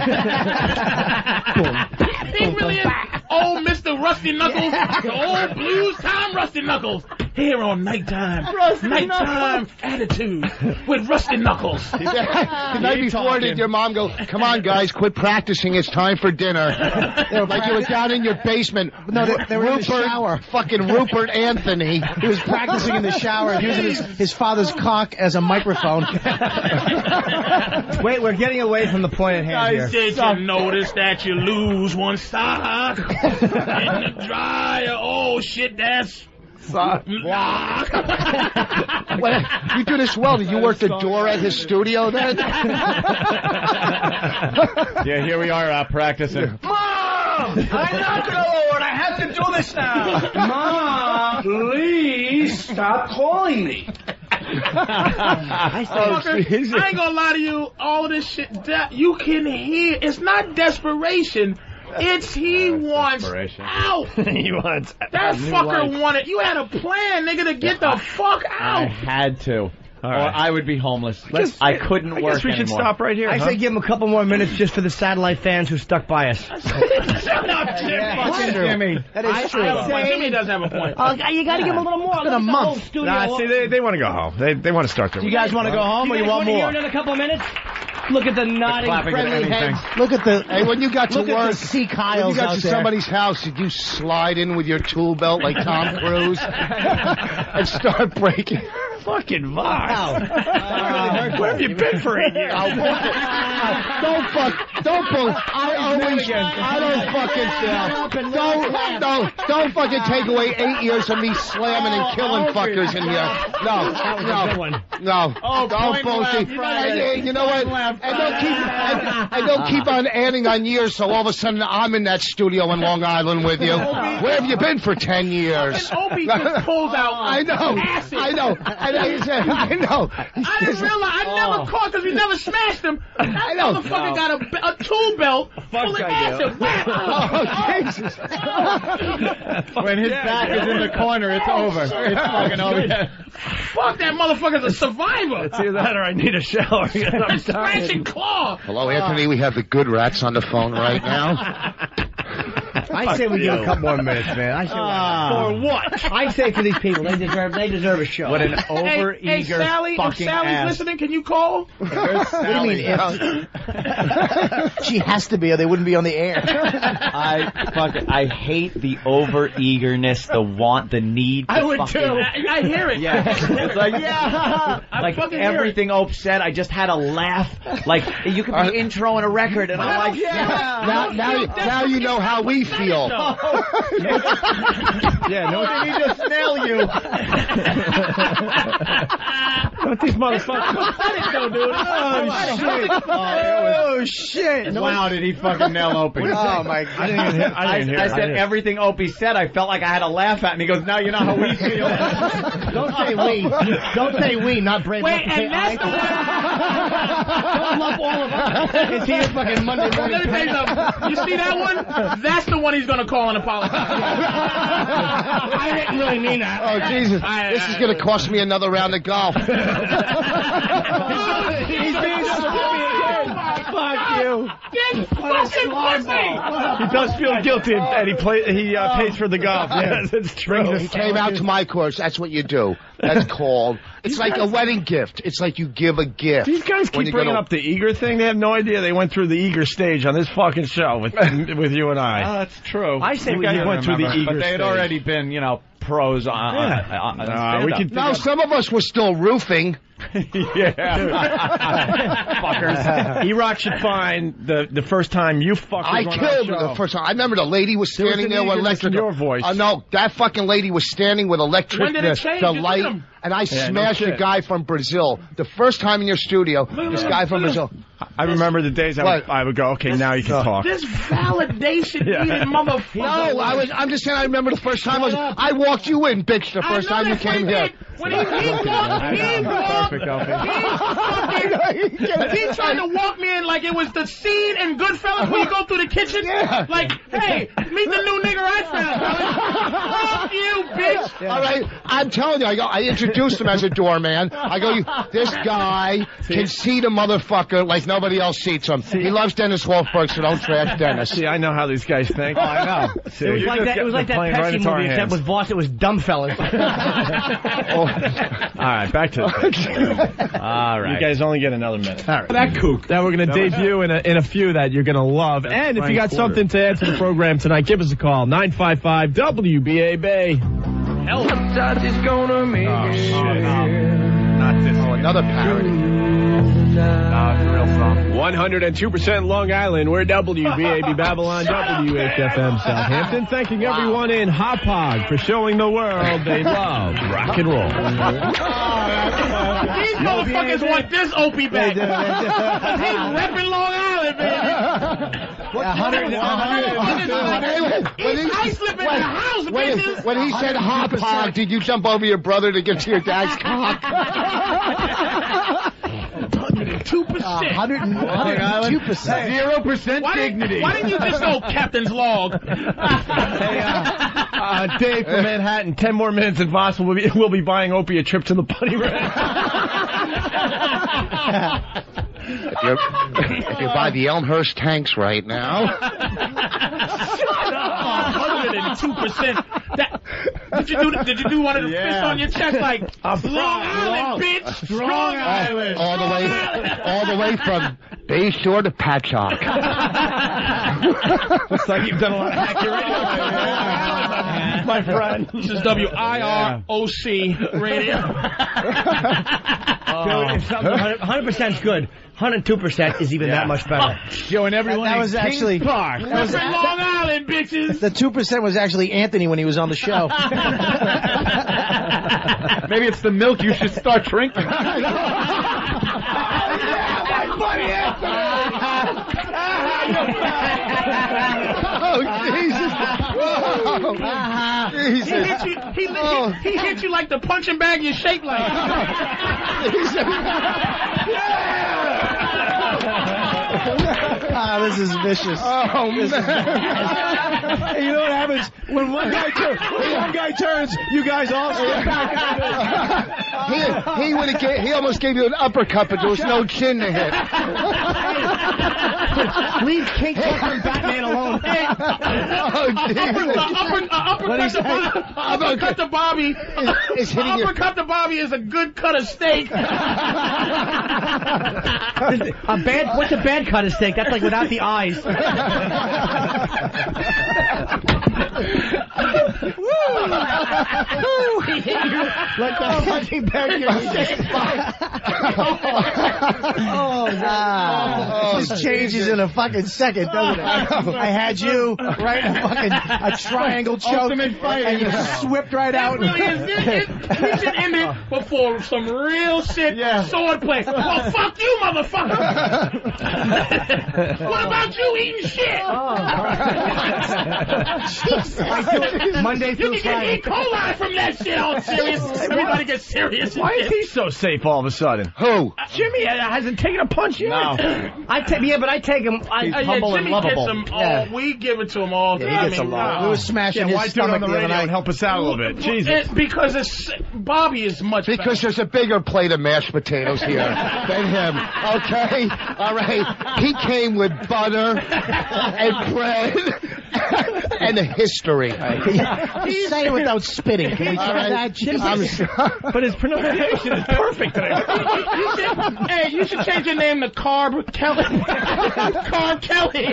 He really is. Old Mr. Rusty Knuckles, the old blues time Rusty Knuckles, here on Nighttime Attitude with Rusty Knuckles.
The night before, did your mom go, come on, guys, quit practicing, it's time for dinner. Like you were down in your basement.
No, they were in the shower.
Fucking Rupert Anthony.
He was practicing in the shower, using his father's cock as a microphone. Wait, we're getting away from the point at hand here.
I said you notice that you lose one sock in the dryer. Oh, shit, that's...
Well, you do this well. Did you work the door at his studio then?
Yeah, here we are practicing.
Mom! I'm not Lord. I have to do this now.
Mom, please stop calling me. I ain't gonna lie to you. All of this shit, you can hear. It's not desperation. It's he wants out.
He wants
that fucker wanted. You had a plan, nigga, to get the fuck out.
I had to.
All
or
right.
I would be homeless. I couldn't work
I guess we should
anymore.
stop right here.
I say give him a couple more minutes just for the satellite fans who stuck by us.
Shut up,
Jimmy.
That is true.
Jimmy does have a point.
You got to give him a little more.
Been a month. Nah, see, they want to go home. They want to start their
You guys want to go home, or you want more?
In a couple minutes.
Look at the nodding, friendly heads. Look at the.
Hey, when you got to
Look
work,
at the sea Kyles
when you got
out
to
there.
somebody's house, did you slide in with your tool belt like Tom Cruise and start breaking?
Fucking Voss. Where have you been for 8 years?
Don't fucking take away 8 years of me slamming and killing fuckers in here. No. Don't bullshit. You know what? And don't keep on adding on years, so all of a sudden I'm in that studio in Long Island with you. Where have you been for 10 years?
Opie just pulled out.
I know. I didn't
realize. I never caught because we never smashed him. That motherfucker got a tool belt full of acid.
Oh, Jesus.
When his back is in the corner, it's over. It's fucking over.
Fuck, that motherfucker's a survivor.
It's either that or I need a shower. I'm
Slash and claw.
Hello, Anthony. We have the good rats on the phone right now.
I say we give a couple more minutes, man. I say
for what?
I say for these people, they deserve a show.
What an over-eager
hey, Sally,
fucking
if Sally's
ass.
listening, can you call?
What do you mean? She has to be, or they wouldn't be on the air.
I hate the over-eagerness, the want, the need.
I would too. I hear it.
Yeah. It's like, yeah. Like everything Ope said, I just had a laugh. Like, you could be introing a record, and I'm like, yeah.
Now you know how we feel.
Yeah, no one need to snail you.
What these motherfuckers?
Oh, shit. Wow, did he fucking nail Opie.
Oh, my God.
I didn't hear it.
I said everything Opie said, I felt like I had to laugh at, and he goes, now you know how we feel.
Don't say we. Don't say we, not brave enough to say I. Don't lump all of us. It's here fucking Monday morning.
Let me tell you something. You see that one? That's the one he's going to call and apologize. I didn't really mean that.
Oh, Jesus. This is going to cost me another round of golf.
He's being stupid. Fuck you.
Get fucking pussy.
He does feel guilty, and he pays for the golf. Yes, it's true.
He came out to my course. That's what you do. That's called. It's like a wedding gift. It's like you give a gift.
These guys keep bringing up the eager thing. They have no idea they went through the eager stage on this fucking show with you and I.
That's true.
I say you guys went through the eager
but they had
stage.
already been, pros on
No, some of us were still roofing.
Fuckers. E-Rock should find the first time you fuckers
I killed her the first time. I remember the lady was standing there with electric.
Your voice.
No, that fucking lady was standing with electric.
When did it change?
The light, and I smashed a guy from Brazil. The first time in your studio, this guy from Brazil.
I remember the days I would go, okay, now you can talk.
This validation-eating motherfucker.
No, I'm just saying I remember the first time I walked you in, bitch, the first time you came here.
When he tried to walk me in like it was the scene in Goodfellas when you go through the kitchen. Yeah. Like, hey, meet the new nigger I found. Fuck you, bitch.
Yeah. All right, I'm telling you, I introduced him as a doorman. I go, this guy can see the motherfucker like nobody else seats him. He loves Dennis Wolfberg, so don't trash Dennis.
See, I know how these guys think.
Oh, I know. See, it was like that Pepsi movie, except with Voss, it was dumb fellas.
All right, back to the all right. You guys only get another minute. All right.
That kook. Now we're going to debut in a few that you're going to love. And if you got something to add to the program tonight, give us a call. 955-WBA-BAY.
Sometimes it's gonna make
shit. Not this.
Oh, another parody.
No, it's a real song.
102% Long Island. We're WBAB Babylon, WHFM Southampton. Thanking everyone in Hop Hog for showing the world they love rock and roll.
These motherfuckers want this Opie back. He's repping Long Island, baby.
When he said Hop Hog, did you jump over your brother to get to your dad's cock?
102%.
0% dignity.
Why didn't you just go Captain's Log?
Hey, Dave from Manhattan, 10 more minutes and Voss will be buying Opie a trip to the Bunny Ranch.
If you buy the Elmhurst tanks right now.
102%. Did you do one of the fists on your chest like Long Island, bitch? Strong Island.
All the way from Bay Shore to Patchogue.
Looks like you've done a lot of hacky radio. My friend.
This is WIROC radio.
100% is good. 102% is even that much better.
Showing everyone
that was actually
Park. That was Long Island, bitches.
The 2% was actually Anthony when he was on the show.
Maybe it's the milk you should start drinking.
Oh, Jesus. Oh, Jesus.
He hit you like the punching bag you're shaped like.
This is vicious.
Oh, man.
Hey, you know what happens? When one guy turns, you guys all sit back out.
He almost gave you an uppercut, but there was no chin to hit.
Leave King Tut and Batman alone.
Uppercut to Bobby. Uppercut to Bobby is a good cut of steak.
What's a bad cut of steak? That's like without the eyes. Like the fucking back of your This changes in a fucking second, doesn't it? I had you right in a triangle choke.
Ultimate fight.
And you swept right out.
It really is. We should end it before some real shit sword play. Well, fuck you, motherfucker. What about you eating shit?
Monday through
you can
Friday.
get E. coli from that shit. All serious. Everybody gets serious.
Why is he so safe all of a sudden?
Who?
Jimmy hasn't taken a punch yet.
No.
But I take him. He's humble
Jimmy
and lovable.
Gets him we give it to him all the time.
He gets him all. We were smashing his stomach the other night.
Help us out a little bit. Jesus.
Because Bobby is much
Because there's a bigger plate of mashed potatoes here than him. Okay? All right? He came with butter and bread and a history.
He's saying without spitting. Can we try that?
But his pronunciation is perfect today. You should change your name to Carb Kelly. Carb Kelly.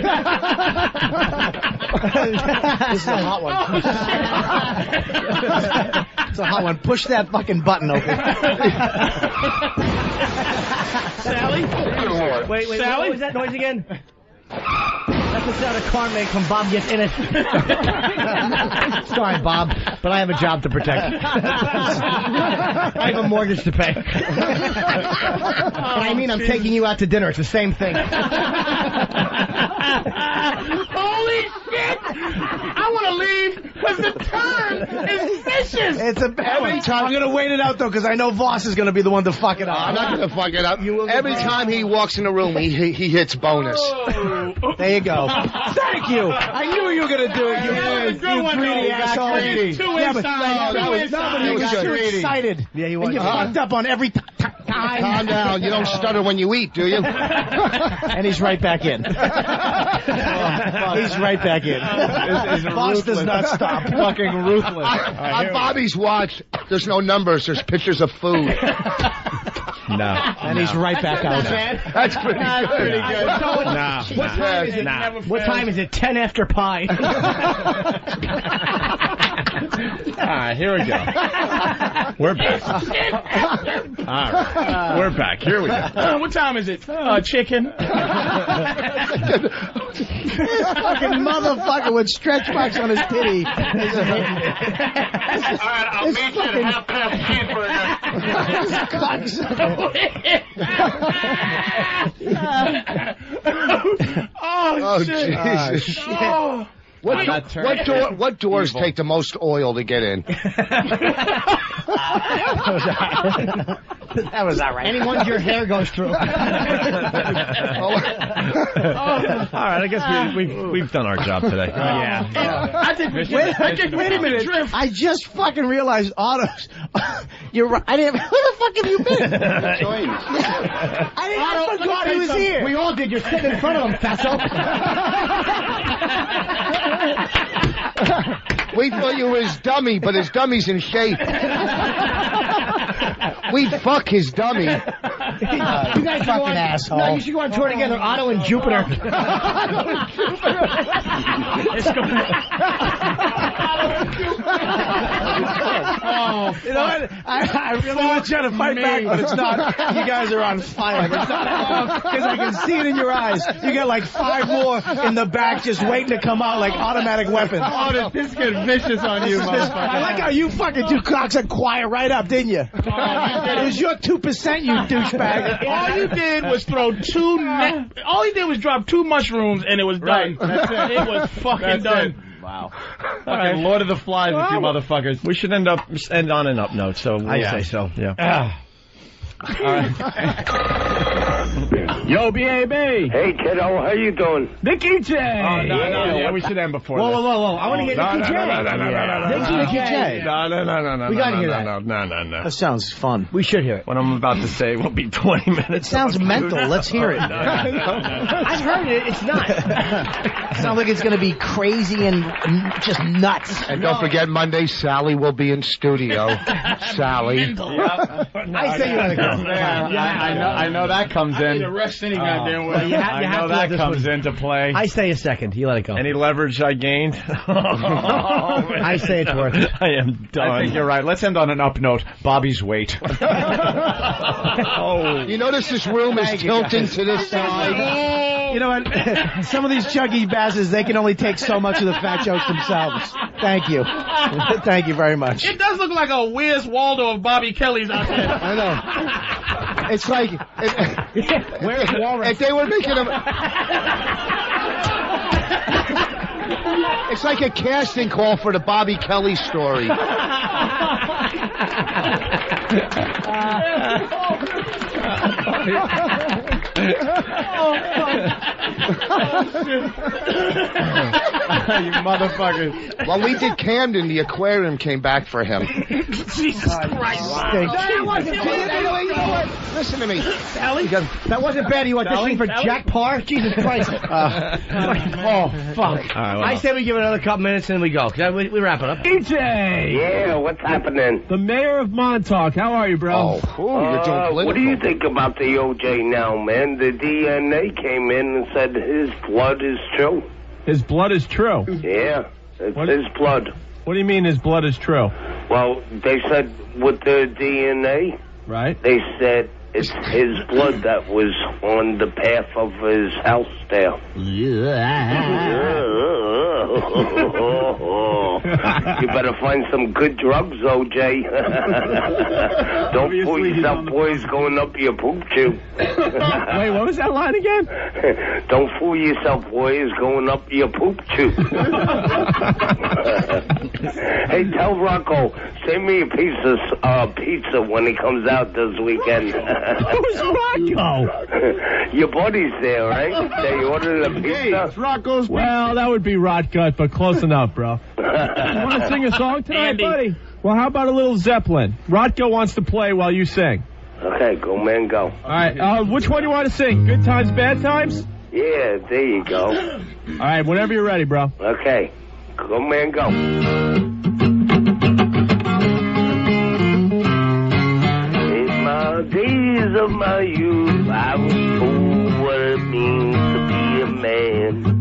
This is a hot one. It's a hot one. Push that fucking button open.
Sally?
Wait,
Sally?
what was that noise again? That's the sound a car makes when Bob gets in it. Sorry, Bob, but I have a job to protect. I have a mortgage to pay. But I mean, I'm taking you out to dinner. It's the same thing.
Holy shit! I want to leave because the turn is vicious.
It's a every time. I'm going to wait it out, though, because I know Voss is going to be the one to fuck it up.
I'm not going to fuck it up. Every time he walks in the room, he hits bonus.
There you go. Thank you. I knew you were going to do it. You greedy asshole.
Yeah, but
you got too excited. Yeah, you and you fucked up on every time.
Calm down. You don't stutter when you eat, do you?
And he's right back in. He's right back in. Voss does not stop.
Fucking ruthless.
On Bobby's watch, there's no numbers. There's pictures of food.
No.
And he's right back out.
That's pretty good.
What time is it? 10 after pie.
All right, here we go. We're back. All right, we're back. Here we go.
What time is it? Chicken.
This fucking motherfucker with stretch marks on his titty.
All right, I'll meet you at half-past cheeseburger.
Oh, Jesus.
Oh.
What doors take the most oil to get in?
That was all right. Any ones your hair goes through.
All right, I guess we've done our job today.
Wait a minute. I just fucking realized Otto's. You're right. Where the fuck have you been? I forgot he was here. We all did. You're sitting in front of him, Faso.
We thought you were his dummy, but his dummy's in shape. We fuck his dummy.
You guys fucking asshole. No, you should go on tour together, Otto and Jupiter. You know what? I really want you to fight back, but it's not. You guys are on fire. It's not because I can see it in your eyes. You got like 5 more in the back just waiting to come out like automatic weapons.
Oh, did this get vicious on you, motherfucker?
I like how you fucking two cocks and quiet right up, didn't you? It was your 2%, you douchebag.
All you did was throw all he did was drop 2 mushrooms and it was done. That's it. It was fucking done.
Wow. Fucking Lord of the Flies with you motherfuckers. We should end on an up note, so I say so. Yeah. All right.
Yo, B.A.B.
Hey, kiddo, how you doing?
Nicky J.
Oh, no, we should end before this.
Whoa. I want to hear Nicky J.
Nicky J. No.
We got to hear that.
No.
That sounds fun.
We should hear it.
What I'm about to say will be 20 minutes.
It sounds mental. Let's hear it.
I've heard it. It's not.
It sounds like it's going to be crazy and just nuts.
And don't forget, Monday, Sally will be in studio. Sally.
I say you gotta go.
I know that comes in.
Arrest any goddamn way.
I know that comes into play.
I say a second. You let it go.
Any leverage I gained?
I say it's worth it.
I am done.
I think you're right. Let's end on an up note. Bobby's weight.
You notice this room is tilting to this side?
You know what? Some of these chuggy bastards, they can only take so much of the fat jokes themselves. Thank you. Thank you very much.
It does look like a Where's Waldo of Bobby Kelly's out there.
I know. It's like...
Where's Walrus?
If they were making a... It's like a casting call for the Bobby Kelly story.
You motherfuckers.
Well, we did Camden. The aquarium came back for him.
Jesus Christ.
Listen to me.
Sally?
That wasn't bad. You auditioning for Jack Parr? Jesus Christ. Oh, fuck. I say we give it another couple minutes and we go. We wrap it up.
DJ!
Yeah, what's happening?
The mayor of Montauk. How are you, bro?
You're doing political.
What do you think about the OJ now, man? The DNA came in and said his blood is true.
His blood is true?
Yeah, it's his blood.
What do you mean his blood is true?
Well, they said with the DNA,
right?
They said it's his blood that was on the path of his house there. You better find some good drugs, OJ. Don't fool yourself, boys, going up your poop tube.
Wait, what was that line again?
Don't fool yourself, boys, going up your poop tube. Hey, tell Rocco, send me a piece of pizza when he comes out this weekend.
Who's Rocco?
Your buddy's there, right? They ordered a pizza.
Hey, it's Rocco's. Well, that would be Rotgut, but close enough, bro. You want to sing a song tonight,
Andy.
buddy? Well, how about a little Zeppelin? Rotko wants to play while you sing.
Okay, go, man, go.
All right, which one do you want to sing? Good Times, Bad Times?
Yeah, there you go.
All right, whenever you're ready, bro.
Okay, go, man, go. In my days of my youth, I was told what it means to be a man.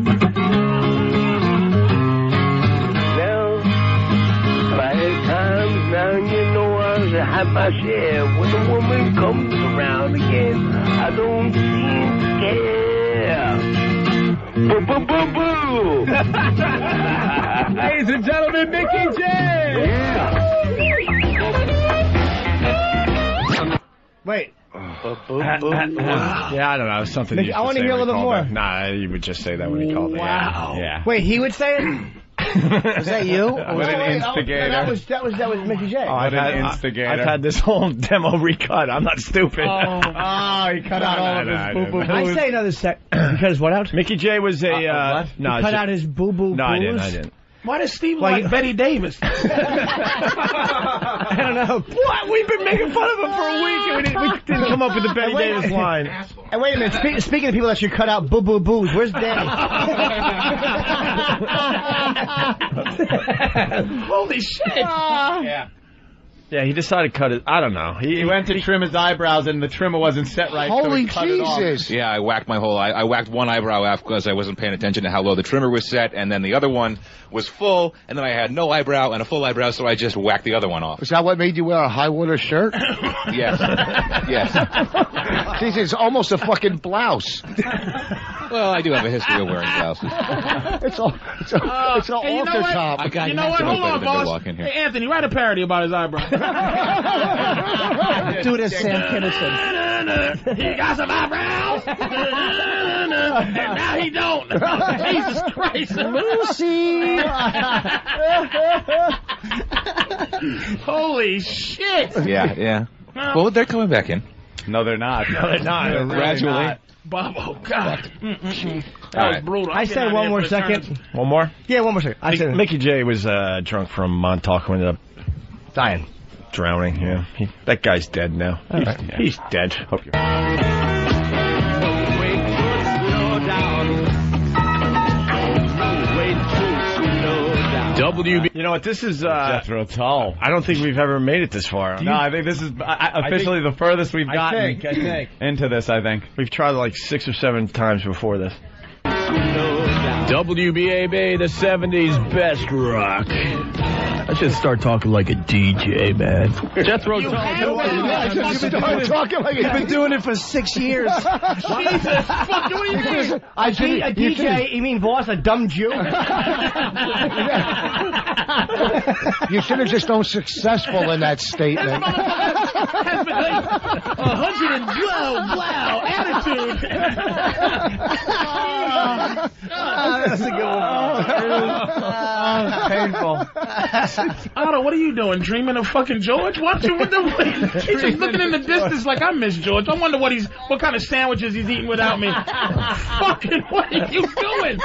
Now you know I have my share. When a woman comes around again, I don't seem to care. Boo, boo, boo, boo.
Ladies and gentlemen, Mickey J.
Yeah.
Wait.
Yeah, I don't know. Something.
I want to hear a little bit more.
Nah, you would just say that when he called it.
Wow.
Yeah.
Wait, he would say it? Was that you?
What an instigator.
That was Mickey J.
What an instigator.
I've had this whole demo recut. I'm not stupid.
He cut out all of his boo-boo-boos. I say another sec. Because what else?
Mickey J was a...
No, he cut out his boo-boo-boos?
No, I didn't.
Why does Steve like Betty Davis?
I don't know.
What? We've been making fun of him for a week and we didn't come up with the Betty Davis line.
And wait a minute. Speaking of people that should cut out boo-boo-boos, where's Danny?
Holy shit.
Yeah. Yeah, he decided to cut it. I don't know.
He went to trim his eyebrows and the trimmer wasn't set right.
Holy
so he cut
Jesus!
It off.
Yeah, I whacked my whole. I whacked one eyebrow off because I wasn't paying attention to how low the trimmer was set, and then the other one was full, and then I had no eyebrow and a full eyebrow, so I just whacked the other one off.
Is that what made you wear a high water shirt?
Yes. Yes.
Jesus, it's almost a fucking blouse.
Well, I do have a history of wearing blouses.
It's an altar top.
You know what? Hold on, boss. Hey, Anthony, write a parody about his eyebrow.
Do this, Sam Kinison.
He got some eyebrows. And now he don't. Jesus Christ.
Lucy.
Holy shit.
Yeah. Well, they're coming back in.
No, they're not.
No, they're not.
They're gradually.
Not.
Bob, oh, God. That was brutal.
I said one more second. One more?
Yeah, one more second. I said
Mickey J was drunk from Montauk who ended up
dying.
Drowning, yeah. That guy's dead now. He's dead. Hope you're... WB. You know what? This is
Jethro Tull.
I don't think we've ever made it this far.
No, I think this is officially the furthest we've gotten.
I think.
Into this, I think.
We've tried like 6 or 7 times before this.
WBAB, the 70s best rock. I should start talking like a DJ, man. Jethro Tull.
You've been doing it for 6 years.
Jesus, fuck, what do you mean?
A DJ, you mean boss, a dumb Jew?
You should have just owned successful in that statement.
112, wow, attitude.
That's a good one. Painful.
Otto, what are you doing? Dreaming of fucking George? He's just looking in the distance like I miss George. I wonder what kind of sandwiches he's eating without me. Fucking, what are you doing?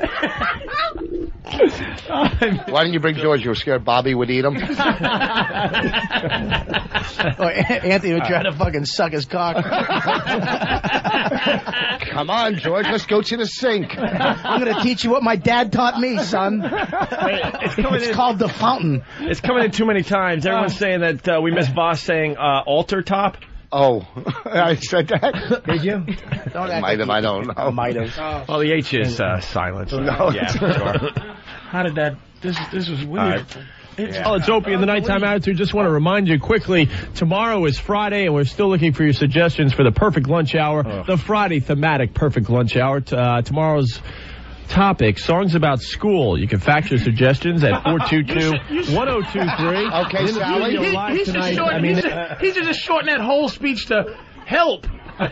Why didn't you bring George? You were scared Bobby would eat him?
Anthony would try to fucking suck his cock.
Come on, George, let's go to the sink.
I'm going to teach you what my dad taught me, son. It's called the fountain.
It's coming in too many times. Everyone's saying that we miss Boss saying altar top.
Oh, I said that?
Did you?
Might have, I don't know.
Might have.
Well, the H is silent. So.
No.
Yeah, sure.
How did that... This was weird.
It's Opie in the Nighttime Attitude. Just want to remind you quickly, tomorrow is Friday, and we're still looking for your suggestions for the perfect lunch hour. The Friday thematic perfect lunch hour. Tomorrow's topic, songs about school. You can fax your suggestions at 422-1023.
Okay, Sally.
He's just shorten that whole speech to help.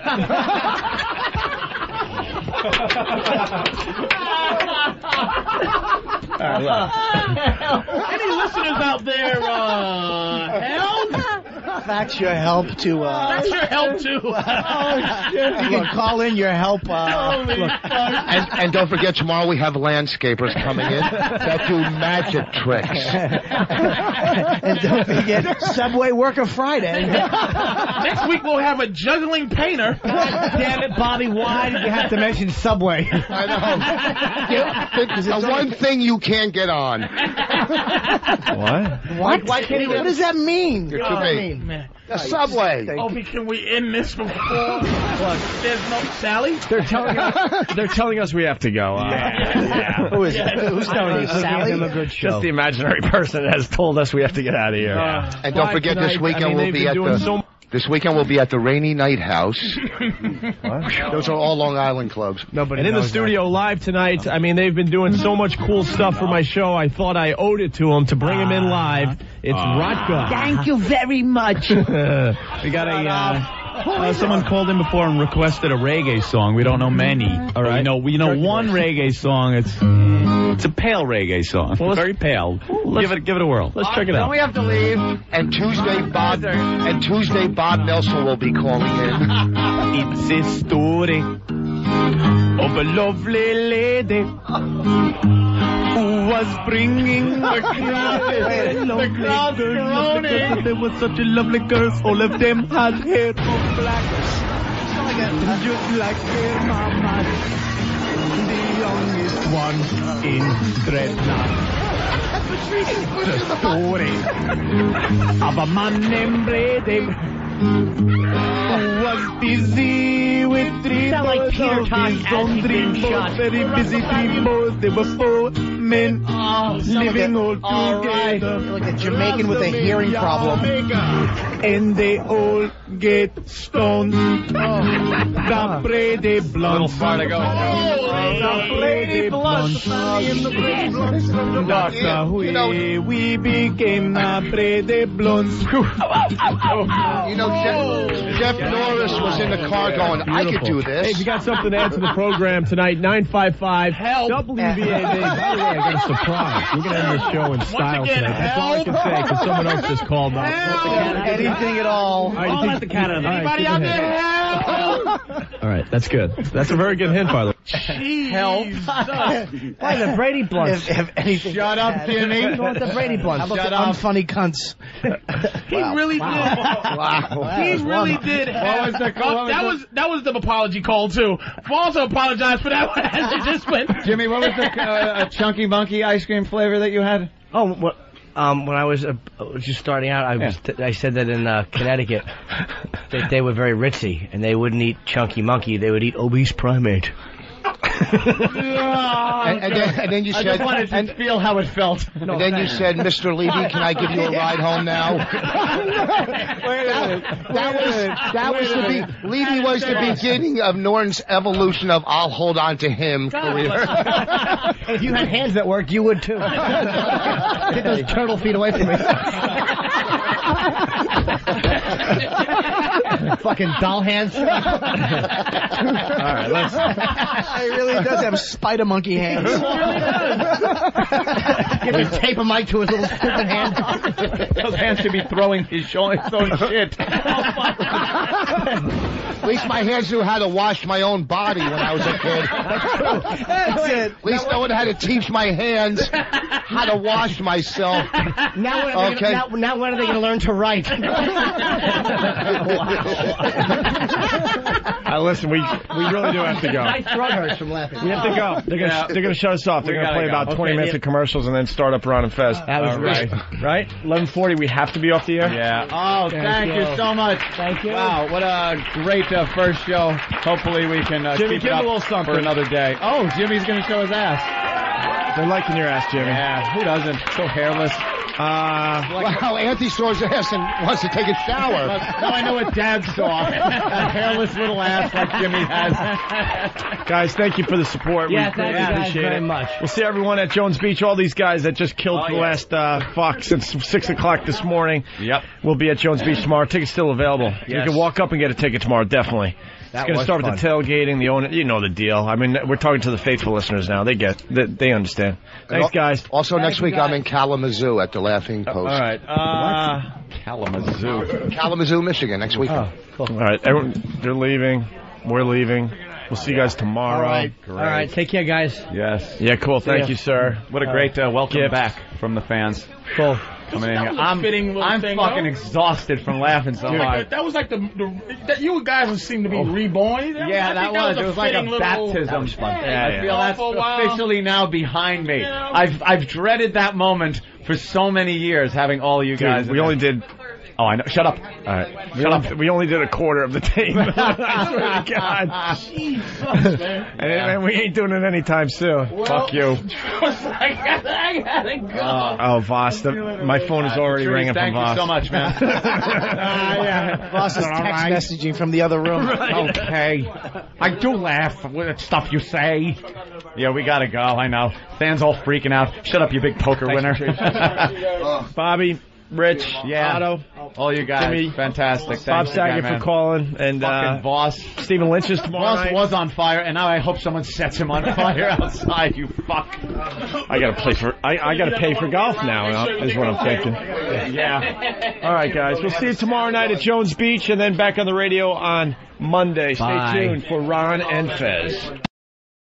Any listeners out there, help?
Fax your help to,
Fax your help to,
you can call in your help,
And don't forget, tomorrow we have landscapers coming in that do magic tricks.
And don't forget, Subway Worker Friday.
Next week we'll have a juggling painter.
God damn it, Bobby, why did you have to mention Subway?
I know. The one thing you can't get on.
What?
Why can't he? What does that mean?
You're too big. The Subway.
Opie, can we end this before? Look, there's no Sally.
They're telling us we have to go.
Who's telling you? Sally? A good show.
Just the imaginary person has told us we have to get out of here.
And don't forget, this weekend we'll be at the... This weekend we'll be at the Rainy Night House. Those are all Long Island clubs.
And in the studio live tonight, I mean, they've been doing so much cool stuff for my show, I thought I owed it to them to bring them in live. It's Rotka.
Thank you very much.
We got someone called in before and requested a reggae song. We don't know many. All right. We know one reggae song. It's a pale reggae song. Well, very pale. Give it a whirl. Let's check it out.
Don't we have to leave?
And Tuesday, Bob Nelson will be calling in.
It's a story of a lovely lady who was bringing the crowd groaning. There was such a lovely girl, all of them had hair of black, just like their mama, the youngest one in dreadlock. The story of a man named Brady who was busy with dreams.
Sound like Peter talking as he's being shot.
Very busy dreamboats. There were 4 men living all together.
Like a Jamaican with a hearing problem.
And they all get stoned. The Brady Blunts.
Little far to go.
The Brady Blunts. Doctor, we became the Brady Blunts.
You know, Jeff Norris was in the car going, I could do this.
Hey, if you got something to add to the program tonight, 955 WBAB. By the way, I got a surprise. We're going to end this show in style tonight. That's all I can say, because someone else just called up.
Anything at all.
I'll let the cat out of
Anybody out there?
All right, that's good. That's a very good hint, by the way.
Help. Why the Brady blunts?
If anything.
Shut up, Jimmy. What's the Brady blunts?
How about the unfunny cunts?
He really did.
Wow.
He really did. That was the apology call too. Also apologize for that one. As it just went.
Jimmy, what was the Chunky Monkey ice cream flavor that you had?
Oh, what? When I was just starting out, I said that in Connecticut that they were very ritzy and they wouldn't eat Chunky Monkey, they would eat Obese Primate.
and then you said,
I just wanted to feel how it felt.
And then you said, Mr. Levy, can I give you a ride home now? Levy was the beginning of Norton's evolution of I'll hold on to him career.
If you had hands that worked, you would too. Get those turtle feet away from me. Fucking doll hands.
All right, let's. He really does have spider monkey hands.
You have to tape a mic to his little stupid hand.
Those hands should be throwing his own shit.
At least my hands knew how to wash my own body when I was a kid.
That's it.
At least no one had to teach my hands how to wash myself.
Now when are they going to learn to write?
Listen, we really do have to go.
My throat hurts from laughing.
We have to go. They're gonna shut us off. They're gonna play about 20 minutes of commercials and then start up Ron and Fez.
That was
right. 11:40. We have to be off the air.
Yeah. Oh, thank you so much.
Thank you.
Wow, what a great first show. Hopefully we can
Jimmy,
keep it up
a little something
for another day. Oh, Jimmy's gonna show his ass.
They're liking your ass, Jimmy.
Yeah, who doesn't? So hairless.
Wow, Anthony saw his ass and wants to take a shower.
Now I know what Dad saw. A hairless little ass like Jimmy has.
Guys, thank you for the support.
Yeah,
we
thank you guys
appreciate
very
it.
much.
We'll see everyone at Jones Beach. All these guys that just killed the last since 6 o'clock this morning.
Yep.
We'll be at Jones Beach tomorrow. Tickets still available.
Yes.
You can walk up and get a ticket tomorrow, definitely. It's going to start with the tailgating, the owner. You know the deal. I mean, we're talking to the faithful listeners now. They understand. Thanks, guys.
Also, next week I'm in Kalamazoo at the Laughing Post.
All right.
Kalamazoo, Michigan, next week.
Oh, cool.
All right. They're leaving. We're leaving. We'll see you guys tomorrow.
All right. Take care, guys.
Yes.
Yeah, cool. Thank you, sir.
What a great welcome back from the fans.
Cool.
Coming in here.
I'm
fucking exhausted from laughing so hard.
That was like that you guys seem to be reborn.
That was like a baptism. I feel that's officially now behind me. I've dreaded that moment for so many years, having all you guys.
We only did.
Oh, I know. Shut up.
All right. We only did a quarter of the tape. I swear to God.
Jesus, man.
And we ain't doing it anytime soon. Fuck you.
I gotta go.
Voss. My phone is already ringing from Voss.
Thank you so much, man.
Voss is text messaging from the other room.
Okay. I do laugh with stuff you say. Yeah, we gotta go. I know. Fans all freaking out. Shut up, you big poker winner.
Bobby. Rich,
Otto, all you guys,
Jimmy,
fantastic.
Bob
Thanks
Saget
again,
for calling, and
fucking Voss.
Stephen Lynch is tomorrow
night. Was on fire, and now I hope someone sets him on fire outside. You fuck.
I gotta play for. I gotta pay for golf now. Is what I'm thinking.
Yeah.
All right, guys. We'll see you tomorrow night at Jones Beach, and then back on the radio on Monday. Stay tuned for Ron and Fez.